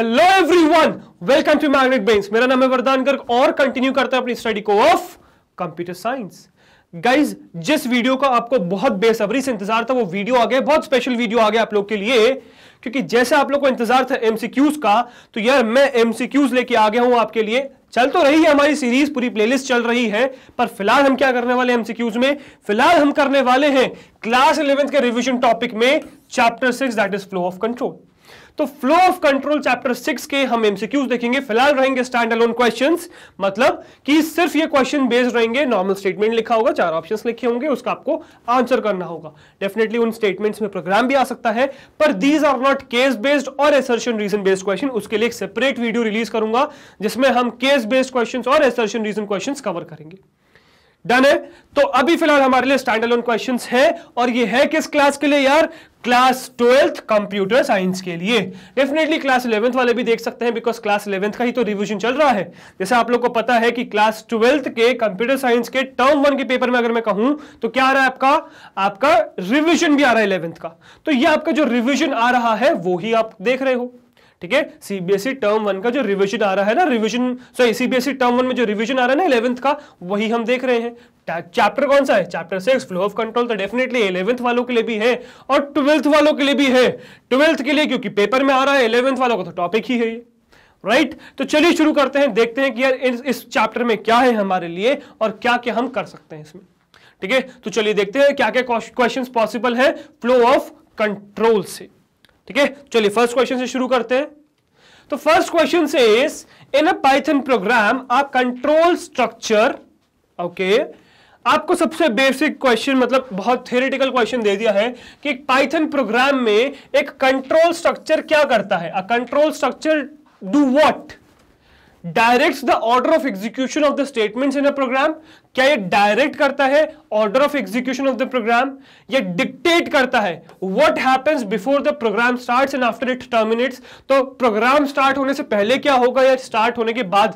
Hello everyone, welcome to Magnet Brains. मेरा नाम है वरदान गर्ग और कंटिन्यू करते हैं अपनी स्टडी को ऑफ कंप्यूटर साइंस। गाइज, जिस वीडियो का आपको बहुत बेसब्री से इंतजार था वो वीडियो आ गया, बहुत स्पेशल वीडियो आ गया आप लोग के लिए, क्योंकि जैसे आप लोग को इंतजार था एमसीक्यूज का, तो यार मैं एमसीक्यूज लेके आ गया हूं आपके लिए। चल तो रही है हमारी सीरीज, पूरी प्लेलिस्ट चल रही है, पर फिलहाल हम क्या करने वाले हैं एमसीक्यूज में? फिलहाल हम करने वाले हैं क्लास 11th के रिवीजन टॉपिक में chapter 6 that is flow of control. तो फ्लो ऑफ कंट्रोल चैप्टर 6 के हम एमसीक्यूज देखेंगे। फिलहाल रहेंगे स्टैंड अलोन क्वेश्चंस, मतलब कि सिर्फ ये क्वेश्चन बेस्ड रहेंगे। नॉर्मल स्टेटमेंट लिखा होगा, 4 ऑप्शंस लिखे होंगे, उसका आपको आंसर करना होगा। डेफिनेटली उन स्टेटमेंट्स में प्रोग्राम भी आ सकता है, पर these are not case based और असर्शन रीजन बेस्ड क्वेश्चन। उसके लिए एक सेपरेट वीडियो रिलीज करूंगा जिसमें हम केस बेस्ड क्वेश्चंस और असर्शन रीजन क्वेश्चंस कवर करेंगे। डन है? तो अभी फिलहाल हमारे लिए स्टैंड अलोन क्वेश्चंस है, और ये है किस क्लास के लिए यार? क्लास 12th कंप्यूटर साइंस के लिए। डेफिनेटली क्लास 11th वाले भी देख सकते हैं, बिकॉज क्लास 11th का ही तो रिवीजन चल रहा है। जैसे आप लोग को पता है कि क्लास 12th के कंप्यूटर साइंस के टर्म 1 के पेपर में अगर मैं कहूं तो क्या आ रहा है आपका रिवीजन भी आ रहा है 11th का। तो ये आपका जो रिवीजन आ रहा है वो ही आप देख रहे हो, ठीक है? सीबीएसई टर्म 1 का जो रिवीजन आ रहा है ना, सीबीएसई टर्म 1 में जो रिवीजन आ रहा है ना 11th का, वही हम देख रहे हैं। चैप्टर कौन सा है? Chapter 6 flow of control. तो डेफिनेटली 11th वालों के लिए भी है और 12th वालों के लिए भी है। 12th के लिए क्योंकि पेपर में आ रहा है, 11th वालों का तो टॉपिक ही है ये, राइट? तो चलिए शुरू करते हैं, देखते हैं कि यार इस चैप्टर में क्या है हमारे लिए और क्या क्या हम कर सकते हैं इसमें, ठीक है? तो चलिए देखते हैं क्या क्या क्वेश्चंस पॉसिबल है फ्लो ऑफ कंट्रोल से, ठीक है? चलिए फर्स्ट क्वेश्चन से शुरू करते हैं। तो फर्स्ट क्वेश्चन से is in a Python program a control structure, okay? आपको सबसे बेसिक क्वेश्चन, मतलब बहुत थ्योरेटिकल क्वेश्चन दे दिया है कि एक पाइथन प्रोग्राम में एक कंट्रोल स्ट्रक्चर क्या करता है। A control structure do what? Directs the order of execution of the statements in a program. क्या ये डायरेक्ट करता है order of execution of the program, या डिक्टेट करता है what happens before the program starts and after it terminates? तो program start होने से पहले क्या होगा या स्टार्ट होने के बाद,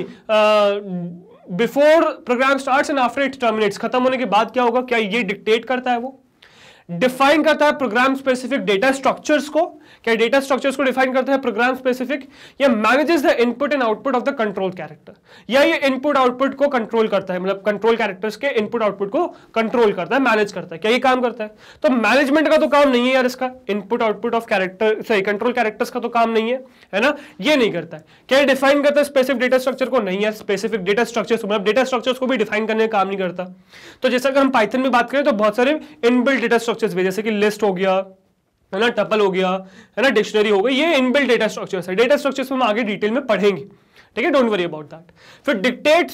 before program starts and after it terminates, खत्म होने के बाद क्या होगा? क्या ये डिक्टेट करता है? वो डिफाइन करता है प्रोग्राम स्पेसिफिक डेटा स्ट्रक्चर्स को। क्या डेटा स्ट्रक्चर्स को डिफाइन करता है प्रोग्राम स्पेसिफिक? या manages the input and output of the control character? या ये इनपुट आउटपुट को कंट्रोल करता है, मतलब कंट्रोल कैरेक्टर्स के इनपुट आउटपुट को कंट्रोल करता है, मैनेज करता है? क्या ये काम करता है? तो मैनेजमेंट का तो काम नहीं है यार इसका, input output of character, sorry control characters का तो काम नहीं है ना? ये नहीं करता है। क्या ये डिफाइन करता है स्पेसिफिक डेटा स्ट्रक्चर को? नहीं है। स्पेसिफिक डेटा स्ट्रक्चर्स, मतलब डेटा स्ट्रक्चर्स को भी डिफाइन करने का काम नहीं करता। तो जैसे अगर हम पाइथन में बात करें तो बहुत सारे इनबिल्ट डेटा स्ट्रक्चर्स भी, जैसे कि लिस्ट हो गया, है ना, टपल हो गया, है ना, डिक्शनरी हो गई, ये इनबिल्ट डेटा स्ट्रक्चर्स है। डेटा स्ट्रक्चर्स में हम आगे डिटेल में पढ़ेंगे, ठीक है? Don't worry about that. फिर dictates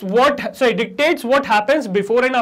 what happens before and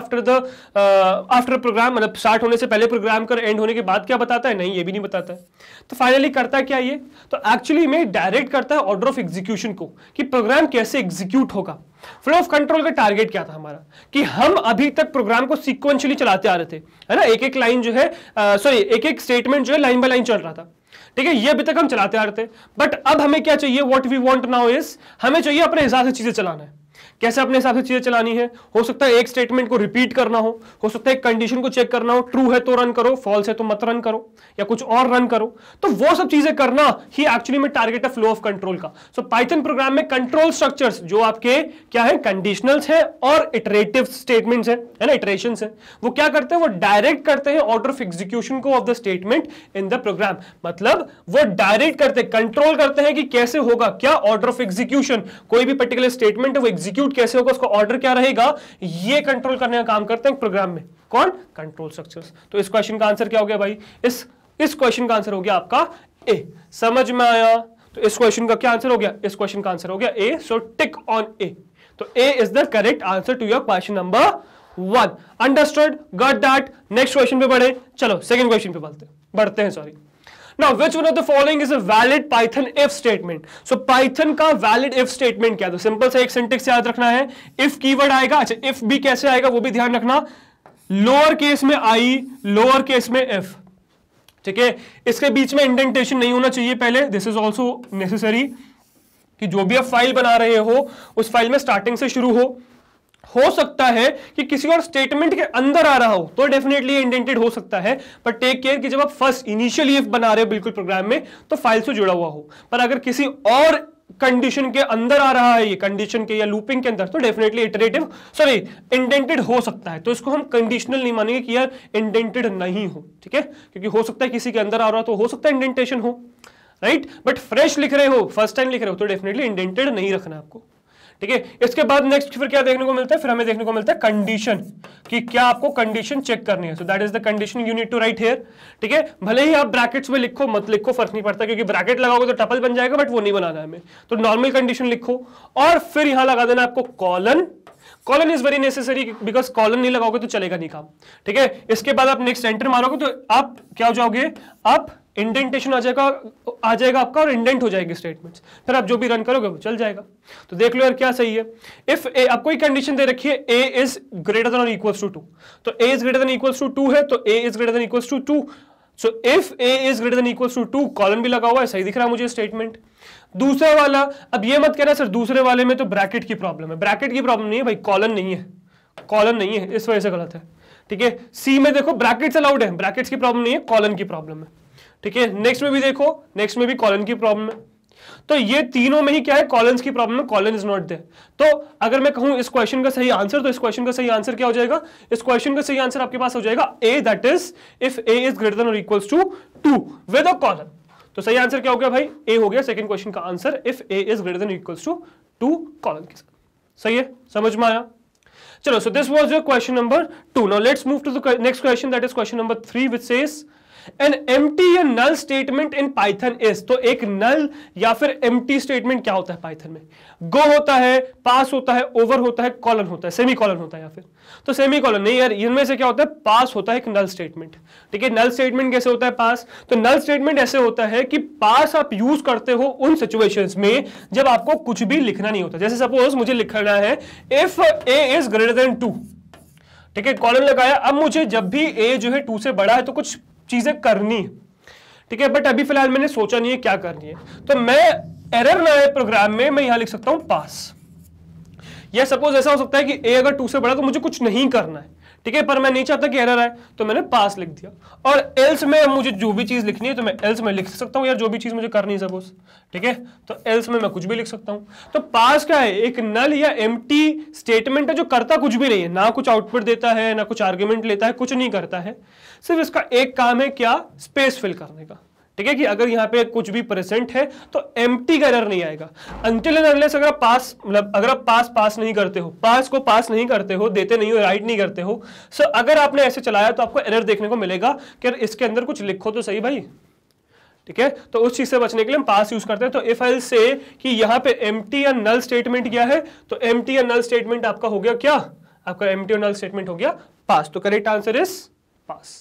after program, मतलब स्टार्ट होने से पहले प्रोग्राम का, एंड होने के बाद क्या बताता है? नहीं, ये भी नहीं बताता है। तो फाइनली करता है क्या ये? तो एक्चुअली में डायरेक्ट करता है ऑर्डर ऑफ एग्जीक्यूशन को, कि प्रोग्राम कैसे एग्जीक्यूट होगा। फ्लो ऑफ कंट्रोल का टारगेट क्या था हमारा? कि हम अभी तक प्रोग्राम को सीक्वेंशियली चलाते आ रहे थे, है ना? एक एक लाइन जो है, एक एक स्टेटमेंट जो है लाइन बाय लाइन चल रहा था, ठीक है? ये अभी तक हम चलाते आ रहे थे, बट अब हमें क्या चाहिए? What we want now is, हमें चाहिए अपने हिसाब से चीजें चलाना है। कैसे अपने हिसाब से चीजें चलानी है? हो सकता है एक स्टेटमेंट को रिपीट करना हो सकता है एक कंडीशन को चेक करना हो, ट्रू है तो रन करो, फॉल्स है तो मत रन करो, या कुछ और रन करो। तो वो सब चीजें करना ही एक्चुअली में टारगेट है फ्लो ऑफ कंट्रोल का। सो पाइथन प्रोग्राम में कंट्रोल स्ट्रक्चर्स जो आपके क्या है? कंडीशनल्स है और इटरेटिव स्टेटमेंट्स है ना, इटरेशंस है। वो क्या करते हैं? वो डायरेक्ट करते हैं ऑर्डर ऑफ एग्जीक्यूशन को of the statement in the program. मतलब वो डायरेक्ट करते हैं, कंट्रोल करते हैं कि कैसे होगा, क्या ऑर्डर ऑफ एग्जीक्यूशन, कोई भी पर्टिकुलर स्टेटमेंट है वो एग्जीक्यूट कैसे होगा, उसका ऑर्डर क्या रहेगा, ये कंट्रोल करने का काम करते हैं प्रोग्राम में। कौन? Control structures. तो इस क्वेश्चन का आंसर क्या हो गया भाई? इस क्वेश्चन का आंसर हो गया आपका ए। समझ में आया? तो इस क्वेश्चन का क्या आंसर हो गया? इस क्वेश्चन का आंसर हो गया ए। सो टिक ऑन ए। तो ए is the correct answer to your question number 1। Understood? Got that? Next question पे बढ़े। चलो सेकंड क्वेश्चन पे बढ़ते हैं, sorry. Now, which one of the following is a valid Python if statement? So, Python का valid if statement क्या है? तो सिंपल से एक सिंटेक्स याद रखना है। if कीवर्ड आएगा, अच्छा if भी कैसे आएगा वो भी ध्यान रखना। लोअर केस में I, लोअर केस में if, ठीक है? इसके बीच में इंडेंटेशन नहीं होना चाहिए पहले। दिस इज ऑल्सो नेसेसरी कि जो भी आप फाइल बना रहे हो उस फाइल में स्टार्टिंग से शुरू हो, हो सकता है कि किसी और स्टेटमेंट के अंदर आ रहा हो तो डेफिनेटली इंडेंटेड हो सकता है, पर टेक केयर कि जब आप फर्स्ट इनिशियली इफ बना रहे हो बिल्कुल प्रोग्राम में तो फाइल से जुड़ा हुआ हो। पर अगर किसी और कंडीशन के अंदर आ रहा है, ये कंडीशन के या लूपिंग के अंदर, तो डेफिनेटली इटरेटिव सॉरी इंडेंटेड हो सकता है। तो इसको हम कंडीशनल नहीं मानेंगे कि यार इंडेंटेड नहीं हो, ठीक है, क्योंकि हो सकता है किसी के अंदर आ रहा हो तो हो सकता है इंडेंटेशन हो, राइट। बट फ्रेश लिख रहे हो, फर्स्ट टाइम लिख रहे हो, तो डेफिनेटली इंडेंटेड नहीं रखना आपको, ठीक है। इसके बाद नेक्स्ट फिर क्या देखने को मिलता है, फिर हमें देखने को मिलता है कंडीशन, कि क्या आपको कंडीशन चेक करनी है। So that is the condition you need to write here, ठीक है। भले ही आप ब्रैकेट्स में लिखो मत लिखो फर्क नहीं पड़ता, क्योंकि ब्रैकेट लगाओगे तो टपल बन जाएगा, बट वो नहीं बनाना है हमें, तो नॉर्मल कंडीशन लिखो और फिर यहां लगा देना आपको colon. Colon is very necessary, because colon नहीं लगाओगे तो चलेगा नहीं काम, ठीक है। इसके बाद आप नेक्स्ट एंटर मारोगे तो आप क्या हो जाओगे, आप इंडेंटेशन आ जाएगा आपका और इंडेंट हो जाएगी स्टेटमेंट्स, फिर आप जो भी रन करोगे वो चल जाएगा। तो देख लो यार क्या सही है। इफ ए, आपको एक कंडीशन दे रखी है ए इज ग्रेटर देन और इक्वल्स टू 2, तो ए is greater than equals to 2 है, तो ए is greater than equals to 2, so if A is greater than equals to 2, colon भी लगा हुआ है, सही दिख रहा है मुझे स्टेटमेंट। दूसरा वाला, अब ये मत कहना सर दूसरे वाले में तो ब्रैकेट की प्रॉब्लम है, ब्रैकेट की प्रॉब्लम नहीं है भाई, कॉलन नहीं है, कॉलन नहीं है, इस वजह से गलत है, ठीक है। सी में देखो ब्रैकेट्स अलाउड है, ब्रैकेट्स की प्रॉब्लम नहीं है, कॉलन की प्रॉब्लम है, ठीक है। नेक्स्ट में भी देखो, नेक्स्ट में भी कॉलन की प्रॉब्लम है, तो ये तीनों में ही क्या है, कॉलन्स की प्रॉब्लम है, कॉलन इज नॉट देयर। तो अगर मैं कहूं इस क्वेश्चन का सही आंसर, तो इस क्वेश्चन का सही आंसर क्या हो जाएगा, इस क्वेश्चन का सही आंसर आपके पास हो जाएगा A, that is if A is greater than और equals to 2 with a colon. तो सही आंसर क्या हो गया भाई, ए हो गया सेकंड क्वेश्चन का answer, if A is greater than equals to 2 colon के साथ। सही है, समझ में आया। चलो, so this was your question number 2. Now let's move to the next question, that is question number 3, which says an empty या null statement in Python is। तो एक null या फिर empty statement क्या होता है पाइथन में, go होता है, pass होता है, over होता है, colon होता है, सेमी कॉलन होता है, या फिर तो सेमी कॉलन नहीं यार, इनमें से क्या होता है, पास होता है एक null statement, ठीक है। null statement कैसे होता है पास, तो null statement ऐसे होता है कि पास आप यूज करते हो उन सिचुएशंस में जब आपको कुछ भी लिखना नहीं होता। जैसे सपोज मुझे लिखना है if a is greater than 2, ठीक है, कॉलन लगाया, अब मुझे जब भी a जो है 2 से बड़ा है तो कुछ चीजें करनी है, ठीक है, बट अभी फिलहाल मैंने सोचा नहीं है क्या करनी है, तो मैं एरर ना आए प्रोग्राम में, मैं यहां लिख सकता हूं पास। या सपोज ऐसा हो सकता है कि ए अगर 2 से बड़ा तो मुझे कुछ नहीं करना है, ठीक है, पर मैं नहीं चाहता कि एरर आए तो मैंने पास लिख दिया। और एल्स में मुझे जो भी चीज लिखनी है तो मैं एल्स में लिख सकता हूं यार, जो भी चीज मुझे करनी है सपोज, ठीक है, तो एल्स में मैं कुछ भी लिख सकता हूं। तो पास क्या है, एक नल या एम्प्टी स्टेटमेंट है जो करता कुछ भी नहीं है, ना कुछ आउटपुट देता है, ना कुछ आर्ग्यूमेंट लेता है, कुछ नहीं करता है, सिर्फ इसका एक काम है क्या, स्पेस फिल करने का, ठीक है, कि अगर यहां पे कुछ भी प्रेजेंट है तो एम्प्टी का एरर नहीं आएगा अनटिल एंड अनलेस अगर आप पास, मतलब अगर आप पास नहीं करते हो, पास को पास नहीं करते हो, देते नहीं हो, राइट नहीं करते हो, सो अगर आपने ऐसे चलाया तो आपको एरर देखने को मिलेगा कि इसके अंदर कुछ लिखो तो सही भाई, ठीक है। तो उस चीज से बचने के लिए हम पास यूज करते हैं। तो इफ आई से कि यहां पे एम्प्टी या नल स्टेटमेंट क्या है, तो एम्प्टी या नल स्टेटमेंट आपका हो गया क्या, आपका एम्प्टी और नल स्टेटमेंट हो गया पास। तो करेक्ट आंसर इज पास।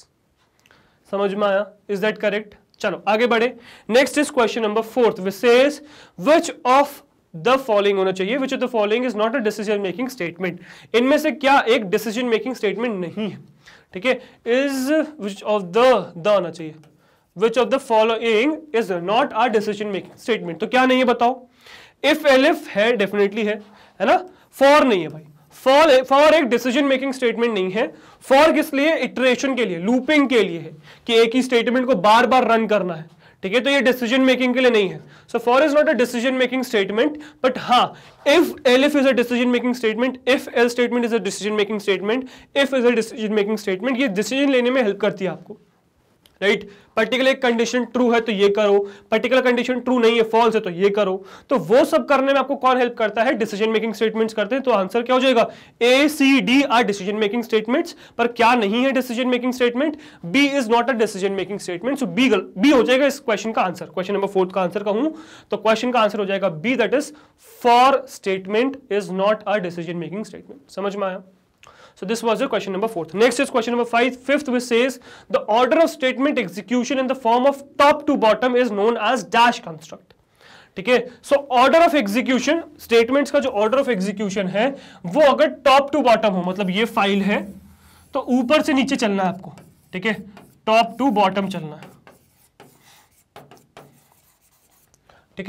समझ में आया, इज दैट करेक्ट। चलो आगे बढ़े। Next is question number 4 which says which of the following होना चाहिए, which of the following is not a decision making statement। इनमें से क्या एक डिसीजन मेकिंग स्टेटमेंट नहीं है, ठीक है। इज which of the आना चाहिए, which of the following is not a decision making statement। तो क्या नहीं है बताओ, if elif है, डेफिनेटली है ना, फॉर नहीं है भाई, फॉर एक डिसीजन मेकिंग स्टेटमेंट नहीं है। फॉर किस लिए, इटरेशन के लिए, लूपिंग के लिए है, कि एक ही स्टेटमेंट को बार बार रन करना है, ठीक है, तो ये डिसीजन मेकिंग के लिए नहीं है। So for is not a decision making statement, but हाँ if elif is a decision making statement, if else statement is a decision making statement, if is a decision making statement, ये डिसीजन लेने में help करती है आपको, right. Particular condition true है तो ये करो, पर्टिकुलर कंडीशन ट्रू नहीं है, फॉल्स है तो ये करो, तो वो सब करने में आपको कौन हेल्प करता है, डिसीजन मेकिंग स्टेटमेंट्स करते हैं। तो आंसर क्या हो जाएगा, A C D are decision making statements, पर क्या नहीं है decision making statement, B is not a decision making statement. So B हो जाएगा इस क्वेश्चन का आंसर, क्वेश्चन नंबर 4 का आंसर कहूं तो क्वेश्चन का आंसर हो जाएगा B, that is for statement is not a decision making statement. समझ में आया। So this was your question number 4. Next is question number 5. Fifth, which says the order of statement execution in the form of top to bottom is known as dash construct. ठीक है, so order of execution, statements का जो order of execution है वो अगर top to bottom हो, मतलब ये फाइल है तो ऊपर से नीचे चलना है आपको, ठीक है, टॉप टू बॉटम चलना है, ठीक है।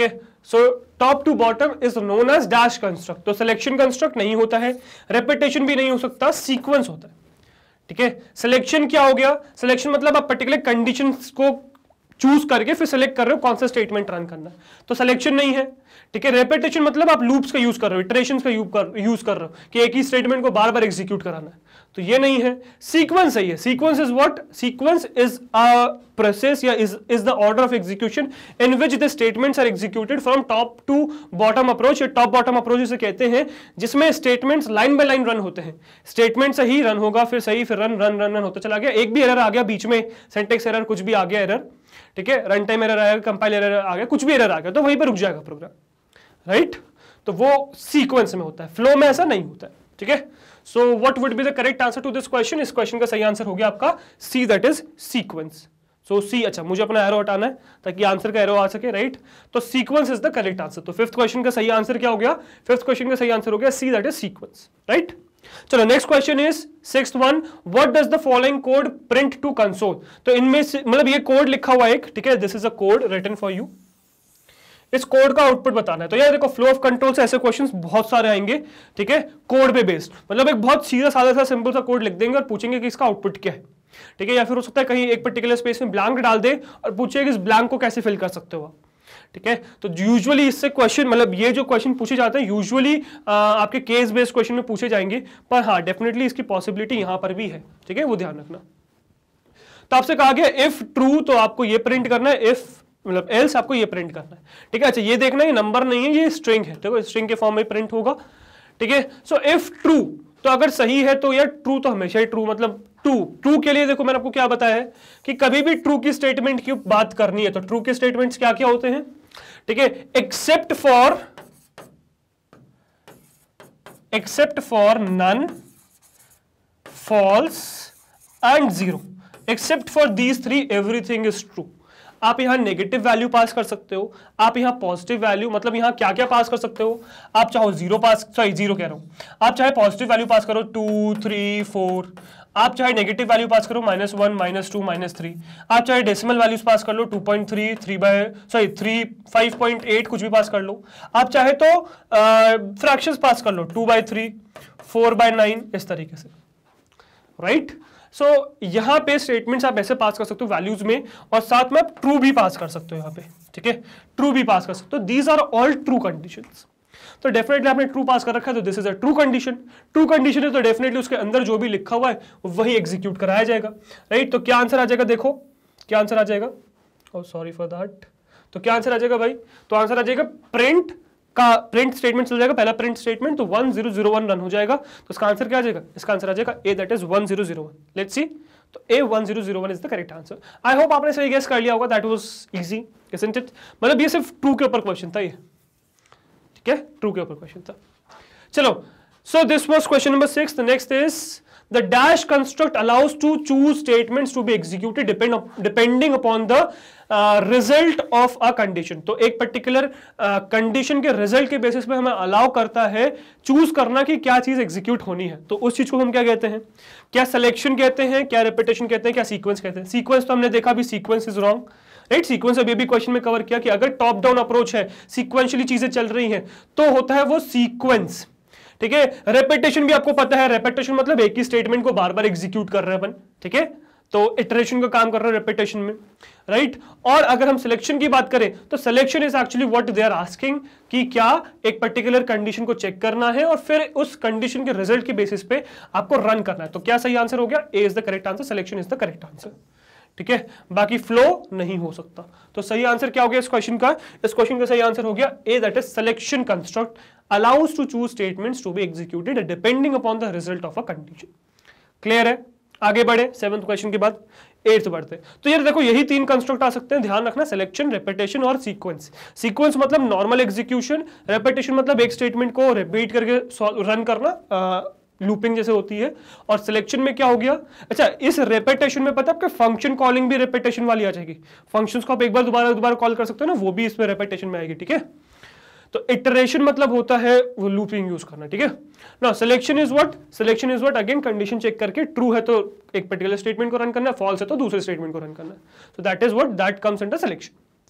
So top to bottom is known as dash construct. तो सिलेक्शन कंस्ट्रक्ट नहीं होता है, रेपिटेशन भी नहीं हो सकता, सीक्वेंस होता है। ठीक है, सिलेक्शन क्या हो गया? सिलेक्शन मतलब आप पर्टिकुलर कंडीशंस को चूज करके फिर सिलेक्ट कर रहे हो कौन सा स्टेटमेंट रन करना है, तो सिलेक्शन नहीं है। ठीक है, रेपिटेशन मतलब आप लूप्स का यूज कर रहे हो, इटरेशंस का यूज कर रहे हो कि एक ही स्टेटमेंट को बार बार एग्जीक्यूट कराना है, तो ये नहीं है। सीक्वेंस सही है। Sequence is what? Sequence is a process या is the order of execution in which the statements are executed from top to bottom approach. या टॉप बॉटम अप्रोच जिसे कहते हैं, जिसमें statements line by line run होते हैं। Statement सही run होगा, फिर सही, फिर रन रन रन रन होता चला गया। एक भी एरर आ गया बीच में, सिंटैक्स एरर कुछ भी आ गया एरर, ठीक है, रन टाइम एरर आया, कंपाइल एरर आ गया, कुछ भी एरर आ गया, तो वहीं पर रुक जाएगा प्रोग्राम, राइट? तो वो सीक्वेंस में होता है, फ्लो में ऐसा नहीं होता है। ठीक है, so what would be the correct answer to this question? इस क्वेश्चन का सही आंसर हो गया आपका C, that is sequence. So C, अच्छा मुझे अपना एरो हटाना है ताकि आंसर का एरो आ सके, राइट? तो sequence is the correct answer. तो फिफ्थ क्वेश्चन का सही आंसर क्या हो गया? फिफ्थ क्वेश्चन का सही आंसर हो गया C, that is sequence, right? चलो next question is sixth one, what does the following code print to console? तो इनमें से मतलब ये कोड लिखा हुआ है एक, ठीक है, this is a code written for you. इस कोड का आउटपुट बताना है। तो यार देखो, फ्लो ऑफ कंट्रोल से ऐसे क्वेश्चंस बहुत सारे आएंगे, ठीक है, कोड पे बेस्ड। मतलब एक बहुत सीधा साधा सा सिंपल सा कोड लिख देंगे और पूछेंगे कि इसका आउटपुट क्या है, ठीक है? या फिर हो सकता है कहीं एक पर्टिकुलर स्पेस में ब्लैंक डाल दे और पूछे कि इस ब्लैंक को कैसे फिल कर सकते हो, ठीक है? तो यूजुअली इससे क्वेश्चन, मतलब ये जो क्वेश्चन पूछे जाते हैं यूजुअली आपके केस बेस्ड क्वेश्चन में पूछे जाएंगे, पर हाँ डेफिनेटली इसकी पॉसिबिलिटी यहां पर भी है, ठीक है, वो ध्यान रखना। तो आपसे कहा गया इफ ट्रू तो आपको ये प्रिंट करना है, इफ मतलब एल्स आपको ये प्रिंट करना है, ठीक है? अच्छा ये देखना, ये नंबर नहीं है, ये स्ट्रिंग है, देखो स्ट्रिंग के फॉर्म में प्रिंट होगा, ठीक है? सो इफ ट्रू, तो अगर सही है तो यार ट्रू तो हमेशा ही ट्रू, मतलब ट्रू के लिए देखो मैंने आपको क्या बताया है कि कभी भी ट्रू की स्टेटमेंट की बात करनी है तो ट्रू के स्टेटमेंट्स क्या क्या होते हैं, ठीक है? Except for none, false and zero. Except for these three everything is true. आप यहां नेगेटिव वैल्यू पास कर सकते हो, आप यहां पॉजिटिव वैल्यू, मतलब यहां क्या क्या पास कर सकते हो, आप चाहो जीरो कह रहा हूं, आप चाहे पॉजिटिव वैल्यू पास करो 2, 3, 4, आप चाहे नेगेटिव वैल्यू पास करो -1, -2, -3, आप चाहे डेसिमल वैल्यूज पास कर लो 2.3, 5.8 कुछ भी पास कर लो, आप चाहे तो फ्रैक्शंस पास कर लो 2/3, 4/9 इस तरीके से, राइट? सो यहां पे स्टेटमेंट्स आप ऐसे पास कर सकते हो वैल्यूज में, और साथ में आप ट्रू भी पास कर सकते हो यहां पे, ठीक है? ट्रू भी पास कर सकते हो। These are all true conditions. तो डेफिनेटली आपने ट्रू पास कर रखा है तो this is a true condition. True condition है तो डेफिनेटली उसके अंदर जो भी लिखा हुआ है वही एग्जीक्यूट कराया जाएगा, राइट? तो क्या आंसर आ जाएगा? देखो क्या आंसर आ जाएगा, ओह सॉरी फॉर दैट। तो क्या आंसर आ जाएगा भाई? तो आंसर आ जाएगा प्रिंट का, प्रिंट स्टेटमेंट चल जाएगा, पहला प्रिंट स्टेटमेंट, तो 1001 रन हो जाएगा। तो इसका आंसर क्या आ जाएगा? इसका आंसर आ जाएगा A, that is 1001। Let's see, तो A 1001 is the correct answer. I hope आपने सही गेस कर लिया होगा, that was easy, isn't it? मतलब ये सिर्फ ट्रू के ऊपर क्वेश्चन था ये, ठीक है? ट्रू के ऊपर क्वेश्चन था। चलो, so this was question number 6। The next is the dash construct allows to choose statements to be executed depending upon the result of a condition। तो एक पर्टिकुलर कंडीशन के रिजल्ट के बेसिस पे हमें अलाउ करता है चूज करना कि क्या चीज एग्जीक्यूट होनी है। तो उस चीज को हम क्या कहते हैं? क्या सिलेक्शन कहते हैं, क्या रिपीटेशन कहते हैं, क्या सीक्वेंस कहते हैं? सीक्वेंस तो हमने देखा भी, sequence is wrong, right? Sequence अभी भी क्वेश्चन में कवर किया कि अगर टॉप डाउन अप्रोच है, सीक्वेंशियली चीजें चल रही हैं, तो होता है वो सीक्वेंस, ठीक है? रेपिटेशन भी आपको पता है, रेपिटेशन मतलब एक ही स्टेटमेंट को बार बार एग्जीक्यूट कर रहे हैं अपन, ठीक है? तो इटरेशन का काम कर रहे हैं रेपिटेशन में, राइट? और अगर हम सिलेक्शन की बात करें तो selection is actually what they are asking कि क्या एक पर्टिकुलर कंडीशन को चेक करना है और फिर उस कंडीशन के रिजल्ट के बेसिस पे आपको रन करना है। तो क्या सही आंसर हो गया? A is the correct answer, selection is the correct answer, ठीक है? बाकी फ्लो नहीं हो सकता। तो सही आंसर क्या हो गया इस क्वेश्चन का? इस क्वेश्चन का सही आंसर हो गया A, that is selection construct allows to choose statements to be executed depending upon the result of a condition। Clear है? आगे बढ़े 7th क्वेश्चन के बाद 8th बढ़ते। तो यार देखो यही 3 कंस्ट्रक्ट आ सकते हैं, ध्यान रखना, सिलेक्शन, रेपिटेशन और सीक्वेंस। सीक्वेंस मतलब नॉर्मल एग्जीक्यूशन, रेपिटेशन मतलब एक स्टेटमेंट को रिपीट करके रन करना, लूपिंग जैसे होती है, और सिलेक्शन में क्या हो गया? अच्छा, इस रेपिटेशन में पता है आपके फंक्शन कॉलिंग भी रेपिटेशन वाली आ जाएगी। फंक्शंस को आप एक बार दोबारा कॉल कर सकते हो ना, वो भी इसमें रेपिटेशन में आएगी, ठीक है? तो इटरेशन मतलब होता है वो लूपिंग यूज करना, ठीक है? ना selection is what? Selection is what? Again condition check करके ट्रू है तो एक पर्टिकुलर स्टेटमेंट को रन करना है, फॉल्स है तो दूसरे स्टेटमेंट को रन करना है। तो that is what, that comes under selection,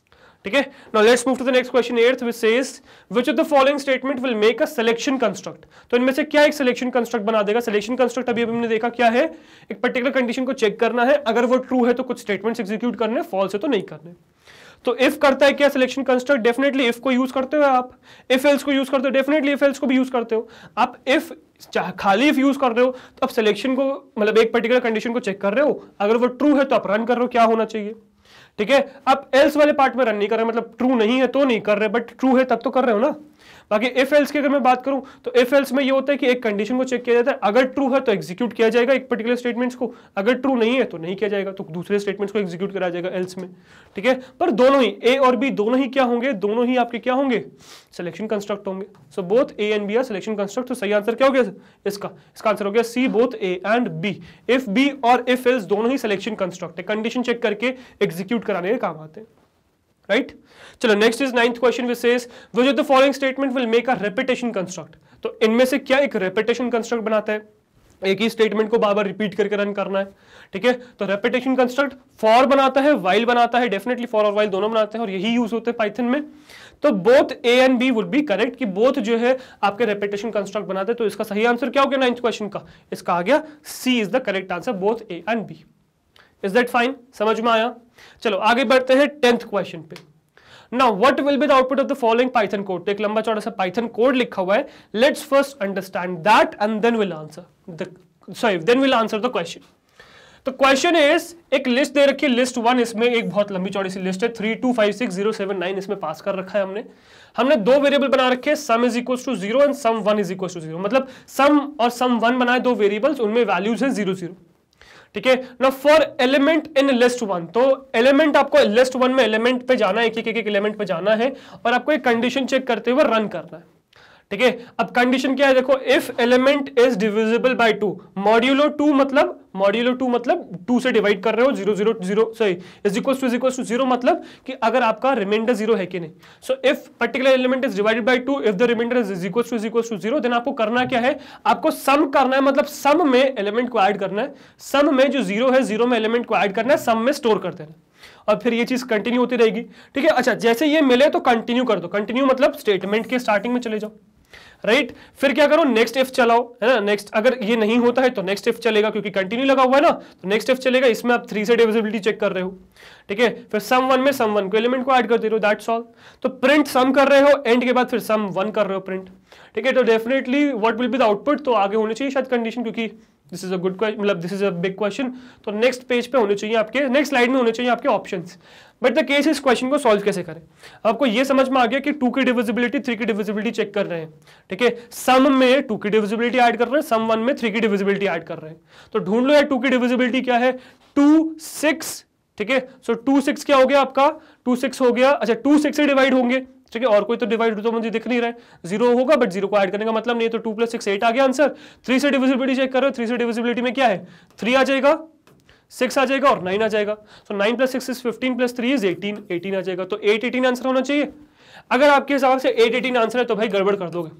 ठीक है। Now let's move to the next question 8th which says which of the following statement will make a selection construct. तो इनमें से क्या एक सिलेक्शन कंस्ट्रक्ट बना देगा। सिलेक्शन कंस्ट्रक्ट अभी हमने देखा क्या है, एक पर्टिकुलर कंडीशन को चेक करना है, अगर वो ट्रू है तो कुछ स्टेटमेंट्स एग्जीक्यूट करने, फॉल्स है तो नहीं करने। तो इफ करता है क्या सिलेक्शन कंस्ट्रक्ट, डेफिनेटली इफ को यूज करते हो आप, इफ एल्स को यूज करते हो, डेफिनेटली इफ एल्स को भी यूज करते हो आप। इफ खाली इफ यूज कर रहे हो तो आप सिलेक्शन को मतलब एक पर्टिकुलर कंडीशन को चेक कर रहे हो, अगर वो ट्रू है तो आप रन कर रहे हो, क्या होना चाहिए, ठीक है। आप एल्स वाले पार्ट में रन नहीं कर रहे, मतलब ट्रू नहीं है तो नहीं कर रहे, बट ट्रू है तब तो कर रहे हो ना। बाकी इफ एल्स की अगर मैं बात करूं तो इफ एल्स में ये होता है कि एक कंडीशन को चेक किया जाता है, अगर ट्रू है तो एग्जीक्यूट किया जाएगा एक पर्टिकुलर स्टेटमेंट्स को, अगर ट्रू नहीं है तो नहीं किया जाएगा, तो दूसरे स्टेटमेंट्स को एग्जीक्यूट करा जाएगा एल्स में, ठीक है। पर दोनों ही ए और बी दोनों ही क्या होंगे, दोनों ही आपके क्या होंगे, सिलेक्शन कंस्ट्रक्ट होंगे। So both A and B are selection construct. तो सही आंसर क्या हो गया इसका आंसर हो गया C, both A and B. If B और इफ एल्स दोनों ही सिलेक्शन कंस्ट्रक्ट है, कंडीशन चेक करके एग्जीक्यूट कराने के काम आते हैं, राइट। चलो next is 9th question which says which of the following statement will make a repetition construct. तो इनमें से क्या एक रेपिटेशन कंस्ट्रक्ट बनाता है, एक ही स्टेटमेंट को बार बार रिपीट करके रन करना है, ठीक है। तो रेपिटेशन कंस्ट्रक्ट फॉर बनाता है, व्हाइल बनाता है, डेफिनेटली फॉर और व्हाइल दोनों बनाते हैं और यही यूज होते हैं पाइथन में। तो both A and B would be correct, कि बोथ जो है आपके रेपिटेशन कंस्ट्रक्ट बनाते हैं। तो इसका सही आंसर क्या हो गया 9th क्वेश्चन का, इसका आ गया C is the correct answer, both A and B. Is that fine, समझ में आया। चलो आगे बढ़ते हैं 10th क्वेश्चन पे। Now what will be the output of the following Python code? तो एक लंबा चौड़ा सा Python कोड लिखा हुआ है। Let's first understand that and then we'll answer the question. तो क्वेश्चन इज, एक लिस्ट दे रखी है, लिस्ट 1, इसमें एक बहुत लंबी चौड़ी सी लिस्ट है, 3 2 5 6 0 7 9 इसमें पास कर रखा है हमने दो वेरिएबल बना रखे हैं, sum is equal to 0 and sum 1 is equal to 0, मतलब सम और सम 1 बनाए दो वेरिएबल्स, उनमें वैल्यूज है 0 0, ठीक है ना। फॉर एलिमेंट इन लिस्ट 1, तो एलिमेंट आपको लिस्ट 1 में एलिमेंट पे जाना है, एक एलिमेंट पे जाना है और आपको एक कंडीशन चेक करते हुए रन करना है, ठीक है। अब कंडीशन क्या है देखो, if element is divisible by 2, modulo 2 मतलब 2 से डिवाइड कर रहे हो, 0 0 0 सॉरी इज इक्वल टू 0 मतलब कि अगर आपका रिमाइंडर 0 है कि नहीं। So if particular element is divided by 2, if the remainder is equal to 0, then आपको करना क्या है, आपको सम करना है, मतलब सम में एलिमेंट को ऐड करना है, सम में जो 0 है 0 में एलिमेंट को ऐड करना है, सम में स्टोर कर देना है और फिर ये चीज कंटिन्यू होती रहेगी, ठीक है। अच्छा जैसे ये मिले तो कंटिन्यू कर दो, कंटिन्यू मतलब स्टेटमेंट के स्टार्टिंग में चले जाओ, राइट। फिर क्या करो, नेक्स्ट इफ चलाओ, है ना। नेक्स्ट अगर ये नहीं होता है तो नेक्स्ट इफ चलेगा, क्योंकि कंटिन्यू लगा हुआ है ना, तो नेक्स्ट इफ चलेगा। इसमें आप 3 से डिविजिबिलिटी चेक कर रहे हो, ठीक है। फिर सम 1 में सम 1 को एलिमेंट को ऐड कर दे रहे हो, दैट्स ऑल। तो प्रिंट सम कर रहे हो, एंड के बाद फिर सम 1 कर रहे हो प्रिंट, ठीक है। तो definitely what will be the output, तो आगे होनी चाहिए शायद कंडीशन, क्योंकि this is a good question, मतलब this is a big question. तो नेक्स्ट पेज पे होने चाहिए आपके, नेक्स्ट स्लाइड में होने चाहिए आपके ऑप्शंस। बट द केस इस क्वेश्चन को सॉल्व कैसे करें, आपको ये समझ में आ गया कि 2 की डिविजिबिलिटी 3 की डिविजिबिलिटी चेक कर रहे हैं, ठीक है। सम में 2 की डिविजिबिलिटी ऐड कर रहे हैं, सम 1 में 3 की डिविजिबिलिटी ऐड कर रहे हैं। तो ढूंढ लो यार 2 की डिविजिबिलिटी क्या है, 2 6, ठीक है। सो 2 6 क्या हो गया आपका, 2 6 हो गया। अच्छा 2 6 से डिवाइड होंगे, ठीक है, और कोई तो डिवाइड तो मुझे दिख नहीं रहा है, 0 होगा, बट 0 को ऐड करने का मतलब नहीं है, तो 2 + 6 8 आ गया आंसर। 3 से डिविजिबिलिटी चेक कर रहे हो, 3 से डिविजिबिलिटी में क्या है, 3 आ जाएगा, 6 आ जाएगा और 9 आ जाएगा। तो 9 + 6 इज 15 + 3 इज 18, 18 आ जाएगा। तो 8 18 आंसर होना चाहिए। अगर आपके हिसाब से 8 18 आंसर है तो भाई गड़बड़ कर दोगे,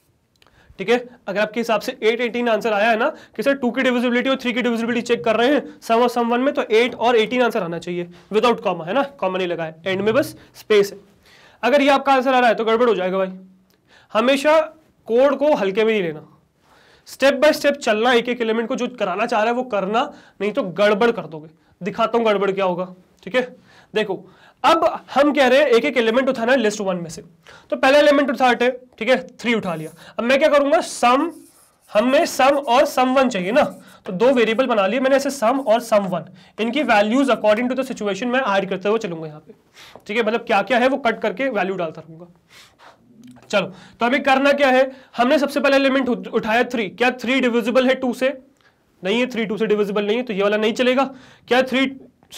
ठीक है। अगर आपके हिसाब से 8 18 आंसर आया है ना, कि सर 2 की डिविजिबिलिटी और 3 की डिविजिबिलिटी चेक कर रहे हैं सम और सम 1 में, तो 8 और 18 आंसर आना चाहिए विदाउट कॉमा, है ना, कॉमा नहीं लगा है, एंड में बस स्पेस है। अगर ये आपका आंसर आ रहा है तो गड़बड़ हो जाएगा भाई। हमेशा कोड को हल्के में नहीं लेना, स्टेप बाय स्टेप चलना, एक एक एलिमेंट को जो कराना चाह रहा है वो करना, नहीं तो गड़बड़ कर दोगे। दिखाता हूं गड़बड़ क्या होगा, ठीक है। देखो अब हम कह रहे हैं एक एक एलिमेंट उठाना है लिस्ट 1 में से, तो पहला एलिमेंट उठाते, ठीक है, 3 उठा लिया। अब मैं क्या करूंगा, सम, हमें सम और सम 1 चाहिए ना, तो 2 वेरिएबल बना लिए मैंने ऐसे, सम और सम 1, इनकी values according to the situation में ऐड करते हुए चलूंगा यहाँ पे, ठीक है। मतलब क्या क्या है वो कट करके वैल्यू डालता रहूंगा। चलो तो हमें करना क्या है, हमने सबसे पहले एलिमेंट उठाया 3, क्या 3 डिविजिबल है 2 से, नहीं है, 3 2 से डिविजिबल नहीं है, तो ये वाला नहीं चलेगा। क्या 3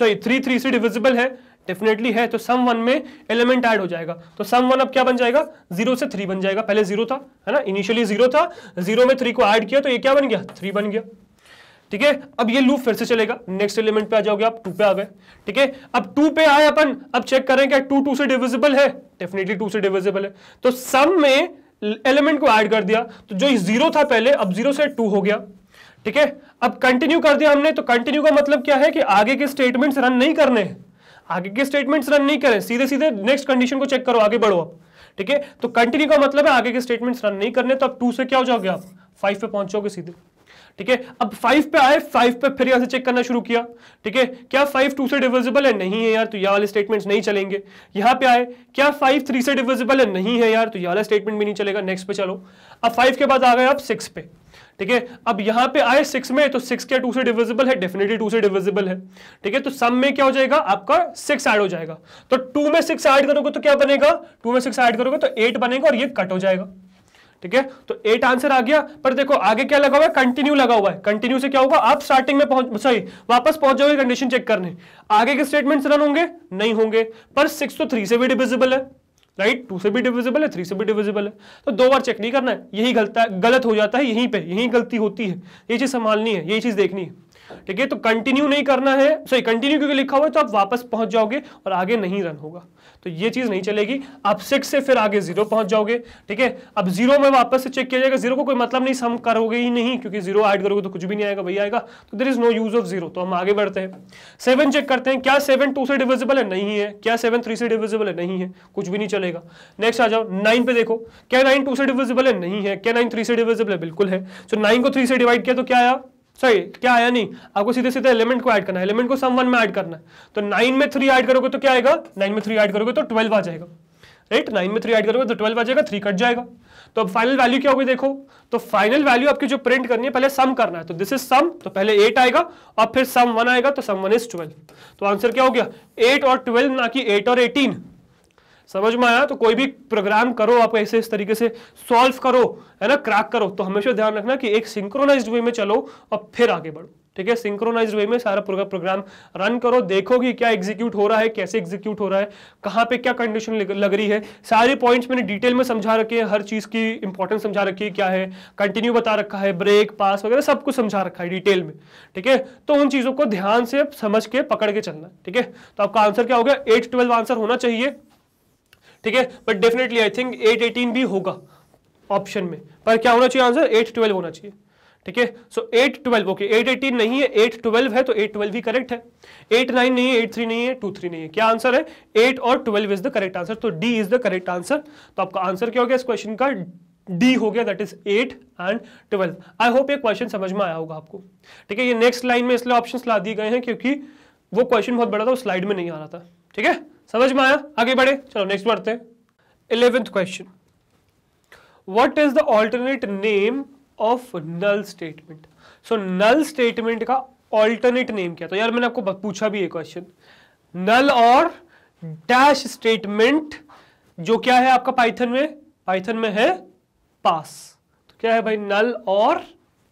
3 से डिविजिबल है, डेफिनेटली है, तो सम 1 में एलिमेंट ऐड हो जाएगा। तो सम 1 अब क्या बन जाएगा, 0 से 3 बन जाएगा, पहले 0 था, है ना, इनिशियली 0 था, 0 में 3 को ऐड किया तो ये क्या बन गया, 3 बन गया, ठीक है। अब ये लूप फिर से चलेगा, नेक्स्ट एलिमेंट पे आ जाओगे आप, 2 पे आ गए, ठीक है। अब 2 पे आए अपन, अब चेक करें क्या 2 2 से डिविजिबल है, डेफिनेटली 2 से डिविजिबल है, तो सम में एलिमेंट को ऐड कर दिया, तो जो 0 था पहले अब 0 से 2 हो गया, ठीक है। अब कंटिन्यू कर दिया हमने, तो कंटिन्यू का मतलब क्या है कि आगे के स्टेटमेंट्स रन नहीं करने हैं, आगे के स्टेटमेंट्स रन नहीं करें, सीधे सीधे नेक्स्ट कंडीशन को चेक करो, आगे बढ़ो आप। ठीक है, तो कंटिन्यू का मतलब है आगे के स्टेटमेंट्स रन नहीं करने, तो अब 2 से क्या हो जाओगे आप 5 पे पहुंच जाओगे सीधे। ठीक है, अब 5 पे आए, 5 पे फिर यहां से चेक करना शुरू किया। ठीक है, क्या 5 2 से डिविजिबल है? नहीं है यार, तो यह वाले स्टेटमेंट्स नहीं चलेंगे। यहां पे आए, क्या 5 3 से डिविजिबल है? नहीं है यार, तो यह वाला स्टेटमेंट भी नहीं चलेगा। नेक्स्ट पे चलो, अब 5 के बाद आ गए आप 6 पे। ठीक है, अब यहां पे आए 6 में, तो 6 क्या 2 से डिविजिबल है? डेफिनेटली 2 से डिविजिबल है। ठीक है, तो सम में क्या हो जाएगा आपका 6 ऐड हो जाएगा, तो 2 में 6 ऐड करोगे तो क्या बनेगा? 2 में 6 ऐड करोगे तो 8 बनेगा और ये कट हो जाएगा। ठीक है, तो 8 आंसर आ गया। पर देखो आगे क्या लगा हुआ है? कंटिन्यू लगा हुआ है। कंटिन्यू से क्या होगा? आप स्टार्टिंग में वापस पहुंच जाओगे कंडीशन चेक करने। आगे के स्टेटमेंट्स रन होंगे? नहीं होंगे। पर 6 तो 3 से भी डिविजिबल है, राइट? 2 से भी डिविजिबल है, 3 से भी डिविजिबल है, तो 2 बार चेक नहीं करना है। यही गलत हो जाता है, यहीं पे यही गलती होती है। ये चीज संभालनी है, यही चीज देखनी है। ठीक है, तो कंटिन्यू नहीं करना है, सॉरी कंटिन्यू क्योंकि लिखा हुआ है तो आप वापस पहुंच जाओगे और आगे नहीं रन होगा, तो ये चीज नहीं चलेगी। आप 6 से फिर आगे 0 पहुंच जाओगे। ठीक है, अब 0 में वापस से चेक किया जाएगा। 0 को कोई मतलब नहीं, सम करोगे ही नहीं, क्योंकि 0 ऐड करोगे तो कुछ भी नहीं आएगा, वही आएगा, तो there is no use of 0। तो हम आगे बढ़ते हैं। 7 चेक करते हैं, क्या 7 2 से डिविजिबल है? नहीं है। क्या 7 3 से डिविजिबल है? नहीं है, कुछ भी नहीं चलेगा। नेक्स्ट आ जाओ, 9 पे देखो, क्या 9 2 से डिविजिबल है? नहीं है। क्या 9 3 से डिविजिबल है? बिल्कुल है। तो 9 को 3 से डिवाइड किया तो क्या आया? सही, क्या आया? नहीं, आपको सीधे सीधे एलिमेंट को ऐड करना है, एलिमेंट को सम 1 में ऐड करना है। तो 9 में 3 ऐड करोगे तो क्या आएगा? 9 में 3 ऐड करोगे तो 12 आ जाएगा, राइट? 9 में 3 ऐड करोगे तो 12 आ जाएगा, 3 कट जाएगा। तो अब फाइनल वैल्यू क्या होगी देखो, तो फाइनल वैल्यू आपकी जो प्रिंट करनी है, पहले सम करना है, तो दिस इज सम, तो पहले 8 आएगा और फिर सम 1 आएगा, तो सम 1 इज 12। तो आंसर क्या हो गया? 8 और 12, ना कि 8 और 18। समझ में आया? तो कोई भी प्रोग्राम करो आप ऐसे इस तरीके से सॉल्व करो, है ना, क्रैक करो, तो हमेशा ध्यान रखना कि एक सिंक्रोनाइज्ड वे में चलो और फिर आगे बढ़ो। ठीक है, सिंक्रोनाइज्ड वे में सारा प्रोग्राम रन करो, देखो कि क्या एग्जीक्यूट हो रहा है, कैसे एग्जीक्यूट हो रहा है, कहां पे क्या कंडीशन लग रही है। सारे पॉइंट्स मैंने डिटेल में समझा रखे हैं, हर चीज की इंपॉर्टेंस समझा रखी है, क्या है कंटिन्यू बता रखा है, ब्रेक पास वगैरह सब कुछ समझा रखा है डिटेल में। ठीक है, तो उन चीजों को ध्यान से समझ के पकड़ के चलना। ठीक है, तो आपका आंसर क्या हो गया? 8 12 आंसर होना चाहिए। ठीक है, बट डेफिनेटली आई थिंक 8 18 भी होगा ऑप्शन में, पर क्या होना चाहिए आंसर? 8 12 होना चाहिए। ठीक है, सो 8 12, ओके 8 18 नहीं है, 8 12 है, तो 8 12 ही करेक्ट है। 8 9 नहीं है, 8 3 नहीं है, 2 3 नहीं है। क्या आंसर है? 8 और 12 इज द करेक्ट आंसर, तो D is the correct answer. तो आपका आंसर क्या हो गया इस क्वेश्चन का? डी हो गया, that is 8 and 12। I hope ये क्वेश्चन समझ में आया होगा आपको। ठीक है, ये नेक्स्ट लाइन में इसलिए ऑप्शंस ला दिए गए हैं क्योंकि वो क्वेश्चन बहुत बड़ा था, वो स्लाइड में नहीं आ रहा था। ठीक है, समझ में आया? आगे बढ़े, चलो नेक्स्ट बढ़ते हैं। 11th question, what is the alternate name of null statement? So null statement का ऑल्टरनेट नेम क्या? तो यार मैंने आपको पूछा भी ये क्वेश्चन, नल और डैश स्टेटमेंट जो क्या है आपका पाइथन में है पास। तो क्या है भाई? नल और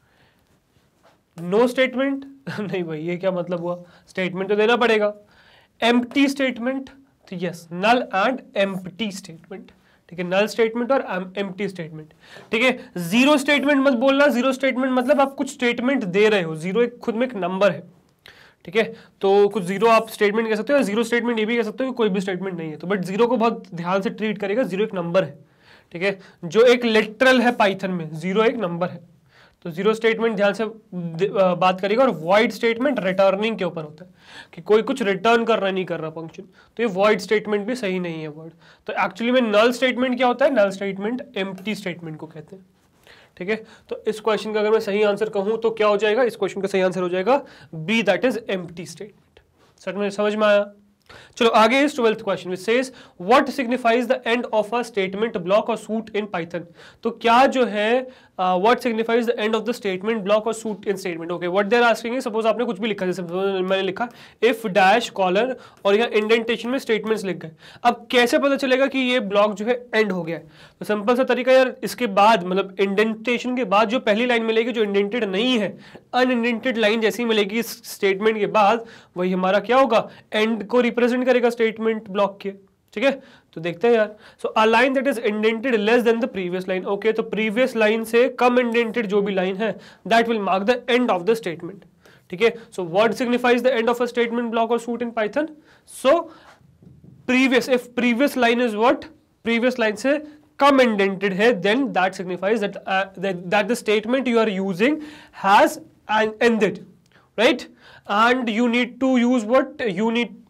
नो स्टेटमेंट? नहीं भाई, ये क्या मतलब हुआ? स्टेटमेंट तो देना पड़ेगा। एम्प्टी स्टेटमेंट, तो yes, null and empty statement. ठीक है, नल स्टेटमेंट और एम्प्टी स्टेटमेंट। ठीक है, जीरो स्टेटमेंट मत बोलना। जीरो स्टेटमेंट मतलब आप कुछ स्टेटमेंट दे रहे हो, जीरो एक खुद में एक नंबर है। ठीक है, तो कुछ जीरो आप स्टेटमेंट कह सकते हो, जीरो स्टेटमेंट ये भी कह सकते हो कि कोई भी स्टेटमेंट नहीं है, तो बट जीरो को बहुत ध्यान से ट्रीट करेगा। जीरो एक नंबर है, ठीक है, जो एक लिटरल है पाइथन में, जीरो एक नंबर है। तो जीरो स्टेटमेंट ध्यान से बात करेगा। और वॉइड स्टेटमेंट रिटर्निंग के ऊपर होता है कि कोई कुछ रिटर्न कर रहा नहीं कर रहा फंक्शन, तो ये वॉइड स्टेटमेंट भी सही नहीं है वर्ड। तो एक्चुअली में नल स्टेटमेंट क्या होता है? नल स्टेटमेंट एम्प्टी स्टेटमेंट को कहते हैं। ठीक है, तो इस क्वेश्चन का अगर मैं सही आंसर कहूं तो क्या हो जाएगा? इस क्वेश्चन का सही आंसर हो जाएगा B, that is empty statement. Sir में समझ में आया? चलो आगे इस 12th question which says what signifies the end of a statement block और सूट इन पाइथन। तो क्या जो है what signifies the end of the statement block और suite in statement. Okay, what they are asking है, suppose आपने कुछ भी लिखा, जैसे मैंने लिखा इफ डैश कॉलर और यहाँ इंडेंटेशन में स्टेटमेंट्स लिख गए। अब कैसे पता चलेगा कि ये ब्लॉक जो है एंड हो गया है? तो सिंपल सा तरीका यार, इसके बाद मतलब इंडेंटेशन के बाद जो पहली लाइन मिलेगी जो इंडेंटेड नहीं है, अनइंडेंटेड लाइन जैसी मिलेगी इस स्टेटमेंट के बाद, वही हमारा क्या होगा? एंड को रिप्रेजेंट करेगा स्टेटमेंट ब्लॉक के। ठीक है, तो देखते हैं यार। So a line that is indented less than the previous line. Okay, तो प्रीवियस लाइन से कम इंडेंटेड जो भी लाइन है that will mark the end of the statement. ठीक है, so what signifies the end of a statement block और suite in Python? So previous, if previous line is what, previous line से कम indented है, then that signifies that the statement you are using has ended, right? And you need to use what?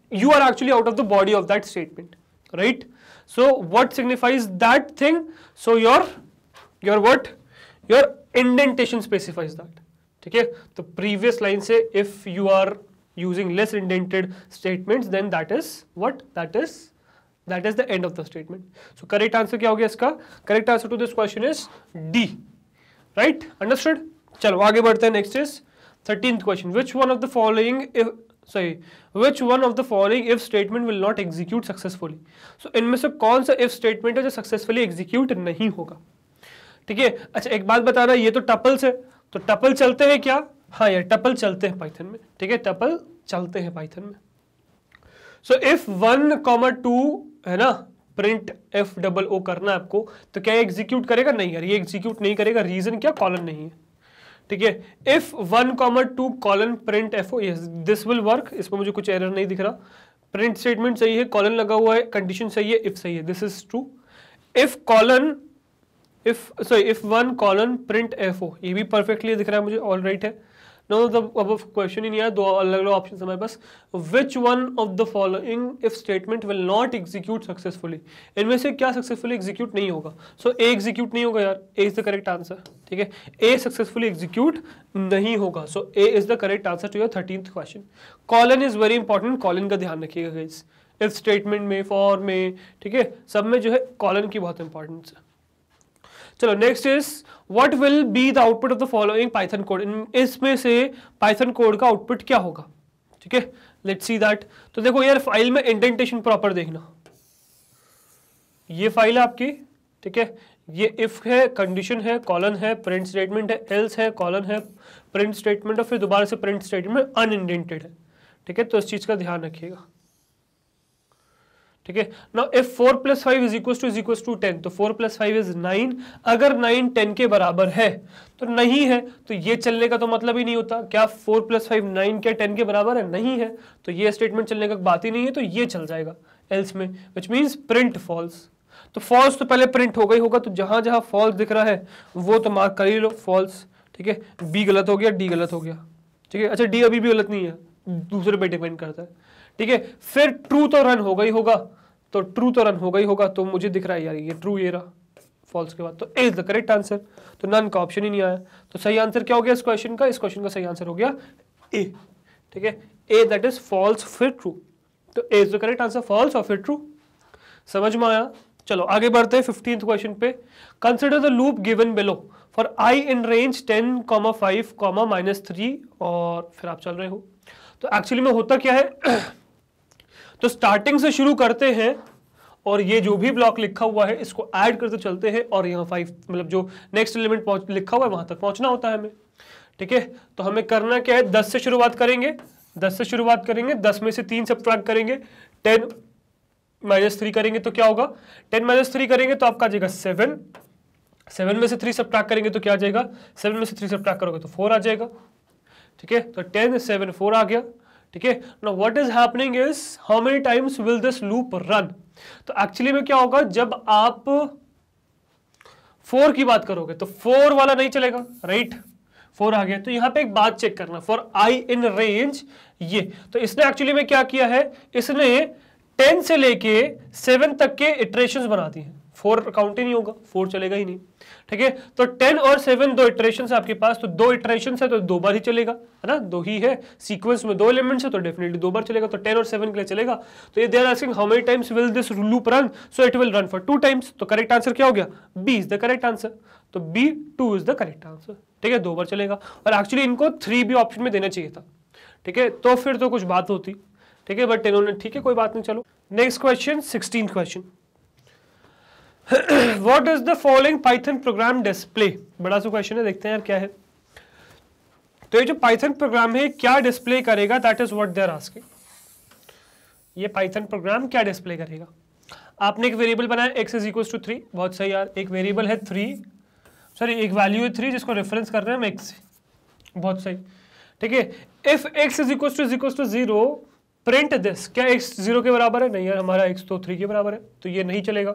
you are actually out of the body of that statement, right? So what signifies that thing? So your what, your indentation specifies that, ठीक है? तो previous line से if you are using less indented statements, then that is what, that is the end of the statement. So correct answer क्या हो गया इसका? Correct answer to this question is D, right? Understood? चलो आगे बढ़ते हैं. Next is 13th question. Which one of the following if statement will not execute successfully? So इनमें से कौन सा if statement है जो successfully execute नहीं होगा? ठीक है. अच्छा एक बात बताना, ये तो टपल्स है, तो टपल चलते हैं क्या? हाँ यार टपल चलते हैं पाइथन में, ठीक है, टपल चलते हैं पाइथन में. सो इफ 1,2 है ना, प्रिंट FOO करना है आपको, तो क्या एग्जीक्यूट करेगा? नहीं यार, ये एग्जीक्यूट नहीं करेगा. रीजन क्या? कॉलन नहीं है, ठीक है. If 1,2 colon print FO, yes this will work. इसमें मुझे कुछ एरर नहीं दिख रहा. प्रिंट स्टेटमेंट सही है, कॉलन लगा हुआ है, कंडीशन सही है, इफ सही है, this is true. If 1 colon print FO, ये भी परफेक्टली दिख रहा है मुझे, ऑल राइट है. नो अब क्वेश्चन ही नहीं है, दो अलग अलग ऑप्शन हमारे पास. Which one of the following if statement will not execute successfully? इनमें से क्या सक्सेसफुली एग्जीक्यूट नहीं होगा? सो ए एग्जीक्यूट नहीं होगा यार, A is the correct answer, ठीक है. ए सक्सेसफुली एग्जीक्यूट नहीं होगा, so A is the correct answer to your 13th question. Colon is very important, colon का ध्यान रखिएगा गाइस. इफ स्टेटमेंट में, फॉर में, ठीक है, सब में जो है कॉलन की बहुत इंपॉर्टेंस है. चलो next is what will be the output of the following Python code? इसमें से पाइथन कोड का आउटपुट क्या होगा? ठीक है, लेट्स सी दैट. तो देखो यार फाइल में इंडेंटेशन प्रॉपर देखना. ये फाइल है आपकी, ठीक है, ये इफ है, कंडीशन है, कॉलन है, प्रिंट स्टेटमेंट है, एल्स है, कॉलन है, प्रिंट स्टेटमेंट और फिर दोबारा से प्रिंट स्टेटमेंट अनइंडेंटेड है, ठीक है. तो इस चीज का ध्यान रखिएगा, ठीक है. नाउ इफ 4 + 5 इज 10, तो 4 + 5 इज 9. अगर 9 10 के बराबर है तो नहीं है, तो ये चलने का तो मतलब ही नहीं होता. क्या 4 + 5 9 क्या 10 के बराबर है? नहीं है, तो ये स्टेटमेंट चलने का बात ही नहीं है, तो ये चल जाएगा एल्स में, विच मीन्स प्रिंट फॉल्स. तो फॉल्स तो पहले प्रिंट होगा ही होगा, तो जहां जहां फॉल्स दिख रहा है वो तो मार्क कर ही लो, फॉल्स, ठीक है. बी गलत हो गया, डी गलत हो गया, ठीक है. अच्छा डी अभी भी गलत नहीं है, दूसरे पे डिपेंड करता है, ठीक है. फिर ट्रू तो रन होगा ही होगा, तो ट्रू तो रन होगा ही होगा, तो मुझे दिख रहा है यार ये ट्रू, ये रहा फॉल्स के बाद, तो ए इज द करेक्ट आंसर. तो नन का ऑप्शन ही नहीं आया, तो सही आंसर क्या हो गया इस क्वेश्चन का? इस क्वेश्चन का सही आंसर हो गया ए, ठीक है. ए दैट इज फॉल्स फिर ट्रू, तो ए is the correct answer, false और फिर ट्रू. समझ में आया? चलो आगे बढ़ते हैं 15th क्वेश्चन पे. Consider the loop given below for I in range 10, 5, -3 और फिर आप चल रहे हो. तो एक्चुअली में होता क्या है, तो स्टार्टिंग से शुरू करते हैं और ये जो भी ब्लॉक लिखा हुआ है इसको ऐड करते चलते हैं, और यहाँ 5 मतलब जो नेक्स्ट एलिमेंट लिखा हुआ है वहां तक पहुंचना होता है हमें, ठीक है. तो हमें करना क्या है, 10 से शुरुआत करेंगे, 10 में से 3 सब्ट्रैक्ट करेंगे, 10 -3 करेंगे तो क्या होगा, 10 -3 करेंगे तो आपका आ जाएगा 7, 7 में से 3 सब्ट्रैक्ट करेंगे तो क्या आ जाएगा, 7 में से 3 सब्ट्रैक्ट करोगे तो 4 आ जाएगा, ठीक है. तो 10 7 4 आ गया, ठीक है. Now what is happening is how many times will this loop run? तो एक्चुअली में क्या होगा, जब आप 4 की बात करोगे तो 4 वाला नहीं चलेगा, राइट. 4 आ गया, तो यहां पे एक बात चेक करना, फॉर आई इन रेंज ये, तो इसने एक्चुअली में क्या किया है, इसने 10 से लेके 7 तक के इटरेशंस बना दी हैं. 4 काउंट ही नहीं होगा, 4 चलेगा ही नहीं, ठीक है. तो 10 और 7 दो इटरेशंस है आपके पास, तो 2 इटरेशंस है तो 2 बार ही चलेगा, है ना, 2 ही है. सीक्वेंस में 2 एलिमेंट्स है तो डेफिनेटली 2 बार चलेगा, तो 10 और 7 के लिए चलेगा. तो ये they are asking how many times will this loop run, so it will run for 2 times. तो करेक्ट आंसर क्या हो गया, B is the correct answer. तो B 2 is the correct answer, ठीक है. 2 बार चलेगा, और एक्चुअली इनको 3 भी ऑप्शन में देना चाहिए था, ठीक है, तो फिर तो कुछ बात होती, ठीक है, बट इन्होंने, ठीक है कोई बात नहीं. चलो next question 16th question. What is the following Python program display? बड़ा सा क्वेश्चन है, देखते हैं यार क्या है. तो ये जो पाइथन प्रोग्राम है क्या डिस्प्ले करेगा, that is what they are asking. ये पाइथन प्रोग्राम क्या डिस्प्ले करेगा? आपने एक वेरिएबल बनाया x = 3, बहुत सही यार. एक वेरिएबल है 3, सॉरी एक वैल्यू है 3 जिसको रेफरेंस कर रहे हैं हम x, बहुत सही, ठीक है. इफ x = 0 प्रिंट दिस, क्या x 0 के बराबर है? नहीं यार, हमारा x तो 3 के बराबर है, तो ये नहीं चलेगा.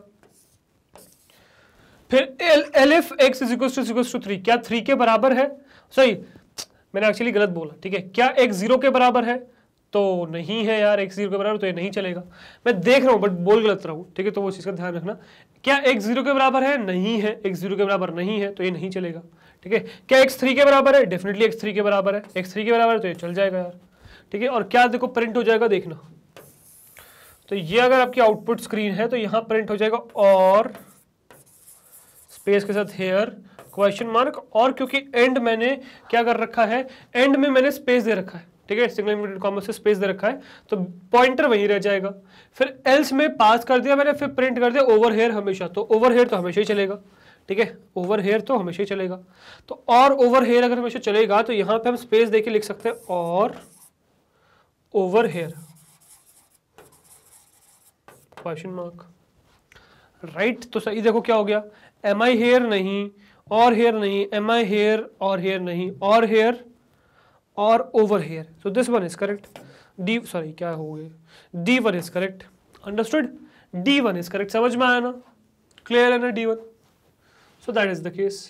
फिर elif x = 3, क्या 3 के बराबर है? सही, मैंने एक्चुअली गलत बोला, ठीक है. क्या x 0 के बराबर है? तो नहीं है यार x 0 के बराबर, तो ये नहीं चलेगा। मैं देख रहा हूँ बट बोल गलत रहा हूँ, ठीक है, तो वो चीज़ का ध्यान रखना। क्या x 0 के बराबर है? नहीं है, x 0 के बराबर नहीं है, तो ये नहीं चलेगा, ठीक है। क्या x 3 के बराबर है? डेफिनेटली x 3 के बराबर है, x 3 के बराबर है तो ये चल जाएगा यार, ठीक है। और क्या देखो प्रिंट हो जाएगा, देखना, तो ये अगर आपकी आउटपुट स्क्रीन है तो यहाँ प्रिंट हो जाएगा और स्पेस के साथ हेयर क्वेश्चन मार्क, और क्योंकि एंड मैंने क्या कर रखा है, एंड में मैंने स्पेस दे रखा है, ठीक है, सिंगल इनवर्टेड कॉमा से स्पेस दे रखा है, तो पॉइंटर वहीं रह जाएगा। फिर एल्स में पास कर दिया मैंने, फिर प्रिंट कर दिया ओवर हेयर हमेशा, तो ओवर हेयर तो हमेशा ही चलेगा, ठीक है, ओवर हेयर तो हमेशा ही चलेगा। तो और ओवर हेयर अगर हमेशा चलेगा तो यहाँ पे हम स्पेस देके लिख सकते हैं और over here question mark, right. तो सही, देखो क्या हो गया, एम आई हेयर नहीं, और हेयर नहीं, एम आई हेयर और हेयर नहीं, और हेयर और over here, so this one is correct. D, sorry क्या हो गया, D one is correct, understood, D one is correct, समझ में आया ना, क्लियर है ना D one, so that is the case,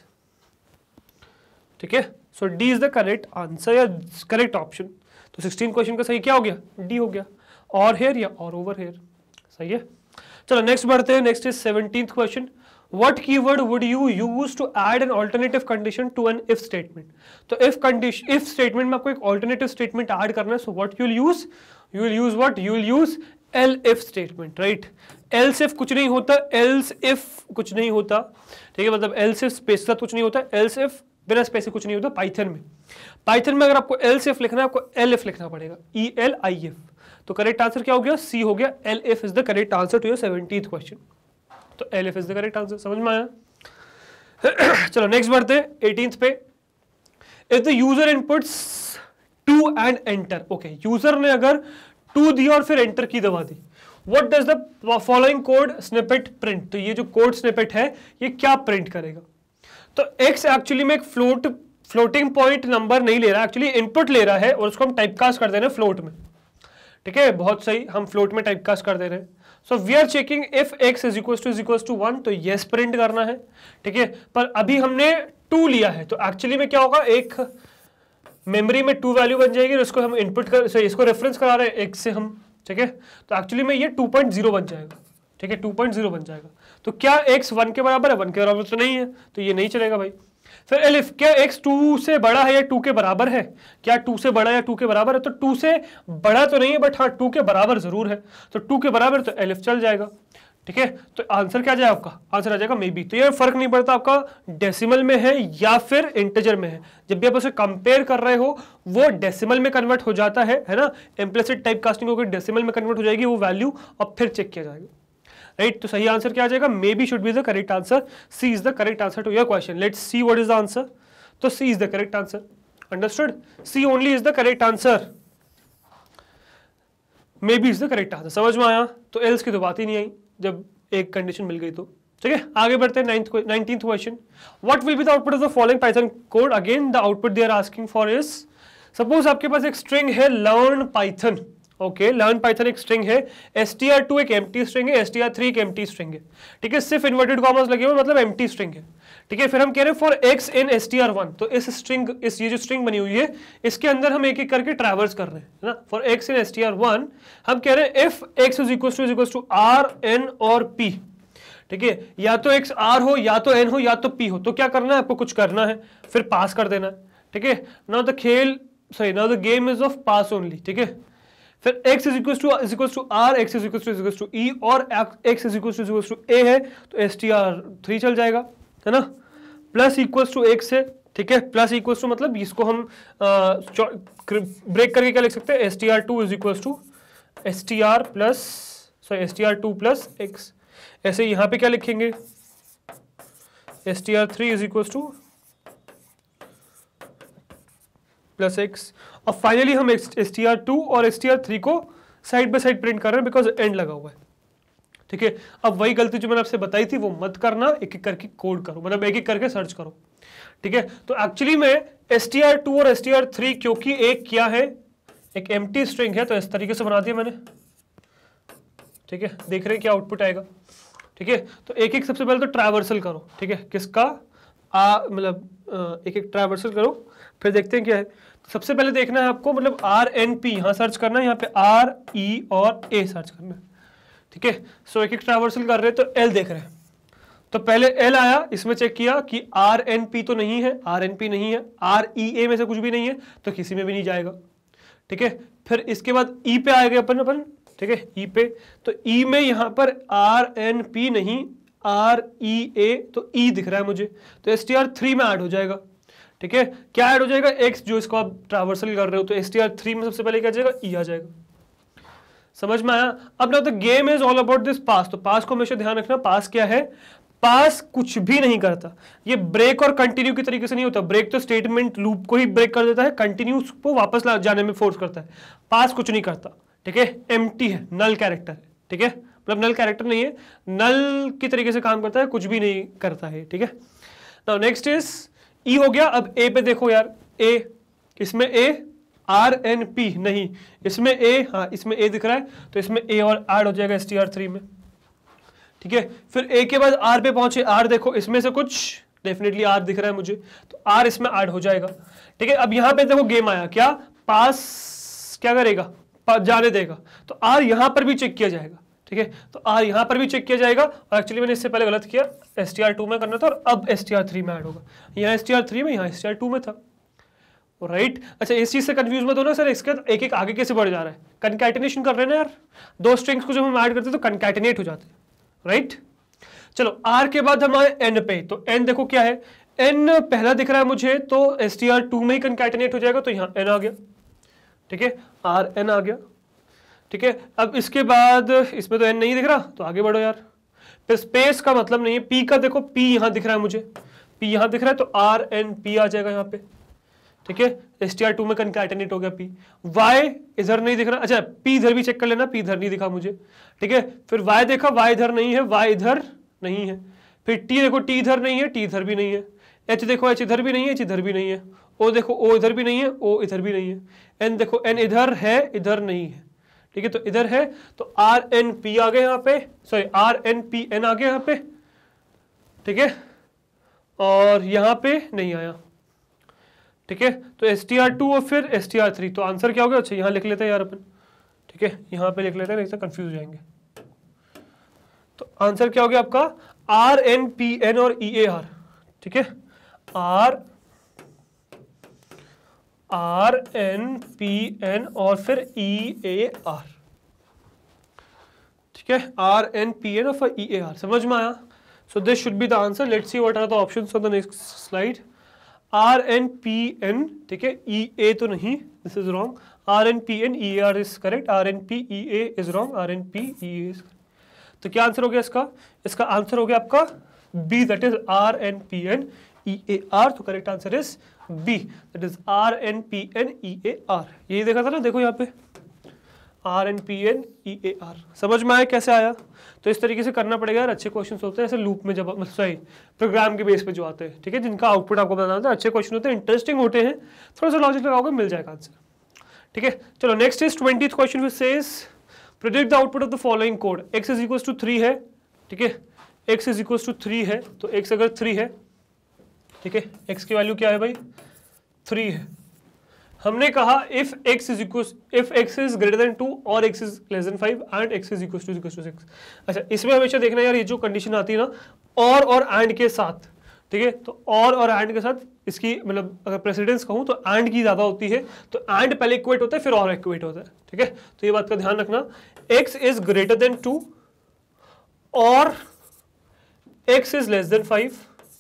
ठीक है। So D is the correct answer या करेक्ट ऑप्शन। तो 16 क्वेश्चन का सही क्या हो गया, डी हो गया, और हेयर या और ओवर हेयर, सही है। चलो नेक्स्ट बढ़ते हैं, next is 17th question, what keyword would you use to add an alternative condition to an if statement? तो if statement में आपको एक alternative statement add करना है, so what you will use? You will use what? You will use else statement, right? else if कुछ नहीं होता, else if कुछ नहीं होता, ठीक है, मतलब else if स्पेस का कुछ नहीं होता, else if बिना स्पेस कुछ नहीं होता। पाइथन में अगर आपको else if लिखना है, आपको elif लिखना पड़ेगा, ELIF। तो करेक्ट आंसर क्या हो गया, सी हो गया, elif is the correct answer to your 17th question. तो elif is the correct answer, समझ में आया। चलो नेक्स्ट बढ़ते हैं 18th पे। If the user inputs 2 and enter, okay, user ने अगर 2 दिया और फिर एंटर की दबा दी, what does the following code snippet print? तो ये जो कोड स्निपेट है ये क्या प्रिंट करेगा? तो x एक्चुअली में एक फ्लोटिंग पॉइंट नंबर नहीं ले रहा, एक्चुअली इनपुट ले रहा है और उसको हम टाइपकास्ट कर दे रहे हैं फ्लोट में, ठीक है, बहुत सही, हम फ्लोट में टाइपकास्ट कर दे रहे हैं। So we are checking if x is equals to 1, तो यस प्रिंट करना है, ठीक है। पर अभी हमने 2 लिया है, तो एक्चुअली में क्या होगा, एक मेमोरी में 2 वैल्यू बन जाएगी, इसको हम इनपुट कर, इसको रेफरेंस करा रहे हैं x से हम, ठीक है, तो एक्चुअली में ये 2.0 बन जाएगा, ठीक है, 2.0 बन जाएगा। तो क्या x 1 के बराबर है? 1 के बराबर तो नहीं है, तो ये नहीं चलेगा भाई। फिर एलिफ, क्या x 2 से बड़ा है या 2 के बराबर है? क्या 2 से बड़ा या 2 के बराबर है? तो 2 से बड़ा तो नहीं है, बट हाँ 2 के बराबर जरूर है, तो 2 के बराबर तो एलिफ चल जाएगा, ठीक है। तो आंसर क्या जाएगा आपका? आंसर आ जाएगा मे बी। तो ये फर्क नहीं पड़ता आपका डेसिमल में है या फिर इंटीजर में है, जब भी आप उसे कंपेयर कर रहे हो वो डेसिमल में कन्वर्ट हो जाता है ना, इम्प्लिसिट टाइप कास्टिंग होकर डेसिमल में कन्वर्ट हो जाएगी वो वैल्यू, और फिर चेक किया जाएगा, राइट। तो सही आंसर क्या आ जाएगा? Maybe should be the correct answer, C is the correct answer to your question. Let's see what is the answer. तो C is the correct answer, understood, C only is the correct answer, maybe is the correct answer, समझ में आया। तो else की तो बात ही नहीं आई जब एक कंडीशन मिल गई तो, ठीक है। आगे बढ़ते हैं 19th question, what will be the output of the following Python code? Again the output they are asking for is, suppose आपके पास एक स्ट्रिंग है learn Python, okay, learn Python एक स्ट्रिंग है, str2 एक एम्प्टी स्ट्रिंग है, str3 एक empty string है, ठीक है, सिर्फ इन्वर्टेड कॉमास लगे हुए मतलब एम्प्टी स्ट्रिंग है, ठीक है। फिर हम कह रहे हैं फॉर x इन str1, तो इस स्ट्रिंग, इस ये जो स्ट्रिंग बनी हुई है इसके अंदर हम एक एक करके ट्रैवर्स कर रहे हैं, है ना। फॉर x इन str1 हम कह रहे हैं if x is equal to r n और p, ठीक है, या तो x r हो या तो n हो या तो p हो, तो क्या करना है आपको? कुछ करना है, फिर पास कर देना है, ठीक है। Now the game is of pass only, ठीक है। फिर x is equal to r, x is equal to e, और x is equal to a है, तो str3 चल जाएगा, है ना। प्लस इक्वल्स टू x है, ठीक है, प्लस इक्वल्स टू मतलब इसको हम ब्रेक करके क्या लिख सकते हैं? str2 is equal to str2 plus x। ऐसे यहाँ पे क्या लिखेंगे? str3 is equal to plus x, और फाइनली हम str2 और str3 को साइड बाय साइड प्रिंट कर रहे हैं बिकॉज एंड लगा हुआ है, ठीक है। अब वही गलती जो मैंने आपसे बताई थी वो मत करना, एक एक करके कोड करो, मतलब एक एक करके सर्च करो, ठीक है। तो एक्चुअली में str2 और str3 क्योंकि एक क्या है, एक एम्प्टी स्ट्रिंग है, तो इस तरीके से बना दिया मैंने, ठीक है। देख रहे हैं क्या आउटपुट आएगा, ठीक है। तो एक एक सबसे पहले तो ट्रैवर्सल करो, ठीक है, किसका मतलब एक एक ट्रैवर्सल करो, फिर देखते हैं क्या है। सबसे पहले देखना है आपको, मतलब आर एन पी यहाँ सर्च करना है, यहाँ पे आर ई और ए सर्च करना है, ठीक है। सो एक एक ट्रावर्सल कर रहे हैं तो एल देख रहे हैं, तो पहले एल आया, इसमें चेक किया कि आर एन पी तो नहीं है, आर एन पी नहीं है, आर ई ए में से कुछ भी नहीं है, तो किसी में भी नहीं जाएगा, ठीक है। फिर इसके बाद ई पे आएगा अपन, ठीक है, ई पे, तो ई में यहाँ पर आर एन पी नहीं, आर ई ए, तो ई दिख रहा है मुझे, तो एस टी आर 3 में ऐड हो जाएगा, ठीक है। क्या ऐड हो जाएगा, एक्स जो इसको आप ट्रावर्सल कर रहे हो, तो एस टी आर 3 में सबसे पहले क्या जाएगा, ई आ जाएगा। समझ में आया? अब ना the game is all about this pass, तो पास को हमेशा ध्यान रखना, पास क्या है, पास कुछ भी नहीं करता, ये ब्रेक और कंटिन्यू की तरीके से नहीं होता। ब्रेक तो स्टेटमेंट लूप को ही ब्रेक कर देता है, कंटिन्यू को वापस जाने में फोर्स करता है, पास कुछ नहीं करता, ठीक है। एम्प्टी है, नल कैरेक्टर है, ठीक है, मतलब नल कैरेक्टर नहीं है, नल की तरीके से काम करता है, कुछ भी नहीं करता है, ठीक है। नाउ नेक्स्ट इज ई हो गया। अब ए पे देखो यार, ए, इसमें ए आर एन पी नहीं, इसमें ए, हाँ इसमें ए दिख रहा है, तो इसमें ए और ऐड हो जाएगा एस टी आर 3 में, ठीक है। फिर ए के बाद आर पे पहुंचे, आर देखो इसमें से कुछ डेफिनेटली आर दिख रहा है मुझे, तो आर इसमें ऐड हो जाएगा, ठीक है। अब यहां पे देखो गेम आया, क्या पास क्या करेगा, जाने देगा, तो आर यहां पर भी चेक किया जाएगा, ठीक है। तो आर यहां पर भी चेक किया जाएगा, और एक्चुअली मैंने इससे पहले गलत किया, एस टी आर 2 में करना था और अब एस टी आर 3 में ऐड होगा, यहाँ एस टी आर 3 में, यहाँ एस टी आर 2 में था, राइट। अच्छा इस चीज से कंफ्यूज मत होना सर, इसका एक एक आगे कैसे बढ़ जा रहा है, कंकैटिनेशन कर रहे हैं ना यार, दो स्ट्रिंग्स को जब हम ऐड करते हैं तो कंकैटिनेट हो जाते हैं, राइट। चलो आर के बाद हम आए एन पे, तो एन देखो क्या है, एन पहला दिख रहा है मुझे, तो एस टी आर 2 में ही कंकैटिनेट हो जाएगा, तो यहाँ एन आ गया, ठीक है, आर एन आ गया, ठीक है। अब इसके बाद इसमें तो एन नहीं दिख रहा, तो आगे बढ़ो यार। फिर स्पेस का मतलब नहीं है, पी का देखो, पी यहां दिख रहा है मुझे, पी यहां दिख रहा है, तो आर एन पी आ जाएगा यहाँ पे, ठीक है। एस टी आर 2 में कंकैटिनेट हो गया पी। वाई इधर नहीं दिख रहा, अच्छा पी इधर भी चेक कर लेना, पी इधर नहीं दिखा मुझे, ठीक है। फिर वाई देखा, वाई इधर नहीं है, वाई इधर नहीं है। फिर टी देखो, टी इधर नहीं है, टी इधर भी नहीं है। एच देखो, एच इधर भी नहीं है, एच इधर भी नहीं है। ओ देखो, ओ इधर भी नहीं है, ओ इधर भी नहीं है। एन देखो, एन इधर है, इधर नहीं है, ठीक है, तो इधर है, तो आर एन पी आ गए यहाँ पे, sorry R N P N आ गया यहाँ पे, ठीक है, और यहाँ पे नहीं आया, ठीक है। तो एस टी आर 2 और फिर एस टी आर 3, तो आंसर क्या हो गया, अच्छा यहाँ लिख लेते हैं यार अपन, ठीक है, यहाँ पे लिख लेते हैं, नहीं तो कंफ्यूज हो जाएंगे। तो आंसर क्या हो गया आपका, आर एन पी एन और ई ए आर, ठीक है, आर एन पी एन और फिर ई ए आर, ठीक है, आर एन पी एन और फिर ई ए आर। समझ में आया? So this should be the answer. Let's see what are the options on the next slide. R N P N, ठीक है, ई ए तो नहीं, this is wrong, R N P N E A R is correct, R N P E A is wrong, R N P E A is correct. तो क्या answer हो गया इसका? इसका आंसर हो गया आपका B, that is R N P N E A R. तो correct answer is B, that is R N P N E A R. यही देखा था ना, देखो यहाँ पे R N P N E A R. समझ में आया कैसे आया? तो इस तरीके से करना पड़ेगा यार, अच्छे क्वेश्चन होते हैं ऐसे लूप में, जब सही प्रोग्राम के बेस पे जो आते हैं, ठीक है, जिनका आउटपुट आपको बताना होता है, अच्छे क्वेश्चन होते हैं, इंटरेस्टिंग होते हैं, थोड़ा सा लॉजिक लगाओगे मिल जाएगा आंसर, ठीक है। चलो next is 20th question, which says predict the output of the following code. x is equal to 3 है, ठीक है, x इज इक्वल टू 3 है, तो x अगर 3 है, ठीक है, x की वैल्यू क्या है भाई, 3 है। हमने कहा if x is greater than 2 or x is less than 5 and x is equal to 6। अच्छा इसमें हमेशा देखना यार, ये जो कंडीशन आती है ना, और एंड के साथ, ठीक है, तो और एंड के साथ इसकी मतलब अगर प्रेसिडेंस कहूं तो एंड की ज्यादा होती है, तो एंड पहले इक्वेट होता है फिर और इक्वेट होता है, ठीक है। तो ये बात का ध्यान रखना, x is greater than 2 or x is less than 5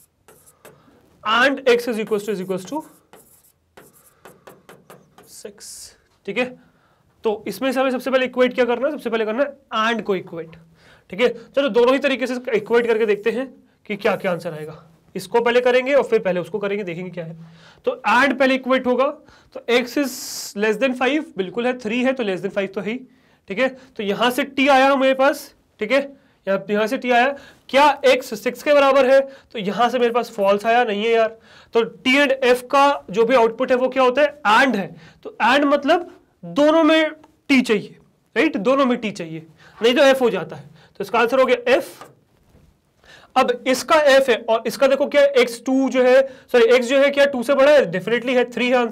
and x is equal to 6, ठीक है। तो इसमें से हमें सबसे पहले इक्वेट क्या करना है, सबसे पहले करना है एंड को इक्वेट, ठीक है। चलो दोनों ही तरीके से इक्वेट करके देखते हैं कि क्या क्या आंसर आएगा। इसको पहले करेंगे और फिर पहले उसको करेंगे, देखेंगे क्या है। तो एंड पहले इक्वेट होगा, तो x इज लेस देन 5 बिल्कुल है, 3 है तो लेस देन 5 तो है ही, ठीक है। तो यहां से t आया मेरे पास, ठीक है, यहां से t आया, क्या x 6 के बराबर है, तो यहां से मेरे पास फॉल्स आया, नहीं है यार। तो t एंड f का जो भी आउटपुट है वो क्या होता है, एंड है, तो एंड मतलब दोनों में t चाहिए, राइट, दोनों में t चाहिए, नहीं तो f हो जाता है। तो इसका आंसर हो गया f। अब इसका f है और इसका देखो क्या x2 जो है, सॉरी x जो है क्या 2 से बड़ा है, डेफिनेटली है, 3 है आंसर,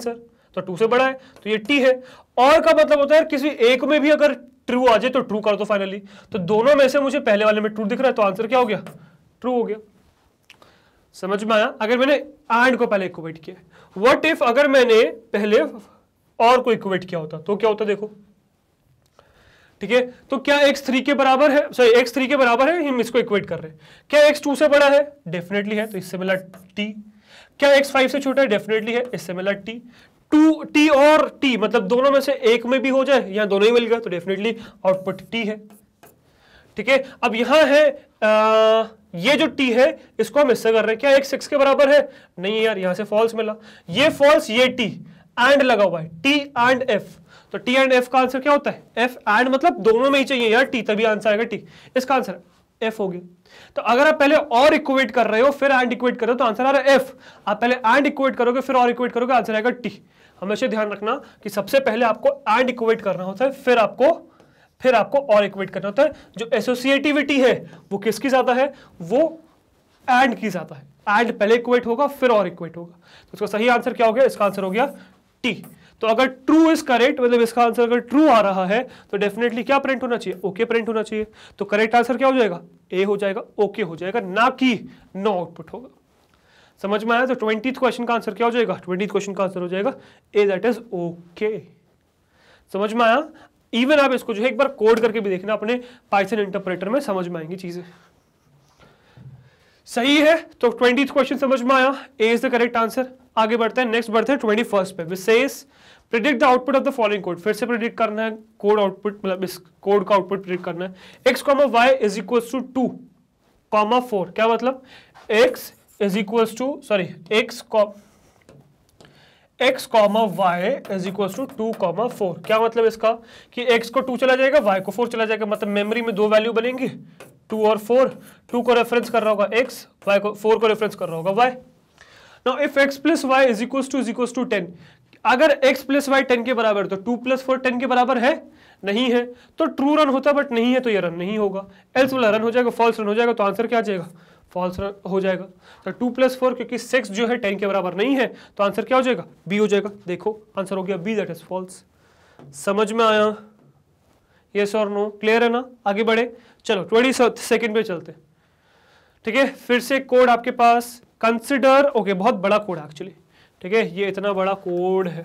तो 2 से बड़ा है, तो ये t है। और का मतलब होता है किसी एक में भी अगर ट्रू आ जाए तो ट्रू कर दो फाइनली। तो दोनों में से मुझे पहले वाले में ट्रू दिख रहा है, तो आंसर क्या हो गया? ट्रू हो गया। समझ में आया? अगर मैंने एंड को पहले इक्वेट किया, व्हाट इफ अगर मैंने पहले और को इक्वेट किया होता तो क्या होता? देखो, ठीक है, तो क्या x 3 के बराबर है, सॉरी x 3 के बराबर है, हम इसको इक्वेट कर रहे हैं। क्या x 2 से बड़ा है? डेफिनेटली है, तो इससे मिला t। क्या x 5 से छोटा है? डेफिनेटली है, इससे मिला t। 2t और t मतलब दोनों में से एक में भी हो जाए या दोनों ही मिल गया तो डेफिनेटली आउटपुट t है। ठीक है, अब यहां है ये जो t है इसको हम इससे कर रहे हैं। क्या x 6 के बराबर है? नहीं है यार, यहां से फॉल्स मिला, ये फॉल्स, ये t एंड लगा हुआ है, t एंड f। तो t एंड f का आंसर क्या होता है? f एंड मतलब दोनों में ही चाहिए यार t, तभी आंसर आएगा t। इसका आंसर f हो गया। तो अगर आप पहले और इक्वेट कर रहे हो फिर एंड इक्वेट कर रहे हो तो आंसर आ रहा है f। आप पहले एंड इक्वेट करोगे फिर और इक्वेट करोगे, आंसर आएगा t। हमेशा ध्यान रखना कि सबसे पहले आपको एंड इक्वेट करना होता है, फिर आपको और इक्वेट करना होता है। जो एसोसिएटिविटी है वो किसकी ज्यादा है? वो एंड की ज्यादा है। एंड पहले इक्वेट होगा फिर और इक्वेट होगा। तो इसका सही आंसर क्या हो गया? इसका आंसर हो गया t। तो अगर ट्रू इज करेक्ट, मतलब इसका आंसर अगर ट्रू आ रहा है तो डेफिनेटली क्या प्रिंट होना चाहिए? ओके प्रिंट होना चाहिए। तो करेक्ट आंसर क्या हो जाएगा? ए हो जाएगा, ओके हो जाएगा, ना कि नो आउटपुट होगा। समझ में आया? तो 20th क्वेश्चन का आंसर क्या हो जाएगा? 20th क्वेश्चन का आंसर हो जाएगा ए, दैट इज ओके। समझ में आया? इवन आप इसको जो है एक बार कोड करके भी देखना अपने पाइथन इंटरप्रेटर में, समझ में आएंगी चीजें। सही है, तो 20th क्वेश्चन समझ में आया, A is the correct answer. आगे बढ़ते हैं, नेक्स्ट बढ़ते हैं 21st पे। विशेष predict the output of the following code. फिर से प्रिडिक्ट करना है कोड आउटपुट, मतलब इस कोड का आउटपुट प्रिडिक्ट करना है। x, y is equals to 2, 4। क्या मतलब? x is equals to, sorry x, y is equals to 2, 4। क्या मतलब इसका? कि x को 2 चला जाएगा, y को 4 चला जाएगा, मतलब मेमोरी में दो वैल्यू बनेंगी 2 और 4। 2 को रेफरेंस कर रहा होगा x, y को 4 को रेफरेंस कर रहा होगा y। Now if x plus y is equals to 10, अगर x प्लस वाई 10 के बराबर तो 2 प्लस 4 10 के बराबर है? नहीं है, तो ट्रू रन होता बट नहीं है तो ये रन नहीं होगा। एल्स वाला रन हो जाएगा, फॉल्स रन हो जाएगा, तो आंसर क्या आ जाएगा? फॉल्स रन हो जाएगा। तो 2 प्लस 4 क्योंकि 6 जो है 10 के बराबर नहीं है तो आंसर क्या हो जाएगा? बी हो जाएगा। देखो आंसर हो गया बी, दैट इज फॉल्स। समझ में आया? यस और नो? क्लियर है ना? आगे बढ़े, चलो 22nd पे चलते। ठीक है, फिर से कोड आपके पास कंसिडर, ओके बहुत बड़ा कोड है एक्चुअली। ठीक है, ये इतना बड़ा कोड है,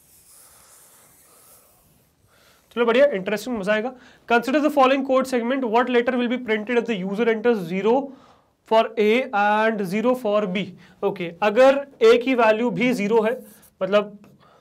चलो बढ़िया, इंटरेस्टिंग, मजा आएगा। Consider the following code segment, what letter will be printed at the user enters 0 for A and 0 for B. Okay, अगर ए की वैल्यू भी 0 है, मतलब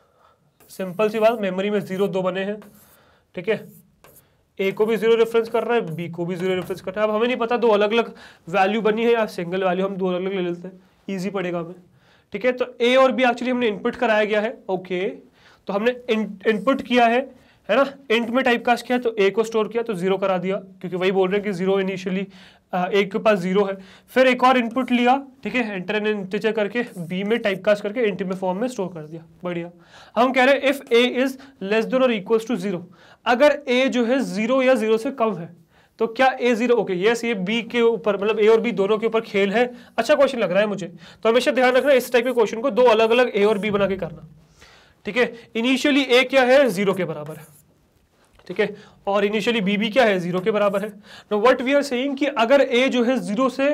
सिंपल सी बात, मेमोरी में 0 2 बने हैं। ठीक है, ए को भी 0 रेफरेंस कर रहा है, बी को भी 0 रेफरेंस कर रहा है। अब हमें नहीं पता दो अलग अलग वैल्यू बनी है या सिंगल वैल्यू, हम दो अलग अलग ले लेते हैं, ईजी पड़ेगा हमें। ठीक है, तो ए और बी एक्चुअली हमने इनपुट कराया गया है। ओके, तो हमने इनपुट किया है ना, इंट में टाइप कास्ट किया, तो ए को स्टोर किया तो 0 करा दिया, क्योंकि वही बोल रहे हैं कि 0 इनिशियली ए के पास 0 है। फिर एक और इनपुट लिया, ठीक है, एंटर एंड इंटीजर करके बी में टाइप कास्ट करके इंट में फॉर्म में स्टोर कर दिया। बढ़िया। हम कह रहे हैं if A is less than और इक्वल्स टू 0, अगर ए जो है 0 या 0 से कम है तो क्या ए 0? ओके यस, ये बी के ऊपर, मतलब ए और बी दोनों के ऊपर खेल है। अच्छा क्वेश्चन लग रहा है मुझे, तो हमेशा ध्यान रखना इस टाइप के क्वेश्चन को दो अलग अलग ए और बी बना के करना। ठीक है, इनिशियली ए क्या है? 0 के बराबर है। ठीक है, और इनिशियली बी भी क्या है? 0 के बराबर है। No what we are saying कि अगर ए जो है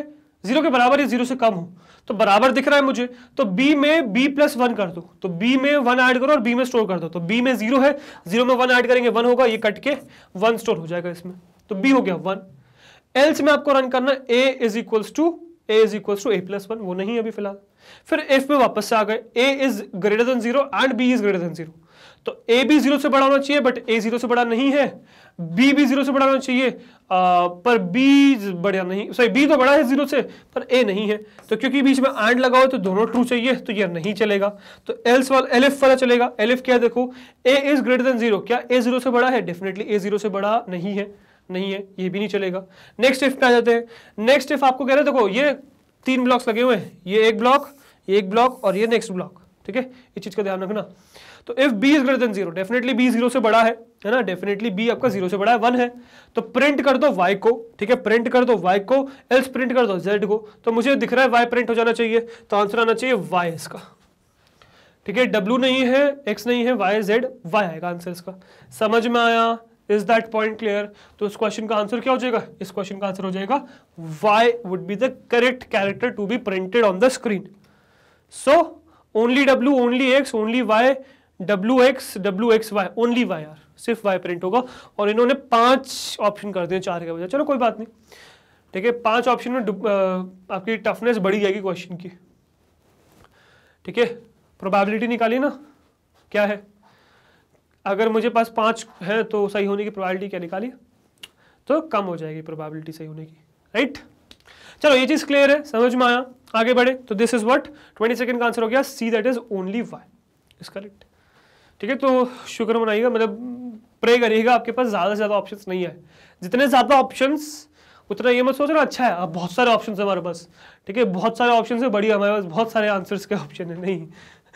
0 के बराबर या 0 से कम हो, तो बराबर दिख रहा है मुझे, तो बी में b प्लस 1 कर दो, तो बी में 1 ऐड करो और बी में स्टोर कर दो। तो बी में 0 है, 0 में 1 ऐड करेंगे 1 होगा, ये कट के 1 स्टोर हो जाएगा इसमें, तो b हो गया 1। एल्स में आपको रन करना a is equals to a plus 1, वो नहीं अभी फिलहाल। फिर इफ में वापस से आ गए, a is greater than 0 and b is greater than 0, तो a भी 0 से बड़ा होना चाहिए बट a 0 से बड़ा नहीं है, b भी 0 से बड़ा होना चाहिए पर b बड़ा नहीं, सॉरी b तो बड़ा है 0 से पर a नहीं है। तो क्योंकि बीच में एंड लगा हो तो दोनों ट्रू चाहिए, तो ये नहीं चलेगा, तो एल्स वाला एलिफ वाला चलेगा। एलिफ क्या है? देखो a इज ग्रेटर देन 0, क्या a 0 से बड़ा है? डेफिनेटली a 0 से बड़ा नहीं है, ये भी नहीं चलेगा। नेक्स्ट इफ पे आ जाते हैं। नेक्स्ट इफ आपको कह रहे हैं, देखो ये 3 ब्लॉक्स लगे हुए हैं, ये एक ब्लॉक और ये नेक्स्ट ब्लॉक। ठीक है, इस चीज का ध्यान रखना। तो if b is greater than 0, definitely b 0 से बड़ा है ना, डेफिनेटली b आपका 0 से बड़ा है, 1 है, तो प्रिंट कर दो y को। ठीक है, प्रिंट कर दो y को, एल्स प्रिंट कर दो z को। तो मुझे दिख रहा है y प्रिंट हो जाना चाहिए, तो आंसर आना चाहिए y इसका। ठीक है, W नहीं है, X नहीं है, Y Z, Y आएगा आंसर इसका। समझ में आया? Is that point clear? तो इस क्वेश्चन का आंसर क्या हो जाएगा? इस क्वेश्चन का आंसर हो जाएगा Y would be the correct character to be printed on the screen. So only W, only X, only Y, WX, WXY, only Y यार, सिर्फ Y प्रिंट होगा। और इन्होंने 5 ऑप्शन कर दिए 4 के बजाय। चलो कोई बात नहीं, ठीक है, 5 ऑप्शन में आपकी टफनेस बढ़ी जाएगी क्वेश्चन की। ठीक है, प्रोबेबिलिटी निकालिए ना, क्या है? अगर मुझे पास 5 है तो सही होने की प्रोबेबिलिटी क्या निकालिए? तो कम हो जाएगी प्रोबेबिलिटी सही होने की, राइट? चलो ये चीज क्लियर है, समझ में आया? आगे बढ़े तो दिस इज व्हाट 22nd का आंसर हो गया C, that is only Y is correct. ठीक है, तो शुक्र मनाइएगा, मतलब प्रे करिएगा आपके पास ज़्यादा से ज़्यादा ऑप्शंस नहीं है। जितने ज़्यादा ऑप्शंस उतना ये मत सोच रहा अच्छा है अब बहुत सारे ऑप्शंस है हमारे पास। ठीक है, बहुत सारे ऑप्शंस है, बढ़िया, हमारे पास बहुत सारे आंसर्स के ऑप्शन है। नहीं,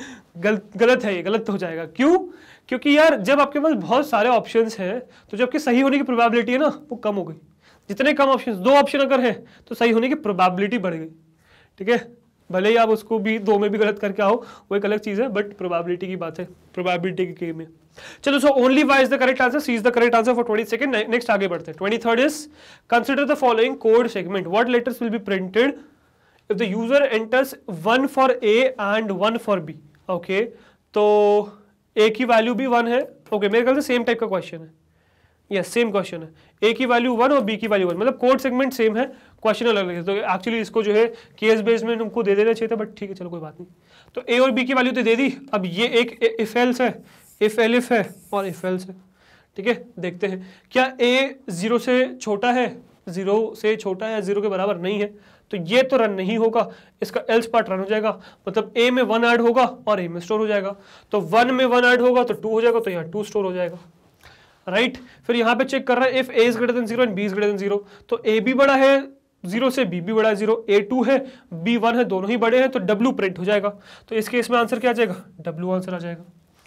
गलत है, ये गलत हो जाएगा। क्यों? क्योंकि यार जब आपके पास बहुत सारे ऑप्शंस हैं तो जो आपकी सही होने की प्रोबेबिलिटी है ना वो कम हो गई। जितने कम ऑप्शंस, 2 ऑप्शन अगर है तो सही होने की प्रोबेबिलिटी बढ़ गई। ठीक है, भले ही आप उसको भी 2 में भी गलत करके आओ, वो एक अलग चीज है, बट प्रोबेबिलिटी की बात है, प्रोबेबिलिटी की गेम है। चलो, so only Y is the correct answer, C is the correct answer for 22nd। Next आगे बढ़ते हैं। 23rd is consider the following code segment, what letters will be printed if the user enters 1 for A and 1 for B। Okay, तो A की value भी 1 है। ओके, मेरे ख्याल से सेम टाइप का क्वेश्चन है, यस सेम क्वेश्चन है। A की वैल्यू 1 और B की वैल्यू 1, मतलब कोड सेगमेंट सेम है, क्वेश्चन अलग अलग है। तो एक्चुअली इसको जो है केस बेस्ड में उनको दे देना चाहिए था, बट ठीक है चलो कोई बात नहीं। तो A और B की वैल्यू तो दे दी। अब ये एक इफ एल्स है, इफ एलिफ है और इफ एल्स है। ठीक है, देखते हैं क्या A 0 से छोटा है, 0 से छोटा है या 0 के बराबर नहीं है, तो ये तो रन नहीं होगा, इसका एल्स पार्ट रन हो जाएगा, मतलब A में 1 ऐड होगा और A में स्टोर हो जाएगा। तो 1 में 1 ऐड होगा तो 2 हो जाएगा, तो यहाँ 2 स्टोर हो जाएगा, राइट? फिर यहाँ पे चेक कर रहा है if A is greater than 0 and B is greater than 0, तो A भी बड़ा है 0 से, B भी बड़ा है 0, A 2 है B 1 है, दोनों ही बड़े हैं, तो W प्रिंट हो जाएगा। तो इस केस में आंसर क्या आ जाएगा? W आंसर आ जाएगा।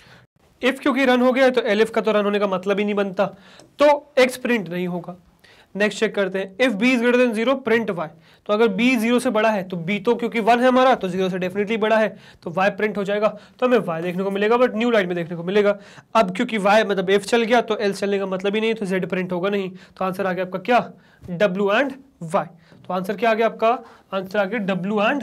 इफ क्योंकि रन हो गया तो एलिफ का तो रन होने का मतलब ही नहीं बनता, तो X प्रिंट नहीं होगा। नेक्स्ट चेक करते हैं, if B is greater than 0 print Y, तो अगर B 0 से बड़ा है तो B तो क्योंकि 1 है हमारा तो 0 से डेफिनेटली बड़ा है, तो Y प्रिंट हो जाएगा। तो हमें Y देखने को मिलेगा, बट न्यू लाइन में देखने को मिलेगा। अब क्योंकि Y मतलब F चल गया तो L चलने का मतलब ही नहीं, तो Z प्रिंट होगा नहीं। तो आंसर आ गया आपका क्या? W and Y। तो आंसर क्या आ गया आपका? आंसर आ गया W एंड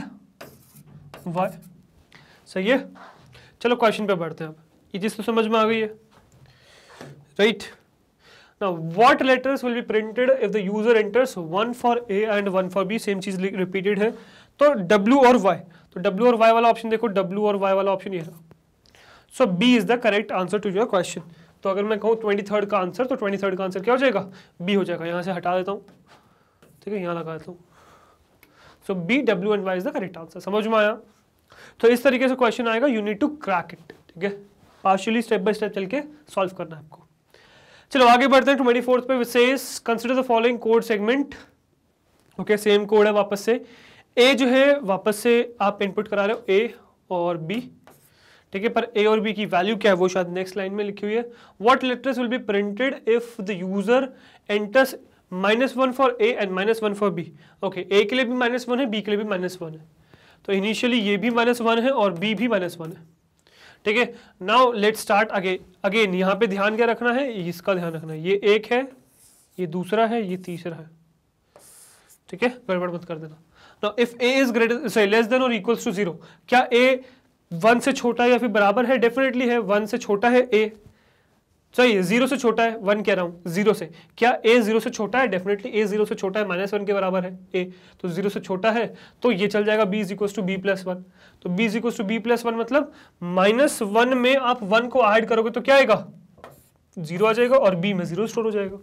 Y। सही है, चलो क्वेश्चन पे बढ़ते हैं। अब ये चीज तो समझ में आ गई है, right? Now, what letters will be printed if the user enters 1 for A and 1 for B? Same चीज रिपीटेड है, तो W और Y, तो W और Y वाला ऑप्शन देखो, W और Y वाला ऑप्शन ये है। So B is the correct answer to your question. तो अगर मैं कहूँ 23rd का आंसर, तो 23rd का आंसर क्या हो जाएगा? B हो जाएगा। यहाँ से हटा देता हूँ, ठीक है, यहाँ लगा देता हूँ। So B, W and Y is the correct answer. समझ में आया? तो इस तरीके से क्वेश्चन आएगा, you need to crack it. ठीक है, पार्शियली स्टेप बाय स्टेप चल के सॉल्व करना है आपको। चलो आगे बढ़ते हैं। 24th पे विशेष consider the following code segment. Okay, same code है वापस से। A जो है वापस से आप इनपुट करा रहे हो A और B, ठीक है, पर A और B की वैल्यू क्या है वो शायद नेक्स्ट लाइन में लिखी हुई है। What letters will be printed if the user enters -1 for A and -1 for B। Okay, A के लिए भी -1 है, B के लिए भी -1 है, तो इनिशियली ये भी -1 है और B भी -1 है। ठीक है, नाउ लेट्स स्टार्ट अगेन। यहाँ पे ध्यान क्या रखना है? इसका ध्यान रखना है, ये एक है, ये दूसरा है, ये तीसरा है। ठीक है, गड़बड़ मत कर देना। Now if A is greater sorry less than और इक्वल्स टू 0, क्या A 1 से छोटा है या फिर बराबर है? डेफिनेटली है, 1 से छोटा है A, सही 0 से छोटा है, 1 कह रहा हूँ 0 से। क्या A 0 से छोटा है? डेफिनेटली A 0 से छोटा है, -1 के बराबर है A, तो 0 से छोटा है, तो ये चल जाएगा B is equals to B plus 1। तो B is equals to B plus 1 मतलब -1 में आप 1 को ऐड करोगे तो क्या आएगा? 0 आ जाएगा और B में 0 स्टोर हो जाएगा,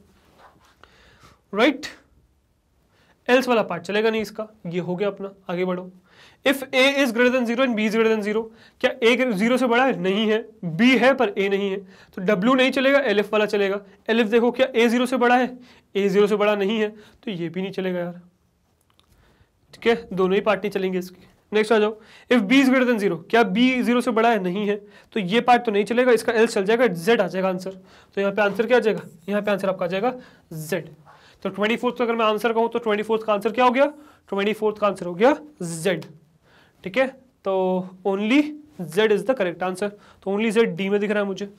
राइट? एल्स वाला पार्ट चलेगा नहीं इसका, ये हो गया अपना। आगे बढ़ो। If A is greater than 0 and B is greater than 0, क्या A 0 से बड़ा है? नहीं है। B है पर A नहीं है, तो W नहीं चलेगा, एलिफ वाला चलेगा। एलिफ देखो, क्या A 0 से बड़ा है? A 0 से बड़ा नहीं है, तो ये भी नहीं चलेगा यार। ठीक है, दोनों ही पार्ट नहीं चलेंगे इसके। नेक्स्ट आ जाओ। If B is greater than 0, क्या B 0 से बड़ा है? नहीं है, तो ये पार्ट तो नहीं चलेगा, इसका एल्स चल जाएगा, Z आ जाएगा आंसर। तो यहाँ पे आंसर क्या आ जाएगा? यहाँ पे आंसर आपका आ जाएगा Z। तो 24th का अगर मैं आंसर कहूँ तो 24th का आंसर क्या हो गया? 24th का आंसर हो गया Z। ठीक है, तो only Z is the correct answer. तो ओनली Z डी में दिख रहा है मुझे।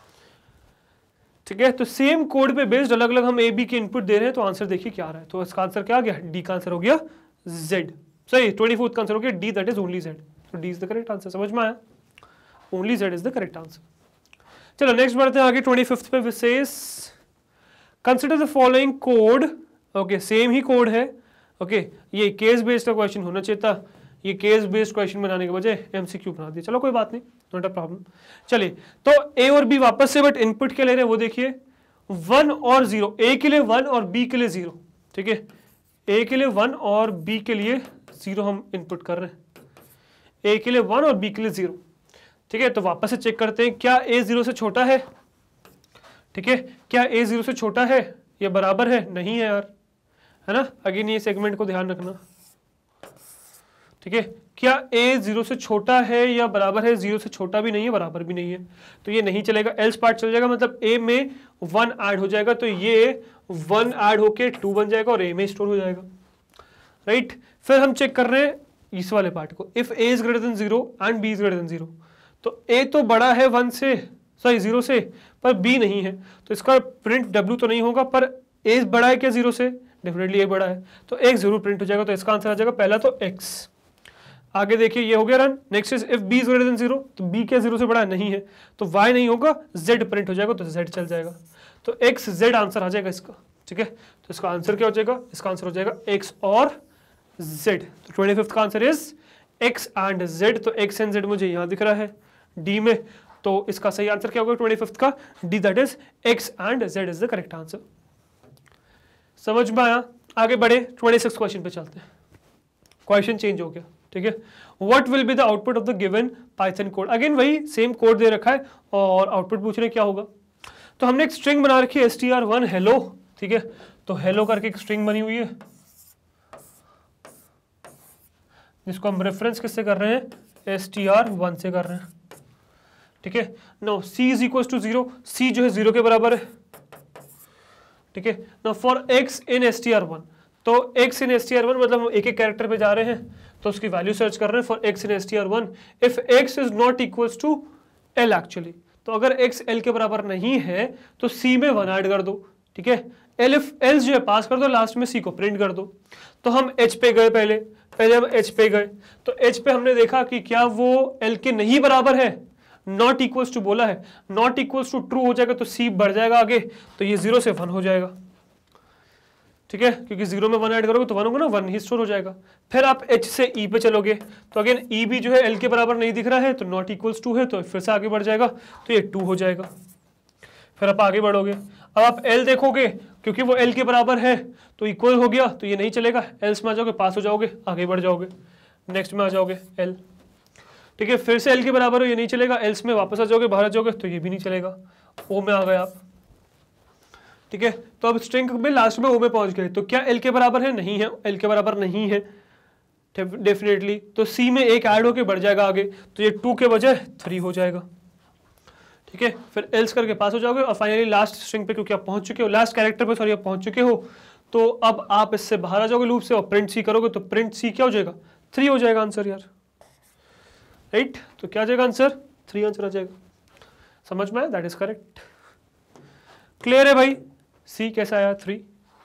ठीक है, तो सेम कोड पे बेस्ड अलग अलग हम ए बी के इनपुट दे रहे हैं, तो आंसर देखिए क्या आ रहा है। तो इसका आंसर क्या आ गया, डी का आंसर हो गया Z। सही, 24th का आंसर हो गया D, that is only Z। तो D is the correct answer. समझ में आया, only Z is the correct answer. चलो नेक्स्ट बढ़ते हैं आगे 25th पे। विशेष consider the following code. Okay, same ही कोड है। ओके, ये केस बेस्ड का क्वेश्चन होना चाहिए था, ये केस बेस्ड क्वेश्चन बनाने के बजाय एमसीक्यू बना दिया। चलो कोई बात नहीं, नॉट अ प्रॉब्लम। चलिए, तो ए और बी वापस से, बट इनपुट क्या ले रहे हैं वो देखिए, 1 और 0। ए के लिए 1 और बी के लिए 0। ठीक है, ए के लिए 1 और बी के लिए 0 हम इनपुट कर रहे हैं। ए के लिए 1 और बी के लिए 0। ठीक है, तो वापस से चेक करते हैं, क्या ए 0 से छोटा है? ठीक है, क्या ए 0 से छोटा है या बराबर है? नहीं है यार, है ना। अगेन ये सेगमेंट को ध्यान रखना। ठीक है, क्या a 0 से छोटा है या बराबर है? 0 से छोटा भी नहीं है, बराबर भी नहीं है, तो ये नहीं चलेगा। एल्स पार्ट चल जाएगा, मतलब a में 1 ऐड हो जाएगा, तो ये 1 ऐड होके 2 बन जाएगा और a में स्टोर हो जाएगा। राइट, फिर हम चेक कर रहे हैं इस वाले पार्ट को, if a is greater than 0 and b is greater than 0। तो a तो बड़ा है 1 से, सॉरी 0 से, पर b नहीं है, तो इसका प्रिंट w तो नहीं होगा, पर a बड़ा है क्या 0 से? डेफिनेटली a बड़ा है, तो x जरूर प्रिंट हो जाएगा। तो इसका आंसर आ जाएगा पहला तो x। आगे देखिए, ये हो गया run. Next is if b is greater than 0, तो b क्या 0 से बड़ा नहीं है, तो y नहीं होगा, z प्रिंट हो जाएगा, तो z चल जाएगा। तो x z आंसर आ जाएगा इसका। ठीक है, तो इसका आंसर क्या हो जाएगा? इसका आंसर हो जाएगा x और z। तो 25th का answer is x and z। तो x एंड z मुझे यहाँ दिख रहा है d में, तो इसका सही आंसर क्या होगा 25th का? d, that is x and z is the correct answer. समझ में आया? आगे बढ़े 26 क्वेश्चन पे चलते हैं। क्वेश्चन चेंज हो गया। ठीक है, what will be the output of the given Python code. Again वही सेम कोड दे रखा है और आउटपुट पूछ रहे क्या होगा। तो हमने एक स्ट्रिंग बना रखी है str1 हेलो। ठीक है, तो हेलो करके एक स्ट्रिंग बनी हुई है, जिसको हम रेफरेंस किससे कर रहे हैं? str1 से कर रहे हैं। ठीक है, no c is equal to 0, c जो है 0 के बराबर है। ठीक है, know for x in str1, तो x इन str1 मतलब हम एक एक कैरेक्टर पे जा रहे हैं, तो उसकी वैल्यू सर्च कर रहे हैं for x in str1 if x is not equals to l actually. तो अगर x l के बराबर नहीं है तो c में 1 ऐड कर दो। ठीक है, else जो है पास कर दो, लास्ट में c को प्रिंट कर दो। तो हम h पे गए, पहले हम h पे गए, तो h पे हमने देखा कि क्या वो l के नहीं बराबर है, नॉट इक्वल्स टू बोला है, नॉट इक्वल्स टू ट्रू हो जाएगा तो c बढ़ जाएगा आगे, तो ये 0 से 1 हो जाएगा। ठीक है, क्योंकि 0 में 1 ऐड करोगे तो 1 होगा ना, 1 ही स्टोर हो जाएगा। फिर आप h से e पे चलोगे, तो अगेन e भी जो है l के बराबर नहीं दिख रहा है, तो नॉट इक्वल्स 2 है, तो फिर से आगे बढ़ जाएगा, तो ये 2 हो जाएगा। फिर आप आगे बढ़ोगे, अब आप l देखोगे, क्योंकि वो l के बराबर है तो इक्वल हो गया, तो ये नहीं चलेगा, एल्स में आ जाओगे, पास हो जाओगे, आगे बढ़ जाओगे, नेक्स्ट में आ जाओगे l। ठीक है, फिर से l के बराबर हो, ये नहीं चलेगा, एल्स में वापस आ जाओगे, बाहर आ जाओगे, तो ये भी नहीं चलेगा, o में आ गए आप। ठीक है, तो अब स्ट्रिंग में लास्ट में o में पहुंच गए, तो क्या l के बराबर है? नहीं है, l के बराबर नहीं है डेफिनेटली, तो c में 1 ऐड होके बढ़ जाएगा आगे, तो ये 2 के बजाय 3 हो जाएगा। ठीक है, फिर एल्स करके पास हो जाओगे और फाइनली लास्ट स्ट्रिंग पे, क्योंकि आप पहुंच चुके हो, लास्ट कैरेक्टर पे सॉरी आप पहुंच चुके हो, तो अब आप इससे बाहर आ जाओगे लूप से और प्रिंट सी करोगे, तो प्रिंट सी क्या हो जाएगा? 3 हो जाएगा आंसर यार। राइट, तो क्या आ जाएगा आंसर? 3 आंसर आ जाएगा। समझ में आया? That is correct. क्लियर है भाई? सी कैसा आया? 3।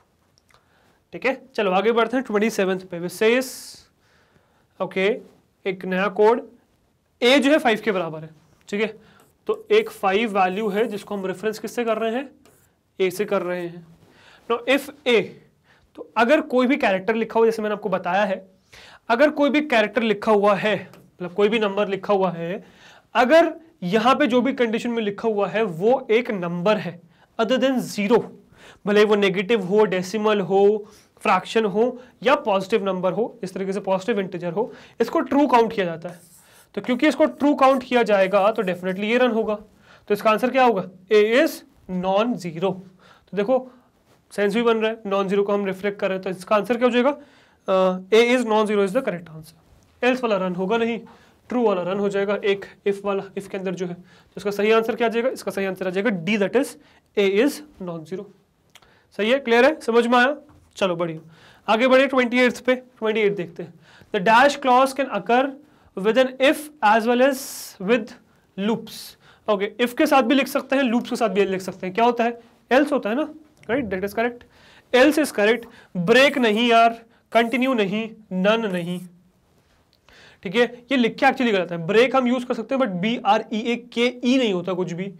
ठीक है, चलो आगे बढ़ते हैं 27th पे। विशेष ओके, एक नया कोड, a जो है 5 के बराबर है। ठीक है, तो एक 5 वैल्यू है जिसको हम रेफरेंस किससे कर रहे हैं? a से कर रहे हैं। नो इफ a, तो अगर कोई भी कैरेक्टर लिखा हुआ, जैसे मैंने आपको बताया है, अगर कोई भी कैरेक्टर लिखा हुआ है, मतलब कोई भी नंबर लिखा हुआ है, अगर यहां पे जो भी कंडीशन में लिखा हुआ है वो एक नंबर है अदर देन 0, भले वो नेगेटिव हो, डेसिमल हो, फ्रैक्शन हो या पॉजिटिव नंबर हो, इस तरीके से पॉजिटिव इंटीजर हो, इसको ट्रू काउंट किया जाता है। तो क्योंकि इसको ट्रू काउंट किया जाएगा तो डेफिनेटली ये रन होगा। तो इसका आंसर क्या होगा? a is non zero. तो देखो सेंस भी बन रहा है, नॉन जीरो को हम रिफ्लेक्ट कर रहे हैं, तो इसका आंसर क्या हो जाएगा? a is non zero is the correct answer. Else वाला रन होगा नहीं, ट्रू वाला रन हो जाएगा, एक इफ वाला, इफ के अंदर जो है। तो इसका सही आंसर क्या आ जाएगा? इसका सही आंसर आ जाएगा D, that is a is non zero. सही है? क्लियर है? समझ में आया? चलो बढ़िया, आगे बढ़े 28th पे। 28 देखते हैं। The dash clause can occur with an if as well as with loops. Okay, if के साथ भी लिख सकते हैं, लूप्स के साथ भी लिख सकते हैं। क्या होता है? एल्स होता है ना, right, that is correct, else is correct. Break नहीं यार, कंटिन्यू नहीं, नन नहीं, ठीक है, ये लिख के एक्चुअली गलत है। ब्रेक हम यूज कर सकते हैं, बट BREAKE नहीं होता कुछ भी,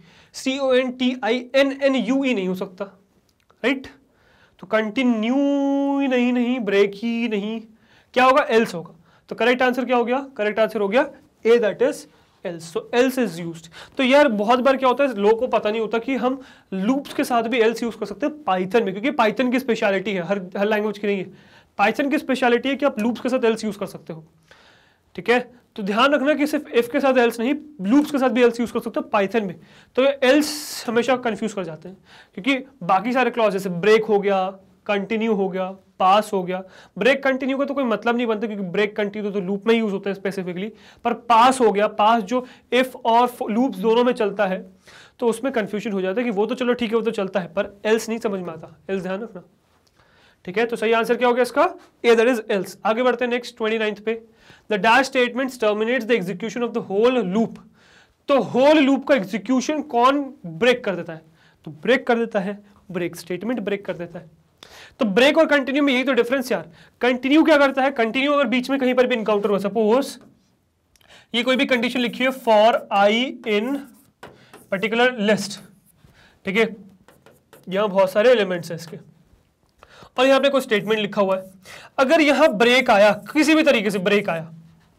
CONTINNUE नहीं हो सकता, राइट। तो कंटिन्यू ही नहीं, ब्रेक ही नहीं, क्या होगा? एल्स होगा। तो करेक्ट आंसर क्या हो गया? करेक्ट आंसर हो गया A, that is else. So else is used. तो यार बहुत बार क्या होता है, लोगों को पता नहीं होता कि हम लूप्स के साथ भी एल्स यूज कर सकते हैं पाइथन में, क्योंकि पाइथन की स्पेशलिटी है, हर लैंग्वेज की नहीं है। पाइथन की स्पेशलिटी है कि आप लूप्स के साथ एल्स यूज कर सकते हो, ठीक है। तो ध्यान रखना कि सिर्फ इफ के साथ एल्स नहीं, लूप्स के साथ भी एल्स यूज कर सकते हो पाइथन में। तो ये एल्स हमेशा कंफ्यूज कर जाते हैं, क्योंकि बाकी सारे क्लॉज जैसे ब्रेक हो गया, कंटिन्यू हो गया, पास हो गया। ब्रेक कंटिन्यू का तो कोई मतलब नहीं बनता, क्योंकि ब्रेक कंटिन्यू तो लूप में ही यूज होता है स्पेसिफिकली। पर पास हो गया, पास जो इफ और लूप्स दोनों में चलता है, तो उसमें कंफ्यूजन हो जाता है कि वो तो चलो ठीक है, वो तो चलता है, पर एल्स नहीं समझ में आता। एल्स ध्यान रखना, ठीक है। तो सही आंसर क्या हो गया इसका? A, that is else. आगे बढ़ते हैं नेक्स्ट 29th पे। The dash statement terminates the execution of the whole loop. तो होल लूप का एग्जीक्यूशन कौन ब्रेक कर देता है? तो ब्रेक कर देता है ब्रेक स्टेटमेंट, ब्रेक कर देता है। तो ब्रेक और कंटिन्यू में यही तो डिफरेंस यार। कंटिन्यू क्या करता है? कंटिन्यू अगर बीच में कहीं पर भी इनकाउंटर हो, सपोज ये कोई भी कंडीशन लिखी है, for I in particular list, ठीक है, यहां बहुत सारे एलिमेंट्स हैं इसके, और यहां पे कोई स्टेटमेंट लिखा हुआ है। अगर यहां ब्रेक आया, किसी भी तरीके से ब्रेक आया,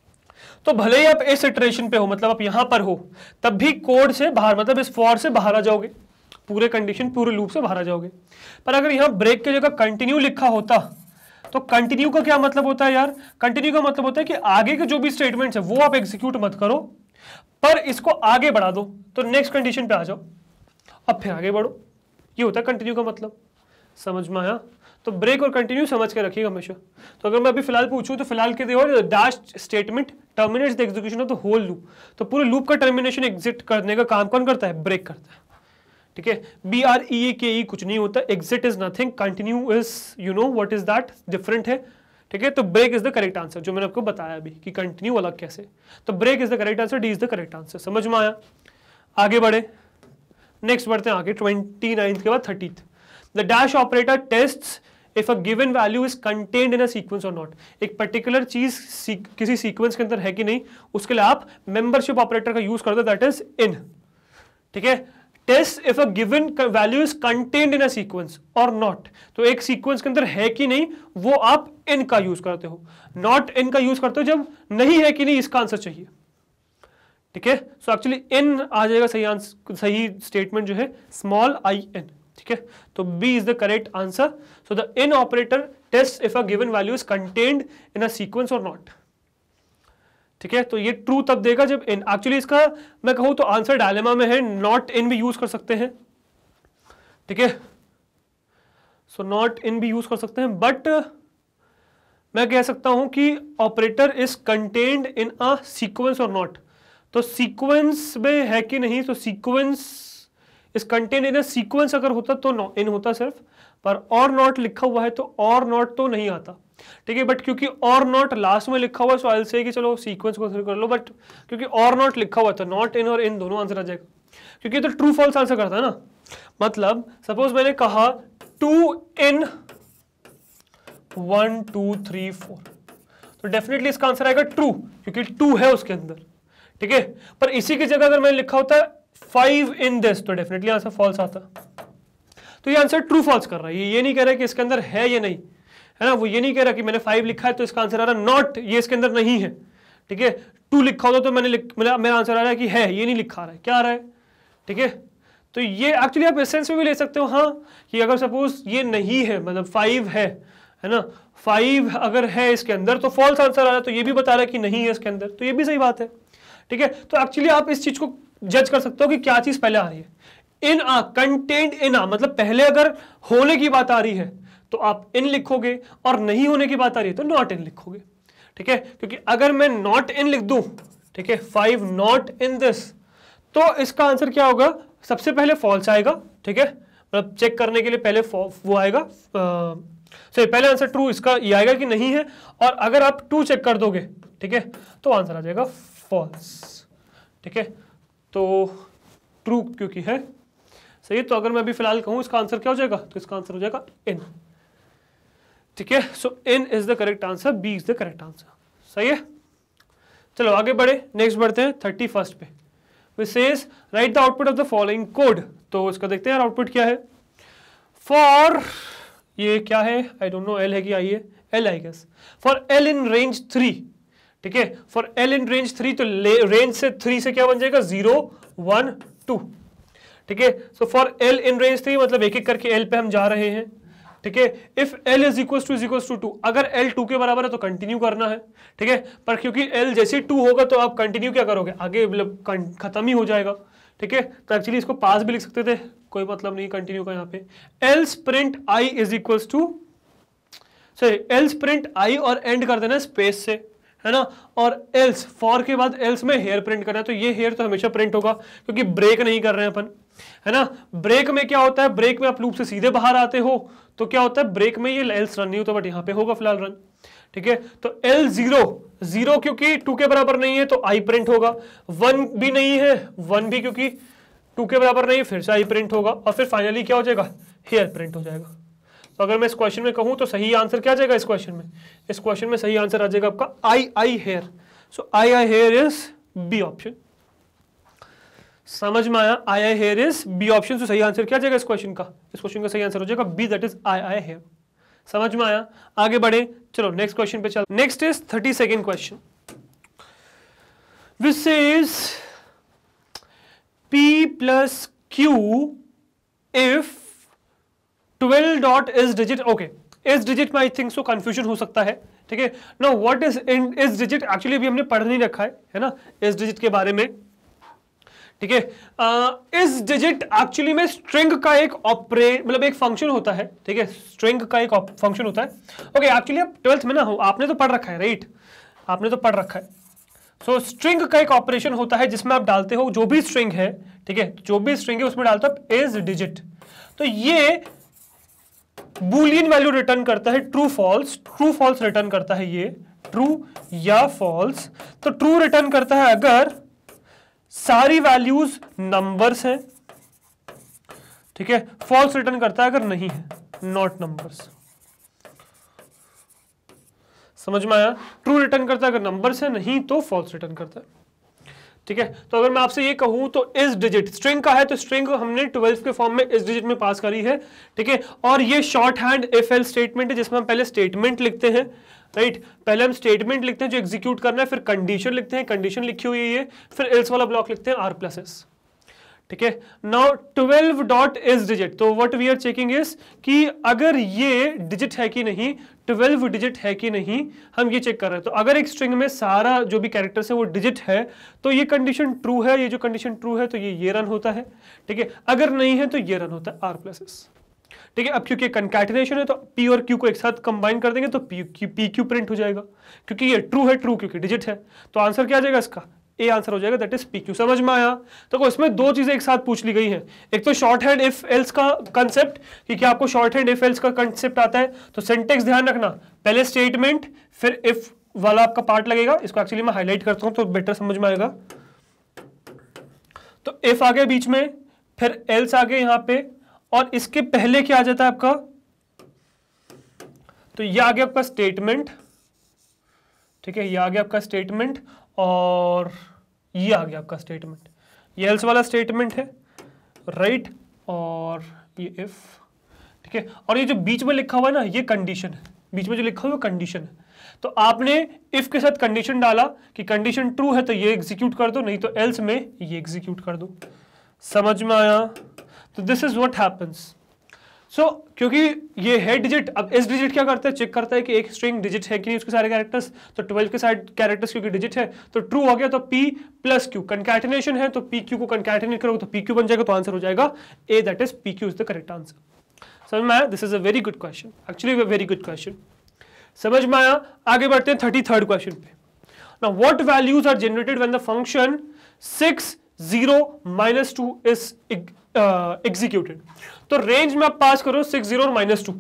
तो भले ही आप इस इटरेशन पे हो, मतलब आप यहां पर हो, तब भी कोड से बाहर, मतलब इस फॉर से बाहर आ जाओगे, पूरे कंडीशन पूरे लूप से बाहर आ जाओगे। पर अगर यहां ब्रेक की जगह कंटिन्यू लिखा होता, तो कंटिन्यू का क्या मतलब होता है यार? कंटिन्यू का मतलब होता है कि आगे के जो भी स्टेटमेंट्स है वो आप एग्जीक्यूट मत करो, पर इसको आगे बढ़ा दो, तो नेक्स्ट कंडीशन पे आ जाओ, अब फिर आगे बढ़ो। ये होता है कंटिन्यू का मतलब। समझ में आया? तो ब्रेक और कंटिन्यू समझ के रखिएगा हमेशा। तो अगर मैं अभी फिलहाल पूछूं, तो फिलहाल के देखो, dash statement terminates the execution of the whole loop. तो पूरे लूप का टर्मिनेशन एग्जिट करने का काम कौन करता है? ब्रेक करता है, ठीक है। BREAKE कुछ नहीं होता, exit is nothing, continue is, you know what is that, different है, ठीक है। तो break is the correct answer, जो मैंने आपको बताया अभी कि कंटिन्यू अलग कैसे। तो break is the correct answer, D is the correct answer. समझ में आया? आगे बढ़े, नेक्स्ट बढ़ते हैं आगे 29th के बाद 30th। The dash operator tests if a given value is contained in a sequence or not. एक पर्टिकुलर चीज किसी सीक्वेंस के अंदर है कि नहीं, उसके लिए आप मेंबरशिप ऑपरेटर का यूज करते हो, दैट इज इन, ठीक है। Test if a given value is contained in a sequence or not, तो एक सीक्वेंस के अंदर है कि नहीं, वो आप इन का यूज करते हो। नॉट इन का यूज करते हो जब नहीं है कि नहीं इसका आंसर चाहिए, ठीक है। सो एक्चुअली इन आ जाएगा सही आंसर, सही स्टेटमेंट जो है स्मॉल आई एन, ठीक है। तो B is the correct answer. So the in operator test if a given value is contained in a sequence or not, ठीक है। तो ये ट्रू तब देगा जब इन, एक्चुअली इसका मैं कहूं तो आंसर डायलेमा में है, नॉट इन भी यूज कर सकते हैं, ठीक है। सो नॉट इन भी यूज कर सकते हैं, बट मैं कह सकता हूं कि operator is contained in a sequence or not. तो सीक्वेंस में है कि नहीं, तो सीक्वेंस इस कंटेन इन सीक्वेंस अगर होता तो इन होता सिर्फ, पर और नॉट लिखा हुआ है तो और नॉट तो नहीं आता, ठीक है। बट क्योंकि और नॉट लास्ट में लिखा हुआ है, सो आई विल से कि चलो सीक्वेंस को कर लो, बट क्योंकि और नॉट लिखा हुआ है तो नॉट इन और इन दोनों आंसर आ जाएगा, क्योंकि तो ट्रू फॉल्स आंसर करता है ना। मतलब सपोज मैंने कहा 2 इन 1 2 3 4, तो डेफिनेटली इसका आंसर आएगा ट्रू, क्योंकि 2 है उसके अंदर, ठीक है। पर इसी की जगह अगर मैंने लिखा होता है 5 इन दिस, तो डेफिनेटली आंसर फॉल्स आता। तो ये आंसर ट्रू फॉल्स कर रहा है, ये नहीं कह रहा है कि इसके अंदर है या नहीं, है ना। वो ये नहीं कह रहा कि मैंने 5 लिखा है तो इसका आंसर आ रहा है नॉट, ये इसके अंदर नहीं है, ठीक है। 2 लिखा होता तो मेरा आंसर आ रहा है कि है, ये नहीं लिखा रहा है, क्या आ रहा है, ठीक है। तो ये एक्चुअली आप एसेंस में भी ले सकते हो, हाँ, कि अगर सपोज ये नहीं है, मतलब 5 है ना, 5 अगर है इसके अंदर तो फॉल्स आंसर आ रहा है, तो ये भी बता रहा है कि नहीं है इसके अंदर, तो ये भी सही बात है, ठीक है। तो एक्चुअली आप इस चीज को जज कर सकते हो कि क्या चीज पहले आ रही है। इन आ, कंटेंट इन आ, मतलब पहले अगर होने की बात आ रही है तो आप इन लिखोगे, और नहीं होने की बात आ रही है तो नॉट इन लिखोगे, ठीक है। क्योंकि अगर मैं नॉट इन लिख दूं, ठीक है, 5 नॉट इन दिस, तो इसका आंसर क्या होगा, सबसे पहले फॉल्स आएगा, ठीक है। मतलब चेक करने के लिए पहले वो आएगा, पहले आंसर ट्रू इसका ये आएगा कि नहीं है, और अगर आप 2 चेक कर दोगे ठीक है, तो आंसर आ जाएगा फॉल्स। ठीक है, तो ट्रू क्योंकि है सही है। तो अगर मैं अभी फिलहाल कहूं इसका आंसर क्या हो जाएगा, तो इसका आंसर हो जाएगा इन। ठीक है, so in is the correct answer, B is the correct answer. सही है, चलो आगे बढ़े, नेक्स्ट बढ़ते हैं 31 पे। Which says right the output of the following code. तो इसका देखते हैं यार आउटपुट क्या है। फॉर ये क्या है, आई डोंट नो, एल है कि आई है, L I guess. For L in range 3, ठीक है, फॉर एल इन रेंज 3, तो रेंज से 3 से क्या बन जाएगा 0 1 2। ठीक है, so for L in range 3 मतलब एक एक करके एल पे हम जा रहे हैं। ठीक है, if L is equal to 2, अगर एल 2 के बराबर है तो कंटिन्यू करना है। ठीक है, पर क्योंकि एल जैसे 2 होगा तो आप कंटिन्यू क्या करोगे, आगे मतलब खत्म ही हो जाएगा। ठीक है, तो एक्चुअली इसको पास भी लिख सकते थे, कोई मतलब नहीं कंटिन्यू का यहाँ पे। Else print I is equal to, sorry else print I और एंड कर देना स्पेस से, है ना, और एल्स फॉर के बाद एल्स में हेयर प्रिंट करना है। तो ये हेयर तो हमेशा प्रिंट होगा क्योंकि ब्रेक नहीं कर रहे हैं अपन, है ना। ब्रेक में क्या होता है, ब्रेक में आप लूप से सीधे बाहर आते हो तो क्या होता है, ब्रेक में ये एल्स रन नहीं होता, बट यहाँ पे होगा फिलहाल रन। ठीक है, तो एल 0 क्योंकि 2 के बराबर नहीं है तो आई प्रिंट होगा, 1 भी नहीं है, 1 भी क्योंकि 2 के बराबर नहीं है, फिर से आई प्रिंट होगा, और फिर फाइनली क्या हो जाएगा, हेयर प्रिंट हो जाएगा। तो अगर मैं इस क्वेश्चन में कहूं तो सही आंसर क्या आ जाएगा इस क्वेश्चन में सही आंसर आ जाएगा आपका I here. So I here is B option. समझ में आया, I here is B option. तो सही आंसर क्या आ जाएगा इस क्वेश्चन का सही आंसर हो जाएगा B, that is I here. समझ में आया, आगे बढ़े, चलो नेक्स्ट क्वेश्चन पे चल। Next is 32nd question, which is P plus Q if 12 dot is digit. Okay, इस डिजिट में आई थिंक सो कंफ्यूजन हो सकता है। ठीक है, no what is is digit, actually अभी हमने पढ़ नहीं रखा है ना इस डिजिट के बारे में। ठीक है, इस डिजिट एक्चुअली में स्ट्रिंग का एक मतलब एक फंक्शन होता है। ठीक है, स्ट्रिंग का एक फंक्शन होता है। ओके, एक्चुअली आप 12th में ना हो, आपने तो पढ़ रखा है, राइट, आपने तो पढ़ रखा है। सो स्ट्रिंग का एक ऑपरेशन होता है जिसमें आप डालते हो जो भी स्ट्रिंग है, ठीक है, जो भी स्ट्रिंग है उसमें डालते हो इज डिजिट। तो ये बूलियन वैल्यू रिटर्न करता है ट्रू फॉल्स रिटर्न करता है, ये ट्रू या फॉल्स। तो ट्रू रिटर्न करता है अगर सारी वैल्यूज नंबर्स हैं, ठीक है, फॉल्स रिटर्न करता है अगर नहीं है, नॉट नंबर्स। समझ में आया, ट्रू रिटर्न करता है अगर नंबर्स है, नहीं तो फॉल्स रिटर्न करता है। ठीक है, तो अगर मैं आपसे ये कहूं तो इस डिजिट स्ट्रिंग का है, तो स्ट्रिंग हमने 12 के फॉर्म में इस डिजिट में पास करी है। ठीक है, और ये short hand if else statement है जिसमें हम पहले स्टेटमेंट लिखते हैं, राइट, पहले हम स्टेटमेंट लिखते हैं जो एग्जीक्यूट करना है, फिर कंडीशन लिखते हैं, कंडीशन लिखी हुई है ये, फिर एल्स वाला ब्लॉक लिखते हैं आर प्लस एस। ठीक है, नाउ 12 डॉट इज डिजिट, तो what we are checking is कि अगर ये डिजिट है कि नहीं, 12 डिजिट है कि नहीं, हम ये चेक कर रहे हैं। तो अगर एक स्ट्रिंग में सारा जो भी कैरेक्टर्स है वो डिजिट है तो ये कंडीशन ट्रू है, ये जो कंडीशन ट्रू है तो ये रन होता है। ठीक है, अगर नहीं है तो ये रन होता है आर प्लस एस। ठीक है, अब क्योंकि कंकैटिनेशन है तो पी और क्यू को एक साथ कंबाइन कर देंगे तो पी क्यू प्रिंट हो जाएगा, क्योंकि ये ट्रू है, ट्रू क्योंकि डिजिट है। तो आंसर क्या आ जाएगा इसका, ए आंसर हो जाएगा, दैट इज पी क्यू। समझ में आया, तो इसमें दो चीजें एक साथ पूछ ली गई हैं, एक तो शॉर्ट हैंड इफ एल्स का कंसेप्ट, कि क्या आपको शॉर्ट हैंड इफ एल्स का कंसेप्ट आता है, तो सिंटेक्स ध्यान रखना, पहले स्टेटमेंट फिर इफ वाला आपका पार्ट लगेगा। इसको एक्चुअली मैं हाईलाइट करता हूं तो बेटर समझ में आएगा। तो इफ आ गया बीच में, फिर एल्स आ गया यहां पे, और इसके पहले क्या आ जाता है आपका, तो ये आ गया आपका स्टेटमेंट। ठीक है, ये आ गया आपका स्टेटमेंट और ये आ गया आपका स्टेटमेंट, ये एल्स वाला स्टेटमेंट है, राइट, और ये इफ। ठीक है, और ये जो बीच में लिखा हुआ है ना, ये कंडीशन है, बीच में जो लिखा हुआ है कंडीशन है। तो आपने इफ के साथ कंडीशन डाला कि कंडीशन ट्रू है तो ये एग्जीक्यूट कर दो, नहीं तो एल्स में ये एग्जीक्यूट कर दो। समझ में आया, तो this is what happens. So क्योंकि ये है डिजिट, अब इस डिजिट क्या करता है, चेक करता है कि एक स्ट्रिंग डिजिट है कि नहीं उसके सारे कैरेक्टर्स, तो 12 के सारे कैरेक्टर्स क्योंकि डिजिट है तो ट्रू हो गया, तो P प्लस क्यू कंकैटिनेशन है, तो पी क्यू को कंकैटिनेट करोगे तो पी क्यू बन जाएगा, तो आंसर हो जाएगा A, that is P Q is the correct answer. समझ में आया, this is a very good question, actually very good question. समझ में आया, आगे बढ़ते हैं 33rd क्वेश्चन पे। Now what values are generated when the function 6 0 -2 is executed. तो रेंज में आप पास करो 6 0 और -2,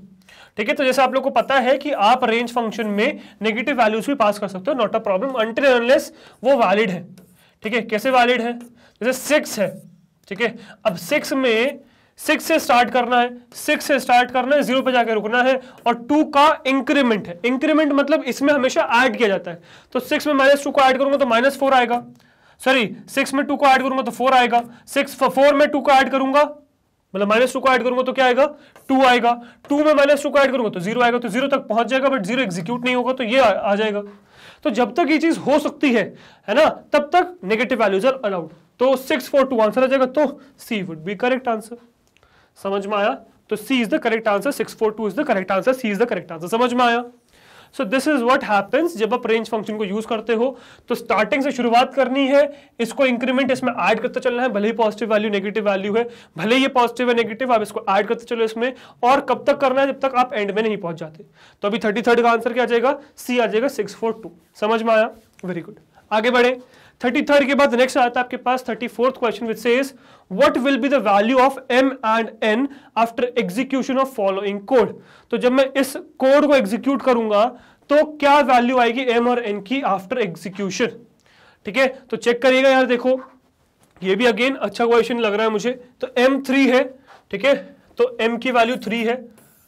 ठीक है। तो जैसे आप लोग को पता है कि आप रेंज फंक्शन में नेगेटिव वैल्यूज भी पास कर सकते हो, not a problem until unless वो वैलिड है। ठीक है, कैसे वैलिड है? जैसे 6 है, ठीक है, अब 6 में 6 से स्टार्ट करना है, 6 से स्टार्ट करना है, 0 पे जाकर रुकना है, और 2 का इंक्रीमेंट है। इंक्रीमेंट मतलब इसमें हमेशा ऐड किया जाता है, तो 6 में -2 को ऐड करूंगा तो -4 आएगा, सॉरी 6 में 2 को ऐड करूंगा तो 4 आएगा, 4 में 2 को ऐड करूंगा मतलब -2 को ऐड करूंगा तो क्या आएगा? 2 आएगा, 2 में -2 को ऐड करूंगा तो 0 आएगा, तो 0 तक पहुंच जाएगा, बट 0 एग्जीक्यूट नहीं होगा तो ये आ जाएगा। तो जब तक ये चीज हो सकती है ना, तब तक नेगेटिव वैल्यूज आर अलाउड। तो 642 आंसर आ जाएगा, तो C would be correct answer. समझ में आया? तो C is the correct answer, 642 is the correct answer, C is the correct answer. समझ में आया? So this is what happens जब आप रेंज फंक्शन को यूज करते हो, तो स्टार्टिंग से शुरुआत करनी है, इसको इंक्रीमेंट इसमें ऐड करते चलना है, भले ही पॉजिटिव वैल्यू नेगेटिव वैल्यू है, भले ही ये पॉजिटिव है नेगेटिव, आप इसको ऐड करते चलो इसमें, और कब तक करना है? जब तक आप एंड में नहीं पहुंच जाते। तो अभी 33rd का आंसर क्या आ जाएगा? सी आ जाएगा 642। समझ में आया? वेरी गुड, आगे बढ़े। 33rd के बाद नेक्स्ट आता है आपके पास 34th question which says what will be the value of m and n after execution of following code. तो जब मैं इस कोड को एग्जीक्यूट करूंगा तो क्या वैल्यू आएगी m और n की आफ्टर एग्जीक्यूशन। ठीक है, तो चेक करिएगा यार, देखो ये भी अगेन अच्छा क्वेश्चन लग रहा है मुझे। तो m 3 है, ठीक है, तो m की वैल्यू 3 है,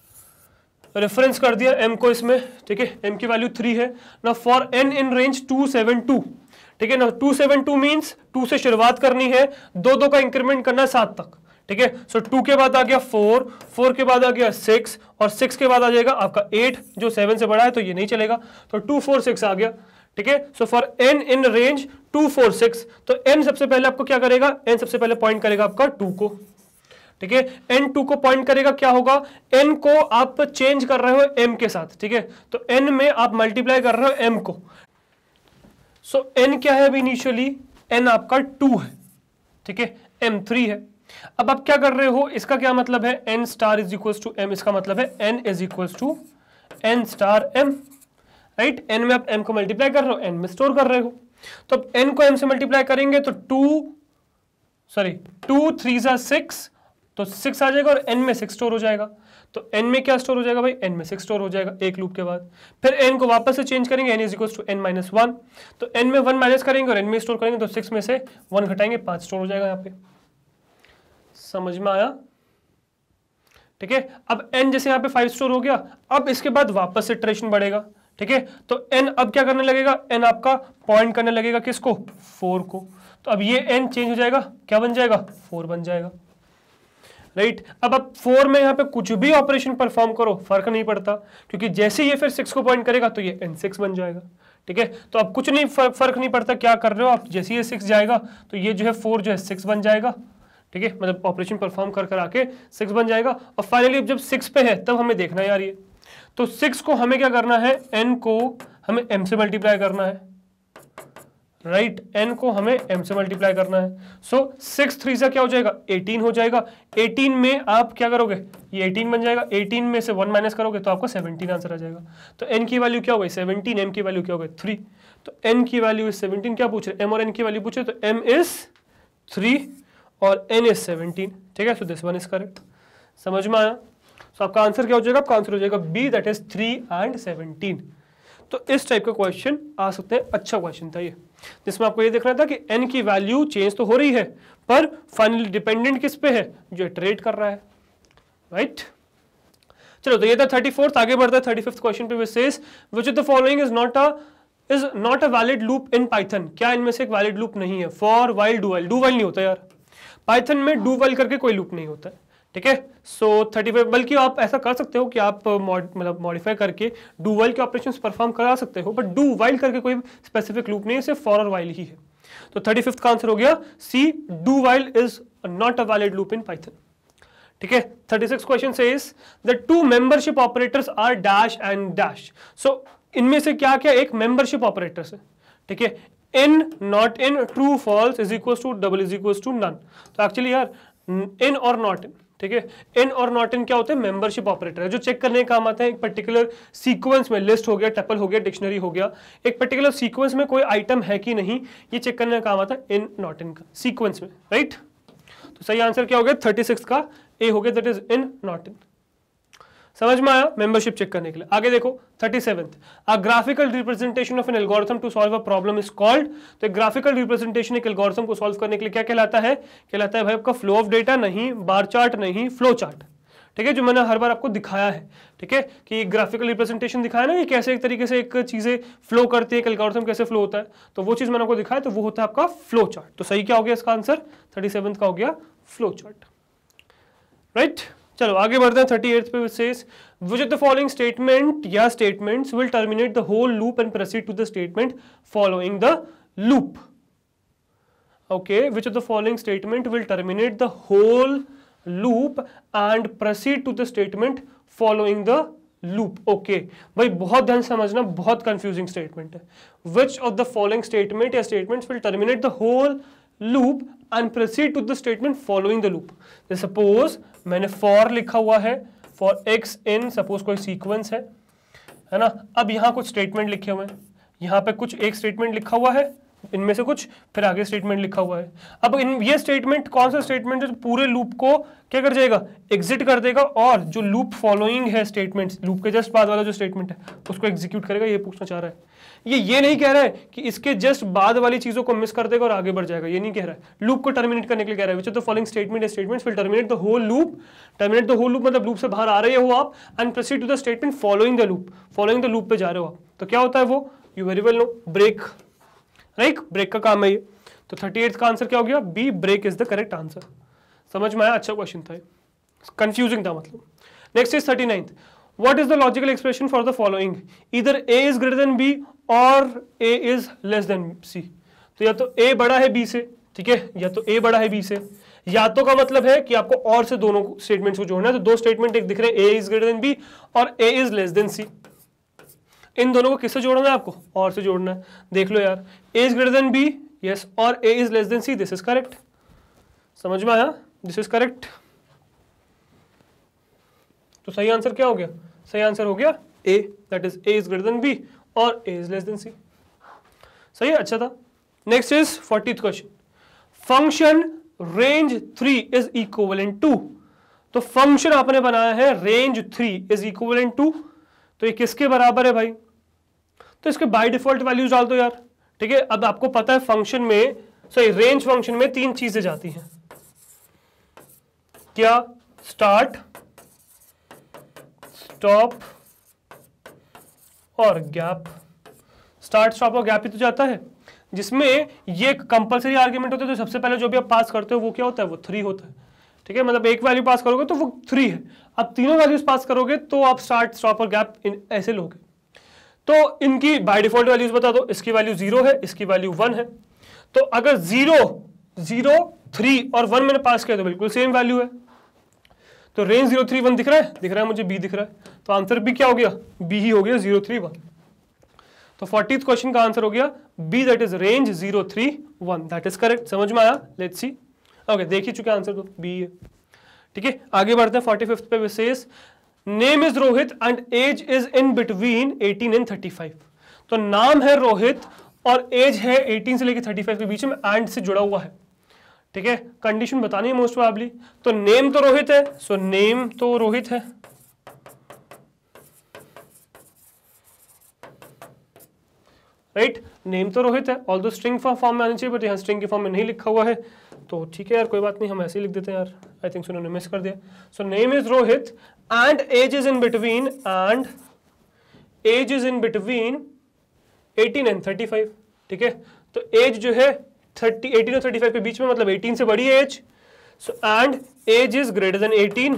रेफरेंस कर दिया m को इसमें, ठीक है, m की वैल्यू 3 है ना। फॉर n इन रेंज 272, ठीक है ना, 272 मींस 2 से शुरुआत करनी है, 2 का इंक्रीमेंट करना है 7 तक। ठीक है, सो 2 के बाद आ गया 4, 4 के बाद आ गया 6, और 6 के बाद आ जाएगा आपका 8 जो 7 से बड़ा है, तो ये नहीं चलेगा, तो 2 4 6 आ गया। ठीक है, so for n in range 2 4 6, तो n सबसे पहले आपको क्या करेगा? n सबसे पहले पॉइंट करेगा आपका 2 को। ठीक है, n 2 को पॉइंट करेगा, क्या होगा? n को आप चेंज कर रहे हो m के साथ, ठीक है, तो n में आप मल्टीप्लाई कर रहे हो m को। सो n क्या है अभी इनिशियली? n आपका 2 है, ठीक है, m 3 है। अब आप क्या कर रहे हो? इसका क्या मतलब है? n star is equal to m, इसका मतलब है n is equal to n star m, right. n में आप m को मल्टीप्लाई कर रहे हो, n में स्टोर कर रहे हो, तो अब n को m से मल्टीप्लाई करेंगे तो 2 3 6, तो 6 आ जाएगा, और n में 6 स्टोर हो जाएगा। तो n में क्या स्टोर हो जाएगा भाई? n में 6 स्टोर हो जाएगा एक लूप के बाद। फिर n को वापस से चेंज करेंगे, n is equal to n minus 1, तो n में 1 माइनस करेंगे और n में स्टोर करेंगे, तो 6 में से 1 घटाएंगे, 5 स्टोर हो जाएगा यहाँ पे। समझ में आया? ठीक है, अब n जैसे यहाँ पे 5 स्टोर हो गया, अब इसके बाद वापस से इटरेशन बढ़ेगा। ठीक है, तो n अब क्या करने लगेगा? n आपका पॉइंट करने लगेगा किसको? 4 को। तो अब ये n चेंज हो जाएगा, क्या बन जाएगा? 4 बन जाएगा, राइट। अब आप 4 में यहाँ पे कुछ भी ऑपरेशन परफॉर्म करो, फर्क नहीं पड़ता, क्योंकि जैसे ये फिर 6 को पॉइंट करेगा तो ये n6 बन जाएगा। ठीक है, तो अब कुछ नहीं फर्क नहीं पड़ता क्या कर रहे हो आप, जैसे ये 6 जाएगा तो ये जो है 4 जो है 6 बन जाएगा। ठीक है, मतलब ऑपरेशन परफॉर्म कर आके 6 बन जाएगा। और फाइनली अब जब 6 पे है तब हमें देखना है यार ये, तो 6 को हमें क्या करना है? n को हमें m से मल्टीप्लाई करना है, राइट, n को हमें m से मल्टीप्लाई करना है। सो 6 3 से क्या हो जाएगा? 18 हो जाएगा। 18 में आप क्या करोगे? ये 18 बन जाएगा, 18 में से 1 माइनस करोगे तो आपका 17 आंसर आ जाएगा। तो n की वैल्यू क्या हो गई? 17, m की वैल्यू क्या हो गई? 3। तो n की वैल्यू इज 17, क्या पूछ रहे? m और n की वैल्यू पूछे, तो m इज 3 और n इज 17। ठीक है, so this one is correct. समझ में आया? सो आपका आंसर क्या हो जाएगा? आपका आंसर हो जाएगा बी, दैट इज 3 एंड 17। तो इस टाइप का क्वेश्चन आ सकते हैं, अच्छा क्वेश्चन था ये, जिसमें आपको ये देखना था कि n की वैल्यू चेंज तो हो रही है, पर फाइनली डिपेंडेंट किस पे है? जो इटरेट कर रहा है, राइट। चलो, तो ये था 34th। आगे बढ़ता है 35th क्वेश्चन पे, which says which of the following is not a valid loop in Python. क्या इनमें से एक वैलिड लूप नहीं है? For, while, do while. Do while नहीं होता यार, पाइथन में डू वाइल करके कोई लूप नहीं होता है। ठीक है, सो 35, बल्कि आप ऐसा कर सकते हो कि आप मतलब मॉडिफाई करके डू वाइल के ऑपरेशंस परफॉर्म करा सकते हो, बट डू वाइल करके कोई स्पेसिफिक लूप नहीं है, सिर्फ फॉर और वाइल ही है। तो 35th का आंसर हो गया C, do while is not a valid loop in Python. ठीक है, 36 question says the two membership operators are dash and dash. So इनमें से क्या क्या एक मेंबरशिप ऑपरेटर्स है? ठीक है, in, not in, true, false, is equal to, double is equal to, none. तो एक्चुअली यार इन और नॉट इन, ठीक है, इन और नॉट इन क्या होते हैं? मेंबरशिप ऑपरेटर है, जो चेक करने का काम आता है। एक पर्टिकुलर सीक्वेंस में, लिस्ट हो गया, टपल हो गया, डिक्शनरी हो गया, एक पर्टिकुलर सीक्वेंस में कोई आइटम है कि नहीं, ये चेक करने का काम आता है इन नॉट इन का, सीक्वेंस में, राइट। तो सही आंसर क्या हो गया? 36 का ए हो गया, that is in not in. समझ में आया? मेंबरशिप चेक करने के लिए। आगे देखो 37th, a graphical representation of an algorithm to solve a problem is called. तो एक ग्राफिकल रिप्रेजेंटेशन एक एल्गोरिथम को सॉल्व करने के लिए क्या कहलाता है? कहलाता है भाई आपका फ्लो ऑफ डेटा नहीं, बार चार्ट नहीं, फ्लो चार्ट। ठीक है, जो मैंने हर बार आपको दिखाया है। ठीक है, कि ग्राफिकल रिप्रेजेंटेशन दिखाया ना, ये कैसे एक तरीके से एक चीजें फ्लो करती है, एल्गोरिथम कैसे फ्लो होता है, तो वो चीज मैंने आपको दिखाया, तो वो होता है आपका फ्लो चार्ट। तो सही क्या हो गया इसका आंसर? 37th का हो गया फ्लो चार्ट। राइट, चलो आगे बढ़ते हैं। 38th पे says which of the following statement या statements will terminate the whole loop and proceed to the statement following the loop. Okay, which of the following statement will terminate the whole loop and proceed to the statement following the loop. Okay भाई, बहुत ध्यान समझना, बहुत confusing statement है। Which of the following statement या statements will terminate the whole loop and proceed to the statement following the loop. Suppose मैंने for लिखा हुआ है, फॉर एक्स इन, सपोज कोई सीक्वेंस है ना। अब यहाँ कुछ स्टेटमेंट लिखे हुए हैं, यहाँ पे कुछ एक स्टेटमेंट लिखा हुआ है, इनमें से कुछ, फिर आगे स्टेटमेंट लिखा हुआ है। अब ये स्टेटमेंट कौन सा स्टेटमेंट है जो पूरे लूप को क्या कर जाएगा? एग्जिट कर देगा, और जो लूप फॉलोइंग है स्टेटमेंट्स, लूप के जस्ट बाद वाला जो स्टेटमेंट है उसको एग्जीक्यूट करेगा। ये पूछना चाह रहा है। ये नहीं कह रहा है कि इसके जस्ट बाद वाली चीजों को मिस कर देगा और आगे बढ़ जाएगा, ये नहीं कह रहा है। लूप को टर्मिनेट करने के लिए कह रहा है। Which of the following statement या statements will terminate the whole loop. Terminate the whole loop मतलब लूप से बाहर आ रहे हो आप, and proceed to the statement following the loop. Following the loop पे जा रहे हो आप, तो क्या होता है वो? You very well know, break. Right, break का काम है ये। तो 38th का आंसर क्या हो गया? B, break is the correct answer. समझ में आया? अच्छा क्वेश्चन था, कंफ्यूजिंग था मतलब। Next is 39th, what is the logical expression for the following? Either A is greater than B और A is less than C. तो या तो ए बड़ा है बी से, ठीक है, या तो ए बड़ा है बी से, या तो का मतलब है कि आपको और से दोनों स्टेटमेंट्स को जोड़ना है। तो दो स्टेटमेंट एक दिख रहे हैं, A is greater than B और A is less than C. इन दोनों को किससे जोड़ना है आपको? और से जोड़ना है। देख लो यार, A is greater than B, yes, और A is less than C, this is correct. समझ में आया? This is correct. तो सही आंसर क्या हो गया? सही आंसर हो गया A, that is A is greater than B और A is less than C. सही है, अच्छा था। Next is 40th question, function range 3 is equivalent to. तो फंक्शन आपने बनाया है रेंज 3 इज इक्विवेलेंट टू, तो ये किसके बराबर है भाई? तो इसके बाय डिफॉल्ट वैल्यूज डाल दो यार। ठीक है, अब आपको पता है फंक्शन में, सॉरी रेंज फंक्शन में 3 चीजें जाती हैं। क्या? स्टार्ट, स्टॉप और गैप। स्टार्ट, स्टॉप और गैप ही तो जाता है, जिसमें ये कंपलसरी आर्ग्यूमेंट होता है। तो सबसे पहले जो भी आप पास करते हो वो क्या होता है? वो 3 होता है। ठीक है, मतलब एक वैल्यू पास करोगे तो वो 3 है। अब तीनों वैल्यूज पास करोगे तो आप स्टार्ट, स्टॉप और गैप ऐसे लोगे। तो इनकी बाय डिफॉल्ट वैल्यूज बता दो। इसकी वैल्यू 0 है, इसकी वैल्यू 1 है। तो अगर 0, 0, 3 और 1 मैंने पास किया तो बिल्कुल सेम वैल्यू है। तो रेंज 0, 3, 1 दिख रहा है? दिख रहा है मुझे, बी दिख रहा है। तो आंसर भी क्या हो गया? बी ही हो गया, 0, 3, 1। तो 40th क्वेश्चन का आंसर हो गया B, that is range 0, 3, 1। That is correct. समझ में आया? Let's see. ओके, देख ही चुके आंसर, तो बी है। ठीक है, आगे बढ़ते हैं। 45th पे विशेष, name is Rohit and age is in between 18 and 35। तो नाम है रोहित और एज है 18 से लेकर 35 के बीच में, एंड से जुड़ा हुआ है। ठीक है, कंडीशन बतानी है मोस्ट प्रोबेबली। तो नेम तो रोहित है, सो नेम तो रोहित है, राइट, नेम तो रोहित है। ऑल्दो स्ट्रिंग फॉर्म में आनी चाहिए, बट यहाँ स्ट्रिंग के फॉर्म में नहीं लिखा हुआ है। तो ठीक है यार, कोई बात नहीं, हम ऐसे ही लिख देते हैं यार। आई थिंक उन्होंने मिस कर दिया। So name is Rohit and age is in between, and age is in between 18 and 35। ठीक है, तो एज जो है 18 और 35 के बीच में, मतलब 18 से बड़ी age. So and age is greater than 18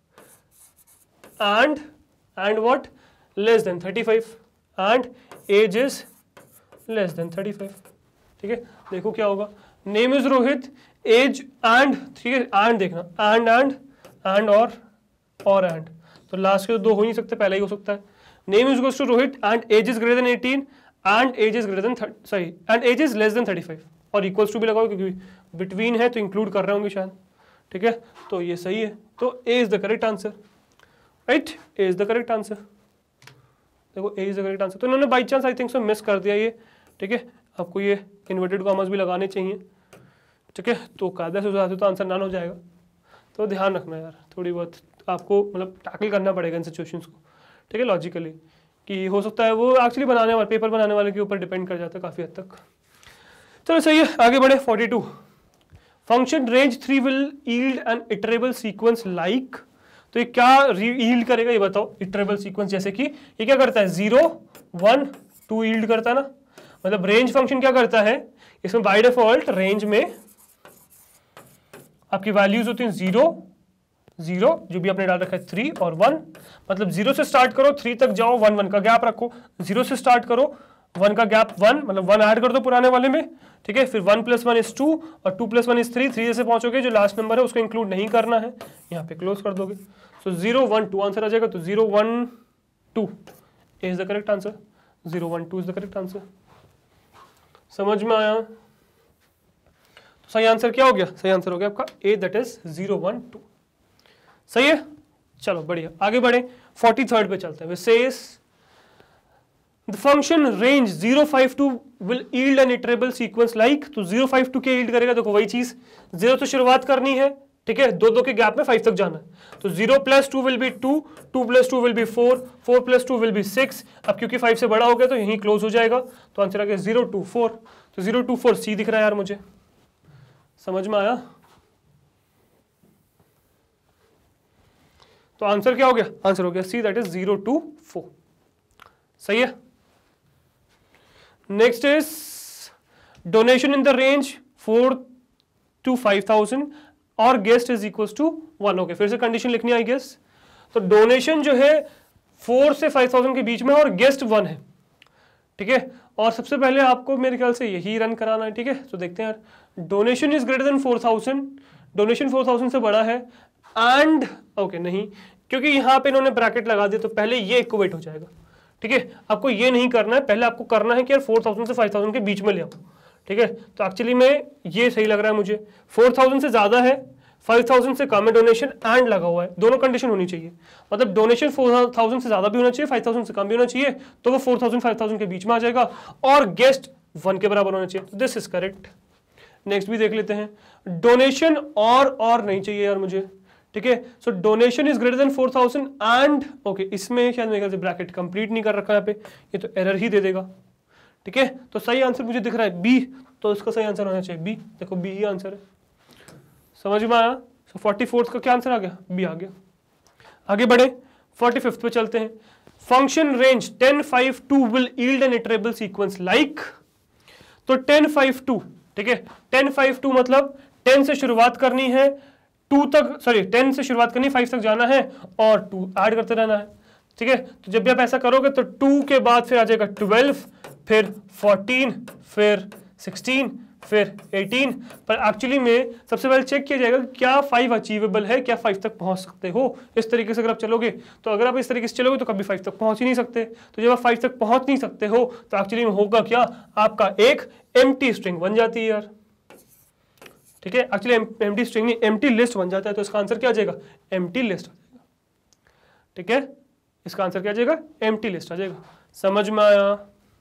and what? Less than 35, and age is less than 35। ठीक है, देखो क्या होगा। Name is Rohit, age and, ठीक है, एंड देखना, एंड और एंड, तो लास्ट के तो 2 हो नहीं सकते, पहले ही हो सकता है। Name is equals to Rohit and age is greater than 18 and age is greater than and age is less than 35, और इक्वल्स टू भी लगाओ क्योंकि बिटवीन है तो इंक्लूड कर रहे होंगे शायद। ठीक है, तो ये सही है। तो ए is the correct answer, right, A is the correct answer. देखो A is the correct answer. तो इन्होंने by chance I think so miss कर दिया ये। ठीक है, आपको ये इन्वर्टेड कॉमर्स भी लगाने चाहिए। ठीक है, तो कायदे से तो आंसर नन हो जाएगा। तो ध्यान रखना यार, थोड़ी बहुत आपको मतलब टैकल करना पड़ेगा इन सिचुएशंस को, ठीक है, लॉजिकली, कि हो सकता है वो एक्चुअली बनाने वाले पेपर बनाने वाले के ऊपर डिपेंड कर जाता है काफ़ी हद तक। चलो सही है, आगे बढ़े। 42 function range 3 will yield an iterable sequence like, तो ये क्या यील्ड करेगा ये बताओ, इटरेबल सीक्वेंस, जैसे कि ये क्या करता है 0 1 2 यील्ड करता है ना, मतलब रेंज फंक्शन क्या करता है, इसमें बाय डिफॉल्ट रेंज में आपकी वैल्यूज होती हैं 0 0 जो भी आपने डाल रखा है 3 और 1, मतलब 0 से स्टार्ट करो 3 तक जाओ, 1 1 का गैप रखो, 0 से स्टार्ट करो 1 का गैप 1, मतलब 1 ऐड कर दो पुराने वाले में, ठीक है, फिर 1 + 1 = 2 और 2 + 1 = 3, 3 जैसे पहुंचोगे जो लास्ट नंबर है उसको इंक्लूड नहीं करना है, यहाँ पे क्लोज कर दोगे। सो 0 1 2 आंसर आ जाएगा, तो 0 1 2 is the correct answer, 0 1 2 is the correct answer. समझ में आया? तो सही आंसर क्या हो गया, सही आंसर हो गया आपका ए, दैट इज 0 1 2। सही है, चलो बढ़िया, आगे बढ़े। 43rd पे चलते हैं। Says the function range 0 5 2 will yield an iterable sequence like, तो 0 5 2 के यील्ड करेगा, देखो वही चीज 0 से शुरुआत करनी है, ठीक है, 2 2 के गैप में 5 तक जाना है, तो 0 + 2 will be 2, 2 + 2 will be 4, 4 + 2 will be 6, अब क्योंकि 5 से बड़ा हो गया तो यहीं क्लोज हो जाएगा, तो आंसर आ गया 0 2 4, तो 0 2 4 सी दिख रहा है यार मुझे, समझ में आया? तो आंसर क्या हो गया, आंसर हो गया सी, दैट इज 0 2 4। सही है। Next is donation in the range 4 to 5000 और guest is equal to 1। Okay, फिर से कंडीशन लिखनी आई गेस, तो डोनेशन जो है 4 से 5000 के बीच में और गेस्ट 1 है, ठीक है, और सबसे पहले आपको मेरे ख्याल से यही रन कराना है, ठीक है, तो देखते हैं यार, donation is greater than 4000, donation 4000 से बड़ा है, एंड ओके नहीं, क्योंकि यहाँ पे इन्होंने ब्रैकेट लगा दिया तो पहले ये इक्वेट हो जाएगा, ठीक है, आपको ये नहीं करना है, पहले आपको करना है कि यार 4000 से 5000 के बीच में ले आओ, ठीक है, तो एक्चुअली में ये सही लग रहा है मुझे, 4000 से ज्यादा है, 5000 से कम है डोनेशन, एंड लगा हुआ है, दोनों कंडीशन होनी चाहिए, मतलब डोनेशन 4000 से ज्यादा भी होना चाहिए, 5000 से कम भी होना चाहिए, तो वो 4000 5000 के बीच में आ जाएगा, और गेस्ट 1 के बराबर होना चाहिए, तो दिस इज करेक्ट। नेक्स्ट भी देख लेते हैं, डोनेशन और नहीं चाहिए यार मुझे, ठीक है, so donation is greater than 4000 and okay, इसमें शायद मेरे ख्याल से ब्रैकेट कंप्लीट नहीं कर रखा है यहाँ पे, ये तो एरर ही दे देगा, ठीक है, तो सही आंसर मुझे दिख रहा है बी, तो इसका सही आंसर होना चाहिए बी, देखो बी ही आंसर है, समझ में आया? सो 44th का क्या आंसर आ गया, बी आ गया। आगे बढ़े, 45th पे चलते हैं। Function range 10 5 2 will yield an iterable sequence like, तो 10 5 2, ठीक है, 10 5 2 मतलब 10 से शुरुआत करनी है, 2 तक, सॉरी 10 से शुरुआत करनी, 5 तक जाना है और 2 ऐड करते रहना है, ठीक है, तो जब भी आप ऐसा करोगे तो 2 के बाद फिर आ जाएगा 12, फिर 14, फिर 16, फिर 18, पर एक्चुअली में सबसे पहले चेक किया जाएगा क्या 5 अचीवेबल है, क्या 5 तक पहुंच सकते हो। इस तरीके से अगर आप चलोगे, तो अगर आप इस तरीके से चलोगे तो कभी 5 तक पहुंच ही नहीं सकते, तो जब आप 5 तक पहुंच नहीं सकते हो तो एक्चुअली में होगा क्या, आपका एक एम्प्टी स्ट्रिंग बन जाती है यार, ठीक है, एक्चुअली एम्प्टी स्ट्रिंग नहीं, एम्प्टी लिस्ट बन जाता है, तो इसका आंसर क्या आ जाएगा, एम्प्टी लिस्ट आ जाएगा, ठीक है, इसका आंसर क्या आ जाएगा, एम्प्टी लिस्ट आ जाएगा। समझ में आया?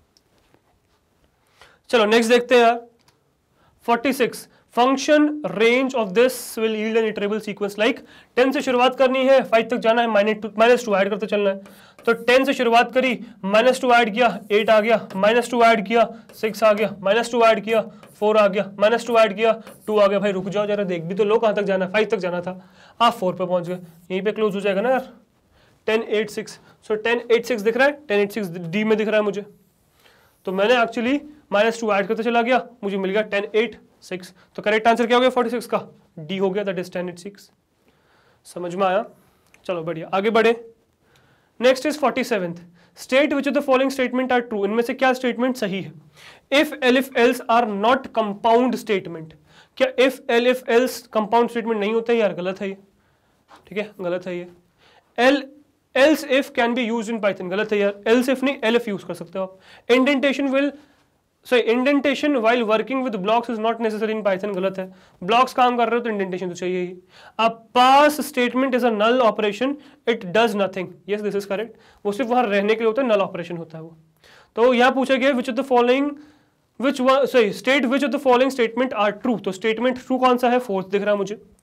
चलो नेक्स्ट देखते हैं यार, 46 function range of this will yield an iterable sequence like, 10 से शुरुआत करनी है, 5 तक जाना है, -2 ऐड करते चलना है, तो 10 से शुरुआत करी, -2 ऐड किया 8 आ गया, -2 ऐड किया 6 आ गया, -2 ऐड किया 4 आ गया, -2 ऐड किया 2 आ गया, भाई रुक जाओ जरा, देख भी तो लो कहाँ तक जाना है, 5 तक जाना था, आप 4 पे पहुंच गए, यहीं पे क्लोज हो जाएगा ना यार, 10 8 6, सो 10 8 6 दिख रहा है, 10 8 6 डी में दिख रहा है मुझे, तो मैंने एक्चुअली -2 ऐड करते चला गया, मुझे मिल गया 10 8 6, तो करेक्ट आंसर क्या हो गया 46 का, डी हो गया, दैट इज 10 8 6। समझ में आया? चलो बढ़िया, आगे बढ़े। Next is 47th, state which of the following statement are true, इनमें से क्या स्टेटमेंट सही है। If else are not compound statement, क्या इफ एल्स कंपाउंड स्टेटमेंट नहीं होता है यार, गलत है ये, ठीक है, गलत है ये। Else if can be used in Python, गलत है यार, एल्स इफ नहीं एलिफ यूज कर सकते हो आप। Indentation while working with blocks is not necessary in Python, गलत है, ब्लॉक्स काम कर रहे हो तो इंडेंटेशन तो चाहिए ही। A pass statement is a null operation, it does nothing, yes this is correct, वो सिर्फ वहां रहने के लिए होता है, नल ऑपरेशन होता है वो। तो यहाँ पूछा गया which of the following state which of the following statement are true, तो स्टेटमेंट ट्रू कौन सा है, 4th दिख रहा है मुझे,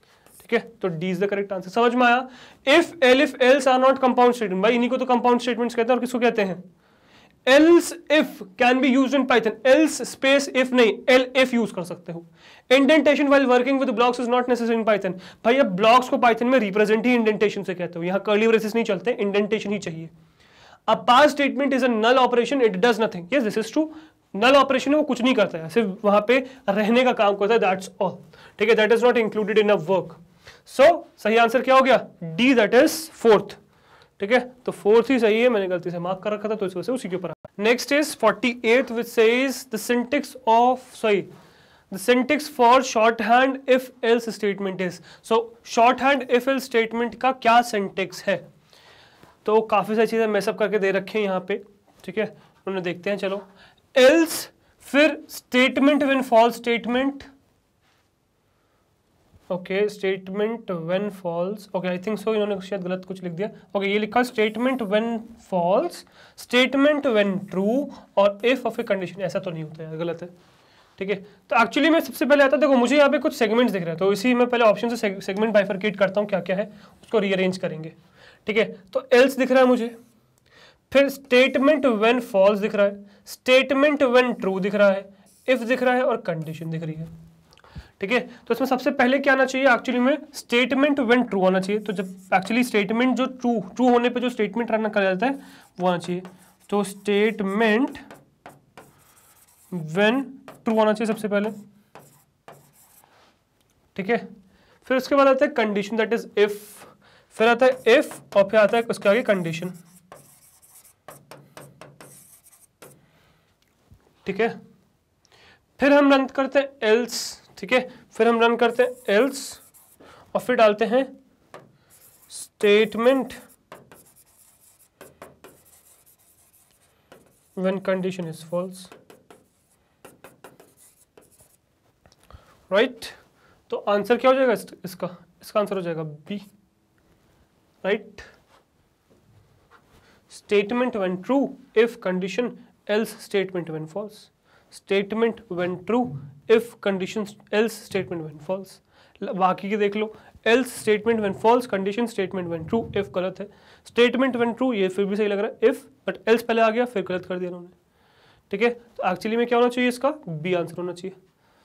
ठीक है, तो D is the correct answer. समझ में आया? If elif else are not compound statement, भाई इन्हीं को तो कंपाउंड स्टेटमेंट्स कहते हैं और किसको कहते हैं? else if can be used in Python, else space if नहीं, elif यूज कर सकते हो। indentation while working with blocks is not necessary in Python, भाई अब blocks को Python में represent ही indentation से कहते हो, यहाँ curly braces नहीं चलते, indentation ही चाहिए। A pass statement is a null operation, it does nothing, yes this is true, null operation है वो कुछ नहीं करता है, सिर्फ वहां पे रहने का काम करता है, that's all, ठीक है, that is not included in a work। so सही आंसर क्या हो गया? D, that is fourth, ठीक है, तो फोर्थ ही सही है, मैंने गलती से मार्क कर रखा था तो इस वजह से उसी के ऊपर। Next is 48 which says the syntax for shorthand if else statement is, so shorthand if else statement का क्या syntax है? तो काफी सारी चीजें मैसअप करके दे रखे हैं यहाँ पे, ठीक है, उन्हें देखते हैं। चलो, else फिर statement when false statement, okay, statement when false, okay I think so, इन्होंने शायद गलत कुछ लिख दिया। ओके, ये लिखा statement when false, statement when true और इफ ऑफ ए कंडीशन, ऐसा तो नहीं होता है, गलत है, ठीक है। तो एक्चुअली मैं सबसे पहले आता, देखो मुझे यहाँ पे कुछ सेगमेंट्स दिख रहे हैं, तो इसी में पहले ऑप्शन से सेगमेंट बाइफरकेट करता हूँ, क्या क्या है उसको रीअरेंज करेंगे, ठीक है। तो एल्स दिख रहा है मुझे, फिर स्टेटमेंट व्हेन फॉल्स दिख रहा है, स्टेटमेंट व्हेन ट्रू दिख रहा है, इफ दिख रहा है और कंडीशन दिख रही है, ठीक है। तो इसमें सबसे पहले क्या आना चाहिए? एक्चुअली में स्टेटमेंट व्हेन ट्रू आना चाहिए। तो जब एक्चुअली स्टेटमेंट जो ट्रू होने पे जो स्टेटमेंट रन कर जाता है वो आना चाहिए, तो स्टेटमेंट व्हेन ट्रू आना चाहिए सबसे पहले, ठीक है। फिर उसके बाद आता है कंडीशन, दैट इज इफ, फिर आता है इफ और फिर आता है उसके आगे कंडीशन, ठीक है। फिर हम रन करते हैं एल्स, ठीक है, फिर हम रन करते हैं एल्स और फिर डालते हैं statement when condition is false, right. तो आंसर क्या हो जाएगा इसका? इसका आंसर हो जाएगा B, right. Statement when true, if condition, else statement when false, statement when true, if condition, else statement when false. बाकी के देख लो, else statement when false, condition statement when true, if गलत है, स्टेटमेंट व्हेन ट्रू ये फिर भी सही लग रहा है, इफ बट एल्स पहले आ गया फिर गलत कर दिया उन्होंने, ठीक है। तो एक्चुअली में क्या होना चाहिए? इसका बी आंसर होना चाहिए।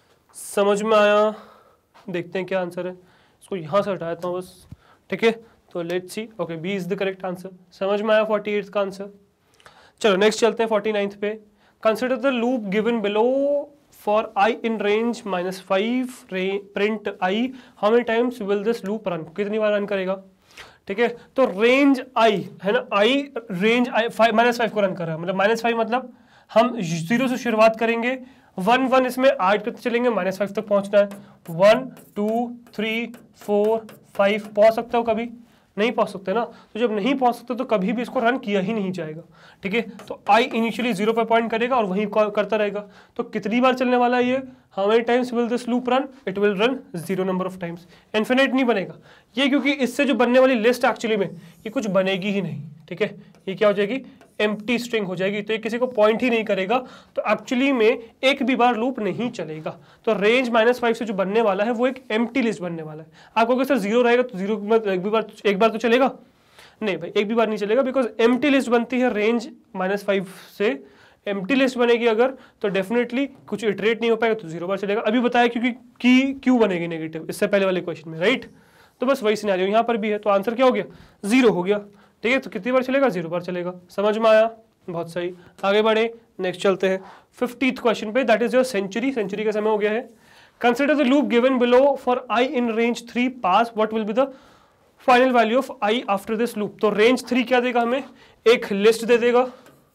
समझ में आया? देखते हैं क्या आंसर है, इसको यहाँ से हटाता हूँ बस, ठीक है। तो let's see, okay B is the correct answer. समझ में आया 48 का आंसर। चलो नेक्स्ट चलते हैं 49th पे। Consider the loop given below for i in range -5 print i, how many times will this loop run, कितनी बार रन करेगा, ठीक है। तो रेंज i है ना, i रेंज i -5 को रन कर रहा है, मतलब -5 मतलब हम 0 से शुरुआत करेंगे, 1 1 इसमें ऐड करते चलेंगे, -5 तक पहुंचना है, 1 2 3 4 5 पहुंच सकते हो, कभी नहीं पहुंच सकते ना। तो जब नहीं पहुंच सकते तो कभी भी इसको रन किया ही नहीं जाएगा, ठीक है। तो आई इनिशियली 0 पर पॉइंट करेगा और वहीं करता रहेगा। तो कितनी बार चलने वाला है ये? How many times will this loop run? It will run 0 number of times, infinite नहीं बनेगा ये, क्योंकि इससे जो बनने वाली लिस्ट एक्चुअली में ये कुछ बनेगी ही नहीं, ठीक है। ये क्या हो जाएगी? एम्प्टी स्ट्रिंग हो जाएगी, तो ये किसी को पॉइंट ही नहीं करेगा, तो एक्चुअली में एक भी बार लूप नहीं चलेगा। तो रेंज -5 से जो बनने वाला है वो एक एम्प्टी लिस्ट बनने वाला है। आपको अगर सर 0 रहेगा तो 0 में एक बार तो चलेगा नहीं भाई, एक भी बार नहीं चलेगा, बिकॉज एम्प्टी लिस्ट बनती है रेंज -5 से। एम्प्टी लिस्ट बनेगी अगर तो डेफिनेटली कुछ इटरेट नहीं हो पाएगा, तो 0 बार चलेगा। अभी बताया क्योंकि की क्यों बनेगी नेगेटिव, इससे पहले वाले क्वेश्चन में, राइट। तो बस वही सिनेरियो यहाँ पर भी है, तो आंसर क्या हो गया? 0 हो गया, ठीक है। तो कितनी बार चलेगा? 0 बार चलेगा। समझ में आया? बहुत सही। आगे बढ़े, नेक्स्ट चलते हैं 50th क्वेश्चन पे, that is your century. Century का समय हो गया है। Consider the loop given below for i in range 3 pass, what will be the final value of i after this loop. तो रेंज 3 क्या देगा हमें? एक लिस्ट दे देगा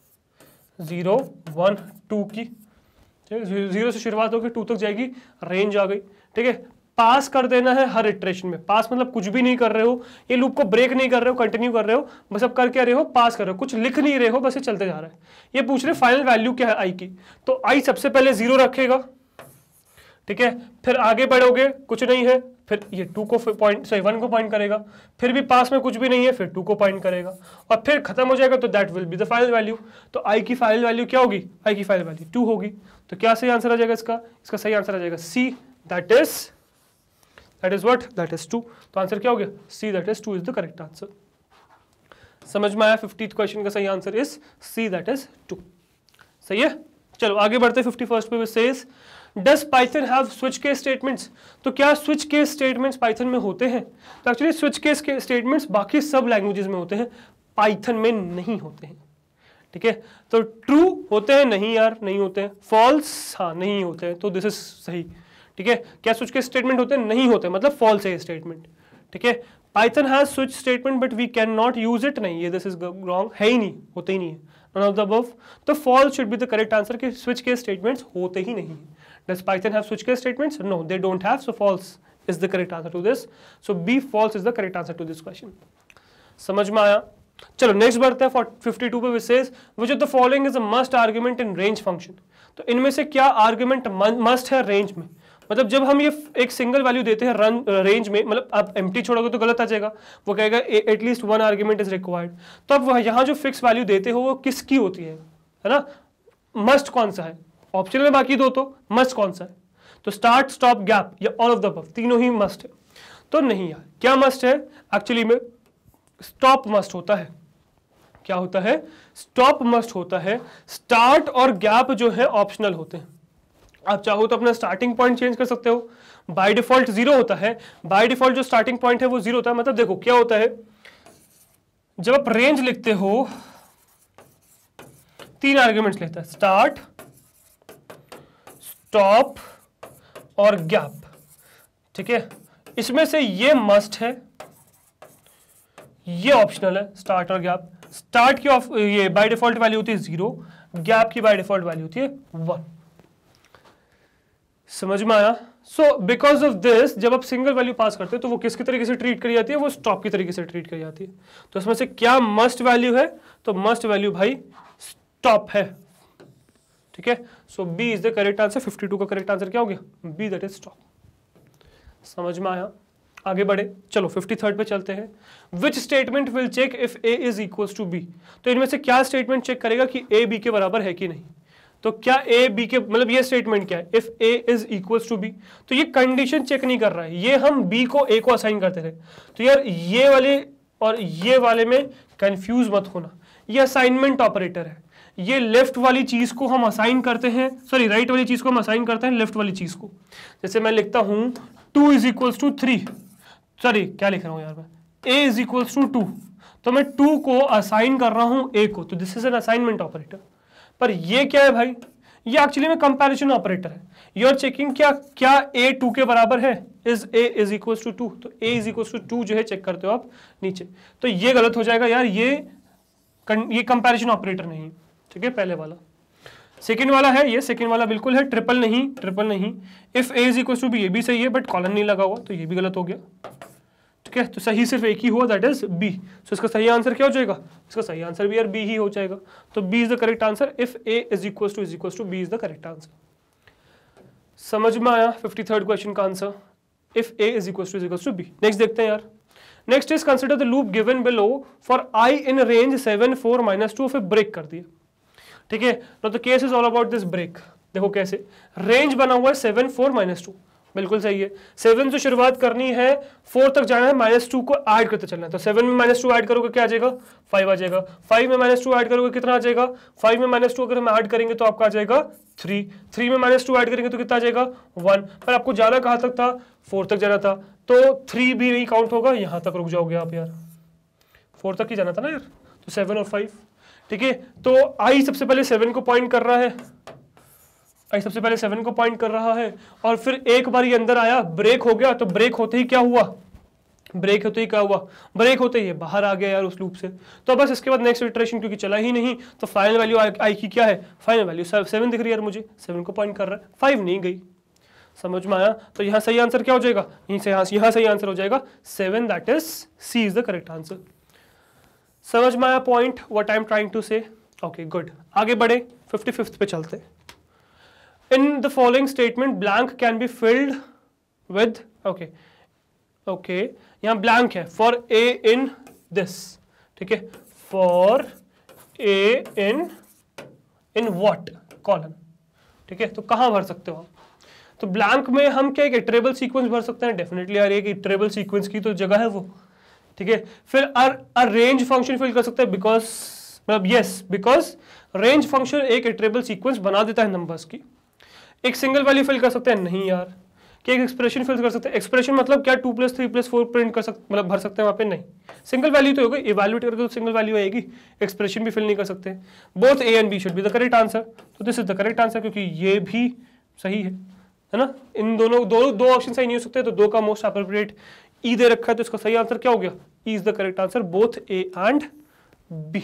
0 1 2 की, ठीक है। 0 से शुरुआत होगी 2 तक जाएगी, रेंज आ गई, ठीक है। पास कर देना है हर इटरेशन में। पास मतलब कुछ भी नहीं कर रहे हो, ये लूप को ब्रेक नहीं कर रहे हो, कंटिन्यू कर रहे हो, बस अब कर क्या रहे हो? पास कर रहे हो, कुछ लिख नहीं रहे हो, बस ये चलते जा रहा है। ये पूछ रहे फाइनल वैल्यू क्या है आई की, तो आई सबसे पहले 0 रखेगा, ठीक है। फिर आगे बढ़ोगे, कुछ नहीं है, फिर ये 2 को पॉइंट, सॉरी 1 को पॉइंट करेगा, फिर भी पास में कुछ भी नहीं है, फिर 2 को पॉइंट करेगा और फिर खत्म हो जाएगा, तो that will be the final value. तो आई की फाइनल वैल्यू क्या होगी? आई की फाइनल वैल्यू 2 होगी। तो क्या सही आंसर आ जाएगा इसका? इसका सही आंसर आ जाएगा C, that is that is what, that is 2। तो आंसर क्या हो गया, C, that is 2 is the correct answer. समझ में आया? 50th क्वेश्चन का सही answer is C, that is 2। सही है, चलो आगे बढ़ते हैं 51st पे। Says does Python have switch case statements? तो क्या स्विच केस स्टेटमेंट्स पाइथन में होते हैं? तो एक्चुअली स्विच केस के स्टेटमेंट्स बाकी सब लैंग्वेजेस में होते हैं, पाइथन में नहीं होते हैं। ठीक है, तो ट्रू होते हैं? नहीं यार, नहीं होते हैं। फॉल्स, हाँ नहीं होते हैं, तो दिस इज सही। ठीक है, क्या स्विच केस स्टेटमेंट होते हैं? नहीं होते, मतलब फॉल्स है ये स्टेटमेंट। ठीक है, Python has switch statement but we can not use it, नहीं, ये दिस इज रॉन्ग, है ही नहीं, होते ही नहीं है, नन ऑफ द अबव। तो false should be the correct answer, कि स्विच केस स्टेटमेंट्स होते ही नहीं। Does Python have switch case statements? No, they don't have, so false is the correct answer to this. So B, false is the correct answer to this question. समझ में आया? चलो next बढ़ते हैं 52 पे, विशेष which of the following is a must argument in range function? तो इनमें से क्या आर्ग्यूमेंट मस्ट है रेंज में? मतलब जब हम ये एक सिंगल वैल्यू देते हैं रन रेंज में, मतलब आप एम्प्टी छोड़ोगे तो गलत आ जाएगा, वो कहेगा at least one argument is required. तो अब यहाँ जो फिक्स वैल्यू देते हो वो किसकी होती है ना? मस्ट कौन सा है? ऑप्शन में बाकी दो, तो मस्ट कौन सा है? तो स्टार्ट, स्टॉप, गैप या ऑल ऑफ द अबव, तीनों ही मस्ट है। तो नहीं यार, क्या मस्ट है? एक्चुअली में स्टॉप मस्ट होता है। क्या होता है? स्टॉप मस्ट होता है। स्टार्ट और गैप जो है ऑप्शनल होते हैं। आप चाहो तो अपना स्टार्टिंग पॉइंट चेंज कर सकते हो, बाय डिफॉल्ट 0 होता है। बाय डिफॉल्ट जो स्टार्टिंग पॉइंट है वो 0 होता है। मतलब देखो क्या होता है, जब आप रेंज लिखते हो 3 आर्ग्यूमेंट्स लेता है, स्टार्ट, स्टॉप और गैप। ठीक है, इसमें से ये मस्ट है, ये ऑप्शनल है, स्टार्ट और गैप। स्टार्ट की ये बाय डिफॉल्ट वैल्यू होती है 0, गैप की बाय डिफॉल्ट वैल्यू होती है 1। समझ में आया? सो बिकॉज ऑफ दिस, जब आप सिंगल वैल्यू पास करते हो तो वो किसके तरीके से ट्रीट करी जाती है? वो स्टॉप की तरीके से ट्रीट करी जाती है। तो इसमें से क्या मस्ट वैल्यू है? तो मस्ट वैल्यू भाई स्टॉप है। ठीक है, so B is the correct answer. 52 का करेक्ट आंसर क्या हो गया? B, that is stop. समझ में आया? आगे बढ़े, चलो 53rd पे चलते हैं। Which statement will check if A is equal to B? तो इनमें से क्या स्टेटमेंट चेक करेगा कि ए बी के बराबर है कि नहीं? तो क्या ए बी के, मतलब ये स्टेटमेंट क्या है? If A is equal to B, तो ये कंडीशन चेक नहीं कर रहा है, ये हम बी को ए को असाइन करते थे। तो यार ये वाले और ये वाले में कंफ्यूज मत होना, ये असाइनमेंट ऑपरेटर है। ये लेफ्ट वाली चीज को हम असाइन करते हैं, सॉरी राइट वाली चीज को हम असाइन करते हैं लेफ्ट वाली चीज को। जैसे मैं लिखता हूं 2 इज इक्वल टू 3, सॉरी क्या लिख रहा हूं यार मैं, a इज इक्वल टू 2, तो मैं 2 को असाइन कर रहा हूं a को, तो this is an assignment operator. पर ये क्या है भाई? ये एक्चुअली में कंपैरिजन ऑपरेटर है। यू आर चेकिंग क्या a 2 के बराबर है? Is a is equal to 2, तो a इज इक्वल टू 2 जो है चेक करते हो आप नीचे, तो ये गलत हो जाएगा यार, ये कंपैरिजन ऑपरेटर नहीं। ठीक है, पहले वाला। सेकंड वाला है, ये सेकंड वाला बिल्कुल है, ट्रिपल नहीं। If a is equal to B, ये भी सही है बट कॉलन नहीं लगा हुआ, तो ये भी गलत हो गया। ठीक है, तो सही सिर्फ एक ही हुआ, दैट इज बी। सो इसका सही आंसर क्या हो जाएगा? इसका सही आंसर भी यार बी ही हो जाएगा। तो B is the correct answer. If a is equal to B is the correct answer. समझ में आया 53rd क्वेश्चन का answer? If a is equal to B. Next देखते हैं यार। Next is consider the loop given below for i in range 7 4 -2, फिर break कर दिया। ठीक है, no the case is all about this break. देखो कैसे, रेंज बना हुआ है 7 4 -2, बिल्कुल सही है। 7 से शुरुआत करनी है, 4 तक जाना है, -2 को ऐड करते चलना है। तो 7 में -2 ऐड करोगे क्या आ जाएगा? 5 आ जाएगा। 5 में -2 ऐड करोगे कितना आ जाएगा? 5 में -2 अगर हम ऐड करेंगे तो आपका आ जाएगा 3। 3 में -2 ऐड करेंगे तो कितना आ जाएगा? 1। पर आपको जाना कहाँ तक था? 4 तक जाना था, तो 3 भी नहीं काउंट होगा, यहाँ तक रुक जाओगे आप यार, 4 तक ही जाना था ना यार। तो 7 और 5, ठीक है। तो आई सबसे पहले 7 को पॉइंट कर रहा है, आई सबसे पहले 7 को पॉइंट कर रहा है, और फिर एक बार ये अंदर आया, ब्रेक हो गया, तो ब्रेक होते ही क्या हुआ? ब्रेक होते ही क्या हुआ? ब्रेक होते ही बाहर आ गया यार उस लूप से। तो बस इसके बाद नेक्स्ट इटरेशन क्योंकि चला ही नहीं, तो फाइनल वैल्यू आई की क्या है? फाइनल वैल्यू 7 दिख रही है यार मुझे, 7 को पॉइंट कर रहा है, 5 नहीं गई। समझ में आया? तो यहाँ सही आंसर क्या हो जाएगा? यहाँ सही आंसर हो जाएगा 7, that is C is the correct answer. समझ में आया point, what I am trying to say? Okay good, आगे बढ़े 55th पे चलते। In the following statement blank can be filled with, okay यहाँ ब्लैंक है, फॉर ए इन दिस, ठीक है, for A in what column, ठीक है। तो कहां भर सकते हो आप? तो ब्लैंक में हम क्या एक इटरेबल सीक्वेंस भर सकते हैं, डेफिनेटली यार एक इटरेबल सीक्वेंस की तो जगह है वो, ठीक है। फिर रेंज फंक्शन फिल कर सकते हैं, बिकॉज मतलब यस, बिकॉज रेंज फंक्शन एक इटरेबल सीक्वेंस बना देता है नंबर्स की। एक सिंगल वैल्यू फिल कर सकते हैं, नहीं यार। क्या एक एक्सप्रेशन फिल कर सकते हैं, एक्सप्रेशन मतलब क्या 2 + 3 + 4 प्रिंट कर सकते, मतलब भर सकते हैं वहाँ पे, नहीं। सिंगल वैल्यू तो होगी, इवैल्यूएट करके तो सिंगल वैल्यू आएगी, एक्सप्रेशन भी फिल नहीं कर सकते। Both A and B should be the correct answer, तो this is the correct answer, क्योंकि ये भी सही है ना। इन दोनों दो ऑप्शन सही नहीं हो सकते, तो दो का मोस्ट अप्रोप्रिएट ई दे रखा है, तो इसका सही आंसर क्या हो गया, E is the correct answer, both A and B.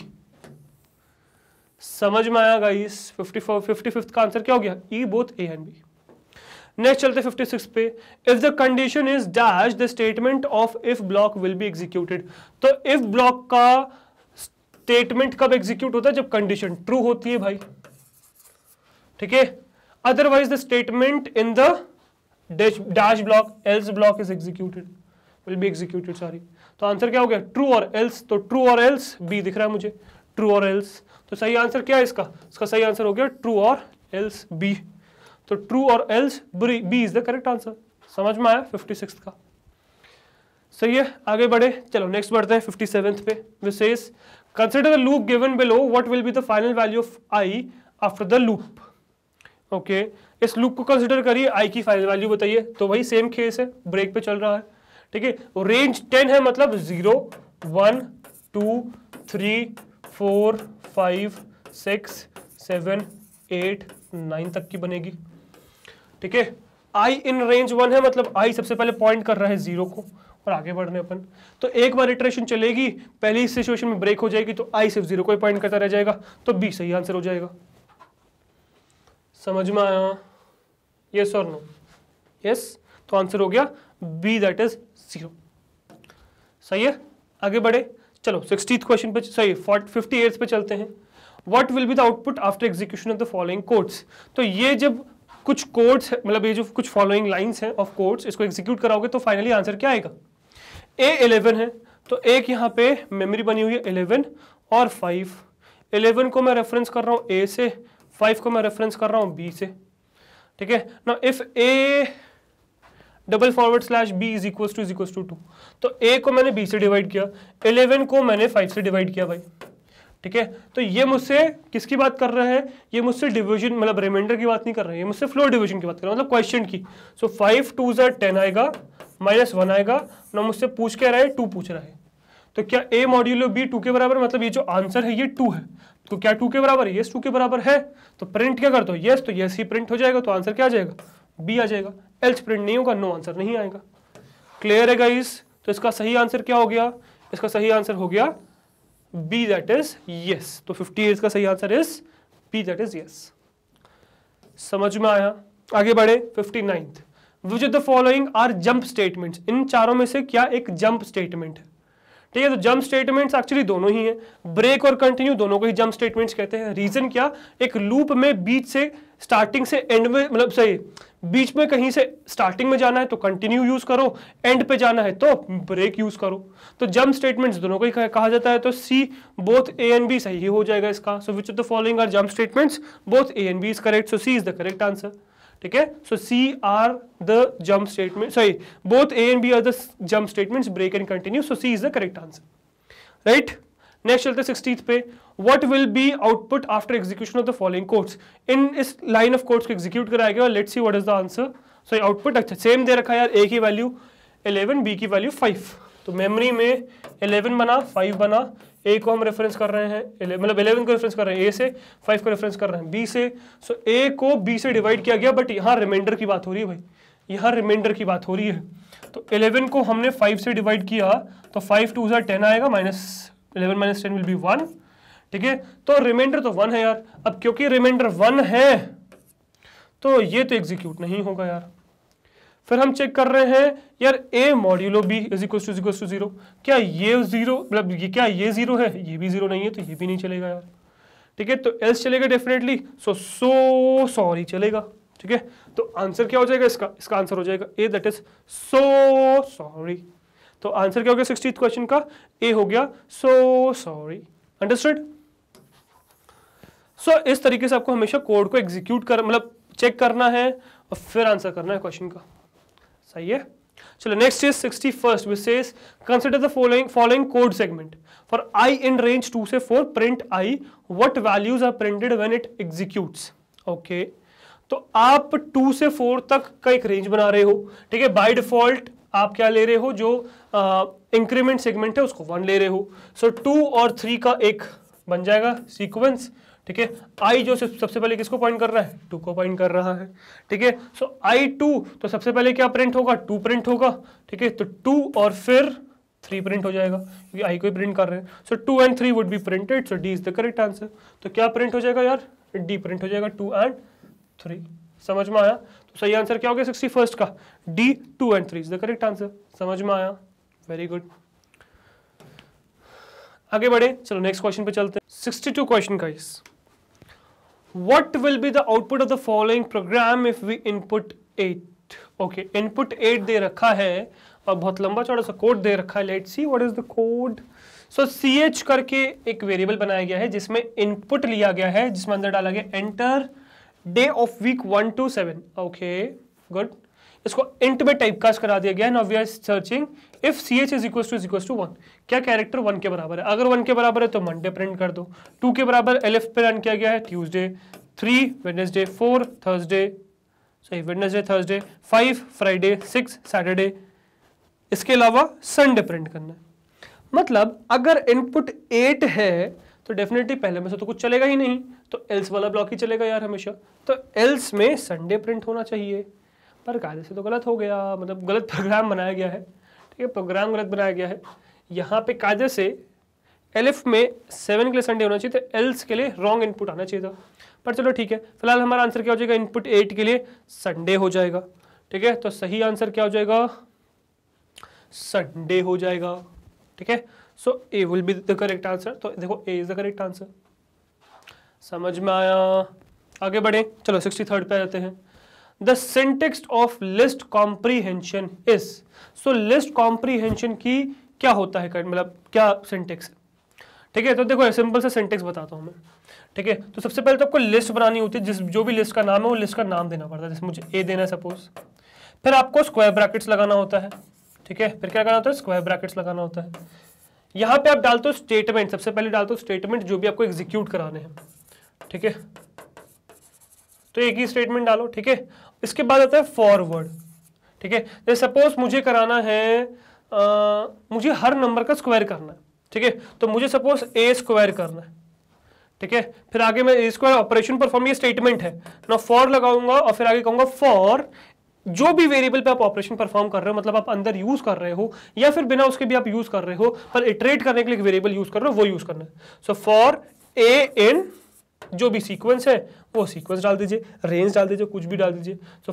समझ में आया गाइस? 55th का आंसर क्या हो गया, E both A and B. Next चलते 56 पे, if the condition is dash the statement of if block will be executed. तो इफ ब्लॉक का स्टेटमेंट कब एग्जीक्यूट होता है, जब कंडीशन ट्रू होती है भाई, ठीक है। Otherwise the statement in the dash block else block is executed, will be executed, sorry. तो आंसर क्या हो गया, ट्रू और एल्स, तो ट्रू और एल्स बी दिख रहा है मुझे, ट्रू और एल्स। तो सही आंसर क्या है इसका, इसका सही आंसर हो गया ट्रू और एल्स बी। तो ट्रू और else B is the correct answer. समझ में आया 56 का, सही है। आगे बढ़े, चलो नेक्स्ट बढ़ते हैं 57th पे। Which says consider the loop given below, what will be the final value of I after the loop. Okay, इस लूप को कंसिडर करिए, आई की फाइनल वैल्यू बताइए। तो वही सेम केस है, ब्रेक पे चल रहा है, ठीक है। रेंज 10 है, मतलब 0 1 2 3 4 5 6 7 8 9 तक की बनेगी, ठीक है। आई इन रेंज 1 है, मतलब आई सबसे पहले पॉइंट कर रहा है 0 को, और आगे बढ़ने अपन। तो एक बार इटरेशन चलेगी, पहली सिचुएशन में ब्रेक हो जाएगी, तो आई सिर्फ 0 को ही पॉइंट करता रह जाएगा, तो बी सही आंसर हो जाएगा। समझ में आया, यस और नो? यस, तो आंसर हो गया बी, दैट इज 0। सही है, आगे बढ़े, चलो 60th क्वेश्चन पे, सही 58th पे चलते हैं। What will be the output after execution of the following codes. तो ये जब कुछ कोड्स, मतलब ये जो कुछ फॉलोइंग लाइंस हैं ऑफ कोड्स, इसको एग्जीक्यूट कराओगे तो फाइनली आंसर क्या आएगा। ए 11 है, तो एक यहाँ पे मेमोरी बनी हुई है 11 और 5। 11 को मैं रेफरेंस कर रहा हूँ ए से, 5 को मैं रेफरेंस कर रहा हूँ बी से, ठीक है ना। If A /b is equal to 2, तो ए को मैंने बी से डिवाइड किया, 11 को मैंने 5 से डिवाइड किया भाई, ठीक है। तो ये मुझसे किसकी बात कर रहा है, ये मुझसे डिवीजन मतलब रिमाइंडर की बात नहीं कर रहा है, ये मुझसे फ्लोर डिवीजन की बात कर रहा है, मतलब क्वेश्चन की। सो 5 2 10 आएगा, -1 आएगा ना, मुझसे पूछ के रहा है 2 पूछ रहा है। तो क्या a मॉड्यूलो b 2 के बराबर, मतलब ये जो आंसर है ये 2 है, तो क्या 2 के बराबर है, यस 2 के बराबर है। तो प्रिंट क्या कर दो, यस, तो यस ही प्रिंट हो जाएगा, तो आंसर क्या आ जाएगा, बी आ जाएगा। एल्स प्रिंट नहीं होगा, नो आंसर नहीं आएगा। क्लियर है गाइस? तो इसका सही आंसर क्या हो गया, इसका सही आंसर हो गया बी, दैट इज यस। तो 58 का सही answer is B, that is yes. समझ में आया? आगे बढ़े 59th। Which of the following are jump statements. इन चारों में से क्या एक जंप स्टेटमेंट है, ठीक है। तो जंप स्टेटमेंट्स एक्चुअली दोनों ही हैं, ब्रेक और कंटिन्यू दोनों को ही जंप स्टेटमेंट्स कहते हैं। रीजन क्या, एक लूप में बीच से स्टार्टिंग से एंड में, मतलब सही बीच में कहीं से स्टार्टिंग में जाना है तो कंटिन्यू यूज करो, एंड पे जाना है तो ब्रेक यूज करो। तो जंप स्टेटमेंट्स दोनों को ही कहा जाता है, तो C both A and B सही हो जाएगा इसका। So which of the following are jump statements, both A and B is correct, so C is the correct answer, ठीक है। So C are the jump statement, sorry both A and B are the jump statements, break and continue, so C is the correct answer, right. Next चलते 60th पे। What will be output after execution of the following codes. इन इस line of codes को execute कराया गया, let's see what is the answer. So output अच्छा same दे रखा है यार, ए की वैल्यू 11, बी की वैल्यू 5। तो मेमोरी में 11 बना 5 बना, ए को हम रेफरेंस कर रहे हैं, मतलब 11 को रेफरेंस कर रहे हैं ए से, 5 को रेफरेंस कर रहे हैं बी से। सो ए को बी से डिवाइड किया गया, बट यहाँ रिमाइंडर की बात हो रही है भाई, यहाँ रिमाइंडर की बात हो रही है। तो 11 को हमने 5 से डिवाइड किया, तो 5 2 10 आएगा, -11 - 10 विल बी 1, ठीक है। तो रिमाइंडर तो 1 है यार। अब क्योंकि रिमाइंडर 1 है तो ये तो एग्जीक्यूट नहीं होगा यार। फिर हम चेक कर रहे हैं यार, a modulo b is equal to 0, क्या ये 0, मतलब ये क्या ये 0 है, ये भी 0 नहीं है, तो ये भी नहीं चलेगा यार, ठीक है। तो एल्स चलेगा डेफिनेटली, सो सॉरी चलेगा, ठीक है। तो आंसर क्या हो जाएगा इसका, इसका आंसर हो जाएगा A, that is so sorry. तो आंसर क्या हो गया 60th क्वेश्चन का, ए हो गया सो सॉरी। अंडरस्टूड? सो इस तरीके से आपको हमेशा कोड को एग्जीक्यूट कर, मतलब चेक करना है और फिर आंसर करना है क्वेश्चन का। सही है, चलो next is 61st which says consider the following code segment for I in range 2 से 4 print I what values are printed when it executes। Okay तो आप 2 से 4 तक का एक रेंज बना रहे हो, ठीक है। बाय डिफॉल्ट आप क्या ले रहे हो, जो इंक्रीमेंट सेगमेंट है उसको 1 ले रहे हो। सो 2 और 3 का एक बन जाएगा सीक्वेंस, ठीक है। आई जो सबसे पहले किसको पॉइंट कर रहा है, 2 को पॉइंट कर रहा है, ठीक है। सो I2 तो सबसे पहले क्या प्रिंट होगा, 2 प्रिंट होगा, ठीक है। तो 2 और फिर 3 प्रिंट हो जाएगा क्योंकि आई को ही प्रिंट कर रहे हैं। So 2 and 3 would be printed, so D is the correct answer. तो क्या प्रिंट हो जाएगा यार, डी प्रिंट हो जाएगा 2 and 3। समझ में आया? तो सही आंसर क्या हो गया 61st का, D 2 and 3 is the correct answer. समझ में आया? वेरी गुड, आगे बढ़े, चलो नेक्स्ट क्वेश्चन पे चलते हैं। 62 question guys, what will be the output of the following program if we input 8। okay, input 8 दे रखा है और बहुत लंबा चौड़ा सा कोड दे रखा है। let's see what is the code। so ch करके एक वेरिएबल बनाया गया है जिसमें इनपुट लिया गया है, जिसमें अंदर डाला गया enter day of week 1 to 7। Okay good, इसको इंट में टाइपकास्ट करा दिया गया है। Now we are searching if ch is equal to 1, क्या कैरेक्टर 1 के बराबर है। अगर 1 के बराबर है तो मंडे प्रिंट कर दो। 2 के बराबर LF पे रन किया गया है ट्यूसडे, 3 वेडनेसडे, 4 थर्सडे, सही वेडनेसडे थर्सडे, 5 फ्राइडे, 6 सैटरडे, इसके अलावा संडे प्रिंट करना है। मतलब अगर इनपुट 8 है तो डेफिनेटली पहले में से तो कुछ चलेगा ही नहीं, तो एल्स वाला ब्लॉक ही चलेगा यार हमेशा। तो एल्स में संडे प्रिंट होना चाहिए, पर कायदे से तो गलत हो गया, मतलब गलत प्रोग्राम बनाया गया है, ठीक है। प्रोग्राम गलत बनाया गया है। यहाँ पे कायदे से एलिफ में 7 के लिए संडे होना चाहिए, तो एल्स के लिए रॉन्ग इनपुट आना चाहिए था। पर चलो ठीक है, फिलहाल हमारा आंसर क्या हो जाएगा, इनपुट 8 के लिए संडे हो जाएगा, ठीक है। तो सही आंसर क्या हो जाएगा, संडे हो जाएगा, ठीक है। So A will be the correct answer. तो देखो A is the correct answer. समझ में आया? आगे बढ़े, चलो 63rd पे आते हैं। The syntax of list comprehension is. So list comprehension की क्या होता है, मतलब क्या सिंटेक्स है, ठीक है। तो देखो सिंपल से सिंटेक्स बताता हूँ मैं, ठीक है। तो सबसे पहले तो आपको लिस्ट बनानी होती है, जिस जो भी लिस्ट का नाम है वो लिस्ट का नाम देना पड़ता है। जैसे मुझे ए देना है सपोज, फिर आपको स्क्वायर ब्रैकेट्स लगाना होता है, ठीक है। फिर क्या करना होता है, स्क्वायर ब्रैकेट्स लगाना होता है। यहाँ पे आप डालते हो स्टेटमेंट, सबसे पहले डालते हो स्टेटमेंट जो भी आपको एग्जीक्यूट कराने हैं, ठीक है। तो एक ही स्टेटमेंट डालो, ठीक है। इसके बाद आता है फॉरवर्ड, ठीक है। जैसे सपोज मुझे कराना है मुझे हर नंबर का स्क्वायर करना है, ठीक है। तो मुझे सपोज ए स्क्वायर करना है, ठीक है। फिर आगे मैं ए स्क्वायर ऑपरेशन परफॉर्म, ये स्टेटमेंट है ना, फॉर लगाऊंगा और फिर आगे कहूंगा फॉर जो भी वेरिएबल पे आप ऑपरेशन परफॉर्म कर रहे हो, मतलब आप अंदर यूज कर रहे हो या फिर बिना उसके भी आप यूज कर रहे हो, पर इटरेट करने के लिए वेरिएबल यूज कर रहे हो, वो यूज करना है। सो फॉर ए इन जो भी सीक्वेंस है वो सीक्वेंस डाल दीजिए, रेंज डाल दीजिए, कुछ भी डाल दीजिए। सो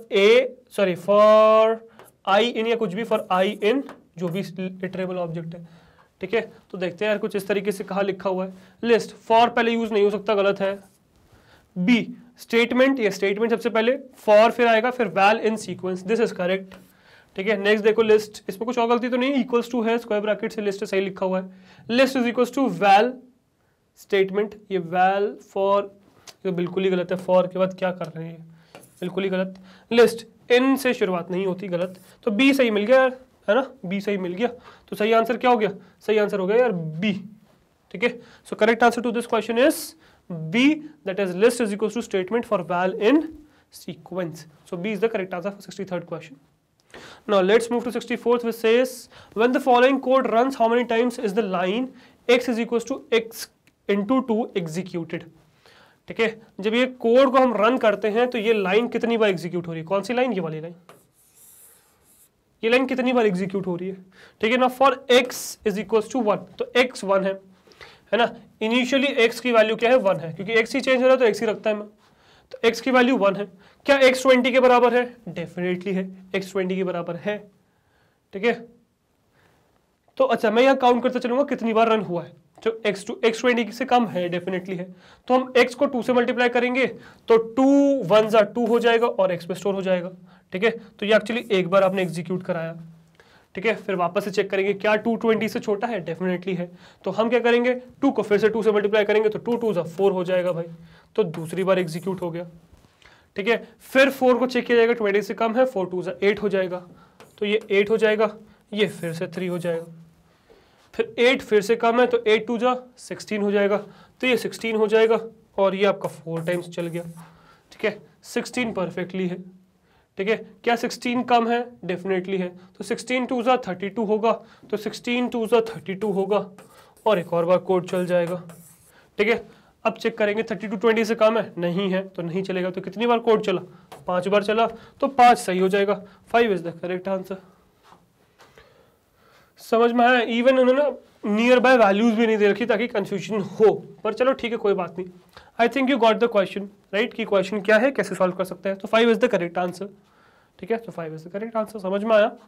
फॉर आई इन या कुछ भी, फॉर आई इन जो भी इटरेबल ऑब्जेक्ट है, ठीक है। तो देखते हैं यार कुछ इस तरीके से कहा लिखा हुआ है। लिस्ट, फॉर पहले यूज नहीं हो सकता, गलत है। बी स्टेटमेंट, ये स्टेटमेंट सबसे पहले, फॉर फिर आएगा, फिर val in sequence, this is correct, ठीक है। नेक्स्ट देखो लिस्ट, इसमें कुछ और गलती तो नहीं, इक्वल्स टू है, स्क्वायर ब्रैकेट से लिस्ट सही लिखा हुआ है। List is equals to val statement, ये वैल फॉर, ये बिल्कुल ही गलत है। फॉर के बाद क्या कर रहे हैं, बिल्कुल ही गलत। लिस्ट इन से शुरुआत नहीं होती, गलत। तो बी सही मिल गया यार, है ना, बी सही मिल गया। तो सही आंसर क्या हो गया, सही आंसर हो गया यार बी, ठीक है। So correct answer to this question is B, that is list is equals to statement for val in sequence. So B is the correct answer for 63rd question. Now let's move to 64th, which says when the following code runs, how many times is the line x is equals to x into 2 executed? ठीक है, जब ये code को हम run करते हैं तो ये लाइन कितनी बार एग्जीक्यूट हो रही है, कौन सी लाइन, ये वाली लाइन, ये लाइन कितनी बार एग्जीक्यूट हो रही है, ठीक है ना। For x is equals to 1, तो x 1 है ना। इनिशियली x की वैल्यू क्या है, 1 है, क्योंकि x ही चेंज हो रहा है तो x ही रखता है मैं। तो x की वैल्यू 1 है। क्या x 20 के बराबर है, डेफिनेटली है, x 20 के बराबर है, ठीक है। तो अच्छा मैं यहाँ काउंट करता चलूंगा कितनी बार रन हुआ है। जो x 20 से कम है, डेफिनेटली है, तो हम x को 2 से मल्टीप्लाई करेंगे तो 2 1 2 हो जाएगा और x में स्टोर हो जाएगा, ठीक है। तो ये एक्चुअली एक बार आपने एग्जीक्यूट कराया, ठीक है। फिर वापस से चेक करेंगे क्या 2 20 से छोटा है, डेफिनेटली है। तो हम क्या करेंगे, 2 को फिर से 2 से मल्टीप्लाई करेंगे तो 2 2 4 हो जाएगा भाई, तो दूसरी बार एग्जीक्यूट हो गया, ठीक है। फिर 4 को चेक किया जाएगा, 20 से कम है, 4 2 8 हो जाएगा, तो ये 8 हो जाएगा, ये फिर से 3 हो जाएगा, फिर 8 फिर से कम है तो 8 2 16 हो जाएगा, तो ये 16 हो जाएगा, और ये आपका 4 टाइम्स चल गया, ठीक है। 16 परफेक्टली है, ठीक है। क्या 16 कम है? डेफिनेटली है, तो 16 2 32 होगा, तो 16 2 32 होगा, और एक और बार कोड चल जाएगा, ठीक है। अब चेक करेंगे 32 20 से कम है, नहीं है तो नहीं चलेगा, तो कितनी बार कोड चला? 5 बार चला, तो 5 सही हो जाएगा, 5 इज द करेक्ट आंसर। समझ में आया? इवन उन्होंने नियर बाय वैल्यूज भी नहीं दे रखी ताकि कंफ्यूजन हो, पर चलो ठीक है कोई बात नहीं। I think you got the question right, कि क्वेश्चन क्या है, कैसे सॉल्व कर सकते हैं, तो 5 इज द करेक्ट आंसर, ठीक है। तो 5 इज द करेक्ट आंसर, समझ में आया?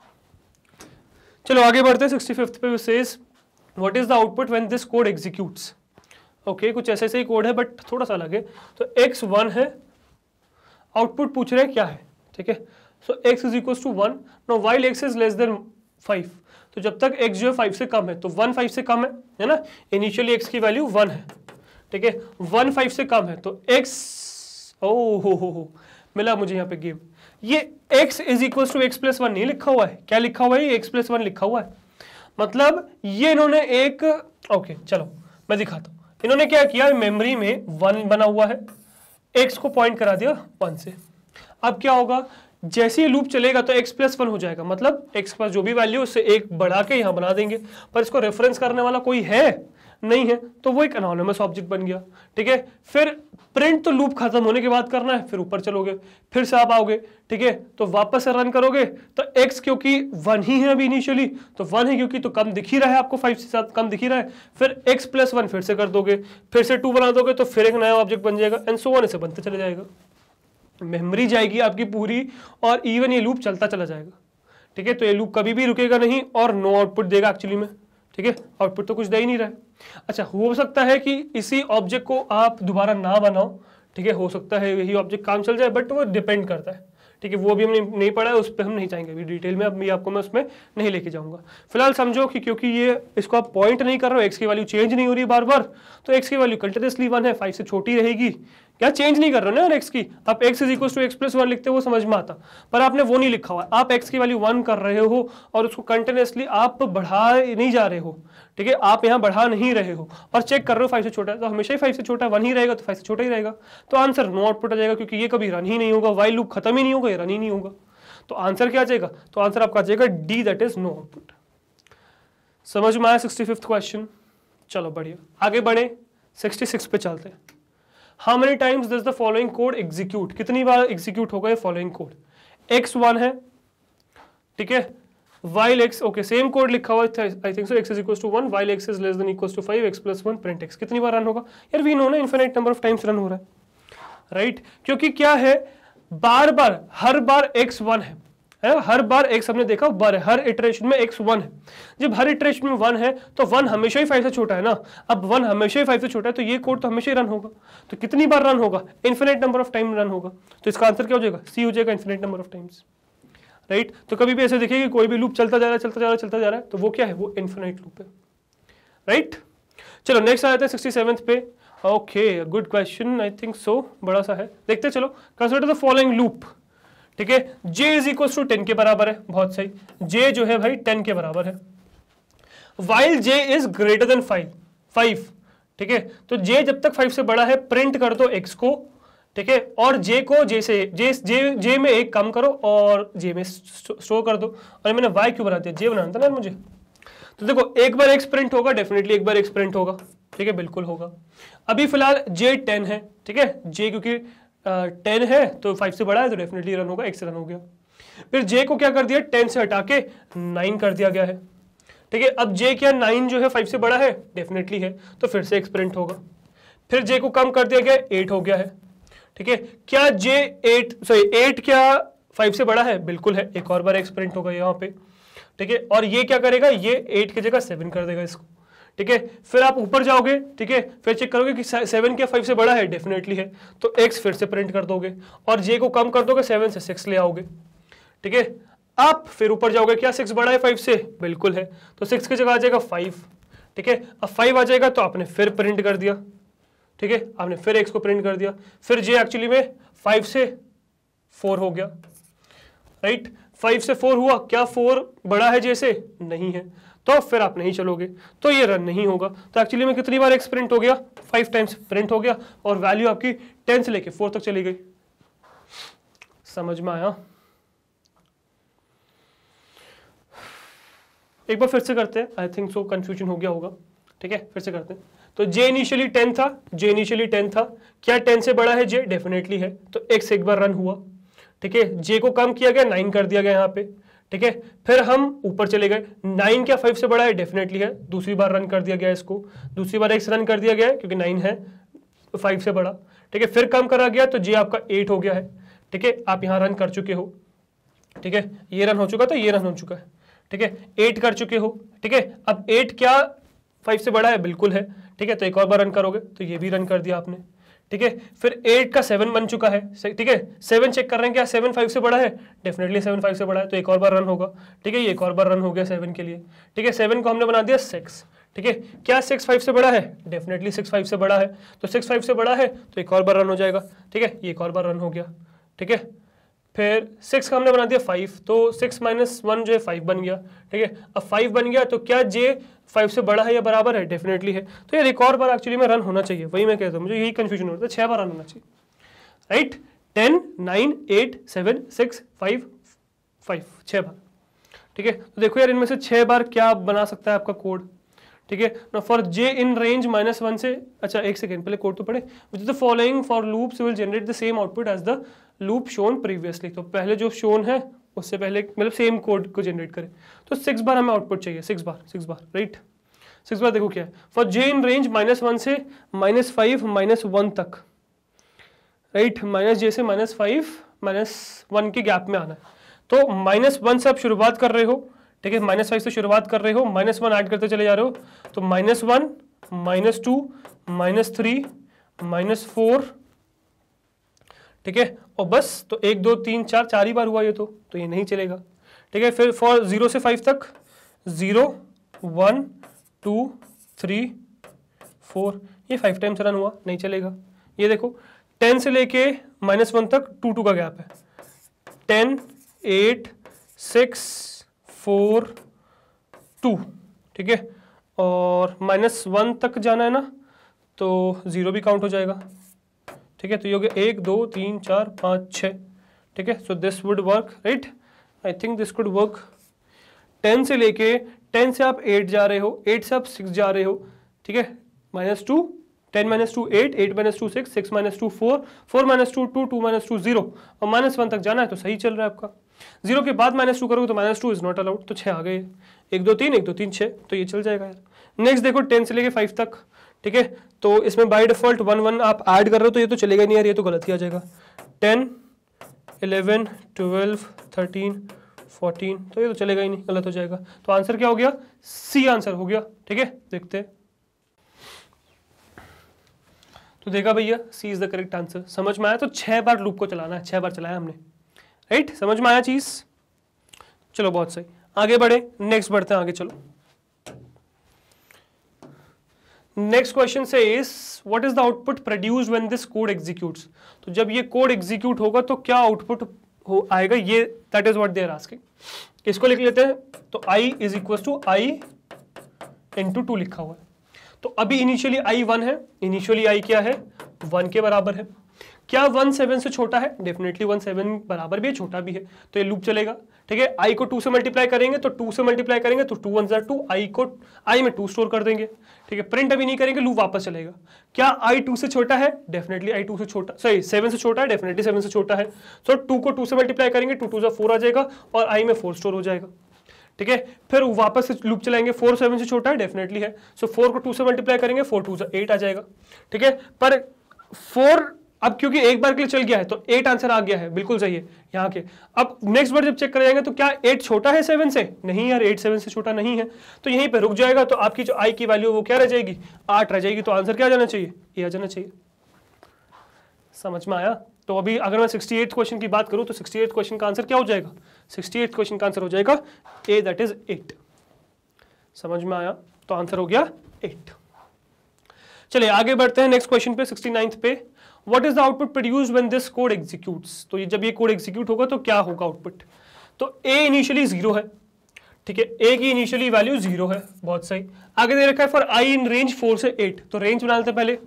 चलो आगे बढ़ते हैं। 65th पे says what is the output when this code executes. Okay, कुछ ऐसे ही कोड है बट थोड़ा सा अलग है। तो x 1 है, आउटपुट पूछ रहे हैं क्या है, ठीक है। So x is equal to 1, no while x is less than 5, तो जब तक x जो है 5 से कम है, तो 1 5 से कम है ना, इनिशियली x की वैल्यू 1 है, ठीक है। 1 5 से कम है तो x, ओ हो मिला मुझे यहाँ पे गेम, ये x is equal to x plus 1 नहीं लिखा हुआ है, क्या लिखा हुआ है? ये x प्लस 1 लिखा हुआ है, मतलब ये इन्होंने एक, ओके चलो मैं दिखाता हूँ। इन्होंने क्या किया, मेमोरी में 1 बना हुआ है, x को पॉइंट करा दिया 1 से। अब क्या होगा, जैसे ही लूप चलेगा तो x प्लस 1 हो जाएगा, मतलब x के पास जो भी वैल्यू उससे एक बढ़ा के यहाँ बना देंगे, पर इसको रेफरेंस करने वाला कोई है नहीं है, तो वो एक एनोनिमस ऑब्जेक्ट बन गया, ठीक है। फिर प्रिंट तो लूप खत्म होने के बाद करना है, फिर ऊपर चलोगे, फिर से आप आओगे, ठीक है, तो वापस से रन करोगे तो x क्योंकि 1 ही है अभी इनिशियली, तो 1 है क्योंकि, तो कम दिख ही रहा है आपको, 5 से साथ कम दिख ही रहा है, फिर x प्लस 1 फिर से कर दोगे, फिर से 2 बना दोगे, तो फिर एक नया ऑब्जेक्ट बन जाएगा, एंड सो ऑन, ऐसे बनते चले जाएगा। मेमोरी जाएगी आपकी पूरी, और इवन ये लूप चलता चला जाएगा, ठीक है। तो ये लूप कभी भी रुकेगा नहीं, और नो आउटपुट देगा एक्चुअली में, ठीक है। आउटपुट तो कुछ दे ही नहीं रहा है। अच्छा, हो सकता है कि इसी ऑब्जेक्ट को आप दोबारा ना बनाओ, ठीक है, हो सकता है यही ऑब्जेक्ट काम चल जाए, बट वो डिपेंड करता है, ठीक है। वो अभी हमने नहीं पढ़ा है, उस पर हम नहीं जाएंगे अभी डिटेल में, अभी आपको मैं उसमें नहीं लेके जाऊंगा। फिलहाल समझो कि क्योंकि ये इसको आप पॉइंट नहीं कर रहे हो, एक्स की वैल्यू चेंज नहीं हो रही बार बार, तो एक्स की वैल्यू कंटिन्यूसली 1 है, 5 से छोटी रहेगी, क्या चेंज नहीं कर रहे हो ना एक्स की। आप x is equal to x plus 1 लिखते हो, वो समझ में आता, पर आपने वो नहीं लिखा हुआ, आप x की वैल्यू 1 कर रहे हो और उसको कंटिन्यूसली आप बढ़ा नहीं जा रहे हो, ठीक है। आप यहाँ बढ़ा नहीं रहे हो और चेक कर रहे हो 5 से छोटा है, तो हमेशा ही 5 से छोटा 1 ही रहेगा, तो 5 से छोटा ही रहेगा, तो आंसर नो आउटपुट आ जाएगा, क्योंकि ये कभी रन ही नहीं होगा, वाइल लूप खत्म ही नहीं होगा, ये रन ही नहीं होगा। तो आंसर क्या आ जाएगा, तो आंसर आपका आ जाएगा D, that is no output. समझ में आया 65th क्वेश्चन? चलो बढ़िया, आगे बढ़े, 66 पे चलते हैं। How many times does the following code execute? कितनी बार एग्जीक्यूट होगा ये फॉलोइंग कोड? x 1 है, ठीक है, while x, okay same code लिखा हुआ है, I think so, x is equals to 1 while x is less than equals to 5 x plus 1 print x, कितनी बार रन होगा यार? वी नो ना, infinite number of times run हो रहा है, राइट, क्योंकि क्या है, बार बार हर बार x 1 है, हर बार x हमने देखा बर है, हर इटरेशन में x 1 है। जब हर इटरेशन में 1 है तो 1 हमेशा ही 5 से छोटा है ना, अब 1 हमेशा ही 5 से छोटा है, तो ये कोड तो हमेशा ही रन होगा। तो कितनी बार रन होगा? Infinite number of time run होगा, तो इसका आंसर क्या हो जाएगा? सी हो जाएगा, infinite number of times, right. तो कभी भी ऐसे देखिए कि कोई भी लूप चलता जा रहा है, चलता जा रहा है, चलता जा रहा है, तो वो क्या है? वो इन्फिनिट लूप है, राइट। चलो नेक्स्ट आ जाते हैं 67th पे। Okay, good question, I think so, बड़ा सा है, देखते चलो। कंसिडर द फॉलोइंग लूप, ठीक है, j इज इक्वल टू 10 के बराबर है, बहुत सही, j जो है भाई 10 के बराबर है, while j is greater than 5, ठीक है। तो j जब तक 5 से बड़ा है प्रिंट कर दो x को, ठीक है, और j को j में एक कम करो और j में स्टोर कर दो। और मैंने y क्यों बना दिया? j बनाना था ना मुझे। तो देखो, एक बार x प्रिंट होगा, डेफिनेटली एक बार x प्रिंट होगा, ठीक है, बिल्कुल होगा। अभी फिलहाल j 10 है, ठीक है, j क्योंकि 10 है तो 5 से बड़ा है, तो डेफिनेटली रन होगा, x से रन हो गया। फिर j को क्या कर दिया? 10 से हटा के 9 कर दिया गया है, ठीक है। अब j क्या 9 जो है 5 से बड़ा है? डेफिनेटली है, तो फिर से x प्रिंट होगा। फिर j को कम कर दिया गया, 8 हो गया है, ठीक है। क्या j 8 क्या 5 से बड़ा है? बिल्कुल है, एक और बार x प्रिंट होगा यहाँ पे, ठीक है। और ये क्या करेगा? ये 8 की जगह 7 कर देगा इसको, ठीक है। फिर आप ऊपर जाओगे, ठीक है, फिर चेक करोगे कि 7 क्या 5 से बड़ा है? डेफिनेटली है, तो x फिर से प्रिंट कर दोगे और j को कम कर दोगे, 7 से 6 ले आओगे, ठीक है। आप फिर ऊपर जाओगे, क्या 6 बड़ा है 5 से? बिल्कुल है, तो 6 की जगह आ जाएगा 5, ठीक है। अब 5 आ जाएगा तो आपने फिर प्रिंट कर दिया, ठीक है, आपने फिर x को प्रिंट कर दिया। फिर j एक्चुअली में 5 से 4 हो गया, राइट। 5 से 4 हुआ, क्या 4 बड़ा है जैसे? नहीं है, तो फिर आप नहीं चलोगे, तो ये रन नहीं होगा। तो एक्चुअली में कितनी बार एक्स प्रिंट हो गया? 5 टाइम्स प्रिंट हो गया, और वैल्यू आपकी 10 से लेके 4 तक चली गई। समझ में आया? एक बार फिर से करते हैं, आई थिंक सो कंफ्यूजन हो गया होगा, ठीक है, फिर से करते हैं। तो जे इनिशियली 10 था, जे इनिशियली 10 था, क्या 10 से बड़ा है जे? डेफिनेटली है, तो एक्स एक बार रन हुआ, ठीक है। जे को कम किया गया, 9 कर दिया गया यहाँ पे, ठीक है। फिर हम ऊपर चले गए, 9 क्या 5 से बड़ा है? डेफिनेटली है, दूसरी बार रन कर दिया गया इसको, दूसरी बार एक्स रन कर दिया गया है क्योंकि 9 है 5 से बड़ा, ठीक है। फिर कम करा गया तो जे आपका 8 हो गया है, ठीक है। आप यहाँ रन कर चुके हो, ठीक है, ये रन हो चुका था, ये रन हो चुका है, ठीक है, 8 कर चुके हो, ठीक है। अब 8 क्या 5 से बड़ा है? बिल्कुल है, ठीक है, तो एक और बार रन करोगे तो ये भी रन कर दिया आपने, ठीक है। फिर 8 का 7 बन चुका है, ठीक है, 7 चेक कर रहे हैं, क्या 7 5 से बड़ा है? डेफिनेटली 7 5 से बड़ा है, तो एक और बार रन होगा, ठीक है, ये एक और बार रन हो गया 7 के लिए, ठीक है। 7 को हमने बना दिया 6, ठीक है। क्या 6 5 से बड़ा है? डेफिनेटली 6 5 से बड़ा है, तो 6 5 से बड़ा है तो एक और बार रन हो जाएगा, ठीक है, ये एक और बार रन हो गया, ठीक है। फिर 6 का हमने बना दिया 5, तो 6 - 1 जो है 5 बन गया, ठीक है। अब 5 बन गया तो क्या जे 5 से बड़ा है या बराबर है? डेफिनेटली है, तो यार एक और बार एक्चुअली में रन होना चाहिए, वही मैं कहता हूँ, मुझे यही कंफ्यूजन होता है, 6 बार रन होना चाहिए, राइट। 10 9 8 7 6 5 5 6 बार, ठीक है। तो देखो यार इनमें से 6 बार क्या बना सकता है आपका कोड, ठीक है ना। फॉर जे इन रेंज -1 से, अच्छा एक सेकेंड पहले कोड तो पढ़े, which the following for loops will generate the same output as the loop shown previously. तो पहले जो शोन है उससे पहले मतलब सेम कोड को जनरेट करे, तो 6 बार हमें आउटपुट चाहिए, 6 बार, राइट। 6 बार देखो क्या है, फॉर जे इन रेंज -1 से -5 -1 तक, राइट, माइनस जे से -5 -1 के गैप में आना है। तो -1 से आप शुरुआत कर रहे हो, ठीक है, -5 से शुरुआत कर रहे हो, -1 ऐड करते चले जा रहे हो, तो -1 -2 -3 -4, ठीक है, और बस तो 1 2 3 4 4 ही बार हुआ ये, तो ये नहीं चलेगा, ठीक है। फिर फॉर 0 से 5 तक 0 1 2 3 4, ये 5 टाइम्स रन हुआ, नहीं चलेगा। ये देखो 10 से लेके -1 तक 2 2 का गैप है, 10 8 6 4 2, ठीक है, और -1 तक जाना है ना, तो 0 भी काउंट हो जाएगा, ठीक है। तो ये हो गया 1 2 3 4 5 6, ठीक है। So this would work, right, I think this could work. 10 से लेके 10 से आप 8 जा रहे हो, 8 से आप 6 जा रहे हो, ठीक है, -2 10 - 2 8 8 - 2 6 6 - 2 4 4 - 2 2 2 - 2 0, और -1 तक जाना है तो सही चल रहा है आपका। 0 के बाद -2 करोगे तो -2 इज नॉट अलाउड, तो 6 आ गए, 1 2 3 1 2 3 6, तो ये चल जाएगा यार। नेक्स्ट देखो 10 से लेके 5 तक, ठीक है, तो इसमें बाय डिफॉल्ट 1 1 आप ऐड कर रहे हो, तो ये तो चलेगा नहीं यार, ये तो गलत ही आ जाएगा। 10 11 12 13 14, तो ये तो चलेगा ही नहीं, गलत हो जाएगा। तो आंसर क्या हो गया? सी आंसर हो गया, ठीक है। देखते हैं, तो देखा भैया C is the correct answer. समझ में आया? तो 6 बार लूप को चलाना है, 6 बार चलाया हमने, राइट, समझ में आया चीज? चलो बहुत सही, आगे बढ़े, नेक्स्ट बढ़ते हैं आगे, चलो। नेक्स्ट क्वेश्चन से is what is the output produced when this code executes. तो जब ये कोड एग्जीक्यूट होगा तो क्या आउटपुट हो आएगा, ये that is what they are asking. इसको लिख लेते हैं, तो i is equal to i into 2 लिखा हुआ है। तो अभी इनिशियली i 1 है, इनिशियली i क्या है? 1 के बराबर है। क्या 1 7 से छोटा है? डेफिनेटली 1 7 बराबर भी है, छोटा भी है, तो ये लूप चलेगा, ठीक है। i को 2 से मल्टीप्लाई करेंगे, तो 2 से मल्टीप्लाई करेंगे तो 2 1 2, i को i में 2 स्टोर कर देंगे, ठीक है। प्रिंट अभी नहीं करेंगे, लूप वापस चलेगा। क्या i 2 से छोटा है? डेफिनेटली i 2 से छोटा, सॉरी 7 से छोटा है, डेफिनेटली 7 से छोटा है। सो 2 को 2 से मल्टीप्लाई करेंगे, 2 2 4 आ जाएगा, और i में 4 स्टोर हो जाएगा, ठीक है। फिर वापस से लूप चलाएंगे, 4 7 से छोटा है, डेफिनेटली है, सो 4 को 2 से मल्टीप्लाई करेंगे, 4 2 8 आ जाएगा, ठीक है। पर 4 अब क्योंकि एक बार के लिए चल गया है तो 8 आंसर आ गया है, बिल्कुल सही है यहाँ के। अब नेक्स्ट बार जब चेक कर जाएंगे तो क्या 8 छोटा है 7 से? नहीं यार, 8 7 से छोटा नहीं है, तो यहीं पे रुक जाएगा। तो आपकी जो i की वैल्यू वो क्या रह जाएगी? 8 रह जाएगी। तो आंसर क्या आ जाना चाहिए? ये आ जाना चाहिए। समझ में आया? तो अभी अगर मैं 68 क्वेश्चन की बात करूं तो 68 क्वेश्चन का आंसर क्या हो जाएगा? 68 क्वेश्चन का आंसर हो जाएगा ए, दैट इज 8। समझ में आया? तो आंसर हो गया 8। चलिए आगे बढ़ते हैं नेक्स्ट क्वेश्चन पे, 69th पे। What is the output produced when this code executes, तो ये जब ये कोड एग्जीक्यूट होगा तो क्या होगा आउटपुट, तो ए इनिशियली 0 है, ठीक है, ए की इनिशियली वैल्यू 0 है, बहुत सही। आगे दे रखा है फॉर आई इन रेंज 4 से 8, तो रेंज बना लेते हैं पहले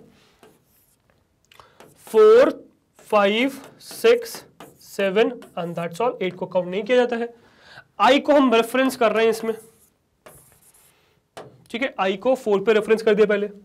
4 5 6 7 एंड दैट्स ऑल, 8 को काउंट नहीं किया जाता है। आई को हम रेफरेंस कर रहे हैं इसमें, ठीक है, आई को 4 पे रेफरेंस कर दिया पहले,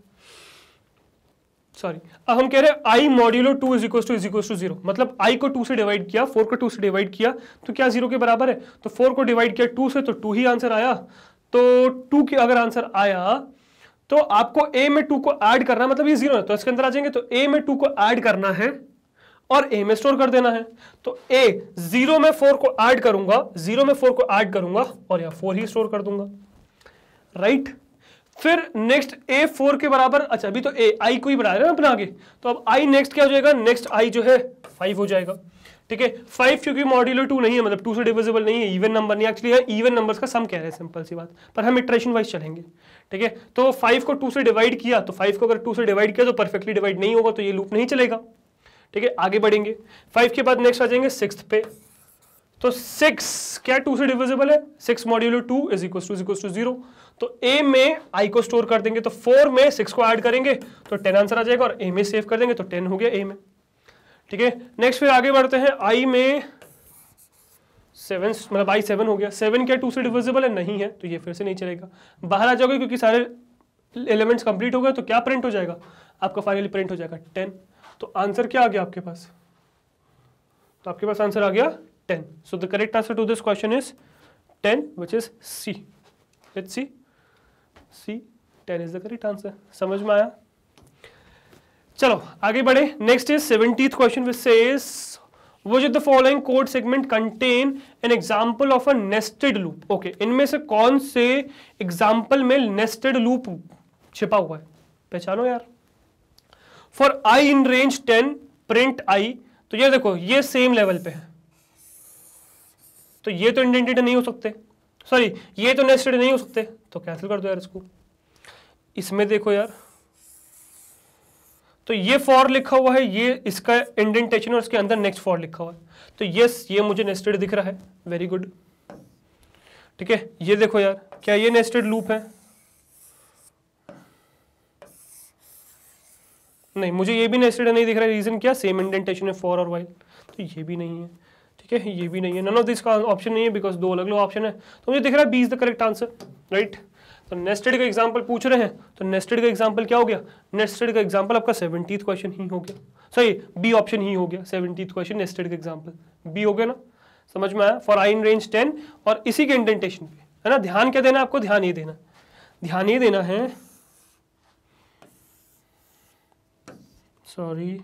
सॉरी, अब हम कह रहे हैं i modulo 2 is equal to 0, मतलब आई को 2 से डिवाइड किया, 4 को 2 से डिवाइड किया तो क्या 0 के बराबर है, तो 4 को डिवाइड किया 2 से तो 2 ही आंसर आया, तो 2 के अगर आंसर आया तो आपको ए में 2 को ऐड करना है, मतलब ये 0 है तो इसके अंदर आ जाएंगे, तो ए में 2 को ऐड करना है और ए में स्टोर कर देना है, तो ए 0 में 4 को ऐड करूंगा, 0 में 4 को ऐड करूंगा और यहाँ 4 ही स्टोर कर दूंगा, राइट। फिर नेक्स्ट ए 4 के बराबर, अच्छा अभी तो ए आई को ही बढ़ा रहे हैं अपना आगे, तो अब आई नेक्स्ट क्या हो जाएगा, नेक्स्ट आई जो है 5 हो जाएगा, ठीक है। 5 क्योंकि मॉड्यूलो 2 नहीं है, मतलब 2 से डिविजिबल नहीं है, इवन नंबर नहीं, एक्चुअली है इवन नंबर्स का सम कह रहे हैं, सिंपल सी बात, पर हम इटरेशन वाइज चलेंगे, ठीक है। तो 5 को 2 से डिवाइड किया, तो 5 को अगर 2 से डिवाइड किया तो परफेक्टली डिवाइड नहीं होगा, तो ये लूप नहीं चलेगा, ठीक है। आगे बढ़ेंगे, 5 के बाद नेक्स्ट आ जाएंगे 6 पे, तो 6 क्या 2 से डिविजिबल है, 6 मॉड्यूलो 2 इज इक्वल टू 0, तो ए में आई को स्टोर कर देंगे, तो 4 में 6 को ऐड करेंगे तो 10 आंसर आ जाएगा, और ए में सेव कर देंगे तो 10 हो गया ए में, ठीक है। नेक्स्ट फिर आगे बढ़ते हैं, आई में 7, मतलब आई 7 हो गया, 7 क्या 2 से डिविजिबल है, नहीं है, तो ये फिर से नहीं चलेगा, बाहर आ जाओगे क्योंकि सारे एलिमेंट्स कंप्लीट हो गए, तो क्या प्रिंट हो जाएगा आपका, फाइनली प्रिंट हो जाएगा 10, तो आंसर क्या आ गया आपके पास, तो आपके पास आंसर आ गया 10, so the correct answer to this question is 10 which is C, let's see, C 10 is the correct answer, समझ में आया। चलो आगे बढ़े, next is 70th question which says which of the following code segment contain an example of a nested loop, okay, इनमें से कौन से एग्जांपल में नेस्टेड लूप छिपा हुआ है, पहचानो यार। For I in range 10 print i, तो ये देखो ये सेम लेवल पे है, तो ये तो इंडेंटेड नहीं हो सकते, सॉरी ये तो नेस्टेड नहीं हो सकते, तो कैंसिल कर दो यार इसको। इसमें देखो यार, तो ये फॉर लिखा हुआ है, ये इसका इंडेंटेशन और इसके अंदर नेक्स्ट फॉर लिखा हुआ है, तो यस ये मुझे नेस्टेड दिख रहा है, वेरी गुड, ठीक है। ये देखो यार, क्या ये नेस्टेड लूप है, नहीं मुझे ये भी नेस्टेड नहीं दिख रहा है, रीजन क्या, सेम इंडेंटेशन है फॉर और वाइल, तो ये भी नहीं है, ठीक है, ये भी नहीं है, नन ऑफ दिस का ऑप्शन नहीं है बिकॉज दो अलग अलग ऑप्शन है, तो मुझे दिख रहा है B is the correct answer, right. तो नेस्टेड का एग्जांपल पूछ रहे हैं, तो नेस्टेड का एग्जांपल क्या हो गया, नेस्टेड का एग्जांपल आपका 70th क्वेश्चन ही हो गया, सॉरी बी ऑप्शन ही हो गया, 70th क्वेश्चन नेस्टेड का एग्जांपल बी हो गया ना, समझ में आया। फॉर आई इन रेंज 10 और इसी के इंडेंटेशन पे है ना, ध्यान क्या देना आपको, ध्यान ये देना है, सॉरी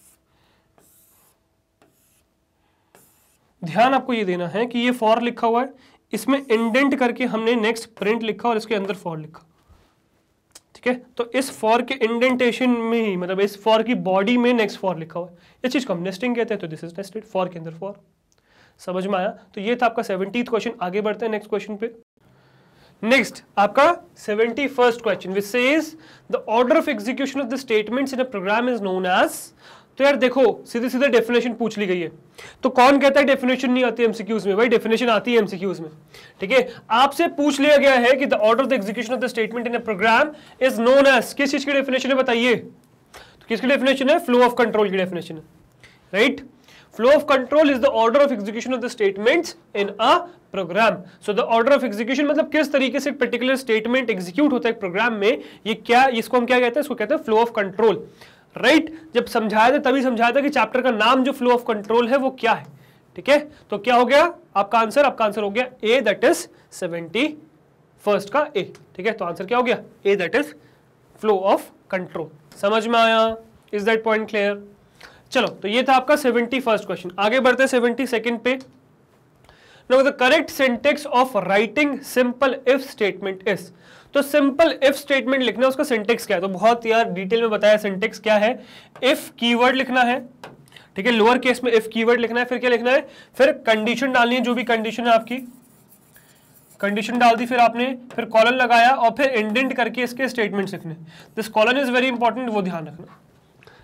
ध्यान आपको ये देना है कि ये फॉर लिखा हुआ है, इसमें इंडेंट करके हमने नेक्स्ट प्रिंट लिखा और इसके अंदर फॉर लिखा, ठीक है। तो इस फॉर के इंडेंटेशन में ही, मतलब इस फॉर की बॉडी में नेक्स्ट फॉर लिखा हुआ है, इस चीज को हम नेस्टिंग कहते हैं, तो दिस इज नेस्टेड, फॉर के अंदर फॉर, समझ में आया। तो ये था आपका 70th क्वेश्चन। आगे बढ़ते हैं नेक्स्ट क्वेश्चन पे। नेक्स्ट आपका 71st question which says the order of execution of the statements in a program is known as, तो यार देखो सीधे सीधे डेफिनेशन पूछ ली गई है, तो कौन कहता है डेफिनेशन नहीं आती एमसीक्यूज में, भाई डेफिनेशन आती है एमसीक्यूज में, ठीक है। आपसे पूछ लिया गया है कि the order of the execution of the statement in a program is known as, किस चीज की डेफिनेशन है बताइए, तो किसकी डेफिनेशन है, फ्लो ऑफ कंट्रोल की डेफिनेशन है, right. Flow of control is the order of execution of the statements in a program. So the order of execution मतलब किस तरीके से एक पर्टिकुलर स्टेटमेंट एग्जीक्यूट होता है प्रोग्राम में, ये क्या, इसको हम क्या कहते हैं, इसको कहते हैं फ्लो ऑफ कंट्रोल, राइट। जब समझाया था तभी समझाया था कि चैप्टर का नाम जो फ्लो ऑफ कंट्रोल है वो क्या है, ठीक है। तो क्या हो गया आपका आंसर हो गया ए, दैट इज 71st का ए, ठीक है। तो आंसर क्या हो गया A, that is flow of control, समझ में आया, इज दैट पॉइंट क्लियर। चलो तो ये था आपका 71st क्वेश्चन। आगे बढ़ते हैं 72nd पे। Now the correct syntax of writing simple if statement is, तो सिंपल इफ स्टेटमेंट लिखना है, उसका सिंटेक्स क्या है, तो बहुत यार डिटेल में बताया सिंटेक्स क्या है। इफ कीवर्ड लिखना है, ठीक है, लोअर केस में इफ कीवर्ड लिखना है, फिर क्या लिखना है, फिर कंडीशन डालनी है, जो भी कंडीशन है आपकी कंडीशन डाल दी, फिर आपने फिर कॉलन लगाया और फिर इंडेंट करके इसके स्टेटमेंट्स लिखने। This colon is very important, वो ध्यान रखना,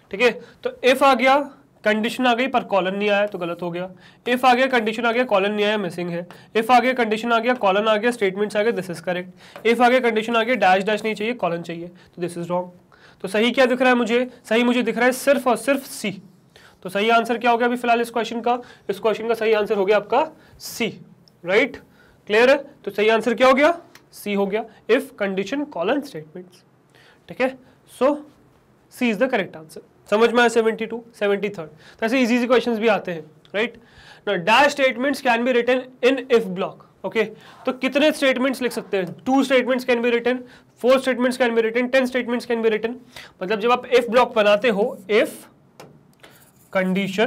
ठीक है, तो इफ आ गया, कंडीशन आ गई पर कॉलन नहीं आया तो गलत हो गया। इफ आ गया, कंडीशन आ गया, कॉलन नहीं आया, मिसिंग है। इफ आ गया, कंडीशन आ गया, कॉलन आ गया, स्टेटमेंट्स आ गए, दिस इज करेक्ट। इफ आ गया, कंडीशन आ गया, डैश डैश नहीं चाहिए, कॉलन चाहिए, तो दिस इज रॉन्ग। तो सही क्या दिख रहा है मुझे? सही मुझे दिख रहा है सिर्फ और सिर्फ सी। तो सही आंसर क्या हो गया अभी फिलहाल इस क्वेश्चन का? इस क्वेश्चन का सही आंसर हो गया आपका सी, राइट? क्लियर है? तो सही आंसर क्या हो गया? सी हो गया, इफ कंडीशन कॉलन स्टेटमेंट्स। ठीक है, so C is the correct answer. समझ में आया? 72, 73। तो ऐसे इजी क्वेश्चंस भी आते हैं, right? Now dash statements can be written in if block. Okay, तो कितने स्टेटमेंट्स लिख सकते हैं? 2 statements can be written, 4 statements can be written, 10 statements can be written. मतलब जब आप इफ ब्लॉक बनाते हो, इफ कंडीशन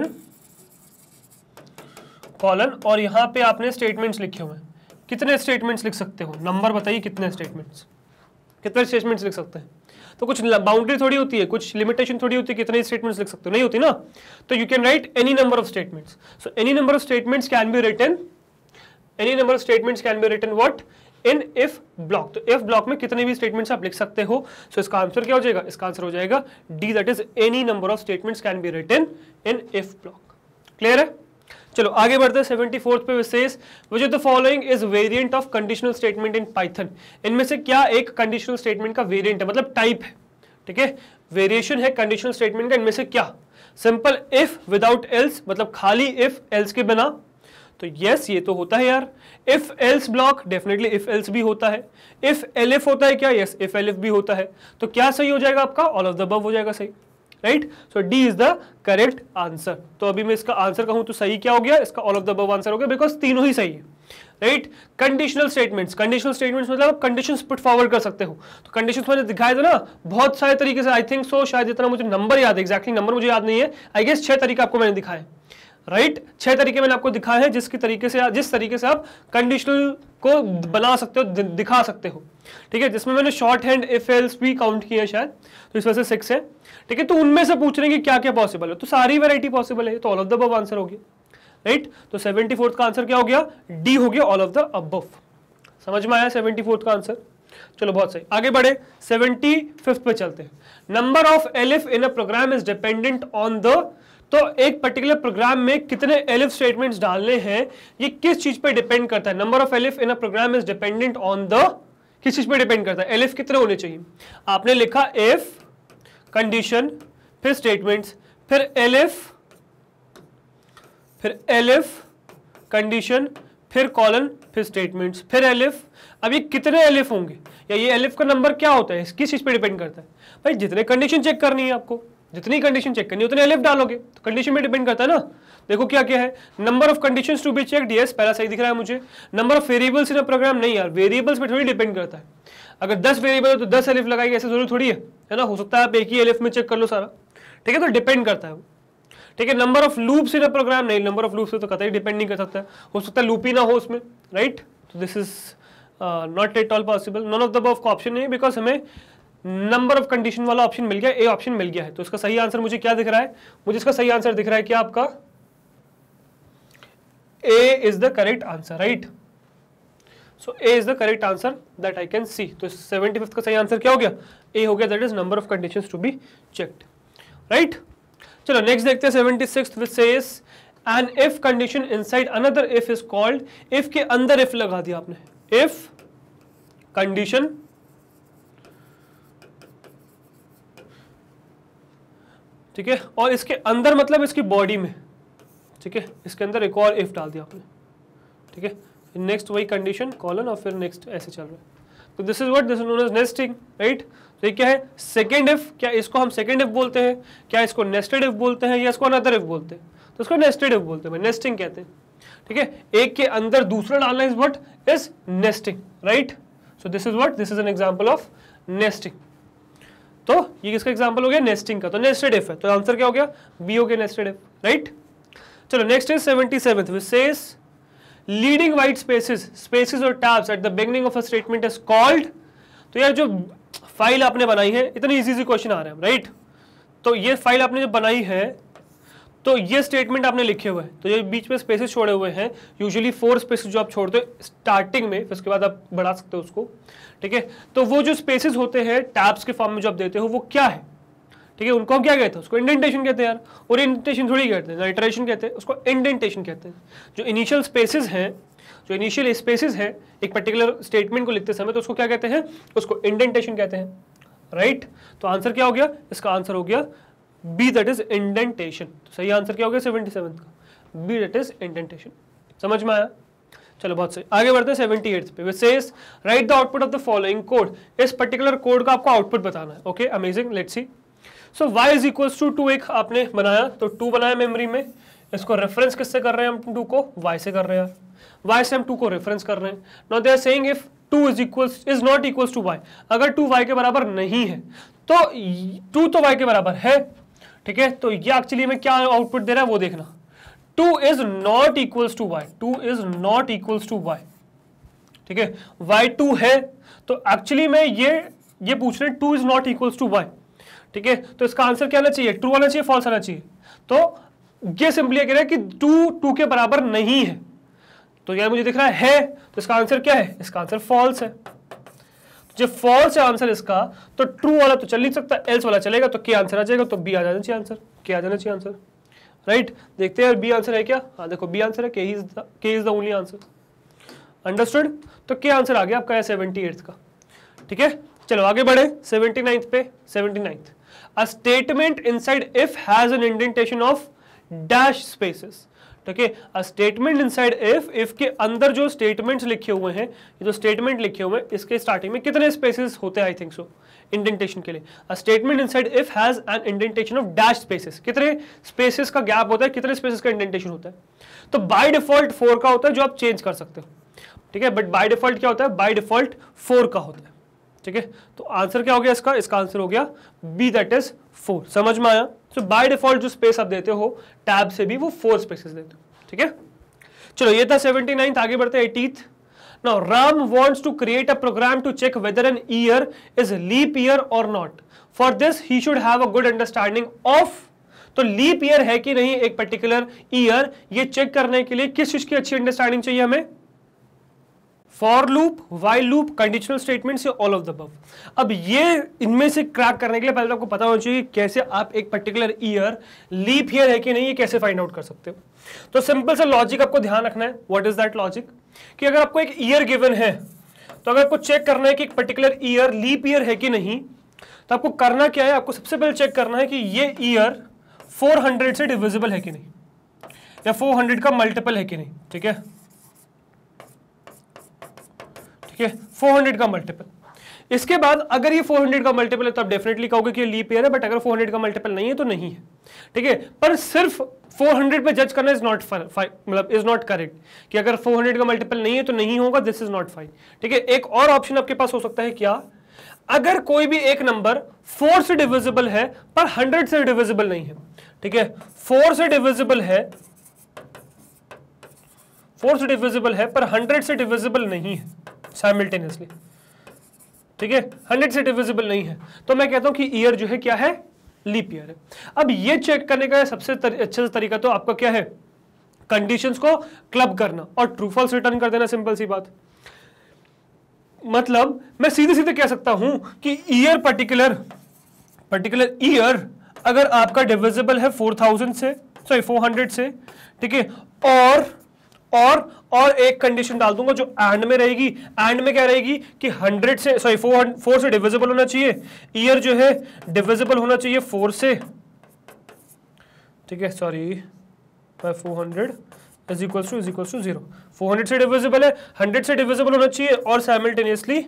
कॉलन और यहां पे आपने स्टेटमेंट्स लिखे हुए हैं, कितने स्टेटमेंट्स लिख सकते हो? नंबर बताइए, कितने स्टेटमेंट्स लिख सकते हैं? तो कुछ बाउंड्री थोड़ी होती है, कुछ लिमिटेशन थोड़ी होती है, कितने स्टेटमेंट्स लिख सकते हो? नहीं होती ना। तो you can write any number of statements. So any number of statements can be written, any number of statements can be written what? In if block. तो इफ ब्लॉक में कितने भी स्टेटमेंट्स आप लिख सकते हो। सो इसका आंसर क्या हो जाएगा? इसका आंसर हो जाएगा D, that is any number of statements can be written in if block. Clear है? चलो आगे बढ़ते हैं 74th पे विशेष, which of the following is variant of conditional statement in Python. इनमें से क्या एक कंडीशनल स्टेटमेंट का वेरिएंट है, मतलब टाइप है? ठीक है, वेरिएशन है कंडीशनल स्टेटमेंट का, इनमें से क्या? सिंपल इफ विदाउट एल्स, मतलब खाली इफ एल्स के बिना। तो यस, ये तो होता है यार। If else block, definitely if else भी होता है। इफ एलिफ होता है क्या? यस, इफ एलिफ भी होता है। तो क्या सही हो जाएगा आपका? ऑल ऑफ द अबव हो जाएगा सही, right? So D is the correct answer. तो अभी मैं इसका आंसर कहूं तो सही क्या हो गया? इसका all of the above answer हो गया, बिकॉज तीनों ही सही है, right? Conditional statements, conditional statements मतलब आप कंडीशंस पुट फॉरवर्ड कर सकते हो। तो कंडीशंस मैंने दिखाया था ना बहुत सारे तरीके से, आई थिंक सो, शायद इतना मुझे नंबर याद है, एग्जैक्टली नंबर मुझे याद नहीं है, आई गेस 6 तरीके आपको मैंने दिखाए, राइट? 6 तरीके मैंने आपको दिखाए हैं, जिस तरीके से आप कंडीशनल को बना सकते हो, दिखा सकते हो। ठीक है, जिसमें मैंने शॉर्ट हैंड इफ एल्स भी काउंट किया है शायद, तो इस वजह से 6 है। ठीक है, तो उनमें से पूछ रहे हैं कि क्या क्या पॉसिबल है, तो सारी वैरायटी पॉसिबल है, तो all of the above answer हो गया, राइट? तो 74th का आंसर क्या हो गया? डी हो गया, ऑल ऑफ द अबव। समझ में आया 74th का आंसर? चलो बहुत सही, आगे बढ़े 75th पे चलते हैं। Number of elif in a program is dependent on the, तो एक पर्टिकुलर प्रोग्राम में कितने एलिफ स्टेटमेंट्स डालने हैं, ये किस चीज पे डिपेंड करता है? Number of elif in a program is dependent on the, किस चीज पे डिपेंड करता है? एलिफ कितने होने चाहिए? आपने लिखा इफ कंडीशन, फिर स्टेटमेंट्स, फिर एलिफ कंडीशन, फिर कॉलन, फिर स्टेटमेंट्स, फिर एलिफ। अब ये कितने एलिफ होंगे, या ये एलिफ का नंबर क्या होता है, किस चीज पे डिपेंड करता है? भाई जितने कंडीशन चेक करनी है आपको, जितनी कंडीशन चेक करनी है उतने एलिफ डालोगे, तो कंडीशन पे डिपेंड करता है ना। देखो क्या क्या है, number of conditions to be checked, yes पहला सही दिख रहा है मुझे। Number of variables in a program, नहीं यार, वेरिएबल्स पे थोड़ी डिपेंड करता है। अगर 10 वेरिएबल है तो 10 एलिफ लगाएंगे, ऐसे जरूरी थोड़ी है ना? हो सकता है आप एक ही एलिफ में चेक कर लो सारा, ठीक है? तो डिपेंड करता है वो, ठीक है? Number of loops in a program, नहीं, नंबर ऑफ लूप्स तो कतई डिपेंड नहीं कर सकता, हो सकता है लूप ही ना हो उसमें, राइट? तो this is not at all possible, none of the above का ऑप्शन नहीं, बिकॉज हमें नंबर ऑफ कंडीशन वाला ऑप्शन मिल गया, ए ऑप्शन मिल गया है। तो इसका सही आंसर मुझे क्या दिख रहा है? मुझे इसका सही आंसर दिख रहा है क्या आपका? A is the correct answer, right? So A is the correct answer that I can see. तो 75th का सही आंसर क्या हो गया? ए हो गया, that is number of conditions to be checked, right? चलो नेक्स्ट देखते हैं 76th which says an if condition inside another if is called, if के अंदर इफ लगा दिया आपने, इफ कंडीशन, ठीक है? और इसके अंदर मतलब इसकी बॉडी में, ठीक है? इसके अंदर एक और इफ डाल दिया आपने, ठीक है? नेक्स्ट वही कंडीशन कॉलन और फिर नेक्स्ट ऐसे चल रहा है। तो this is what, this is known as nesting, right? तो ये क्या है? Second if. क्या इसको हम सेकेंड इफ बोलते हैं, क्या इसको नेस्टेड इफ बोलते हैं, या इसको अनदर इफ बोलते हैं? तो इसको नेस्टेड इफ बोलते हैं, नेस्टिंग कहते हैं, ठीक है? एक के अंदर दूसरा डालना is what is nesting, right? So this is what, this is an example of nesting. तो ये किसका एग्जांपल हो गया? नेस्टिंग का। तो नेस्टेड इफ है, तो आंसर क्या हो गया? बी हो गया, नेस्टेड इफ, राइट? चलो next is 77th which says leading white spaces और tabs at the beginning of a statement is called. तो यार जो फाइल आपने बनाई है, इतनी इजी क्वेश्चन आ रहे हैं, राइट? तो ये फाइल आपने जो बनाई है, तो ये स्टेटमेंट आपने लिखे हुए हैं, तो ये बीच में स्पेसेस छोड़े हुए हैं, यूजुअली 4 स्पेसेस जो आप छोड़ते हो स्टार्टिंग में, फिर उसके बाद आप बढ़ा सकते हो उसको, ठीक है? तो वो जो स्पेसेस होते हैं टैब्स के फॉर्म में जो आप देते हो, वो क्या है? ठीक है, उनको हम क्या कहते हैं, उसको इंडेंटेशन कहते हैं यार, ओरिएंटेशन थोड़ी कहते हैं, इटरेशन कहते हैं, उसको इंडेंटेशन कहते हैं। जो इनिशियल स्पेसेस हैं, जो इनिशियल स्पेसेस हैं एक पर्टिकुलर स्टेटमेंट को लिखते समय, तो उसको क्या कहते हैं, उसको इंडेंटेशन कहते हैं, राइट। तो आंसर क्या हो गया, इसका आंसर हो गया बी, दैट इज इंडेंटेशन। तो सही आंसर क्या हो गया 77 का, बी दैट इज इंडेंटेशन। समझ में आया, चलो बहुत सही। आगे बढ़ते हैं 78 पे, which says write the output of the following code। इस पर्टिकुलर कोड का आपको आउटपुट बताना है। Okay, amazing, let's see. So y is equals to 2 एक आपने बनाया, तो 2 बनाया मेमोरी में, इसको रेफरेंस किससे कर रहे हैं हम, 2 को y से कर रहे हैं, y से हम 2 को रेफरेंस कर रहे हैं। Now they are saying if 2 is not equals to y, अगर 2 y के बराबर नहीं है तो 2 तो y के बराबर है, ठीक है। तो ये एक्चुअली में क्या आउटपुट दे रहा है वो देखना, 2 is not equals to y, 2 is not equals to y, ठीक है, y 2 है, तो एक्चुअली में ये पूछ रहे हैं 2 is not equals to y, ठीक है। तो इसका आंसर क्या आना चाहिए, ट्रू आना चाहिए, फॉल्स आना चाहिए। तो ये सिंपली कह रहा है कि 2 के बराबर नहीं है, तो यार मुझे दिख रहा है, तो इसका आंसर क्या है, इसका आंसर फॉल्स है। जब फॉल्स है आंसर इसका, तो ट्रू वाला तो चल नहीं सकता, एल्स वाला चलेगा, तो क्या आंसर आ जाएगा, तो बी आ जाना चाहिए आंसर, क्या आ जाना चाहिए आंसर, राइट। देखते हैं बी आंसर है क्या, हाँ देखो बी आंसर है, के is the only answer, understood. तो क्या आंसर आ गया आपका 78 का, ठीक है। चलो आगे बढ़े 79th पे। 79th, a statement inside if has an indentation of dash spaces, ठीक है। अ स्टेटमेंट इनसाइड इफ के अंदर जो स्टेटमेंट्स लिखे हुए हैं, ये जो स्टेटमेंट लिखे हुए हैं, इसके स्टार्टिंग में कितने स्पेसेस होते हैं, आई थिंक सो, इंडेंटेशन के लिए। A statement inside if has an indentation of dash spaces, कितने स्पेसेस का गैप होता है, कितने स्पेसेस का इंडेंटेशन होता है। तो बाय डिफॉल्ट 4 का होता है, जो आप चेंज कर सकते हो, ठीक है, बट बाय डिफॉल्ट क्या होता है, बाय डिफॉल्ट 4 का होता है, ठीक है। तो आंसर क्या हो गया इसका, इसका आंसर हो गया बी, दैट इज 4। समझ में आया। तो बाय डिफॉल्ट जो स्पेस आप देते हो टैब से भी, वो 4 स्पेसेस देते हो, ठीक है। चलो ये था 79th, आगे बढ़ते हैं 80th। Now Ram wants to create a program to check whether an year is leap year or not. For this he should have a good understanding of, तो लीप ईयर है कि नहीं एक पर्टिकुलर ईयर, ये check करने के लिए किस चीज की अच्छी अंडरस्टैंडिंग चाहिए हमें, for loop, while loop, conditional statements या ऑल ऑफ द अबव। अब ये इनमें से क्रैक करने के लिए पहले आपको पता होना चाहिए कैसे आप एक पर्टिकुलर ईयर लीप ईयर है कि नहीं, ये कैसे फाइंड आउट कर सकते हो। तो सिंपल सा लॉजिक आपको ध्यान रखना है। व्हाट इज दैट लॉजिक, कि अगर आपको एक ईयर गिवन है, तो अगर आपको चेक करना है कि एक पर्टिकुलर ईयर लीप ईयर है कि नहीं, तो आपको करना क्या है, आपको सबसे पहले चेक करना है कि ये ईयर 400 से डिविजिबल है कि नहीं, या 400 का मल्टीपल है कि नहीं, ठीक है, ठीक है, 400 का मल्टीपल। इसके बाद अगर ये 400 का मल्टीपल है तो आप डेफिनेटली कहोगे कि ये लीप ईयर है, बट अगर 400 का मल्टीपल नहीं है तो नहीं है, ठीक है। पर सिर्फ 400 पे जज करना इज नॉट मतलब इज नॉट करेक्ट, कि अगर 400 का मल्टीपल नहीं है तो नहीं होगा, दिस इज नॉट फाइन, ठीक है। एक और ऑप्शन आपके पास हो सकता है, क्या, अगर कोई भी एक नंबर 4 से डिविजिबल है पर 100 से डिविजिबल नहीं है, ठीक है, 4 से डिविजिबल है, 4 से डिविजिबल है पर 100 से डिविजिबल नहीं है साइमल्टेनियसली, ठीक है, 100 से डिविजिबल नहीं है, तो मैं कहता हूं कि ईयर जो है क्या है, लीप ईयर है। अब ये चेक करने का सबसे अच्छा तरीका तो आपका क्या है, कंडीशंस को क्लब करना और ट्रू फॉल्स रिटर्न कर देना, सिंपल सी बात। मतलब मैं सीधे सीधे कह सकता हूं कि ईयर पर्टिकुलर ईयर अगर आपका डिविजिबल है 400 से, ठीक है, और एक कंडीशन डाल दूंगा जो एंड में रहेगी। एंड में क्या रहेगी कि 4 से डिविजिबल होना चाहिए, ईयर जो है डिविजिबल होना चाहिए 4 से, ठीक है, सॉरी 400 इज इक्वल्स टू 0। 400 से डिविजिबल है, 100 से डिविजिबल होना चाहिए, और साइमल्टेनियसली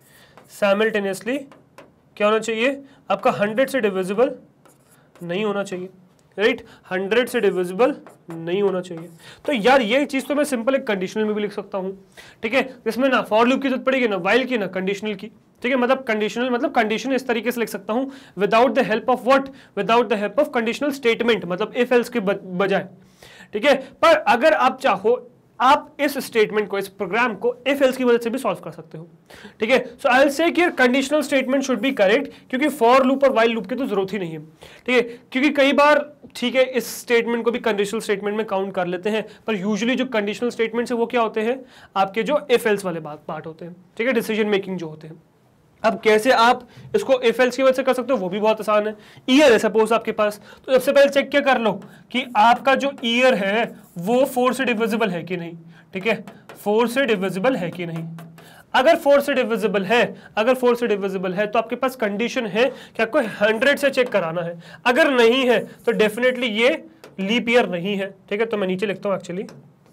क्या होना चाहिए आपका, 100 से डिविजिबल नहीं होना चाहिए, राइट, 100 से डिविजिबल नहीं होना चाहिए। तो यार ये चीज तो मैं सिंपल एक कंडीशनल में भी लिख सकता हूं, ठीक है, इसमें ना फॉर लूप की जरूरत पड़ेगी, ना वाइल की, ना कंडीशनल की, ठीक है। मतलब कंडीशन इस तरीके से लिख सकता हूं, without the help of what, without the help of conditional statement, मतलब इफ एल्स के बजाय, ठीक है। पर अगर आप चाहो, आप इस स्टेटमेंट को, इस प्रोग्राम को इफ एल्स की वजह से भी सॉल्व कर सकते हो, ठीक है। सो आई विल से कि conditional statement should be correct, क्योंकि फॉर लूप और वाइल लूप की तो जरूरत ही नहीं है, ठीक है, क्योंकि कई बार, ठीक है, इस स्टेटमेंट को भी कंडीशनल स्टेटमेंट में काउंट कर लेते हैं, पर यूजुअली जो कंडीशनल स्टेटमेंट्स है वो क्या होते हैं, आपके जो इफ एल्स वाले पार्ट होते हैं, ठीक है, डिसीजन मेकिंग जो होते हैं, अब कैसे आप इसको इफ एल्स की वजह से कर सकते हो वो भी बहुत आसान है। ईयर है सपोज आपके पास, तो सबसे पहले चेक क्या कर लो कि आपका जो ईयर है वो 4 से डिविजिबल है कि नहीं। ठीक है, 4 से डिविजिबल है कि नहीं। अगर 4 से डिविजिबल है, अगर 4 से डिविजिबल है तो आपके पास कंडीशन है कि आपको 100 से चेक कराना है। अगर नहीं है तो डेफिनेटली ये लीप ईयर नहीं है। ठीक है, तो मैं नीचे लिखता हूं एक्चुअली,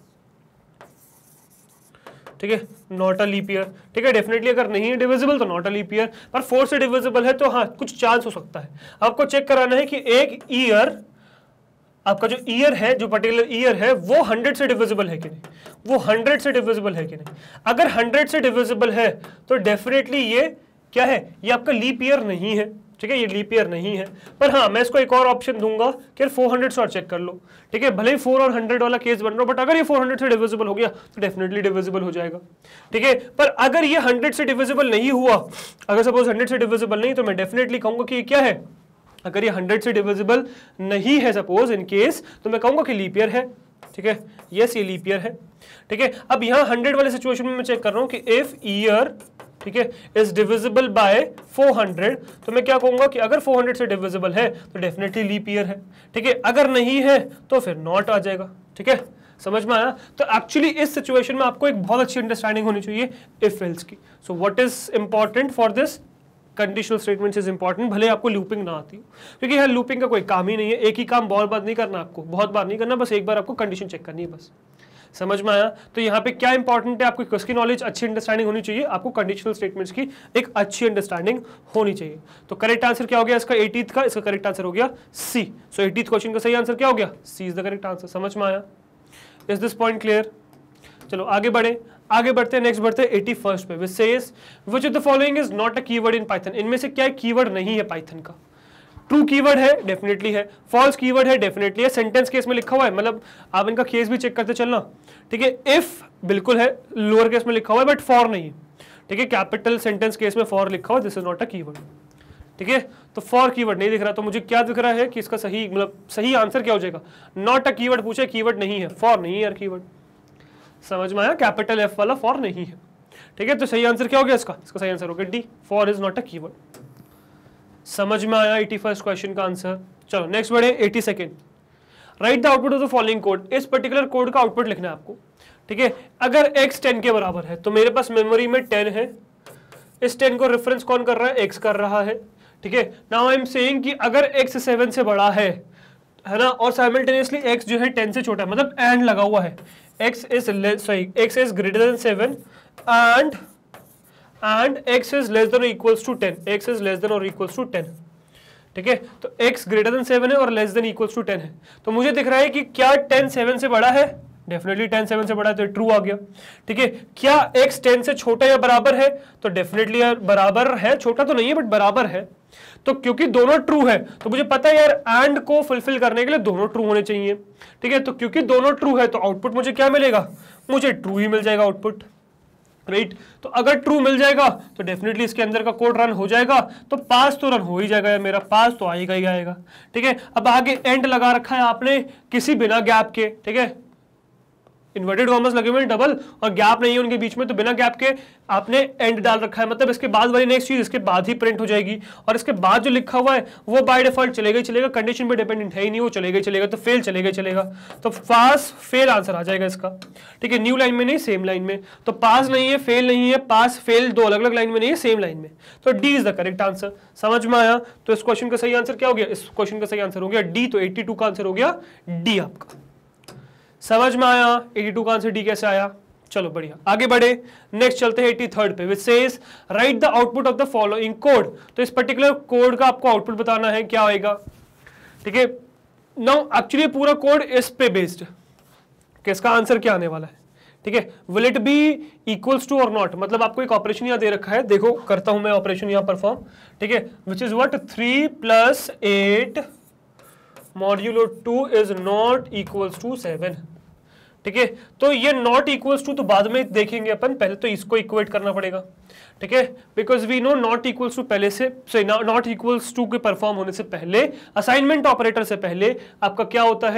ठीक है, नॉट अ लीप ईयर। ठीक है, डेफिनेटली अगर नहीं है डिविजिबल तो नॉट अ लीप ईयर, पर 4 से डिविजिबल है तो हाँ कुछ चांस हो सकता है। आपको चेक कराना है कि एक ईयर, आपका जो ईयर है, जो पर्टिकुलर ईयर है वो 100 से डिविजिबल है कि नहीं, वो 100 से डिविजिबल है कि नहीं। अगर 100 से डिविजिबल है तो डेफिनेटली ये क्या है, ये आपका लीप ईयर नहीं है। ठीक है, ये लीप ईयर नहीं है। पर हाँ मैं इसको एक और ऑप्शन दूंगा कि 400 से और चेक कर लो। ठीक है, भले ही 4 और 100 वाला केस बन रहा हो, बट अगर ये 400 से डिविजिबल हो गया तो डेफिनेटली डिविजिबल हो जाएगा। ठीक है, पर अगर ये 100 से डिविजिबल नहीं हुआ, अगर सपोज 100 से डिविजिबल नहीं, तो मैं डेफिनेटली कहूंगा कि ये क्या है, अगर ये 100 से डिविजिबल नहीं है सपोज इन केस, तो मैं कहूंगा कि लीप ईयर है। ठीक है, यस ये लीप ईयर है। ठीक है, अब यहाँ 100 वाले सिचुएशन में मैं चेक कर रहा हूं कि इफ ईयर, ठीक है, इज डिविजिबल बाय 400, तो मैं क्या कहूंगा कि अगर 400 से डिविजिबल है तो डेफिनेटली लीप ईयर है। ठीक है, अगर नहीं है तो फिर नॉट आ जाएगा। ठीक है, समझ में आया। तो एक्चुअली इस सिचुएशन में आपको एक बहुत अच्छी अंडरस्टैंडिंग होनी चाहिए इफ एल्स की। So what is important for this, conditional statements is important, भले आपको लूपिंग ना आती हो, क्योंकि यहाँ लूपिंग का कोई काम ही नहीं है। एक ही काम बहुत बार नहीं करना, आपको बहुत बार नहीं करना, बस एक बार आपको कंडीशन चेक करनी है बस। समझ में आया। तो यहाँ पे क्या इंपॉर्टेंट है, आपको किसकी नॉलेज, अच्छी अंडरस्टैंडिंग होनी चाहिए, आपको कंडीशनल स्टेटमेंट्स की एक अच्छी अंडरस्टैंडिंग होनी चाहिए। तो करेक्ट आंसर क्या हो गया इसका 80th का, इसका करेक्ट आंसर हो गया सी। सो 80th क्वेश्चन का सही आंसर क्या हो गया, C is the correct answer. समझ में आया, इज दिस पॉइंट क्लियर। चलो आगे बढ़े, आगे बढ़ते हैं, नेक्स्ट बढ़ते हैं 81st पे, which says which of the following is not a keyword in Python. इनमें से क्या कीवर्ड नहीं है पाइथन का। ट्रू कीवर्ड है, डेफिनेटली है। फॉल्स कीवर्ड है, डेफिनेटली है। सेंटेंस केस में लिखा हुआ है, मतलब आप इनका केस भी चेक करते चलना। ठीक है, इफ बिल्कुल है, लोअर केस में लिखा हुआ है, बट फॉर नहीं है। ठीक है, कैपिटल सेंटेंस केस में फॉर लिखा हुआ, this is not a keyword. ठीक है, तो फॉर कीवर्ड नहीं दिख रहा, तो मुझे क्या दिख रहा है कि इसका सही, मतलब सही आंसर क्या हो जाएगा, नॉट अ कीवर्ड पूछे, कीवर्ड नहीं है, फॉर नहीं है यार कीवर्ड। समझ में आया, कैपिटल एफ वाला फॉर नहीं है। ठीक है, तो सही आंसर क्या हो गया इसका, इसका सही आंसर हो गया D, for is not a keyword. समझ में आया 81st क्वेश्चन का आंसर। चलो नेक्स्ट बढ़े 82nd। Write the output of the following code. इस पर्टिकुलर कोड का आउटपुट लिखना है आपको। ठीक है, अगर x 10 के बराबर है तो मेरे पास मेमोरी में 10 है, इस 10 को रेफरेंस कौन कर रहा है, x कर रहा है। ठीक है, नाउ आई एम सेइंग कि अगर x 7 से बड़ा है ना, और साइमल्टेनियसली x जो है 10 से छोटा है, मतलब एंड लगा हुआ है, x is greater than 7 and x is less than or equals to 10, x is less than or equals to 10। ठीक है, तो x greater than 7 है और less than equals to 10 है, तो मुझे दिख रहा है कि क्या 10 7 से बड़ा है, डेफिनेटली 10 7 से बड़ा है, तो ट्रू आ गया। ठीक है, क्या x 10 से छोटा या बराबर है, तो डेफिनेटली यार बराबर है, छोटा तो नहीं है बट बराबर है। तो क्योंकि दोनों ट्रू है तो मुझे पता है यार एंड को फुलफिल करने के लिए दोनों ट्रू होने चाहिए। ठीक है, तो क्योंकि दोनों ट्रू है तो आउटपुट मुझे क्या मिलेगा, मुझे ट्रू ही मिल जाएगा आउटपुट। राइट, तो अगर ट्रू मिल जाएगा तो डेफिनेटली इसके अंदर का कोड रन हो जाएगा, तो पास तो रन हो ही जाएगा यार, मेरा पास तो आएगा ही आएगा। ठीक है, अब आगे एंड लगा रखा है आपने किसी बिना गैप के। ठीक है, इन्वर्टेड कॉमर्स लगे हुए हैं डबल और गैप नहीं है उनके बीच में, तो बिना गैप के आपने एंड डाल रखा है, मतलब इसके बाद वाली नेक्स्ट चीज इसके बाद ही प्रिंट हो जाएगी, और इसके बाद जो लिखा हुआ है वो बाय डिफॉल्ट चलेगा ही चलेगा, कंडीशन पे डिपेंडेंट है ही नहीं, वो चलेगा ही चलेगा, तो फेल चलेगा ही चलेगा, तो पास फेल आंसर आ जाएगा इसका। ठीक है, न्यू लाइन में नहीं सेम लाइन में, तो पास नहीं है फेल नहीं है, पास फेल दो अलग अलग लाइन में नहीं है, सेम लाइन में, तो D is the correct answer. समझ में आया, तो इस क्वेश्चन का सही आंसर क्या हो गया, इस क्वेश्चन का सही आंसर हो गया डी, तो 82 का आंसर हो गया डी आपका। समझ में आया 82 का आंसर डी कैसे आया। चलो बढ़िया, आगे बढ़े, नेक्स्ट चलते हैं 83rd पे, which says right the output of the following code. तो इस पर्टिकुलर कोड का आपको आउटपुट बताना है, क्या आएगा। ठीक है, नाउ एक्चुअली पूरा कोड इस पे बेस्ड कि इसका आंसर क्या आने वाला है। ठीक है, will it be equals to और नॉट, मतलब आपको एक ऑपरेशन यहाँ दे रखा है, देखो करता हूं मैं ऑपरेशन यहाँ परफॉर्म। ठीक है, which is what 3 + 8 modulo 2 is not equals to 7। ठीक है, तो ये नॉट इक्वल्स टू तो बाद में देखेंगे अपन, पहले तो इसको इक्वेट करना पड़ेगा। ठीक है, because we know not equals to पहले से, नॉट इक्वल्स टू के परफॉर्म होने से पहले, असाइनमेंट ऑपरेटर से पहले आपका क्या होता है,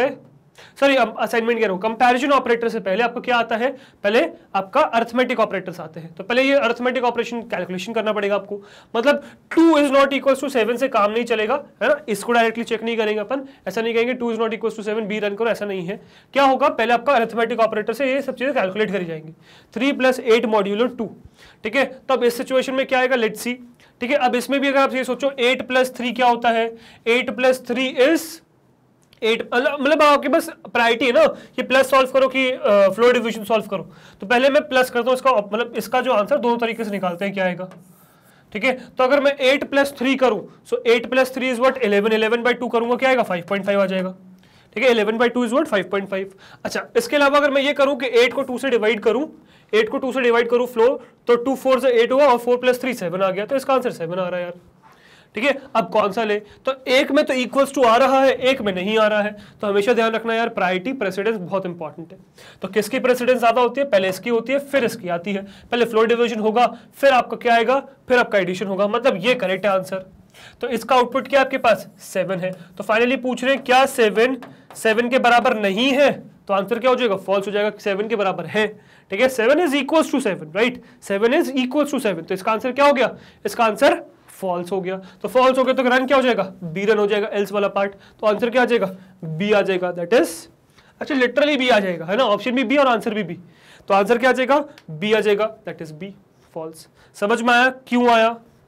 सॉरी असाइनमेंट कह रहा हूं, कंपैरिजन ऑपरेटर से पहले आपको क्या आता है, पहले आपका अर्थमेटिक ऑपरेटर्स आते हैं। तो पहले ये अर्थमेटिक ऑपरेशन कैलकुलेशन करना पड़ेगा आपको, मतलब 2 इज नॉट इक्वल टू 7 से काम नहीं चलेगा, है ना, इसको डायरेक्टली चेक नहीं करेंगे अपन, ऐसा नहीं कहेंगे 2 is not equal to 7 be run करो, ऐसा नहीं है। क्या होगा, पहले आपका अर्थमेटिक ऑपरेटर से ये सब चीजें कैलकुलेट करी जाएंगी। 3 + 8 मॉड्यूलो 2, ठीक है। तो अब इस सिचुएशन में क्या आएगा, लेट्स सी, ठीक है। अब इसमें भी अगर आप ये सोचो 8 + 3 क्या होता है, 8 + 3 इज 8, मतलब आपके पास प्रायोरिटी है ना कि प्लस सॉल्व करो कि फ्लो डिवीजन सॉल्व करो, तो पहले मैं प्लस करता हूं, इसका मतलब इसका जो आंसर दोनों तरीके से निकालते हैं क्या आएगा, ठीक है। तो अगर मैं 8 + 3 करूं, सो 8 + 3 इज व्हाट 11, 11/2 करूंगा क्या आएगा 5.5 आ जाएगा, ठीक है। 11/2 इज व्हाट 5.5। अच्छा, इसके अलावा अगर मैं ये करूं कि 8 को 2 से डिवाइड करूं, 8 को 2 से डिवाइड करूं फ्लो, तो 2 4 से 8 हुआ और 4 + 3 7 आ गया, तो इसका आंसर 7 आ रहा है यार, ठीक है। अब कौन सा ले, तो एक में तो इक्वल्स टू आ रहा है, एक में नहीं आ रहा है, तो हमेशा ध्यान रखना यार, प्रायोरिटी प्रेसिडेंस बहुत इंपॉर्टेंट है। तो किसकी प्रेसिडेंस ज्यादा होती है, पहले इसकी होती है फिर इसकी आती है, पहले फ्लो डिवीजन होगा फिर आपका क्या आएगा, फिर आपका एडिशन होगा, मतलब ये करेक्ट है आंसर। तो इसका आउटपुट क्या आपके पास 7 है। तो फाइनली पूछ रहे हैं क्या 7 के बराबर नहीं है, तो आंसर क्या हो जाएगा, फॉल्स हो जाएगा, 7 के बराबर है, ठीक है। 7 is equals to 7, right, 7 is equals to 7, तो इसका आंसर क्या हो गया, इसका आंसर फॉल्स हो गया। तो फॉल्स हो गया तो रन क्या हो जाएगा, बी रन हो जाएगा, एल्स वाला पार्ट, तो आंसर क्या आ जाएगा, बी आ जाएगा, दैट इज अच्छा लिटरली बी आ जाएगा, है ना, ऑप्शन भी बी और आंसर भी बी, तो आंसर क्या आ जाएगा, बी आ जाएगा, दैट इज बी, फॉल्स। समझ में आया क्यों आया,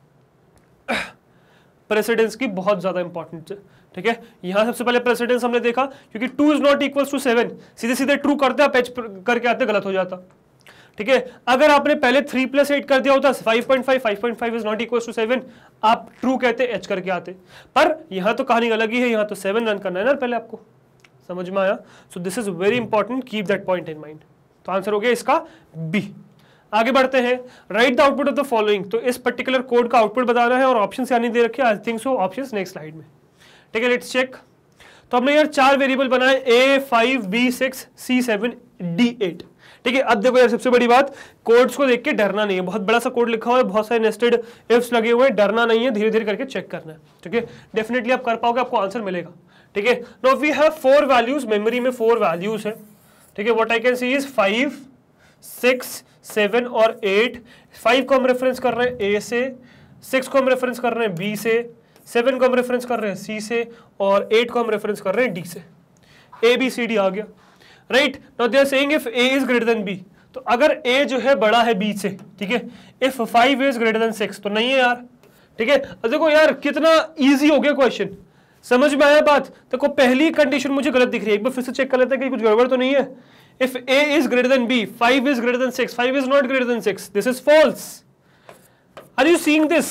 प्रेसिडेंस की बहुत ज्यादा इंपॉर्टेंट है, ठीक है। यहां सबसे पहले प्रेसिडेंस हमने देखा क्योंकि 2 इज नॉट इक्वल टू 7, सीधे सीधे ट्रू करते आप एच करके आते गलत हो जाता, ठीक है। अगर आपने पहले 3 + 8 कर दिया होता 5.5 इज नॉट इक्वल टू 7, आप ट्रू कहते एच करके आते, पर यहां तो कहानी अलग ही है, यहां तो 7 रन करना है ना पहले आपको, समझ में आया। So this is very important, keep that point in mind. तो आंसर हो गया इसका बी। आगे बढ़ते हैं, right the output of the following, तो इस पर्टिकुलर कोड का आउटपुट बताना है और ऑप्शन यानी दे रखे, I think so options next slide में, ठीक है। Let's check. तो हमने यार 4 वेरिएबल बनाए, A5 B6 C7 D8, ठीक है। अब देखो यार सबसे बड़ी बात, कोड्स को देख के डरना नहीं है, बहुत बड़ा सा कोड लिखा हुआ है, बहुत सारे नेस्टेड इफ्स लगे हुए हैं, डरना नहीं है, धीरे धीरे करके चेक करना है, ठीक है। डेफिनेटली आप कर पाओगे, आपको आंसर मिलेगा, ठीक है। Now we have 4 values, memory में 4 वैल्यूज है, ठीक है। What I can see is 5 6 7 और 8। 5 को हम रेफरेंस कर रहे हैं A से, 6 को हम रेफरेंस कर रहे हैं B से, 7 को हम रेफरेंस कर रहे हैं C से, और 8 को हम रेफरेंस कर रहे हैं D से। A B C D आ गया, right. Now they are saying if A is greater than B, तो अगर A जो है बड़ा है B से, ठीक है, इफ 5 इज ग्रेटर देन 6 तो नहीं है यार, ठीक है। अब देखो यार कितना इजी हो गया क्वेश्चन, समझ में आया बात। देखो पहली कंडीशन मुझे गलत दिख रही है, एक बार फिर से चेक कर लेते हैं कि कुछ गड़बड़ तो नहीं है। If A is greater than B, 5 is greater than 6, 5 is not greater than 6. This is false. Are you seeing this?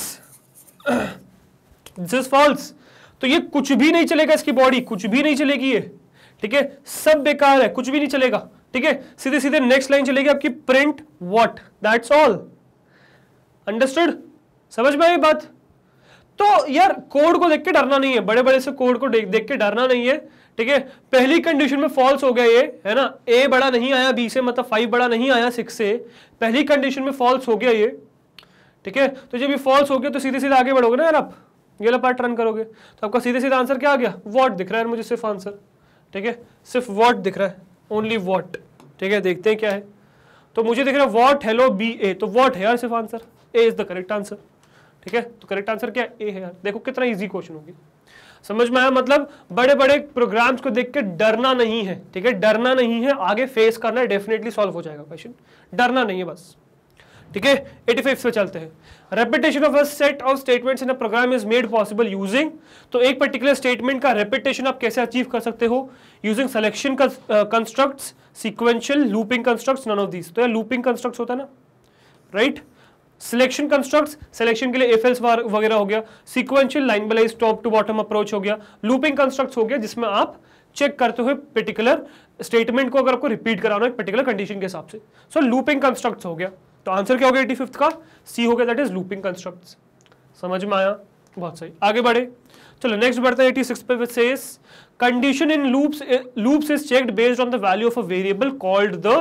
This is false. तो ये कुछ भी नहीं चलेगा, इसकी बॉडी कुछ भी नहीं चलेगी ये, ठीक है, सब बेकार है, कुछ भी नहीं चलेगा, ठीक है। सीधे सीधे नेक्स्ट लाइन चलेगी आपकी, print what, that's all, understood, समझ में आई बात। तो यार कोड को देख के डरना नहीं है, बड़े बड़े से कोड को देख के डरना नहीं है, ठीक है। पहली कंडीशन में फॉल्स हो गया ये, है ना, A बड़ा नहीं आया B से, मतलब 5 बड़ा नहीं आया 6 से, पहली कंडीशन में फॉल्स हो गया ये, ठीक है। तो जब ये फॉल्स हो गया तो सीधे सीधे आगे बढ़ोगे ना यार, आप ये वाला पार्ट रन करोगे तो आपका सीधे सीधा आंसर क्या आ गया, व्हाट दिख रहा है मुझे सिर्फ आंसर, ठीक है, सिर्फ व्हाट दिख रहा है, ओनली व्हाट, ठीक है। देखते हैं क्या है, तो मुझे दिख रहा है व्हाट हेलो BA, तो व्हाट है यार सिर्फ answer, A is the correct answer, ठीक है। तो करेक्ट आंसर क्या है, A है यार। देखो कितना इजी क्वेश्चन होगी, समझ में आया, मतलब बड़े बड़े प्रोग्राम्स को देख के डरना नहीं है, ठीक है, डरना नहीं है, आगे फेस करना है, डेफिनेटली सॉल्व हो जाएगा क्वेश्चन, डरना नहीं है बस, ठीक है। 85 पे चलते हैं। Repetition of a set of statements in a program is made possible using, तो एक पर्टिकुलर स्टेटमेंट का रेपिटेशन आप कैसे अचीव कर सकते हो, using selection constructs, sequential, looping constructs, none of these. तो यार लूपिंग कंस्ट्रक्ट्स होता है ना, राइट, सिलेक्शन कंस्ट्रक्ट्स, सिलेक्शन के लिए इफ एल्स वगैरह हो गया, sequential line by line top to bottom approach हो गया, लूपिंग कंस्ट्रक्ट्स हो गया जिसमें आप चेक करते हुए पर्टिकुलर स्टेटमेंट को अगर आपको रिपीट कराना है एक पर्टिकुलर कंडीशन के हिसाब से, सो लूपिंग कंस्ट्रक्ट्स हो गया। तो आंसर क्या हो गया 85 का, सी हो गया, दैट इज लूपिंग कंस्ट्रक्ट्स। समझ में आया, बहुत सही, आगे बढ़े, चलो नेक्स्ट बढ़ते हैं 86 पे, which says condition in loops is checked based on the value of a variable called the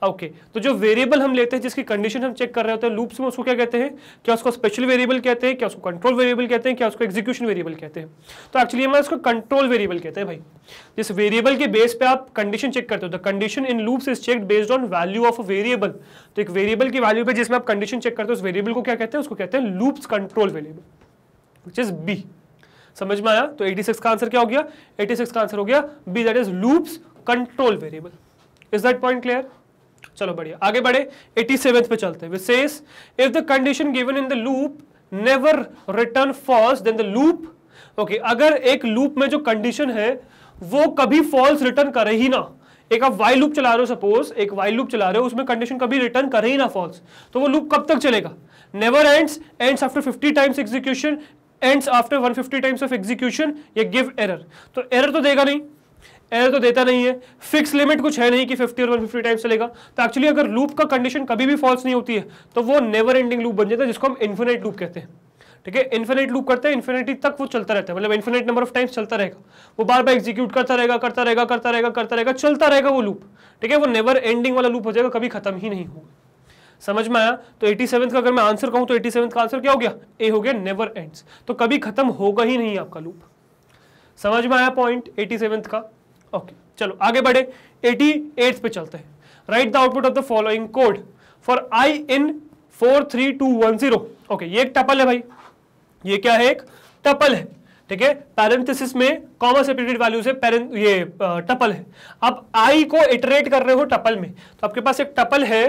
okay तो जो वेरिएबल हम लेते हैं जिसकी कंडीशन हम चेक कर रहे होते हैं लूप्स में, उसको क्या कहते हैं? क्या उसको स्पेशल वेरिएबल कहते हैं, क्या उसको कंट्रोल वेरिएबल कहते हैं, क्या उसको एग्जीक्यूशन वेरिएबल कहते हैं? तो एक्चुअली हम इसको कंट्रोल वेरिएबल कहते हैं भाई। जिस वेरिएबल के बेस पे आप कंडीशन चेक करते हो, the condition in loops is checked based on value of a variable. तो एक वेरिएबल की वैल्यू पे जिसमें आप कंडीशन चेक करते हो, उस वेरिएबल को क्या कहते हैं? उसको कहते हैं loops control variable, which is B. समझ में आया? तो 86 का आंसर क्या हो गया? 86 का आंसर हो गया B, that is loops control variable. Is that point clear? चलो बढ़िया, आगे बढ़े 87 पे चलते हैं। Which says if the condition given in the loop never return false then the loop, okay अगर एक लूप में जो कंडीशन है वो कभी फॉल्स रिटर्न करे ही ना, एक आप वाइल लूप चला रहे हो, सपोज एक वाइल लूप चला रहे हो, उसमें कंडीशन कभी रिटर्न करे ही ना फॉल्स, तो वो लूप कब तक चलेगा? Never ends, ends after 50 times execution, ends after 150 times of execution, या गिव एरर। तो एरर तो देगा नहीं, एरर तो देता नहीं है, फिक्स लिमिट कुछ है नहीं कि 50 और 150 टाइम्स चलेगा। तो एक्चुअली अगर लूप का कंडीशन कभी भी फॉल्स नहीं होती है तो वो नेवर एंडिंग लूप बन जाता है, जिसको हम इन्फिनिट लूप कहते हैं। ठीक है, इन्फिनिट लूप करते हैं, इन्फिनिटी तक वो चलता रहता है, मतलब इन्फिनिट नंबर ऑफ टाइम्स चलता रहेगा, वो बार बार एग्जीक्यूट करता रहेगा, करता रहेगा, करता रहेगा, करता रहेगा, चलता रहेगा वो लूप। ठीक है, वो नेवर एंडिंग वाला लूप हो जाएगा, कभी खत्म ही नहीं होगा। समझ में आया? तो 87 का अगर मैं आंसर कहूं तो 87 का आंसर क्या हो गया? ए हो गया, नेवर एंड्स। तो कभी खत्म होगा ही नहीं आपका लूप। समझ में आया पॉइंट 87 का? ओके चलो आगे बढ़े 88 पे चलते हैं। Right the output of the following code for I in 43210। Okay ये एक टपल है भाई, ये क्या है? एक टपल है। ठीक है, पैरेंथेसिस में कॉमा सेपरेटेड वैल्यू से ये टपल है। अब आई को इटरेट कर रहे हो टपल में, तो आपके पास एक टपल है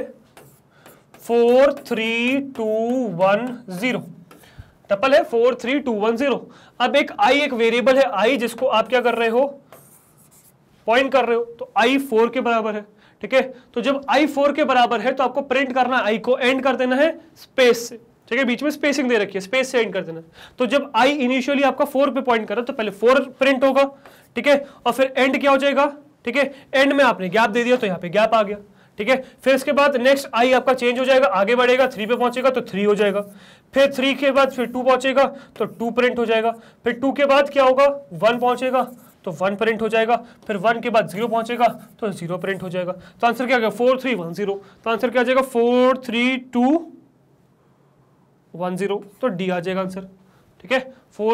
43210, टपल है 43210। अब एक आई एक वेरिएबल है आई, जिसको आप क्या कर रहे हो? पॉइंट कर रहे हो, तो आई 4 के बराबर है। ठीक है, तो जब आई 4 के बराबर है तो आपको प्रिंट करना है, आई को एंड कर देना है स्पेस से। ठीक है, बीच में स्पेसिंग दे रखी है, स्पेस से एंड कर देना है। तो जब आई इनिशियली आपका 4 पे पॉइंट कर रहा है तो पहले 4 प्रिंट होगा। ठीक है, और फिर एंड क्या हो जाएगा? ठीक है, एंड में आपने गैप दे दिया तो यहाँ पे गैप आ गया। ठीक है, फिर इसके बाद नेक्स्ट आई आपका चेंज हो जाएगा, आगे बढ़ेगा, 3 पे पहुंचेगा तो 3 हो जाएगा, फिर 3 के बाद फिर 2 पहुंचेगा तो 2 प्रिंट हो जाएगा, फिर 2 के बाद क्या होगा? 1 पहुंचेगा तो 1 प्रिंट हो जाएगा, फिर 1 के बाद 0 पहुंचेगा तो 0 प्रिंट हो जाएगा। तो आंसर क्या आ गया? 4310। तो आंसर क्या आ जाएगा? 43210। तो डी आ जाएगा आंसर। ठीक है,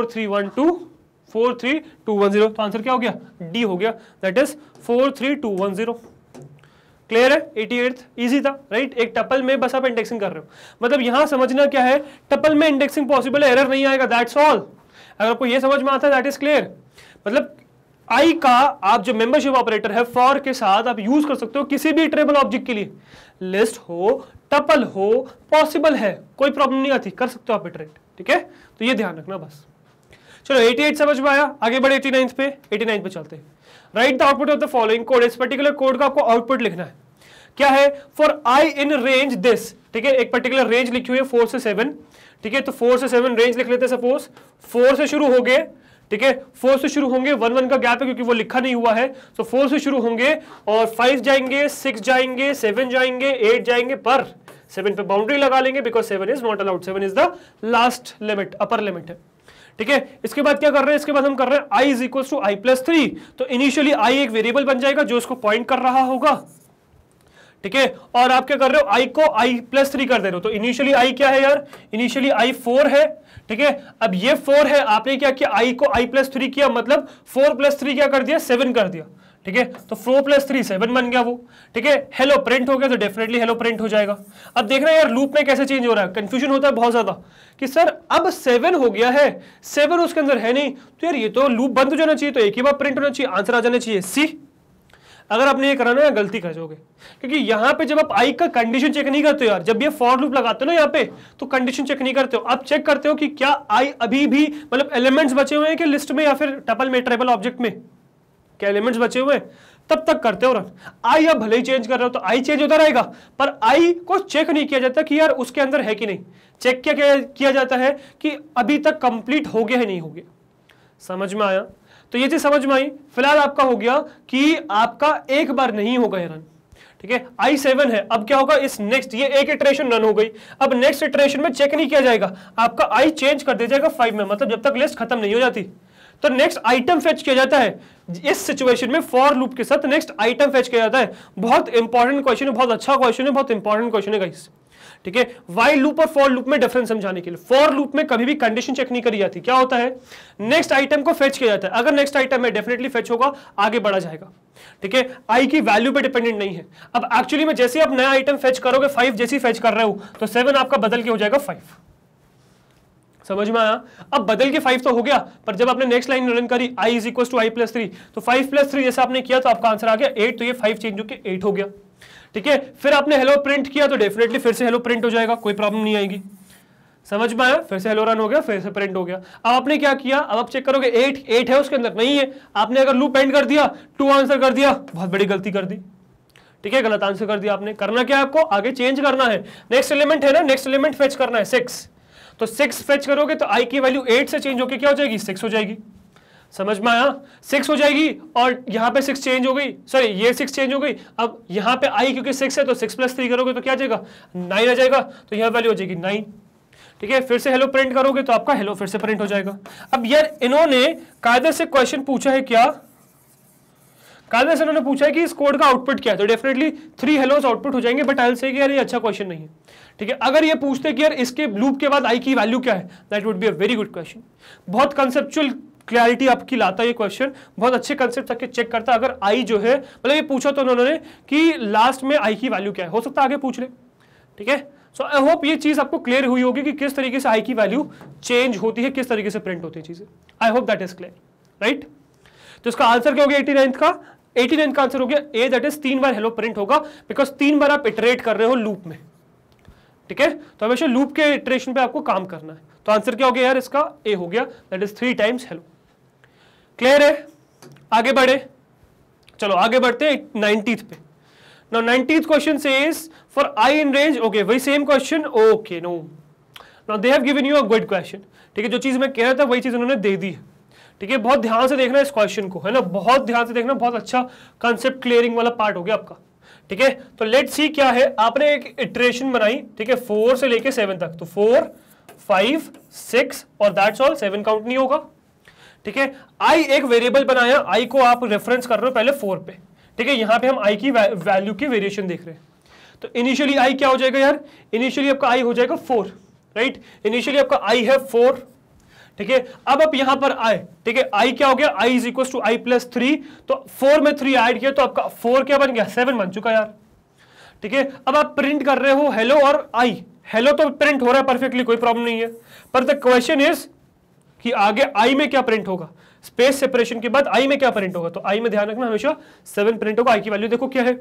43210। तो आंसर क्या हो गया? डी हो गया, दैट इज 43210। क्लियर है? 88 इजी था, राइट? एक टपल में बस आप इंडेक्सिंग कर रहे हो, मतलब यहां समझना क्या है, टपल में इंडेक्सिंग पॉसिबल है, एरर नहीं आएगा, दैट्स ऑल। अगर आपको ये समझ में आता है दैट इज क्लियर। मतलब आई का आप जो मेंबरशिप ऑपरेटर है फॉर के साथ आप यूज कर सकते हो किसी भी इटरेबल ऑब्जेक्ट के लिए, लिस्ट हो, टपल हो, पॉसिबल है, कोई प्रॉब्लम नहीं आती, कर सकते हो आप इटरेट। ठीक है, तो ये ध्यान रखना बस। चलो 88 समझ में आया, आगे बढ़े 89 पे। 89 पे चलते हैं। Right the output of the following code. इस पर्टिकुलर कोड का आपको आउटपुट लिखना है। क्या है? For I in range this. ठीक है, एक पर्टिकुलर रेंज लिखी हुई है 4 से 7। ठीक है, तो 4 से 7 रेंज लिख लेते हैं। सपोज 4 से शुरू हो गए, ठीक है, 4 से शुरू होंगे, 1 1 का गैप है क्योंकि वो लिखा नहीं हुआ है, तो 4 से शुरू होंगे और 5 जाएंगे, 6 जाएंगे, 7 जाएंगे, 8 जाएंगे, पर 7 पे बाउंड्री लगा लेंगे because 7 is not allowed, 7 is the last limit, upper limit है। ठीक है, इसके बाद क्या कर रहे हैं? इसके बाद हम कर रहे हैं i is equal to i plus 3। तो इनिशियली i एक वेरिएबल बन जाएगा जो इसको पॉइंट कर रहा होगा। ठीक है, और आप क्या कर रहे हो? i को i प्लस 3 कर दे रहे हो, तो इनिशियली i क्या है यार? इनिशियली i 4 है। ठीक है, अब ये 4 है, आपने क्या किया? i को i प्लस 3 किया, मतलब 4 प्लस 3 क्या कर दिया? 7 कर दिया। ठीक है, तो 4 प्लस 3 7 बन गया वो। ठीक है, हेलो प्रिंट हो गया, तो डेफिनेटली हेलो प्रिंट हो जाएगा। अब देख रहे हैं यार लूप में कैसे चेंज हो रहा है, कंफ्यूजन होता है बहुत ज्यादा कि सर अब 7 हो गया है, 7 उसके अंदर है नहीं, तो यार ये तो लूप बंद हो जाना चाहिए, तो एक ही बार प्रिंट होना चाहिए, आंसर आ जाना चाहिए सी। अगर आपने ये करा ना गलती कर जाओगे, क्योंकि यहाँ पे जब आप आई का कंडीशन चेक नहीं करते हो यार, जब ये फॉर लूप लगाते हो ना यहाँ पे, तो कंडीशन चेक नहीं करते हो, आप चेक करते हो कि क्या आई अभी भी मतलब एलिमेंट्स बचे हुए हैं कि लिस्ट में, या फिर टपल में, ट्रेबल ऑब्जेक्ट में क्या एलिमेंट्स बचे हुए हैं, तब तक करते हो रन। आई आप भले ही चेंज कर रहे हो तो आई चेंज होता रहेगा, पर आई को चेक नहीं किया जाता कि यार उसके अंदर है कि नहीं। चेक क्या किया जाता है कि अभी तक कंप्लीट हो गया है नहीं हो गया। समझ में आया? तो ये चीज समझ में आई। फिलहाल आपका हो गया कि आपका एक बार नहीं होगा रन। ठीक है, i7 है, अब क्या होगा? इस नेक्स्ट ये एक इटरेशन रन हो गई, अब नेक्स्ट इटरेशन में चेक नहीं किया जाएगा, आपका i चेंज कर दिया जाएगा 5 में, मतलब जब तक लिस्ट खत्म नहीं हो जाती तो नेक्स्ट आइटम फेच किया जाता है इस सिचुएशन में फॉर लूप के साथ, नेक्स्ट आइटम फेच किया जाता है। बहुत इंपॉर्टेंट क्वेश्चन है, बहुत अच्छा क्वेश्चन है, बहुत इंपॉर्टेंट क्वेश्चन है गाइस, ठीक है। व्हाइल लूप और फॉर लूप में डिफरेंस समझाने के लिए, फॉर लूप में कभी भी कंडीशन चेक नहीं करी जाती, क्या होता है नेक्स्ट आइटम को फेच किया जाता है, अगर नेक्स्ट आइटम है डेफिनेटली फेच होगा, आगे बढ़ा जाएगा, ठीक है। आई की वैल्यू पे डिपेंडेंट नहीं है। अब एक्चुअली में जैसे आप नया आइटम फेच करोगे 5 जैसे फेच कर रहे हो तो 7 आपका बदल के हो जाएगा 5, समझ में आया। अब बदल के 5 तो हो गया, पर जब आपने नेक्स्ट लाइन रन करी i is equal to i plus 3, तो 5 प्लस 3 जैसे आपने किया तो आपका आंसर आ गया 8, तो ये 5 चेंज होकर 8 हो गया, ठीक है। फिर आपने हेलो प्रिंट किया तो डेफिनेटली फिर से हेलो प्रिंट हो जाएगा, कोई प्रॉब्लम नहीं आएगी, समझ में आया। फिर से हेलो रन हो गया, फिर से प्रिंट हो गया। अब आपने क्या किया, अब आप चेक करोगे 8 है उसके अंदर, नहीं है, आपने अगर लूप एंड कर दिया 2 आंसर कर दिया, बहुत बड़ी गलती कर दी, ठीक है, गलत आंसर कर दिया आपने। करना क्या है आपको, आगे चेंज करना है, नेक्स्ट एलिमेंट है ना, नेक्स्ट एलिमेंट फेच करना है 6, तो 6 फेच करोगे तो i की वैल्यू 8 से चेंज होकर क्या हो जाएगी 6 हो जाएगी, समझ में आया, 6 हो जाएगी। और यहां पे 6 चेंज हो गई, सॉरी ये 6 चेंज हो गई। अब यहां पे i क्योंकि 6 है तो 6 प्लस 3 करोगे तो क्या आ जाएगा 9 आ जाएगा, तो यह वैल्यू हो जाएगी 9, ठीक है। फिर से हेलो प्रिंट करोगे तो आपका हेलो फिर से प्रिंट हो जाएगा। अब यार इन्होंने कायदे से क्वेश्चन पूछा है, क्या कायदे से इन्होंने पूछा है कि इस कोड का आउटपुट क्या है, तो डेफिनेटली 3 हेलोस आउटपुट हो जाएंगे, बट आई विल से कि यार ये अच्छा क्वेश्चन नहीं है, ठीक है। अगर ये पूछते कि यार इसके लूप के बाद आई की वैल्यू क्या है, that would be a very good question. बहुत कंसेप्चुअल क्लैरिटी आपकी लाता है ये क्वेश्चन, बहुत अच्छे कंसेप्ट आके चेक करता है। अगर आई जो है मतलब ये पूछा तो उन्होंने कि लास्ट में आई की वैल्यू क्या है, हो सकता है आगे पूछ ले, ठीक है। सो आई होप ये चीज आपको क्लियर हुई होगी कि किस तरीके से आई की वैल्यू चेंज होती है, किस तरीके से प्रिंट होती है चीजें। I hope that is clear, right. तो इसका आंसर क्या हो गया 89 का, 89 का आंसर हो गया ए, दैट इज 3 बार हेलो प्रिंट होगा, बिकॉज 3 बार आप इटरेट कर रहे हो लूप में, ठीक है। तो हमेशा लूप के इटरेशन पे आपको काम करना है। तो आंसर क्या हो गया यार इसका, ए हो गया, that is 3 times hello. Clear है, आगे बढ़े, चलो आगे बढ़ते हैं 90th पे। Now 90th question says for I in range, okay वही same question, okay no, now they have given you a good question, ठीक है। जो चीज मैं कह रहा था वही चीज उन्होंने दे दी है, ठीक है। बहुत ध्यान से देखना इस क्वेश्चन को, है ना, बहुत ध्यान से देखना, बहुत अच्छा कंसेप्ट क्लियरिंग वाला पार्ट हो गया आपका, ठीक है। तो लेट्स सी क्या है, आपने एक इटरेशन बनाई, ठीक है, 4 से लेके 7 तक, तो 4 5 6 और दैट्स ऑल, 7 काउंट नहीं होगा, ठीक है। आई एक वेरिएबल बनाया, आई को आप रेफरेंस कर रहे हो पहले 4 पे, ठीक है। यहां पे हम आई की वैल्यू की वेरिएशन देख रहे हैं, तो इनिशियली आई क्या हो जाएगा यार, इनिशियली आपका आई हो जाएगा 4, राइट, इनिशियली आपका आई है 4, ठीक है। अब आप यहां पर आए, ठीक है, आई क्या हो गया, i is equal to i plus 3, तो 4 में 3 ऐड किया तो आपका 4 क्या बन गया 7 बन चुका यार, ठीक है। अब आप प्रिंट कर रहे हो हेलो और आई, हेलो तो प्रिंट हो रहा है परफेक्टली, कोई प्रॉब्लम नहीं है, पर द क्वेश्चन इज कि आगे आई में क्या प्रिंट होगा, स्पेस सेपरेशन के बाद आई में क्या प्रिंट होगा। तो आई में ध्यान रखना हमेशा 7 प्रिंट होगा, आई की वैल्यू देखो क्या है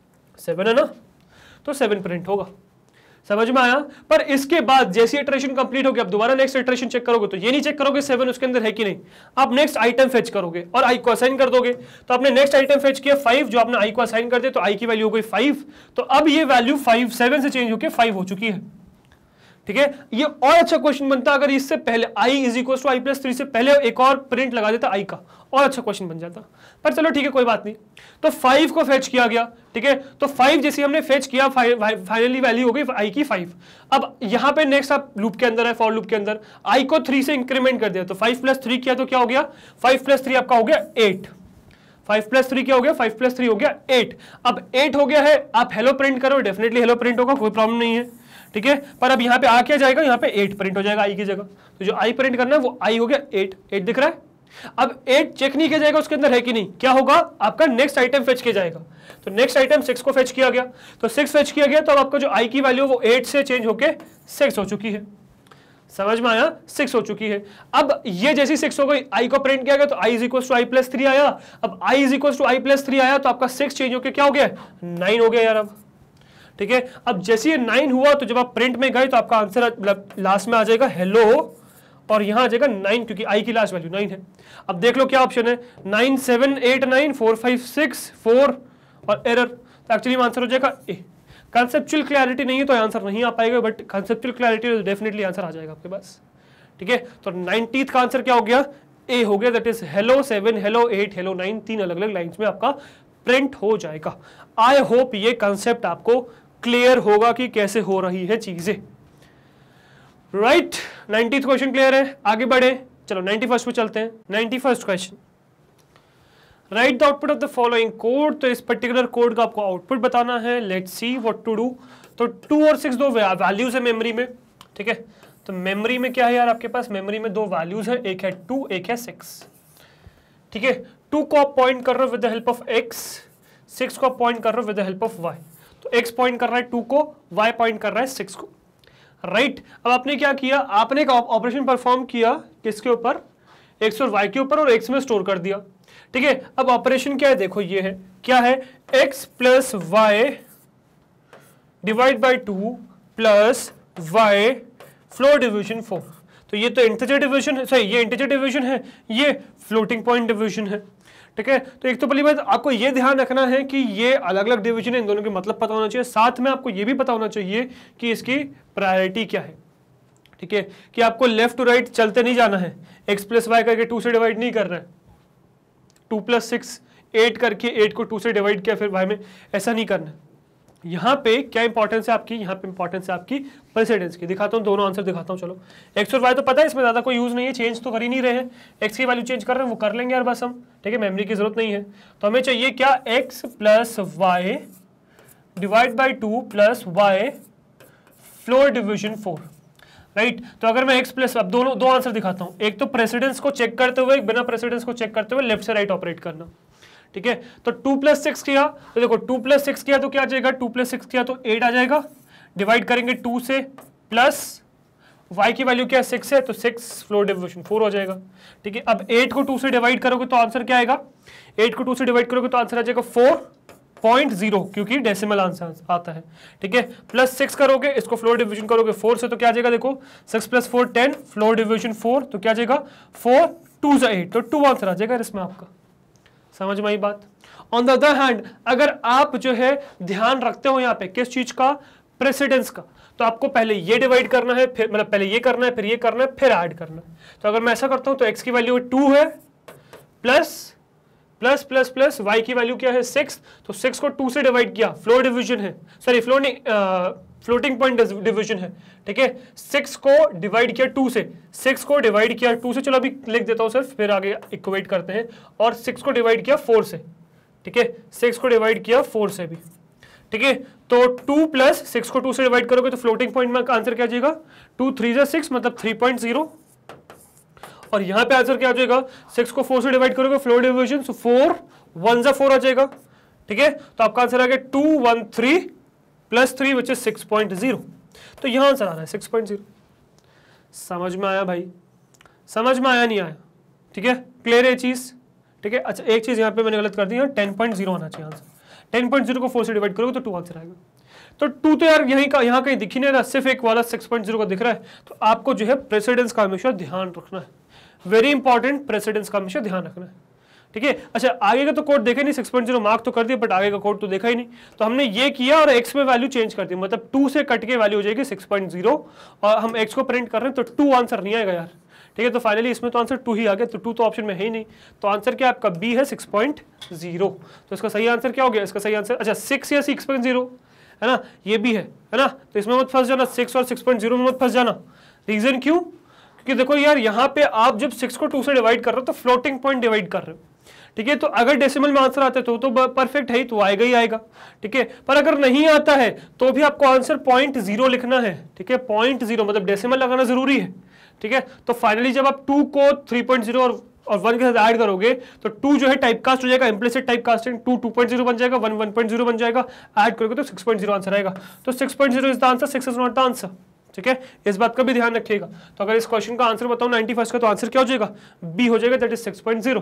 7 है ना, तो 7 प्रिंट होगा, समझ में आया। पर इसके बाद जैसी इटरेशन कंप्लीट होगी, आप दोबारा नेक्स्ट इटरेशन चेक करोगे तो ये नहीं चेक करोगे 7 उसके अंदर है कि नहीं, आप नेक्स्ट आइटम फेच करोगे और आई को असाइन कर दोगे। तो आपने नेक्स्ट आइटम फेच किया 5, जो आपने आई को असाइन कर दिया, तो आई की वैल्यू हो गई 5, तो अब ये वैल्यू 7 से चेंज होकर 5 हो चुकी है, ठीक है। ये और अच्छा क्वेश्चन बनता अगर इससे पहले i is equal to i plus 3 से पहले एक और प्रिंट लगा देता आई का, और अच्छा क्वेश्चन बन जाता, पर चलो ठीक है कोई बात नहीं। तो 5 को फेच किया गया, ठीक है, तो 5 जैसे हमने फेच किया फाइनली वैल्यू हो गई आई की 5। अब यहां पे नेक्स्ट आप लूप के अंदर है, फॉर लूप के अंदर आई को 3 से इंक्रीमेंट कर दिया, तो 5 प्लस 3 किया तो क्या हो गया, 5 प्लस 3 आपका हो गया 8, 5 प्लस 3 क्या हो गया, 5 प्लस 3 हो गया 8। अब 8 हो गया है, आप हेलो प्रिंट करो, डेफिनेटली हेलो प्रिंट होगा, कोई प्रॉब्लम नहीं है, ठीक है। पर अब यहाँ पे आ क्या जाएगा, यहाँ पे 8 प्रिंट हो जाएगा आई की जगह, तो जो आई प्रिंट करना है वो आई हो गया 8 दिख रहा है। अब 8 चेक नहीं किया जाएगा उसके अंदर है कि नहीं, क्या होगा आपका नेक्स्ट आइटम फेच किया जाएगा, तो नेक्स्ट आइटम 6 को फेच किया गया, तो 6 फेच किया गया, तो अब आपका जो आई की वैल्यू वो 8 से चेंज होके 6 हो चुकी है, समझ में आया, 6 हो चुकी है। अब ये जैसी 6 हो गई, आई को प्रिंट किया गया तो i is equal to i plus 3 आया, अब i is equal to i plus 3 आया तो आपका 6 चेंज होके क्या हो गया 9 हो गया यार अब, ठीक है। अब जैसे ये 9 हुआ तो जब आप प्रिंट में गए तो आपका आंसर लास्ट में आ जाएगा हेलो, और यहां आ जाएगा 9 क्योंकि आई की लास्ट वैल्यू 9 है। अब देख लो क्या ऑप्शन है, 9 7 8 9 4 5 6 4 और एरर, तो एक्चुअली आंसर हो जाएगा ए। कंसेप्चुअल क्लैरिटी नहीं है तो आंसर नहीं आ पाएगा, but conceptual clarity definitely answer आ जाएगा आपके पास, ठीक है। तो 90th का आंसर क्या हो गया, ए हो गया, that is hello 7 hello 8 hello 9, 3 अलग अलग लाइंस में आपका प्रिंट हो जाएगा। आई होप ये कंसेप्ट आपको क्लियर होगा कि कैसे हो रही है चीजें, राइट। 90th क्वेश्चन क्लियर है, आगे बढ़े चलो 91 पे चलते हैं। 91 question, right the output of the following code. तो इस पर्टिकुलर कोड का आपको आउटपुट बताना है। Let's see what to do. तो 2 और 6 दो वैल्यूज है मेमोरी में, ठीक है। तो मेमोरी में क्या है यार आपके पास, मेमोरी में दो वैल्यूज है, एक है 2 एक है 6, ठीक है। 2 को आप पॉइंट कर रहे हो with the help of x, 6 को आप पॉइंट कर रहे हो with the help of y। तो x पॉइंट कर रहा है 2 को, y पॉइंट कर रहा है 6 को, राइट। अब आपने क्या किया, आपने एक ऑपरेशन परफॉर्म किया किसके ऊपर, x और y के ऊपर, और x में स्टोर कर दिया, ठीक है। अब ऑपरेशन क्या है, देखो ये है, क्या है, x plus y divide by 2 plus y floor division 4। तो ये तो इंटीजर डिवीजन है, सही, ये इंटीजर डिवीजन है, ये फ्लोटिंग पॉइंट डिवीजन है, ठीक है। तो एक तो पहली बात आपको ये ध्यान रखना है कि ये अलग अलग डिवीजन है, इन दोनों के मतलब पता होना चाहिए। साथ में आपको ये भी पता होना चाहिए कि इसकी प्रायोरिटी क्या है, ठीक है, कि आपको लेफ्ट टू राइट चलते नहीं जाना है, x प्लस वाई करके 2 से डिवाइड नहीं करना है, 2 प्लस 6 8 करके 8 को 2 से डिवाइड किया फिर y में, ऐसा नहीं करना है। यहाँ पे क्या इंपॉर्टेंस है आपकी, यहाँ पे इंपॉर्टेंस है आपकी प्रेसिडेंस की। दिखाता हूँ, दोनों आंसर दिखाता हूँ। चलो x और y तो पता है, इसमें ज़्यादा कोई यूज़ नहीं है, चेंज तो कर ही नहीं रहे हैं। x की वैल्यू चेंज कर रहे हैं, वो कर लेंगे यार बस हम, ठीक है, मेमोरी की जरूरत नहीं है। तो हमें चाहिए क्या, x plus y divide by 2 plus y floor division 4, right. तो अगर मैं x प्लस, अब दोनों दो आंसर दिखाता हूँ, एक तो प्रेसिडेंस को चेक करते हुए, एक बिना प्रेसिडेंस को चेक करते हुए लेफ्ट से राइट ऑपरेट करना, ठीक है। तो 2 प्लस 6 किया, तो देखो 2 प्लस 6 किया तो क्या आ जाएगा, 2 प्लस 6 किया तो 8 आ जाएगा, डिवाइड करेंगे 2 से, प्लस y की वैल्यू क्या है 6 है, तो 6 फ्लोर डिवीजन 4 हो जाएगा, ठीक है। अब 8 को 2 से डिवाइड करोगे तो आंसर क्या आएगा, 8 को 2 से डिवाइड करोगे तो आंसर आ जाएगा 4.0, क्योंकि डेसिमल आंसर आता है, ठीक है। प्लस 6 करोगे, इसको फ्लोर डिवीजन करोगे 4 से, तो क्या आ जाएगा, देखो 6 प्लस 4 10, फ्लोर डिवीजन 4, तो क्या आ जाएगा 4 2 से 8, तो 2 आंसर आ जाएगा इसमें आपका। समझ में आई बात। ऑन द अदर हैंड, अगर आप जो है ध्यान रखते हो यहाँ पे किस चीज का, प्रेसिडेंस का, तो आपको पहले ये डिवाइड करना है, फिर मतलब पहले ये करना है, फिर ये करना है, फिर ऐड करना है। तो अगर मैं ऐसा करता हूं तो x की वैल्यू 2 है, plus plus plus plus y की वैल्यू क्या है 6, तो 6 को 2 से डिवाइड किया, फ्लोर डिवीजन है, सॉरी फ्लोर नहीं, फ्लोटिंग पॉइंट डिवीजन है, ठीक है। 6 को डिवाइड किया 2 से, 6 को डिवाइड किया 2 से, चलो अभी लिख देता हूं सिर्फ, फिर आगे इक्वेट करते हैं, और 6 को डिवाइड किया 4 से, ठीक है, 6 को डिवाइड किया 4 से भी, ठीक है। तो 2 प्लस 6 को 2 से डिवाइड करोगे तो फ्लोटिंग पॉइंट में आंसर क्या आ जाएगा, 2 3 6 मतलब 3.0, और यहां पे आंसर क्या आ जाएगा, 6 को 4 से डिवाइड करोगे फ्लोर डिवीजन, सो 4 1 4 आ जाएगा, ठीक है। तो आपका आंसर आ गया 213 प्लस 3 विच इज 6.0, तो यहां आंसर आ रहा है 6.0। समझ में आया भाई, समझ में आया नहीं आया, ठीक है, क्लियर है चीज, ठीक है। अच्छा एक चीज यहाँ पे मैंने गलत कर दी, 10.0 आना चाहिए आंसर, 10.0 को 4 से डिवाइड करोगे तो 2 आंसर आएगा। तो 2 तो यार यहीं का, यहाँ कहीं दिख ही नहीं रहा, सिर्फ एक वाला 6.0 का दिख रहा है। तो आपको जो है प्रेसिडेंस का हमेशा ध्यान रखना है, वेरी इंपॉर्टेंट, प्रेसिडेंस का हमेशा ध्यान रखना है, ठीक है। अच्छा आगे का तो कोड देखा नहीं, 6.0 मार्क तो कर दिया, बट आगे का कोड तो देखा ही नहीं। तो हमने ये किया और x में वैल्यू चेंज कर दी, मतलब 2 से कट के वैल्यू हो जाएगी 6.0, और हम x को प्रिंट कर रहे हैं, तो 2 आंसर नहीं आएगा यार, ठीक है। तो फाइनली इसमें तो आंसर 2 ही आ गया, तो 2 तो ऑप्शन में है ही नहीं, तो आंसर क्या आपका बी है 6.0। तो इसका सही आंसर क्या हो गया, इसका सही आंसर, अच्छा 6 या 6.0 है ना, ये भी है ना, तो इसमें मत फंस जाना, 6 और 6.0 में मत फंस जाना। रीजन क्यों, क्योंकि देखो यार यहाँ पे आप जब 6 को 2 से डिवाइड कर रहे हो तो फ्लोटिंग पॉइंट डिवाइड कर रहे हो, ठीक है। तो अगर डेसिमल में आंसर आते तो परफेक्ट है ही, तो आएगा ही आएगा, ठीक है। पर अगर नहीं आता है तो भी आपको आंसर 0.0 लिखना है, ठीक है, 0.0 मतलब डेसिमल लगाना जरूरी है, ठीक है। तो फाइनली जब आप 2 को 3.0 और 1 के साथ ऐड करोगे तो 2 जो है टाइपकास्ट हो जाएगा, इम्प्लिसिट टाइपकास्टिंग, 2 2.0 बन जाएगा, 1 1.0 बन जाएगा, ऐड करोगे तो 6.0 आंसर आएगा। तो 6.0 is the answer, 6 is not the answer, ठीक है। इस बात का भी ध्यान रखिएगा। तो अगर इस क्वेश्चन का आंसर बताऊं 91 का, तो आंसर क्या हो जाएगा, बी हो जाएगा, दैट इज 6.0।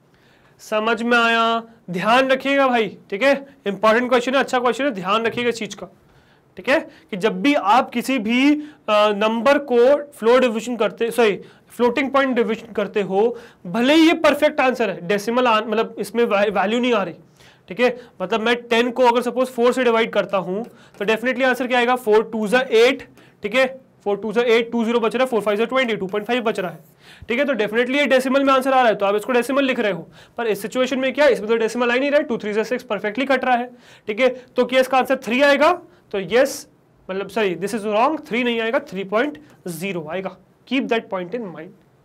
समझ में आया, ध्यान रखिएगा भाई, ठीक है, इंपॉर्टेंट क्वेश्चन है, अच्छा क्वेश्चन है, ध्यान रखिएगा इस चीज का, ठीक है, कि जब भी आप किसी भी नंबर को फ्लोर डिवीजन करते, सॉरी फ्लोटिंग पॉइंट डिवीजन करते हो, भले ही ये परफेक्ट आंसर है, डेसिमल मतलब इसमें वैल्यू नहीं आ रही, ठीक है, मतलब मैं 10 को अगर सपोज 4 से डिवाइड करता हूं तो डेफिनेटली आंसर क्या आएगा, 4 2 8, ठीक है, 4 2 8 20 बच रहा है, 4 5 20 2.5 बच रहा है, ठीक है। तो डेफिनेटली ये डेसिमल में आंसर आ रहा है, तो आप इसको डेसिमल लिख रहे हो, पर इस सिचुएशन में क्या, इसमें तो डेसिमल आ ही नहीं रहा है, 2 3 6 परफेक्टली कट रहा है, ठीक है। तो क्या इसका आंसर 3 आएगा, तो यस, मतलब सॉरी दिस इज रॉन्ग, 3 नहीं आएगा, 3.0 आएगा, keep that point in mind.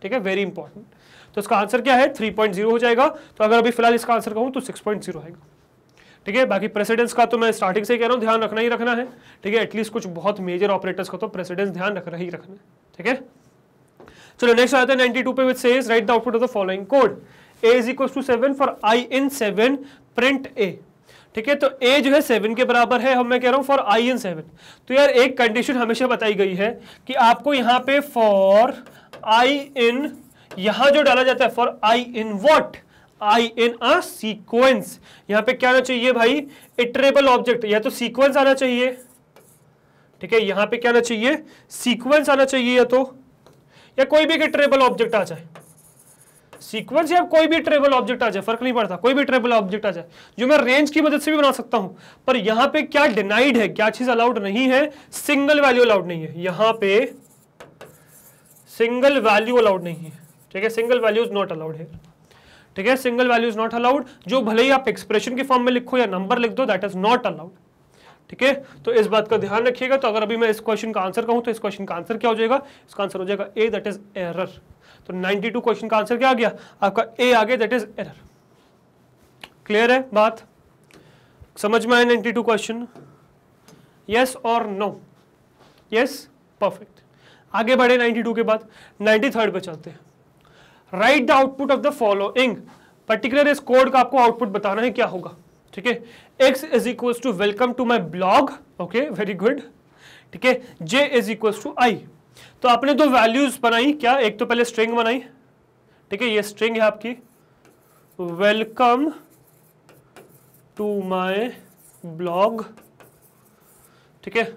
ठीक है, वेरी इंपॉर्टेंट। तो इसका आंसर क्या है 3.0 हो जाएगा। तो अगर अभी फिलहाल इसका आंसर कहूँ तो 6.0 आएगा, ठीक है। बाकी प्रेसिडेंस का तो मैं स्टार्टिंग से कह रहा हूँ ध्यान रखना ही रखना है, ठीक है। एटलीस्ट कुछ बहुत मेजर ऑपरेटर्स का तो प्रेसिडेंस ध्यान रखना ही रखना है, ठीक है। चलो नेक्स्ट आता है 92 पे, which says right the output of the following code a is equals to 7 for i in 7 print a, ठीक है। तो a जो है 7 के बराबर है, हम मैं कह रहा हूं फॉर i in 7। तो यार एक कंडीशन हमेशा बताई गई है कि आपको यहां पे फॉर i in, यहां जो डाला जाता है for i in what, i in a sequence, यहां पे क्या आना चाहिए भाई, इटरेबल ऑब्जेक्ट, या तो सीक्वेंस आना चाहिए, ठीक है। यहां पे क्या आना चाहिए, सीक्वेंस आना चाहिए, या कोई भी इटरेबल ऑब्जेक्ट आ जाए, सीक्वेंस या कोई भी ट्रेबल ऑब्जेक्ट आ जाए, फर्क नहीं पड़ता, कोई भी ट्रेबल ऑब्जेक्ट आ जाए, जो मैं रेंज की मदद से भी बना सकता हूं। पर यहां पे क्या डिनाइड है, क्या चीज अलाउड नहीं है, सिंगल वैल्यू अलाउड नहीं है, यहां पे सिंगल वैल्यू अलाउड नहीं है, ठीक है। Single value is not allowed है, ठीक है। Single value is not allowed, जो भले ही आप एक्सप्रेशन के फॉर्म में लिखो या नंबर लिख दो, दैट इज नॉट अलाउड, ठीक है। तो इस बात का ध्यान रखिएगा। तो अगर अभी मैं इस क्वेश्चन का आंसर कहूं तो इस क्वेश्चन का आंसर क्या हो जाएगा, इसका आंसर हो जाएगा ए, दैट इज एरर। तो 92 क्वेश्चन का आंसर क्या आ गया आपका, ए आ गया, दैट इज एरर। क्लियर है बात, समझ में आया 92 क्वेश्चन, यस और नो, यस, परफेक्ट। आगे बढ़े 92 के बाद 93 पे चलते हैं। Right the output of the following, particular इस कोड का आपको आउटपुट बताना है क्या होगा, ठीक है। x is equal to welcome to my blog, okay, very good, ठीक है। j is equal to i, तो आपने दो वैल्यूज बनाई क्या, एक तो पहले स्ट्रिंग बनाई, ठीक है, ये स्ट्रिंग है आपकी, वेलकम टू माय ब्लॉग, ठीक है।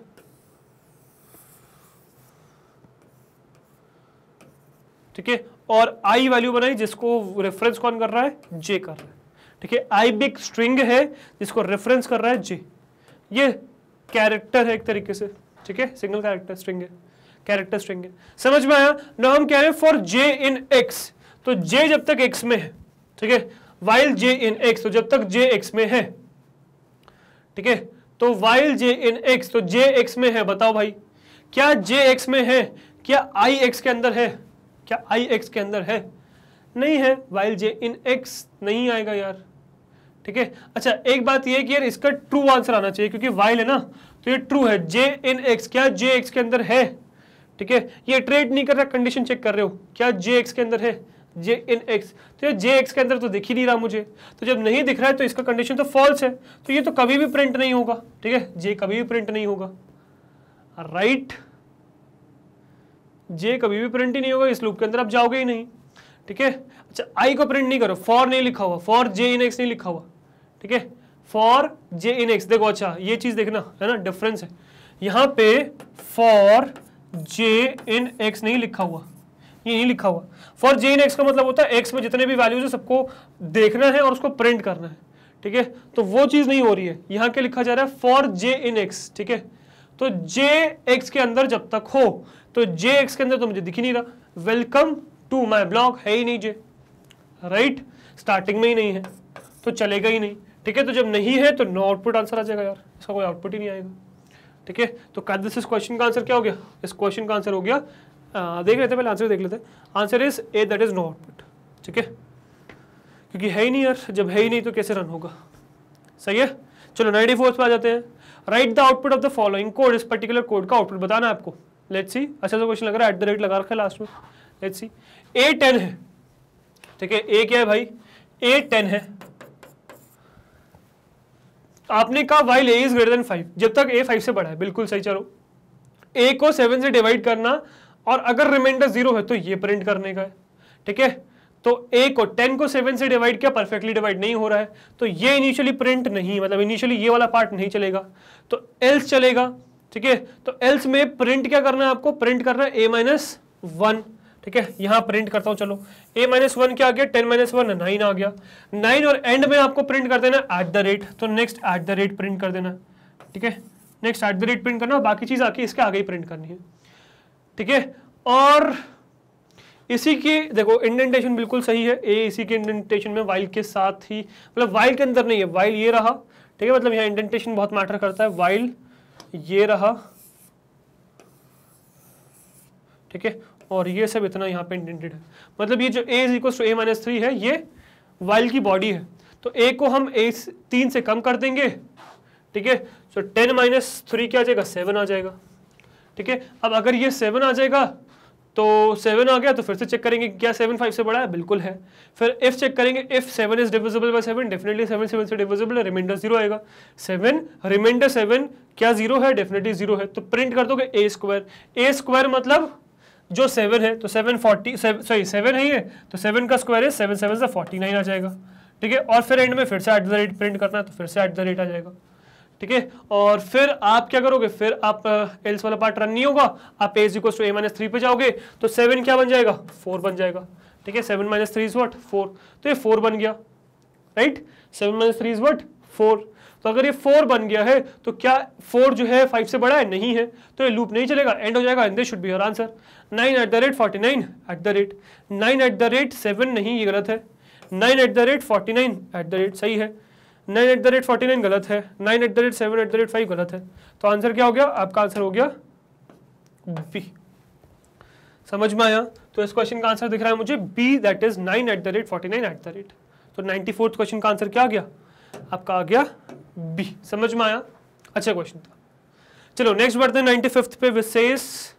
ठीक है, और i वैल्यू बनाई जिसको रेफरेंस कौन कर रहा है, j कर रहा है, ठीक है। i बिग स्ट्रिंग है जिसको रेफरेंस कर रहा है j, ये कैरेक्टर है एक तरीके से, ठीक है, सिंगल कैरेक्टर स्ट्रिंग है, कैरेक्टर स्ट्रिंग है, समझ में आया ना। हम कह रहे हैं फॉर j इन x, तो j जब तक x में है, ठीक है, while j इन x, तो जब तक j x में है, ठीक है, तो while j इन x, तो j x में है, बताओ भाई क्या j x में है, क्या i x के अंदर है, क्या i x के अंदर है, नहीं है, while j इन x नहीं आएगा यार, ठीक है। अच्छा एक बात ये कि यार इसका ट्रू आंसर आना चाहिए, क्योंकि while है ना, तो ये ट्रू है, j इन x, क्या j x के अंदर है, ठीक है। ये ट्रेड नहीं कर रहा, कंडीशन चेक कर रहे हो, क्या j x के अंदर है, j इन x, तो ये j x के अंदर तो दिख ही नहीं रहा मुझे, तो जब नहीं दिख रहा है तो इसका कंडीशन तो फॉल्स है, तो ये तो कभी भी प्रिंट नहीं होगा, ठीक है, j कभी भी प्रिंट नहीं होगा, राइट, j कभी भी प्रिंट ही नहीं होगा, इस लूप के अंदर आप जाओगे ही नहीं, ठीक है। अच्छा i को प्रिंट नहीं करो, फॉर नहीं लिखा हुआ, फॉर j इन x नहीं लिखा हुआ, ठीक है, फॉर j इन x, देखो अच्छा ये चीज देखना है ना, डिफरेंस है, यहाँ पे फॉर j इन x नहीं लिखा हुआ, ये नहीं लिखा हुआ। फॉर j इन x का मतलब होता है x में जितने भी वैल्यूज है सबको देखना है और उसको प्रिंट करना है, ठीक है, तो वो चीज नहीं हो रही है, यहाँ क्या लिखा जा रहा है, फॉर j इन x, ठीक है। तो j x के अंदर जब तक हो, तो j x के अंदर तो मुझे दिख ही नहीं रहा, वेलकम टू माई ब्लॉग है ही नहीं j, राइट, स्टार्टिंग में ही नहीं है तो चलेगा ही नहीं, ठीक है। तो जब नहीं है तो नो आउटपुट आंसर आ जाएगा यार, इसका कोई आउटपुट ही नहीं आएगा, ठीक है। तो दिस इस क्वेश्चन का आंसर क्या हो गया, इस क्वेश्चन का आंसर हो गया, देख लेते पहले आंसर देख लेते, answer is A, that is no output, ठीक है, क्योंकि है ही नहीं यार, जब है ही नहीं तो कैसे रन होगा, सही है। चलो 94 पे आ जाते हैं। Right the output of the following code, इस पर्टिकुलर कोड का आउटपुट बताना है आपको, लेट्स सी। अच्छा सा क्वेश्चन लग रहा है, @ लगा रखा है लास्ट में, लेट्स सी। a 10 है, ठीक है, a क्या है भाई, a 10 है, आपने कहा while a is greater than 5, जब तक a 5 से बड़ा है, बिल्कुल सही। चलो a को 7 से डिवाइड करना और अगर रिमाइंडर 0 है तो ये प्रिंट करने का है, ठीक है। तो a को 10 को 7 से डिवाइड किया, परफेक्टली डिवाइड नहीं हो रहा है, तो ये इनिशियली प्रिंट नहीं, मतलब इनिशियली ये वाला पार्ट नहीं चलेगा, तो एल्स चलेगा, ठीक है। तो एल्स में प्रिंट क्या करना है आपको, प्रिंट करना है a-1, ठीक है, यहां प्रिंट करता हूं, चलो a-1 क्या आ गया, 10 - 1 9 आ गया, 9 और एंड में आपको प्रिंट कर देना @, तो नेक्स्ट @ प्रिंट कर देना, ठीक है, नेक्स्ट @ प्रिंट करना, बाकी चीज आके इसके आगे ही प्रिंट करनी है, ठीक है। और इसी की देखो इंडेंटेशन बिल्कुल सही है, ए इसी के इंडेंटेशन में वाइल के साथ ही, मतलब वाइल के अंदर नहीं है, वाइल ये रहा, ठीक है, मतलब यहाँ इंडेंटेशन बहुत मैटर करता है, वाइल ये रहा, ठीक है, और ये सब इतना यहाँ पे इंडेंटेड है। मतलब ये जो a is equal to a minus 3 है, ये वाइल की बॉडी है, तो a को हम a 3 से कम कर देंगे, ठीक है, तो 10 माइनस 3 क्या आ जाएगा, 7 आ जाएगा, ठीक है। अब अगर ये 7 आ जाएगा तो 7 आ गया तो फिर से चेक करेंगे क्या 7 5 से बड़ा है, बिल्कुल है। फिर इफ चेक करेंगे, if 7 is divisible by 7, definitely 7 7 से डिविजिबल है, रिमाइंडर 0 आएगा। 7 रिमाइंडर 7 क्या 0 है, डेफिनेटली 0 है, तो प्रिंट कर दोगे a स्क्वायर। a स्क्वायर मतलब जो 7 है, तो 7 है ये, तो 7 का स्क्वायर है 7 7 से 49 आ जाएगा, ठीक है। और फिर एंड में फिर से एट द रेट प्रिंट करना है, तो फिर से एट द रेट आ जाएगा, ठीक है। और फिर आप क्या करोगे, फिर आप एल्स वाला पार्ट रन नहीं होगा, आप a equal to a minus 3 पे जाओगे, तो 7 क्या बन जाएगा, 4 बन जाएगा, ठीक है। 7 माइनस 3 इज व्हाट, 4, तो ये 4 बन गया, राइट। 7 minus 3 is what, 4। तो अगर ये 4 बन गया है तो क्या 4 जो है 5 से बड़ा है, नहीं है, तो ये लूप नहीं चलेगा, एंड हो जाएगा, and this should be your answer. 9 at the rate 49 at the rate 9 at the rate 7 नहीं, ये गलत है। 9 at the rate 49 at the rate सही है, 9 एट द रेट 49 गलत है, 9 at the rate 7 at the rate 5 गलत है। तो आंसर क्या हो गया, आपका आंसर हो गया बी। समझ में आया? तो इस क्वेश्चन का आंसर दिख रहा है मुझे B, that is 9 at the rate 49 at the rate. तो 94th क्वेश्चन का आंसर क्या आ गया, आपका आ गया बी। समझ में आया? अच्छा क्वेश्चन था। चलो नेक्स्ट बढ़ते हैं 95th पे, which says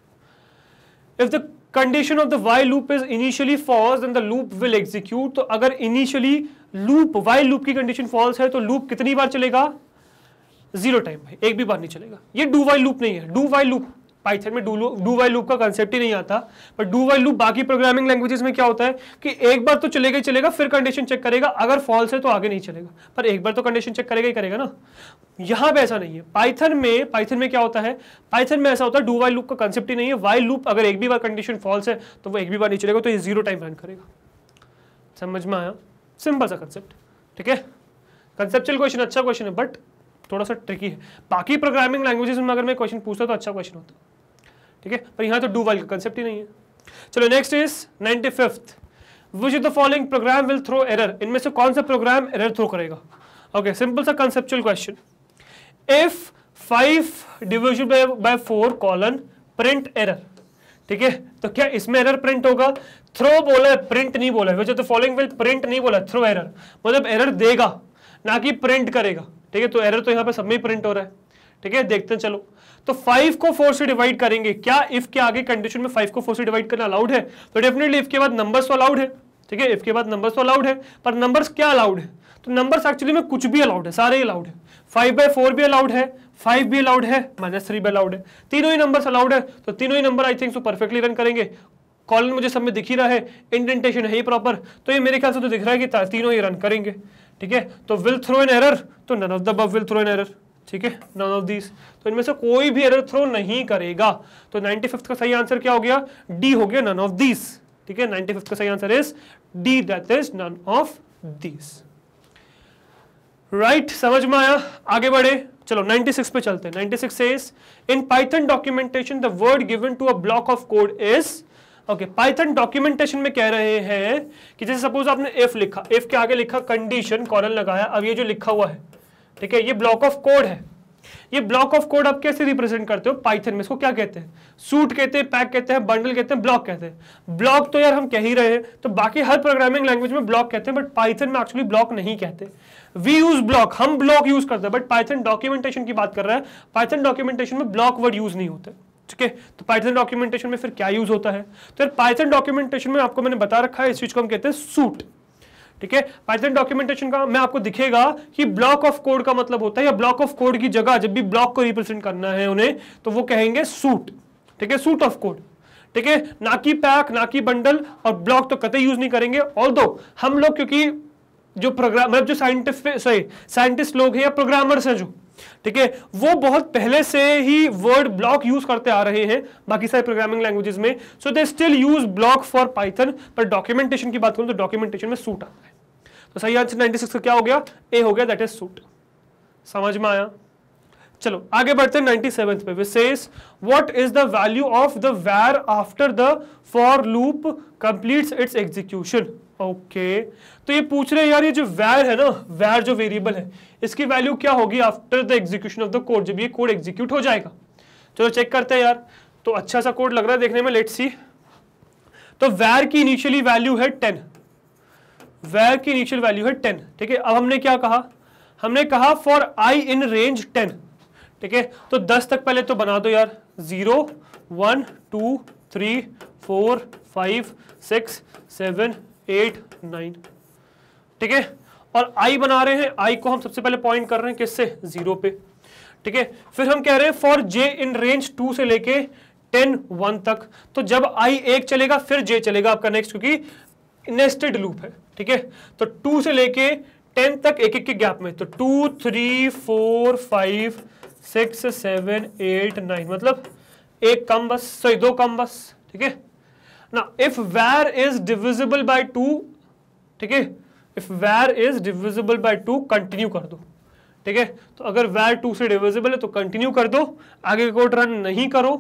if the condition of the while loop is initially false then the loop will execute। तो अगर इनिशियली लूप while loop की कंडीशन फॉल्स है तो लूप कितनी बार चलेगा, 0 टाइम भाई, एक भी बार नहीं चलेगा। ये डू while लूप नहीं है। डू while लूप पाइथन में डू while लूप का कंसेप्ट ही नहीं आता, पर डू while लूप बाकी प्रोग्रामिंग लैंग्वेजेस में क्या होता है कि एक बार तो चलेगा ही चलेगा, फिर कंडीशन चेक करेगा, अगर फॉल्स है तो आगे नहीं चलेगा, पर एक बार तो कंडीशन चेक करेगा ही करेगा ना। यहां पे ऐसा नहीं है। पाइथन में क्या होता है, पाइथन में ऐसा होता है डू while लूप का कंसेप्ट ही नहीं है। while लूप अगर एक भी बार कंडीशन फॉल्स है तो वो एक भी बार नहीं चलेगा, तो ये 0 टाइम रन करेगा। समझ में आया? सिंपल सा कंसेप्ट, ठीक है। कंसेप्चुअल क्वेश्चन अच्छा क्वेश्चन है, बट थोड़ा सा ट्रिकी है। बाकी प्रोग्रामिंग लैंग्वेजेस में अगर मैं क्वेश्चन पूछता तो अच्छा क्वेश्चन होता, ठीक है, पर यहाँ तो डू while का कंसेप्ट ही नहीं है। चलो next is 95th, which of the following program will throw error. इनमें से कौन सा प्रोग्राम एरर थ्रो करेगा? ओके, सिंपल सा conceptual question. If 5 divisible by 4 colon print error, ठीक है, तो क्या इसमें एरर प्रिंट होगा? थ्रो बोला है, प्रिंट नहीं बोला है। Which of the following will print नहीं बोला, थ्रो एरर मतलब एरर देगा ना कि प्रिंट करेगा, ठीक है। तो एरर तो यहाँ पे सब में प्रिंट हो रहा है, ठीक है। देखते हैं चलो। तो 5 को 4 से डिवाइड करेंगे, क्या इफ के आगे कंडीशन में 5 को 4 से डिवाइड करना अलाउड है? तो डेफिनेटली इफ के बाद नंबर्स तो अलाउड है, ठीक है, इफ के बाद नंबर्स तो अलाउड है, पर नंबर्स क्या अलाउड है? तो नंबर्स एक्चुअली में कुछ भी अलाउड है, सारे अलाउड है। 5/4 भी अलाउड है, 5 भी अलाउड है, -3 भी अलाउड है, तीनों ही नंबर्स अलाउड है। तो तीनों ही नंबर आई थिंक तो परफेक्टली रन करेंगे। कॉलन मुझे सब में दिख ही रहा है, इंडेंटेशन है ही प्रॉपर, तो ये मेरे ख्याल से तो दिख रहा है कि तीनों ही रन करेंगे, ठीक है। तो विल थ्रो एन एरर, तो none of the above will throw an error, ठीक है, नन ऑफ दीस, तो इनमें से कोई भी एरर थ्रो नहीं करेगा। तो 95th का सही आंसर क्या हो गया? डी हो गया, नन ऑफ दीस, ठीक है। 95th का सही answer is D, that is none of these, right. समझ में आया? आगे बढ़े, चलो 96 पे चलते हैं। 96 says in Python documentation the word given to a block of code is, okay, Python documentation में कह रहे हैं कि जैसे सपोज आपने इफ लिखा, इफ के आगे लिखा कंडीशन, कॉलन लगाया, अब ये जो लिखा हुआ है, ठीक है, ये ब्लॉक ऑफ कोड है। ये ब्लॉक ऑफ कोड आप कैसे रिप्रेजेंट करते हो पाइथन में? इसको क्या कहते हैं? सूट कहते हैं, पैक कहते हैं, बंडल कहते हैं, ब्लॉक कहते हैं। ब्लॉक तो यार हम कह ही रहे हैं, तो बाकी हर प्रोग्रामिंग लैंग्वेज में ब्लॉक कहते हैं, बट पाइथन में एक्चुअली ब्लॉक नहीं कहते। वी यूज ब्लॉक, हम ब्लॉक यूज करते हैं, बट पाइथन डॉक्यूमेंटेशन की बात कर रहा है। पाइथन डॉक्यूमेंटेशन में ब्लॉक वर्ड यूज नहीं होते, ठीक है। तो पाइथन डॉक्यूमेंटेशन में फिर क्या यूज होता है? तो पाइथन डॉक्यूमेंटेशन में आपको मैंने बता रखा है, इस चीज को हम कहते हैं सूट, ठीक है। पाइथन डॉक्यूमेंटेशन का में आपको दिखेगा कि ब्लॉक ऑफ कोड का मतलब होता है, या ब्लॉक ऑफ कोड की जगह जब भी ब्लॉक को रिप्रेजेंट करना है उन्हें, तो वो कहेंगे सूट, ठीक है, सूट ऑफ कोड, ठीक है, ना कि पैक, ना कि बंडल, और ब्लॉक तो कतई यूज नहीं करेंगे। ऑल्दो हम लोग क्योंकि जो प्रोग्राम मतलब जो साइंटिस्ट लोग हैं या प्रोग्रामर्स हैं जो, ठीक है, वो बहुत पहले से ही वर्ड ब्लॉक यूज करते आ रहे हैं बाकी सारे प्रोग्रामिंग लैंग्वेजेस में, so they still use block for Python. पर डॉक्यूमेंटेशन की बात करूं तो डॉक्यूमेंटेशन में सूट आता है। तो सही आंसर 96 का क्या हो गया? ए हो गया, दैट इज सूट। समझ में आया? चलो आगे बढ़ते हैं 97th पे, which says what is the value of the var after the for loop completes its execution. Okay, तो ये पूछ रहे हैं यार, ये जो वैर है ना, वैर जो वेरिएबल है, इसकी वैल्यू क्या होगी after the execution of the code, जब ये कोड एग्जीक्यूट हो जाएगा। चलो चेक करते हैं यार। तो अच्छा सा कोड लग रहा है देखने में, लेट्स सी। तो वैर की इनिशियली वैल्यू है 10, वैर की इनिशियल वैल्यू है 10, ठीक है। अब हमने क्या कहा, हमने कहा फॉर आई इन रेंज 10, ठीक है। तो 10 तक पहले तो बना दो यार, 0 1 2 3 4 5 6 7 8 9, ठीक है। और आई बना रहे हैं, आई को हम सबसे पहले पॉइंट कर रहे हैं किससे, 0 पे, ठीक है। फिर हम कह रहे हैं फॉर जे इन रेंज 2 से लेके 10 1 तक, तो जब आई 1 चलेगा फिर जे चलेगा आपका नेक्स्ट, क्योंकि नेस्टेड लूप है, ठीक है। तो 2 से लेके 10 तक एक एक के गैप में, तो 2 3 4 5 6 7 8 9, मतलब एक कम बस, सॉरी 2 कम बस, ठीक है ना। इफ वैर इज डिविजिबल बाय 2, ठीक है, इफ वैर इज डिविजिबल बाय 2 कंटिन्यू कर दो, ठीक है। तो अगर वैर 2 से डिविजिबल है तो कंटिन्यू कर दो, आगे कोड रन नहीं करो,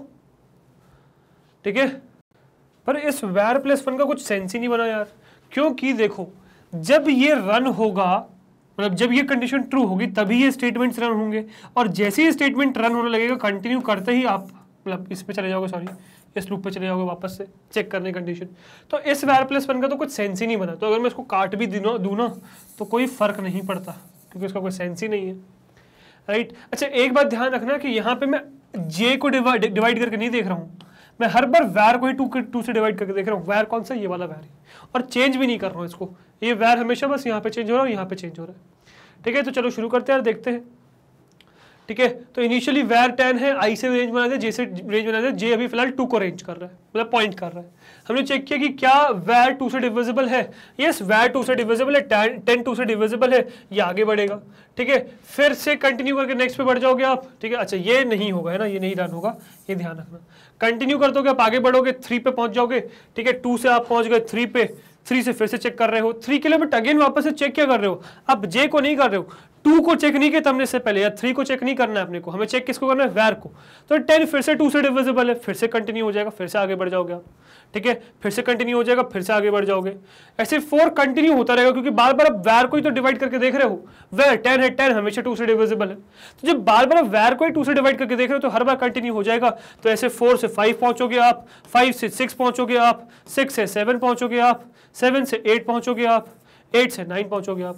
ठीक है। पर इस वैर प्लस 1 का कुछ सेंस ही नहीं बना यार, क्योंकि देखो जब ये रन होगा, मतलब जब ये कंडीशन ट्रू होगी तभी ये स्टेटमेंट्स रन होंगे, और जैसे ही स्टेटमेंट रन होने लगेगा कंटिन्यू करते ही आप मतलब इस पे चले जाओगे, सॉरी इस लूप पे चले जाओगे वापस से चेक करने कंडीशन। तो इस वैर प्लस 1 का तो कुछ सेंस ही नहीं बना, तो अगर मैं इसको काट भी दूँ ना तो कोई फर्क नहीं पड़ता, क्योंकि उसका कोई सेंस ही नहीं है, राइट। अच्छा एक बात ध्यान रखना कि यहाँ पे मैं जे को डिवाइड करके नहीं देख रहा हूँ, मैं हर बार वैर को ही 2 से डिवाइड करके देख रहा हूँ। वैर कौन सा, ये वाला वैर है, और चेंज भी नहीं कर रहा हूँ इसको, ये वैर हमेशा बस यहाँ पे चेंज हो रहा है, यहाँ पे चेंज हो रहा है, ठीक है। तो चलो शुरू करते हैं और देखते हैं, ठीक है। तो इनिशियली वैर 10 है, आई से रेंज बना दे, जे से रेंज बना दे, जे अभी फिलहाल 2 को रेंज कर रहा है, मतलब पॉइंट कर रहा है। हमने चेक किया कि क्या वैर 2 से डिविजिबल है, यस वैर 2 से डिविजिबल है, 10 2 से डिविजिबल है, ये आगे बढ़ेगा, ठीक है। फिर से कंटिन्यू करके नेक्स्ट पे बढ़ जाओगे आप, ठीक है। अच्छा ये नहीं होगा है ना, ये नहीं रन होगा, ये ध्यान रखना। कंटिन्यू कर दोगे आप, आगे बढ़ोगे 3 पे पहुंच जाओगे, ठीक है। 2 से आप पहुंच गए 3 पे, 3 से फिर से चेक कर रहे हो 3 के लिए, बट अगेन वापस से चेक क्या कर रहे हो, अब जे को नहीं कर रहे हो, 2 को चेक नहीं किया हमने इससे पहले, या 3 को चेक नहीं करना है अपने को, हमें चेक किसको करना है, वैर को। तो 10 फिर से 2 से डिविजिबल है, फिर से कंटिन्यू हो जाएगा, फिर से आगे बढ़ जाओगे आप, ठीक है। फिर से कंटिन्यू हो जाएगा, फिर से आगे बढ़ जाओगे, ऐसे 4 कंटिन्यू होता रहेगा, क्योंकि बार बार आप वैर को ही तो डिवाइड करके देख रहे हो, वैर 10 है, 10 हमेशा 2 से डिविजिबल है, तो जब बार बार आप वैर को ही 2 से डिवाइड करके देख रहे हो तो हर बार कंटिन्यू हो जाएगा। तो ऐसे 4 से 5 पहुंचोगे आप, 5 से 6 पहुंचोगे आप, 6 से 7 पहुंचोगे आप, 7 से 8 पहुंचोगे आप, 8 से 9 पहुंचोगे आप,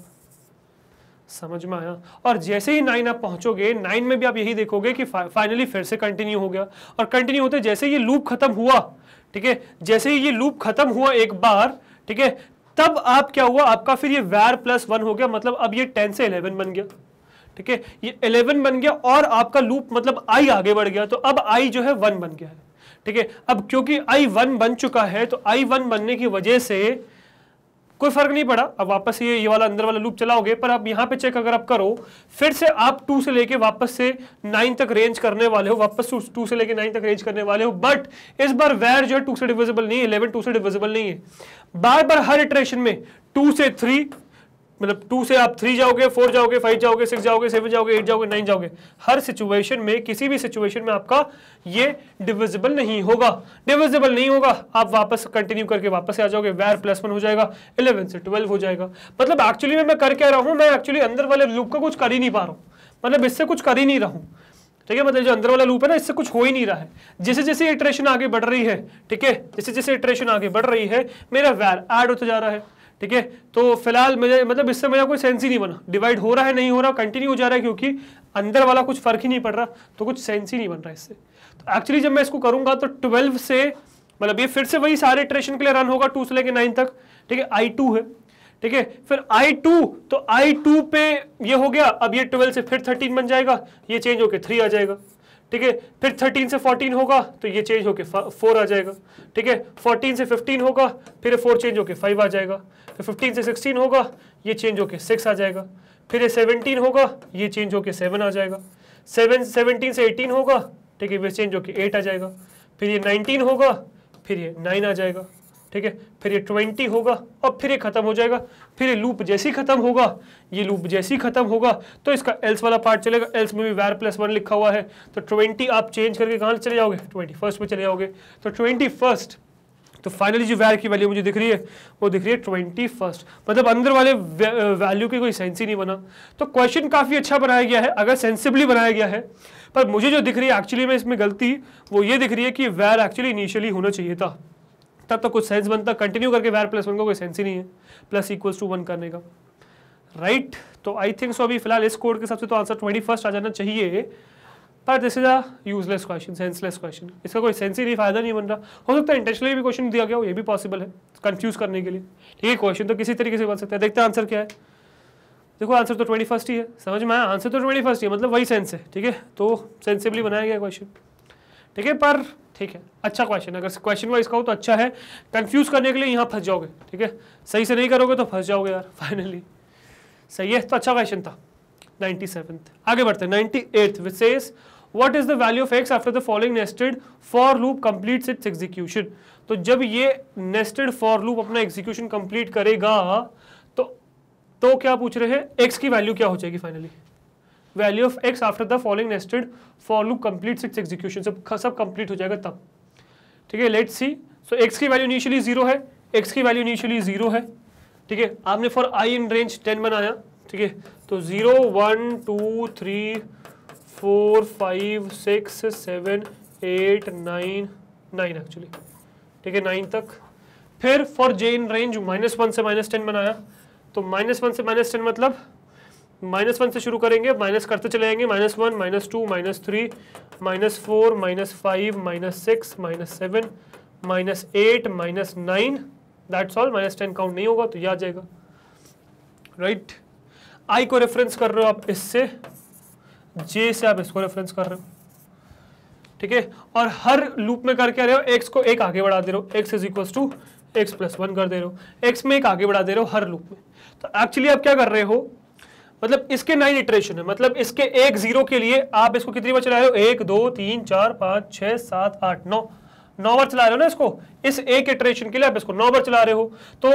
समझ में आया। और जैसे ही 9 आप पहुंचोगे, 9 में भी आप यही देखोगे कि फाइनली फिर से कंटिन्यू हो गया, और कंटिन्यू होते जैसे ये लूप खत्म हुआ, ठीक है, जैसे ही ये लूप खत्म हुआ एक बार, ठीक है, तब आप क्या हुआ, आपका फिर ये वैर प्लस 1 हो गया, मतलब अब ये 10 से 11 बन गया, ठीक है, ये 11 बन गया, और आपका लूप मतलब आई आगे बढ़ गया, तो अब आई जो है 1 बन गया है, ठीक है। अब क्योंकि आई 1 बन चुका है, तो आई 1 बनने की वजह से कोई फर्क नहीं पड़ा, अब वापस ये वाला अंदर वाला लूप चलाओगे, पर अब यहाँ पे चेक अगर आप करो, फिर से आप 2 से लेके वापस से 9 तक रेंज करने वाले हो, वापस 2 से लेके 9 तक रेंज करने वाले हो, बट इस बार वैर जो है 2 से डिविजिबल नहीं है, 11 2 से डिविजिबल नहीं है। बार बार हर इटरेशन में 2 से 3, मतलब 2 से आप 3 जाओगे, 4 जाओगे, 5 जाओगे, 6 जाओगे, 7 जाओगे, 8 जाओगे, 9 जाओगे, हर सिचुएशन में, किसी भी सिचुएशन में आपका ये डिविजिबल नहीं होगा, डिविजिबल नहीं होगा, आप वापस कंटिन्यू करके वापस आ जाओगे, वैर प्लस 1 हो जाएगा, 11 से 12 हो जाएगा। मतलब एक्चुअली में मैं कर क्या रहा हूँ, मैं एक्चुअली अंदर वाले लूप का कुछ कर ही नहीं पा रहा हूँ, मतलब इससे कुछ कर ही नहीं रहा हूँ, ठीक है। मतलब जो अंदर वाला लूप है ना, इससे कुछ हो ही नहीं रहा है। जैसे जैसे इटरेशन आगे बढ़ रही है, ठीक है, जैसे जैसे इटरेशन आगे बढ़ रही है, मेरा वैर ऐड होता जा रहा है, ठीक है। तो फिलहाल मुझे मतलब इससे मेरा कोई सेंस ही नहीं बना, डिवाइड हो रहा है नहीं हो रहा, कंटिन्यू हो जा रहा है, क्योंकि अंदर वाला कुछ फर्क ही नहीं पड़ रहा, तो कुछ सेंस ही नहीं बन रहा इससे। तो एक्चुअली जब मैं इसको करूंगा तो 12 से, मतलब ये फिर से वही सारे इटरेशन के लिए रन होगा 2 से लेके 9 तक, ठीक है। I2 है, ठीक है, फिर I2, तो I2 पे ये हो गया, अब ये 12 से फिर 13 बन जाएगा, ये चेंज होके 3 आ जाएगा, ठीक है। फिर 13 से 14 होगा तो ये चेंज होके 4 आ जाएगा, ठीक है। 14 से 15 होगा, फिर 4 चेंज होके 5 आ जाएगा, फिर 15 से 16 होगा, ये चेंज होके 6 आ जाएगा, फिर ये 17 होगा, ये चेंज होके 7 आ जाएगा, 17 से 18 होगा, ठीक है, ये चेंज होके 8 आ जाएगा, फिर ये 19 होगा, फिर ये 9 आ जाएगा, ठीक है, फिर ये 20 होगा, और फिर ये खत्म हो जाएगा। फिर ये लूप जैसे ही खत्म होगा, ये लूप जैसे ही खत्म होगा तो इसका एल्स वाला पार्ट चलेगा, एल्स में भी वैर प्लस 1 लिखा हुआ है, तो 20 आप चेंज करके कहाँ चले जाओगे, 21 में चले जाओगे, तो 21, तो फाइनली जो वैर की वैल्यू मुझे दिख रही है वो दिख रही है 21, मतलब अंदर वाले वैल्यू की कोई सेंस ही नहीं बना। तो क्वेश्चन काफ़ी अच्छा बनाया गया है अगर सेंसिबली बनाया गया है, पर मुझे जो दिख रही है एक्चुअली में इसमें गलती वो ये दिख रही है कि वैर एक्चुअली इनिशियली होना चाहिए था, तब तक कुछ सेंस बनता, कंटिन्यू करके var प्लस 1 का कोई सेंस ही नहीं है प्लस इक्वल्स टू 1 करने का, राइट। तो आई थिंक सो अभी फिलहाल इस कोड के हिसाब से तो आंसर 21 आ जाना चाहिए, पर this is a useless question, senseless question, इसका कोई सेंस ही नहीं, फायदा नहीं बन रहा। हो सकता है इंटेंशनली भी क्वेश्चन दिया गया हो, ये भी पॉसिबल है कंफ्यूज करने के लिए, ठीक है। क्वेश्चन तो किसी तरीके से बन सकता है। देखते हैं आंसर क्या है। देखो आंसर तो 21 ही है, समझ में आया, आंसर तो 21 ही है, मतलब वही सेंस है, ठीक है। तो सेंसिबली बनाया गया क्वेश्चन, ठीक है, पर ठीक है, अच्छा क्वेश्चन, अगर क्वेश्चन वाइज का हो तो अच्छा है। कंफ्यूज करने के लिए यहाँ फंस जाओगे, ठीक है, सही से नहीं करोगे तो फंस जाओगे यार फाइनली। सही है, तो अच्छा क्वेश्चन था। 97th आगे बढ़ते हैं। 98th which says what is the value of x after the following nested for loop completes its execution। तो जब ये nested for loop अपना execution complete करेगा तो क्या पूछ रहे हैं, x की वैल्यू क्या हो जाएगी finally, value of x after the following nested for loop completes its execution, सब कंप्लीट हो जाएगा तब, ठीक है। लेट्स सी, सो x की वैल्यू इनिशियली 0 है, x की वैल्यू इनिशियली 0 है, ठीक है। आपने फॉर i इन रेंज 10 बनाया, ठीक है, तो 0 1 2 3 4 5 6 7 8 9 एक्चुअली, ठीक है, 9 तक। फिर फॉर j इन रेंज -1 से -10 बनाया, तो -1 से -10 मतलब -1 से शुरू करेंगे, माइनस करते चले जाएंगे, -1 -2 -3 -4 -5 -6 -7 -8 -9, दैट्स ऑल। -10 काउंट नहीं होगा तो ये आ जाएगा, राइट। आई को रेफरेंस कर रहे हो आप इससे, जे से आप इसको रेफरेंस कर रहे हो, ठीक है। और हर लूप में करके आ रहे हो, एक्स को एक आगे बढ़ा दे रहे हो, x is equal to x plus 1 कर दे रहे हो, एक्स में एक आगे बढ़ा दे रहे हो हर लूप में। तो एक्चुअली आप क्या कर रहे हो, मतलब इसके 9 इटरेशन है, मतलब इसके एक 0 के लिए आप इसको कितनी बार चला रहे हो, 1 2 3 4 5 6 7 8 9 बार चला रहे हो ना इसको, इस एक इटरेशन के लिए आप इसको 9 बार चला रहे हो, तो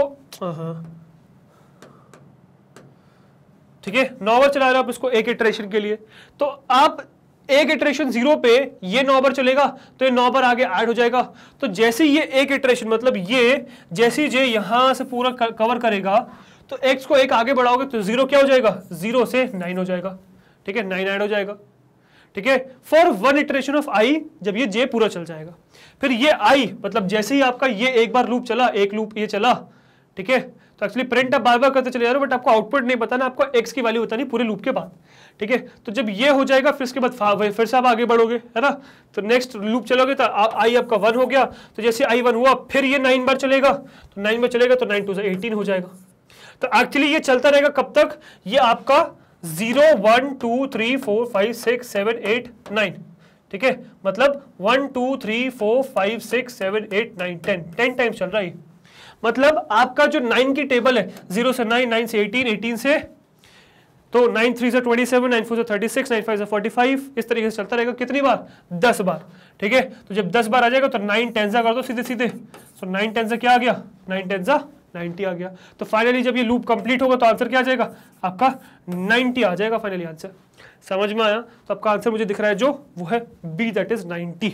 ठीक है, 9 बार चला रहे हो आप इसको एक इटरेशन के लिए। तो आप एक इटरेशन 0 पे ये 9 बार चलेगा तो ये 9 बार आगे ऐड हो जाएगा। तो जैसे ये एक इटरेशन, मतलब ये जैसे जे यहां से पूरा कवर करेगा, तो x को एक आगे बढ़ाओगे तो 0 क्या हो जाएगा, 0 से 9 हो जाएगा, ठीक है, 9 ऐड हो जाएगा, ठीक है। फॉर 1 इटरेशन ऑफ i, जब ये j पूरा चल जाएगा, फिर ये i मतलब जैसे ही आपका ये एक बार लूप चला, एक लूप ये चला, ठीक है, तो एक्चुअली प्रिंट आप बार बार करते चले जा रहे हो, बट आपको आउटपुट नहीं बताना, आपको x की वैल्यू बतानी पूरे लूप के बाद, ठीक है। तो जब ये हो जाएगा फिर इसके बाद फिर से आप आगे बढ़ोगे, है ना, तो नेक्स्ट लूप चलोगे तो i आपका 1 हो गया, तो जैसे i 1 हुआ फिर ये 9 बार चलेगा, तो 9 बार चलेगा तो 9 2 से 18 हो जाएगा। तो एक्चुअली ये चलता रहेगा कब तक, ये आपका 0 1 2 3 4 5 6 7 8 9, ठीक है, मतलब 1 2 3 4 5 6 7 8 9 10 टाइम्स चल रहा है। मतलब आपका जो 9 की टेबल है, 0 से 9 9 से 18 18 से, तो 9 3 से 27 9 4 से 36 9 5 से 45, इस तरीके से चलता रहेगा। कितनी बार, 10 बार, ठीक है। तो जब 10 बार आ जाएगा तो 9 10 कर दो सीधे सीधे, तो 9 10 से क्या आ गया, 9 10 90 आ गया। तो फाइनली जब ये लूप कंप्लीट होगा तो आंसर क्या आ जाएगा, आपका 90 आ जाएगा फाइनली आंसर। समझ में आया? तो आपका आंसर मुझे दिख रहा है जो वो है बी, दैट इज 90।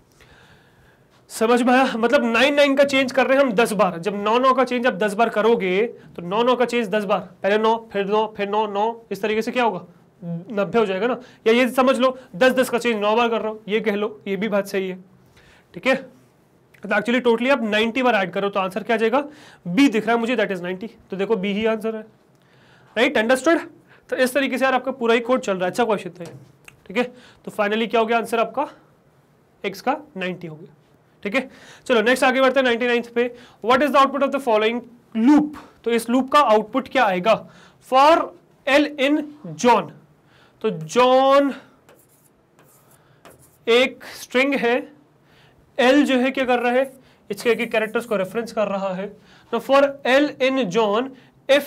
समझ में आया? मतलब 9 का चेंज कर रहे हैं हम 10 बार। जब 9 का चेंज आप 10 बार करोगे तो 9 का चेंज 10 बार, पहले 9 फिर 9 फिर 9 9, इस तरीके से क्या होगा, 90 हो जाएगा ना। या ये समझ लो 10 का चेंज 9 बार कर रहा हूँ, ये कह लो, ये भी बात सही है, ठीक है। तो एक्चुअली टोटली आप 90 बार ऐड करो तो आंसर क्या आ जाएगा, बी दिख रहा है मुझे, दैट इज 90। तो देखो बी ही आंसर है, राइट, अंडरस्टूड। तो इस तरीके से यार आपका पूरा ही कोड चल रहा है। अच्छा क्वेश्चन था, ठीक है। तो फाइनली क्या हो गया आंसर आपका, एक्स का 90 हो गया, ठीक है। चलो नेक्स्ट आगे बढ़ते हैं 99 पे। What is the output of the following loop. तो इस लूप का आउटपुट क्या आएगा, फॉर एल इन जॉन। तो जॉन एक स्ट्रिंग है, एल जो है क्या कर रहा है, इसके एक कैरेक्टर्स को रेफरेंस कर रहा है। तो for L in John, if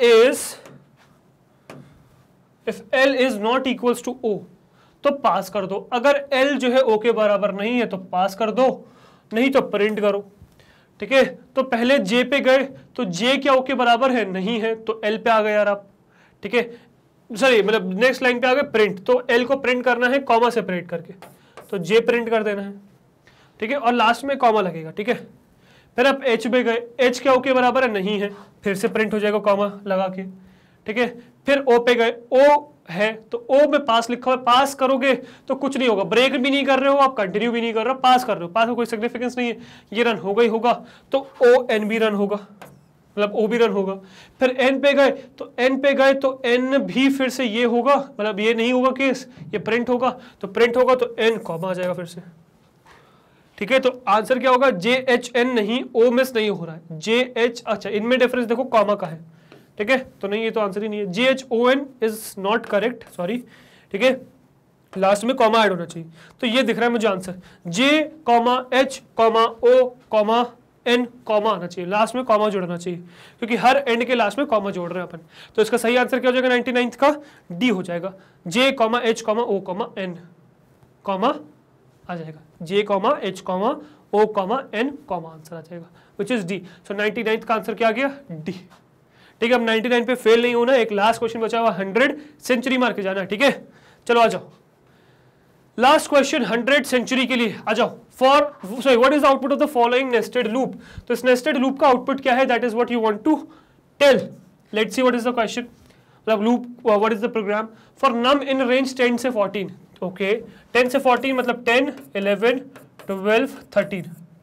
L is not equals to o, तो पास कर दो। अगर एल जो है ओ के बराबर नहीं है तो पास कर दो, नहीं तो प्रिंट करो, ठीक है। तो पहले जे पे गए तो जे क्या ओ के बराबर है, नहीं है, तो एल पे आ गए यार आप, ठीक है। सॉरी, मतलब नेक्स्ट लाइन पे आ गए प्रिंट, तो एल को प्रिंट करना है कॉमा सेपरेट करके, तो जे प्रिंट कर देना है, ठीक है, और लास्ट में कॉमा लगेगा, ठीक है। फिर आप एच पे गए, एच क्या ओ के बराबर है, नहीं है, फिर से प्रिंट हो जाएगा कॉमा लगा के, ठीक है। फिर ओ पे गए, ओ है तो ओ में पास लिखा हुआ है, पास करोगे तो कुछ नहीं होगा, ब्रेक भी नहीं कर रहे हो आप, कंटिन्यू भी नहीं कर रहे हो, पास कर रहे हो, पास में कोई सिग्निफिकेंस नहीं है, ये रन होगा ही होगा, तो ओ एन भी रन होगा, मतलब ओ भी रन होगा। फिर एन पे गए तो एन भी फिर से ये होगा, मतलब ये नहीं होगा केस, ये प्रिंट होगा, तो प्रिंट होगा तो एन कॉमा आ जाएगा फिर से, ठीक है। तो आंसर क्या होगा, जे एच एन नहीं, ओ मिस नहीं हो रहा है, जे एच, अच्छा इनमें डिफरेंस देखो कॉमा का है, ठीक है, तो नहीं ये तो आंसर ही नहीं है, J H O N is not correct, sorry, ठीक है, लास्ट में कॉमा ऐड होना चाहिए, तो ये दिख रहा है मुझे answer, J comma H comma O comma N comma आना चाहिए, लास्ट में कॉमा जोड़ना चाहिए, क्योंकि हर एंड के लास्ट में कॉमा जोड़ रहे हैं अपन, तो इसका सही आंसर क्या हो जाएगा 99th का, डी हो जाएगा, J comma H comma O comma N comma आ जाएगा, J comma H comma O comma N comma answer आ जाएगा, which is D. So 99th का आंसर क्या आ गया, डी, ठीक है। अब 99 पे फेल नहीं होना, एक लास्ट क्वेश्चन बचा हुआ, 100 सेंचुरी मार के जाना है, ठीक है, चलो आ जाओ, लास्ट क्वेश्चन 100 सेंचुरी के लिए आ जाओ। For sorry what is the output of the following nested loop, तो इस नेस्टेड लूप का आउटपुट क्या है, that is what you want to tell, let's see what is the question, मतलब loop what is the program, for num in range 10 से 14, okay 10 से 14 मतलब 10 11 12 13,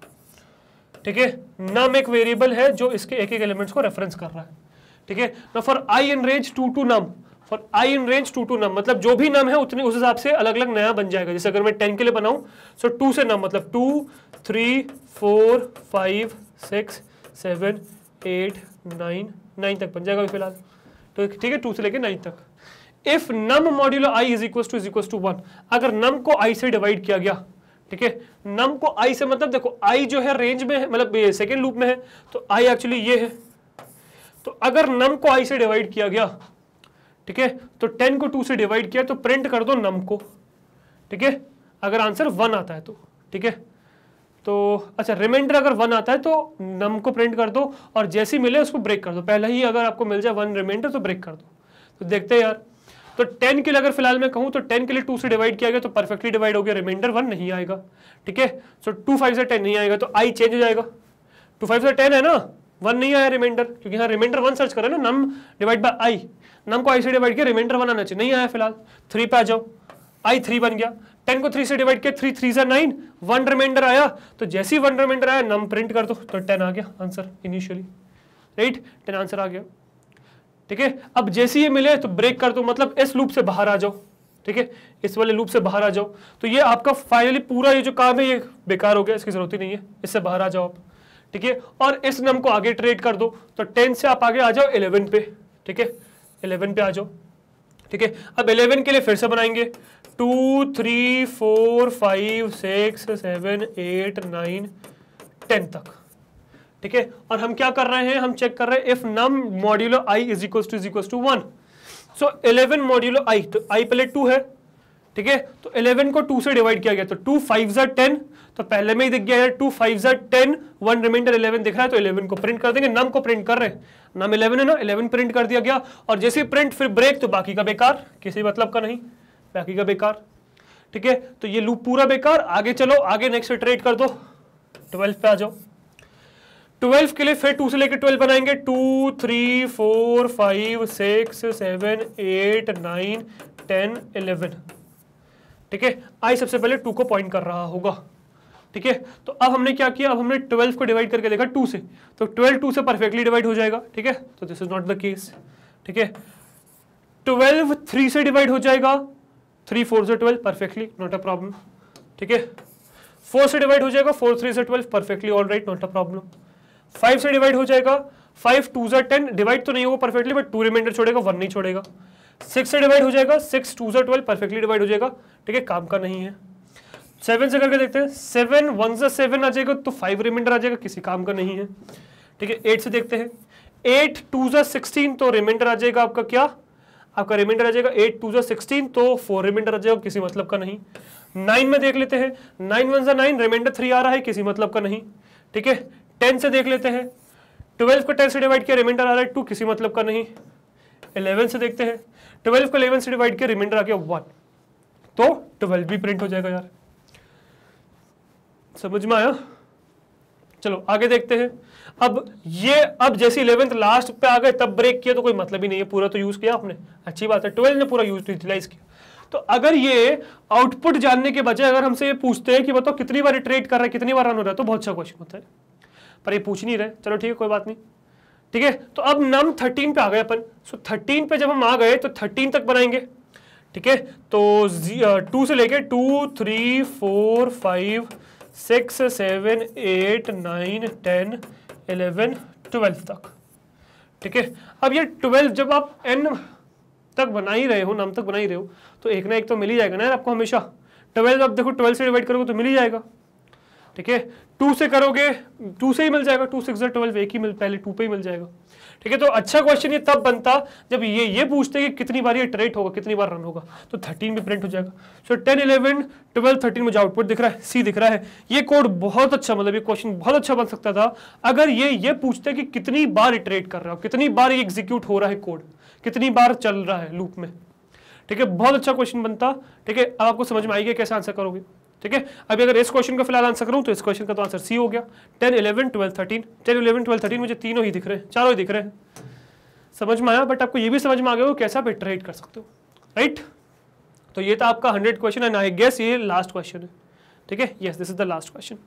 ठीक है, नम एक वेरिएबल है जो इसके एक एक एलिमेंट्स को रेफरेंस कर रहा है, ठीक है। Now for I in range 2 to num, for I in range 2 to num मतलब जो भी नम है उतने उस हिसाब से अलग अलग नया बन जाएगा, जैसे अगर मैं 10 के लिए बनाऊं सो 2 से नम मतलब 2 3 4 5 6 7 8 9 9 तक बन जाएगा फिलहाल, तो ठीक है 2 से लेके 9 तक। If num modulo i is equal to 1, अगर नम को आई से डिवाइड किया गया, ठीक है, नम को आई से मतलब देखो आई जो है रेंज में है, मतलब सेकेंड लूप में है, तो आई एक्चुअली ये है, तो अगर नम को आई से डिवाइड किया गया, ठीक है, तो 10 को 2 से डिवाइड किया तो प्रिंट कर दो नम को, ठीक है, अगर आंसर 1 आता है तो, ठीक है, तो अच्छा रिमाइंडर अगर 1 आता है तो नम को प्रिंट कर दो और जैसे ही मिले उसको ब्रेक कर दो, पहले ही अगर आपको मिल जाए 1 रिमाइंडर तो ब्रेक कर दो, तो देखते हैं यार, तो 10 के लिए अगर फिलहाल मैं कहूं तो 10 के लिए 2 से डिवाइड किया गया तो परफेक्टली डिवाइड हो गया, रिमाइंडर 1 नहीं आएगा, ठीक है, सो 2 5 से 10 नहीं आएगा तो आई चेंज हो जाएगा, 2 5 से 10 है ना, 1 नहीं आया रिमाइंडर, क्योंकि यहाँ रिमाइंडर 1 सर्च करें ना, नम डिवाइड बाय आई, नम को आई से डिवाइड किया रिमाइंडर 1 आना चाहिए, नहीं आया फिलहाल, 3 पे आ जाओ, आई 3 बन गया, 10 को 3 से डिवाइड किया 3 3 9, 1 रिमाइंडर आया, तो जैसे ही 1 रिमाइंडर आया नम प्रिंट कर दो तो 10 आ गया आंसर इनिशियली, राइट, 10 आंसर आ गया, ठीक है। अब जैसे ये मिले तो ब्रेक कर दो, मतलब इस लूप से बाहर आ जाओ, ठीक है, इस वाले लूप से बाहर आ जाओ, तो ये आपका फाइनली पूरा ये जो काम है ये बेकार हो गया, इसकी जरूरत ही नहीं है, इससे बाहर आ जाओ आप, ठीक है, और इस नम को आगे ट्रेड कर दो, तो 10 से आप आगे आ जाओ 11 पे, ठीक है, 11 पे आ जाओ, ठीक है। अब 11 के लिए फिर से बनाएंगे 2 3 4 5 6 7 8 9 10 तक, ठीक है, और हम क्या कर रहे हैं, हम चेक कर रहे हैं if num modulo i is equal to 1, so 11 modulo i, तो आई पहले 2 है, ठीक है, तो 11 को 2 से डिवाइड किया गया तो 2 5 जा 10, तो पहले में ही दिख गया है 2 5 जा 10, 1 रिमाइंडर 11 दिख रहा है, तो 11 को प्रिंट कर देंगे, नम को प्रिंट कर रहे हैं, नम 11 है ना, 11 प्रिंट कर दिया गया, और जैसे प्रिंट फिर ब्रेक तो बाकी का बेकार, किसी मतलब का नहीं, बाकी का बेकार, ठीक है, तो ये लूप पूरा बेकार, आगे चलो, आगे नेक्स्ट ट्रेड कर दो, 12 पे आ जाओ, 12 के लिए फिर 2 से लेकर 12 बनाएंगे 2 3 4 5 6 7 8 9 10 11, ठीक है, आई सबसे पहले 2 को पॉइंट कर रहा होगा, ठीक है, तो अब हमने क्या किया, अब हमने 12 को डिवाइड करके देखा 2 से, तो 12 2 से परफेक्टली डिवाइड हो जाएगा, ठीक है, तो this is not the case, ठीक है, 12 3 से डिवाइड हो जाएगा, 3 4 से 12 परफेक्टली नॉट अ प्रॉब्लम, ठीक है, 4 से डिवाइड हो जाएगा, 4 3 से 12 perfectly all right not a problem, 5 से डिवाइड हो जाएगा, 5 2 जा 10 डिवाइड तो नहीं होगा परफेक्टली बट 2 रिमाइंडर छोड़ेगा, 1 नहीं छोड़ेगा, 6 से डिवाइड हो जाएगा, 6 2 जा 12 परफेक्टली डिवाइड हो जाएगा, ठीक है, काम का नहीं है। 7 से करके देखते हैं, 7 1 जा 7 आ जाएगा तो 5 रिमाइंडर आ जाएगा, किसी काम का नहीं है, ठीक है। 8 से देखते हैं, 8 2 जा 16 तो रिमाइंडर आ जाएगा आपका क्या, आपका रिमाइंडर आ जाएगा 8 2 जा 16 तो 4 रिमाइंडर आ जाएगा, किसी मतलब का नहीं। 9 में देख लेते हैं, 9 1 जा 9 रिमाइंडर 3 आ रहा है, किसी मतलब का नहीं, ठीक है। 10 से देख लेते हैं, 12 को 10 से डिवाइड किया रिमाइंडर आ रहा है 2, किसी मतलब का नहीं। 11 से देखते हैं, 12 को 11 से डिवाइड किया रिमाइंडर आ गया 1, तो 12 भी प्रिंट हो जाएगा यार, समझ में आया। चलो आगे देखते हैं। अब जैसे 11th लास्ट पे आ गए तब ब्रेक किया तो कोई मतलब ही नहीं है, पूरा तो यूज किया आपने, अच्छी बात है, 12 ने पूरा यूटिलाइज किया। तो अगर ये आउटपुट जानने के बजाय अगर हमसे ये पूछते हैं कि बताओ कितनी बार इटरेट कर रहा है, कितनी बार रन हो रहा है, तो बहुत अच्छा क्वेश्चन होता है, पर ये पूछ नहीं रहे। चलो ठीक है, कोई बात नहीं, ठीक है। तो अब नम 13 पे आ गए अपन। सो 13 पे जब हम आ गए तो 13 तक बनाएंगे, ठीक है। तो 2 से लेके 2 3 4 5 6 7 8 9 10 11 12 तक, ठीक है। अब ये 12 जब आप n तक बना ही रहे हो, नम तक बना ही रहे हो, तो एक ना एक तो मिल ही जाएगा ना यार आपको हमेशा। 12 अब देखो 12 से डिवाइड करोगे तो मिल ही जाएगा, ठीक है। 2 से करोगे 2 से ही मिल जाएगा, 2 6 12, एक ही पहले 2 पे ही मिल जाएगा, ठीक है। तो अच्छा क्वेश्चन ये तब बनता जब ये पूछते कि कितनी बार ये इटरेट होगा, कितनी बार रन होगा, तो 13 भी प्रिंट हो जाएगा। सो 10 11 12 13 मुझे आउटपुट दिख रहा है, सी दिख रहा है। ये कोड बहुत अच्छा, मतलब ये क्वेश्चन बहुत अच्छा बन सकता था अगर ये पूछते कि कितनी बार इटरेट कर रहा हो, कितनी बार ये एग्जीक्यूट हो रहा है कोड, कितनी बार चल रहा है लूप में, ठीक है। बहुत अच्छा क्वेश्चन बनता, ठीक है। अब आपको समझ में आएगा कैसे आंसर करोगे, ठीक है। अभी अगर इस क्वेश्चन का फिलहाल आंसर करूं तो इस क्वेश्चन का तो आंसर सी हो गया। 10 11 12 13 10 11 12 13 मुझे तीनों ही दिख रहे हैं, चारों ही दिख रहे हैं, समझ में आया। बट आपको ये भी समझ में आ गया हो कैसे आप इटरेट कर सकते हो, राइट। तो ये था आपका 100 क्वेश्चन एंड आई गेस ये लास्ट क्वेश्चन है, ठीक है। Yes, this is the last question,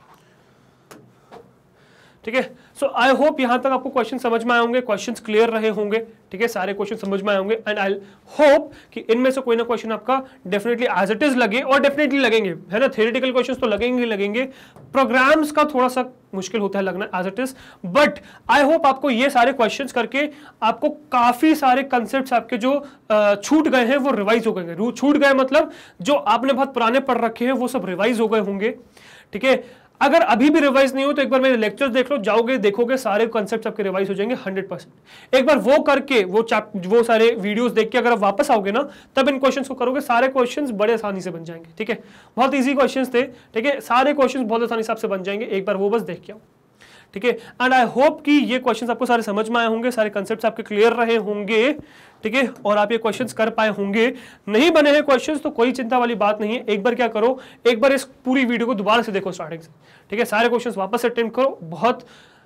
ठीक है। सो आई होप यहां तक आपको क्वेश्चन समझ में आए होंगे, क्वेश्चंस क्लियर रहे होंगे, ठीक है। सारे क्वेश्चन समझ में आए होंगे एंड आई होप कि इनमें से कोई ना क्वेश्चन आपका डेफिनेटली एज इट इज लगे, और डेफिनेटली लगेंगे, है ना। थ्योरेटिकल क्वेश्चंस तो लगेंगे, प्रोग्राम्स का थोड़ा सा मुश्किल होता है लगना as it is, but I hope आपको ये सारे क्वेश्चंस करके आपको काफी सारे कंसेप्ट्स आपके जो छूट गए हैं वो रिवाइज हो गए। छूट गए मतलब जो आपने बहुत पुराने पढ़ रखे हैं वो सब रिवाइज हो गए होंगे, ठीक है। अगर अभी भी रिवाइज नहीं हो तो एक बार मेरे लेक्चर देख लो, जाओगे देखोगे सारे कॉन्सेप्ट्स आपके रिवाइज हो जाएंगे 100%। एक बार वो करके वो सारे वीडियोस देख के अगर आप वापस आओगे ना तब इन क्वेश्चंस को करोगे, सारे क्वेश्चंस बड़े आसानी से बन जाएंगे, ठीक है। बहुत इजी क्वेश्चंस थे, ठीक है, सारे क्वेश्चंस बहुत आसानी से आपसे बन जाएंगे, एक बार वो बस देख के आओ, ठीक है। एंड आई होप कि ये क्वेश्चंस आपको सारे समझ में आए होंगे, सारे कंसेप्ट्स आपके क्लियर रहे होंगे, ठीक है, और आप ये क्वेश्चंस कर पाए होंगे। नहीं बने हैं क्वेश्चंस तो कोई चिंता वाली बात नहीं है, एक बार क्या करो, एक बार इस पूरी वीडियो को दोबारा से देखो स्टार्टिंग से, ठीक है। सारे क्वेश्चंस वापस से अटेम्प्ट करो, बहुत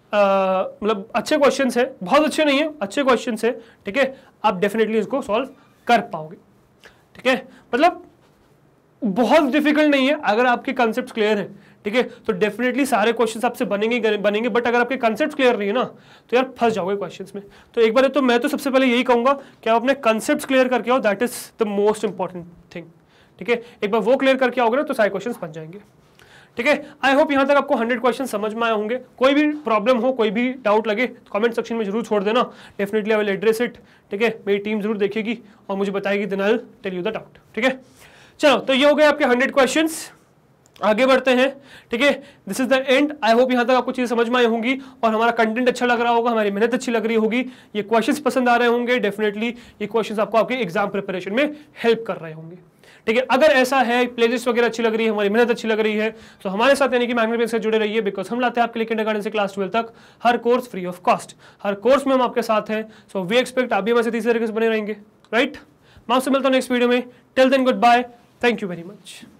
मतलब अच्छे क्वेश्चंस है, बहुत अच्छे नहीं है, अच्छे क्वेश्चंस है, ठीक है। आप डेफिनेटली इसको सॉल्व कर पाओगे, ठीक है। मतलब बहुत डिफिकल्ट नहीं है अगर आपके कॉन्सेप्ट्स क्लियर हैं, ठीक है, तो डेफिनेटली सारे क्वेश्चंस आपसे बनेंगे। बट अगर आपके कॉन्सेप्ट्स क्लियर नहीं है ना तो यार फंस जाओगे क्वेश्चंस में। तो एक बार तो मैं तो सबसे पहले यही कहूंगा कि आप अपने कॉन्सेप्ट्स क्लियर करके आओ, that is the most important thing, ठीक है। एक बार वो क्लियर करके आओगे ना तो सारे क्वेश्चंस बन जाएंगे, ठीक है। आई होप यहां तक आपको 100 क्वेश्चन समझ में आए होंगे। कोई भी प्रॉब्लम हो, कोई भी डाउट लगे तो कमेंट सेक्शन में जरूर छोड़ देना, definitely I will address it, ठीक है। मेरी टीम जरूर देखेगी और मुझे बताएगी, then I will tell you the doubt, ठीक है। चलो, तो ये हो गए आपके 100 क्वेश्चंस, आगे बढ़ते हैं, ठीक है। This is the end. I hope यहां तक आपको चीजें समझ में आई होंगी और हमारा कंटेंट अच्छा लग रहा होगा, हमारी मेहनत अच्छी लग रही होगी, ये क्वेश्चंस पसंद आ रहे होंगे, डेफिनेटली ये क्वेश्चंस आपको आपके एग्जाम प्रिपरेशन में हेल्प कर रहे होंगे, ठीक है। अगर ऐसा है, प्लेलिस्ट वगैरह अच्छी लग रही है, हमारी मेहनत अच्छी लग रही है, तो हमारे साथ यानी कि मैग्नेट से जुड़े रहिए, बिकॉज हम लाते हैं आपके लिए किंडरगार्टन से क्लास 12 तक हर कोर्स फ्री ऑफ कॉस्ट, हर कोर्स में हम आपके साथ हैं। सो वी एक्सपेक्ट आप भी हमारे तीसरे तरीके से बने रहेंगे, राइट। मैं आपसे मिलता हूं नेक्स्ट वीडियो में, till then good bye, thank you very much.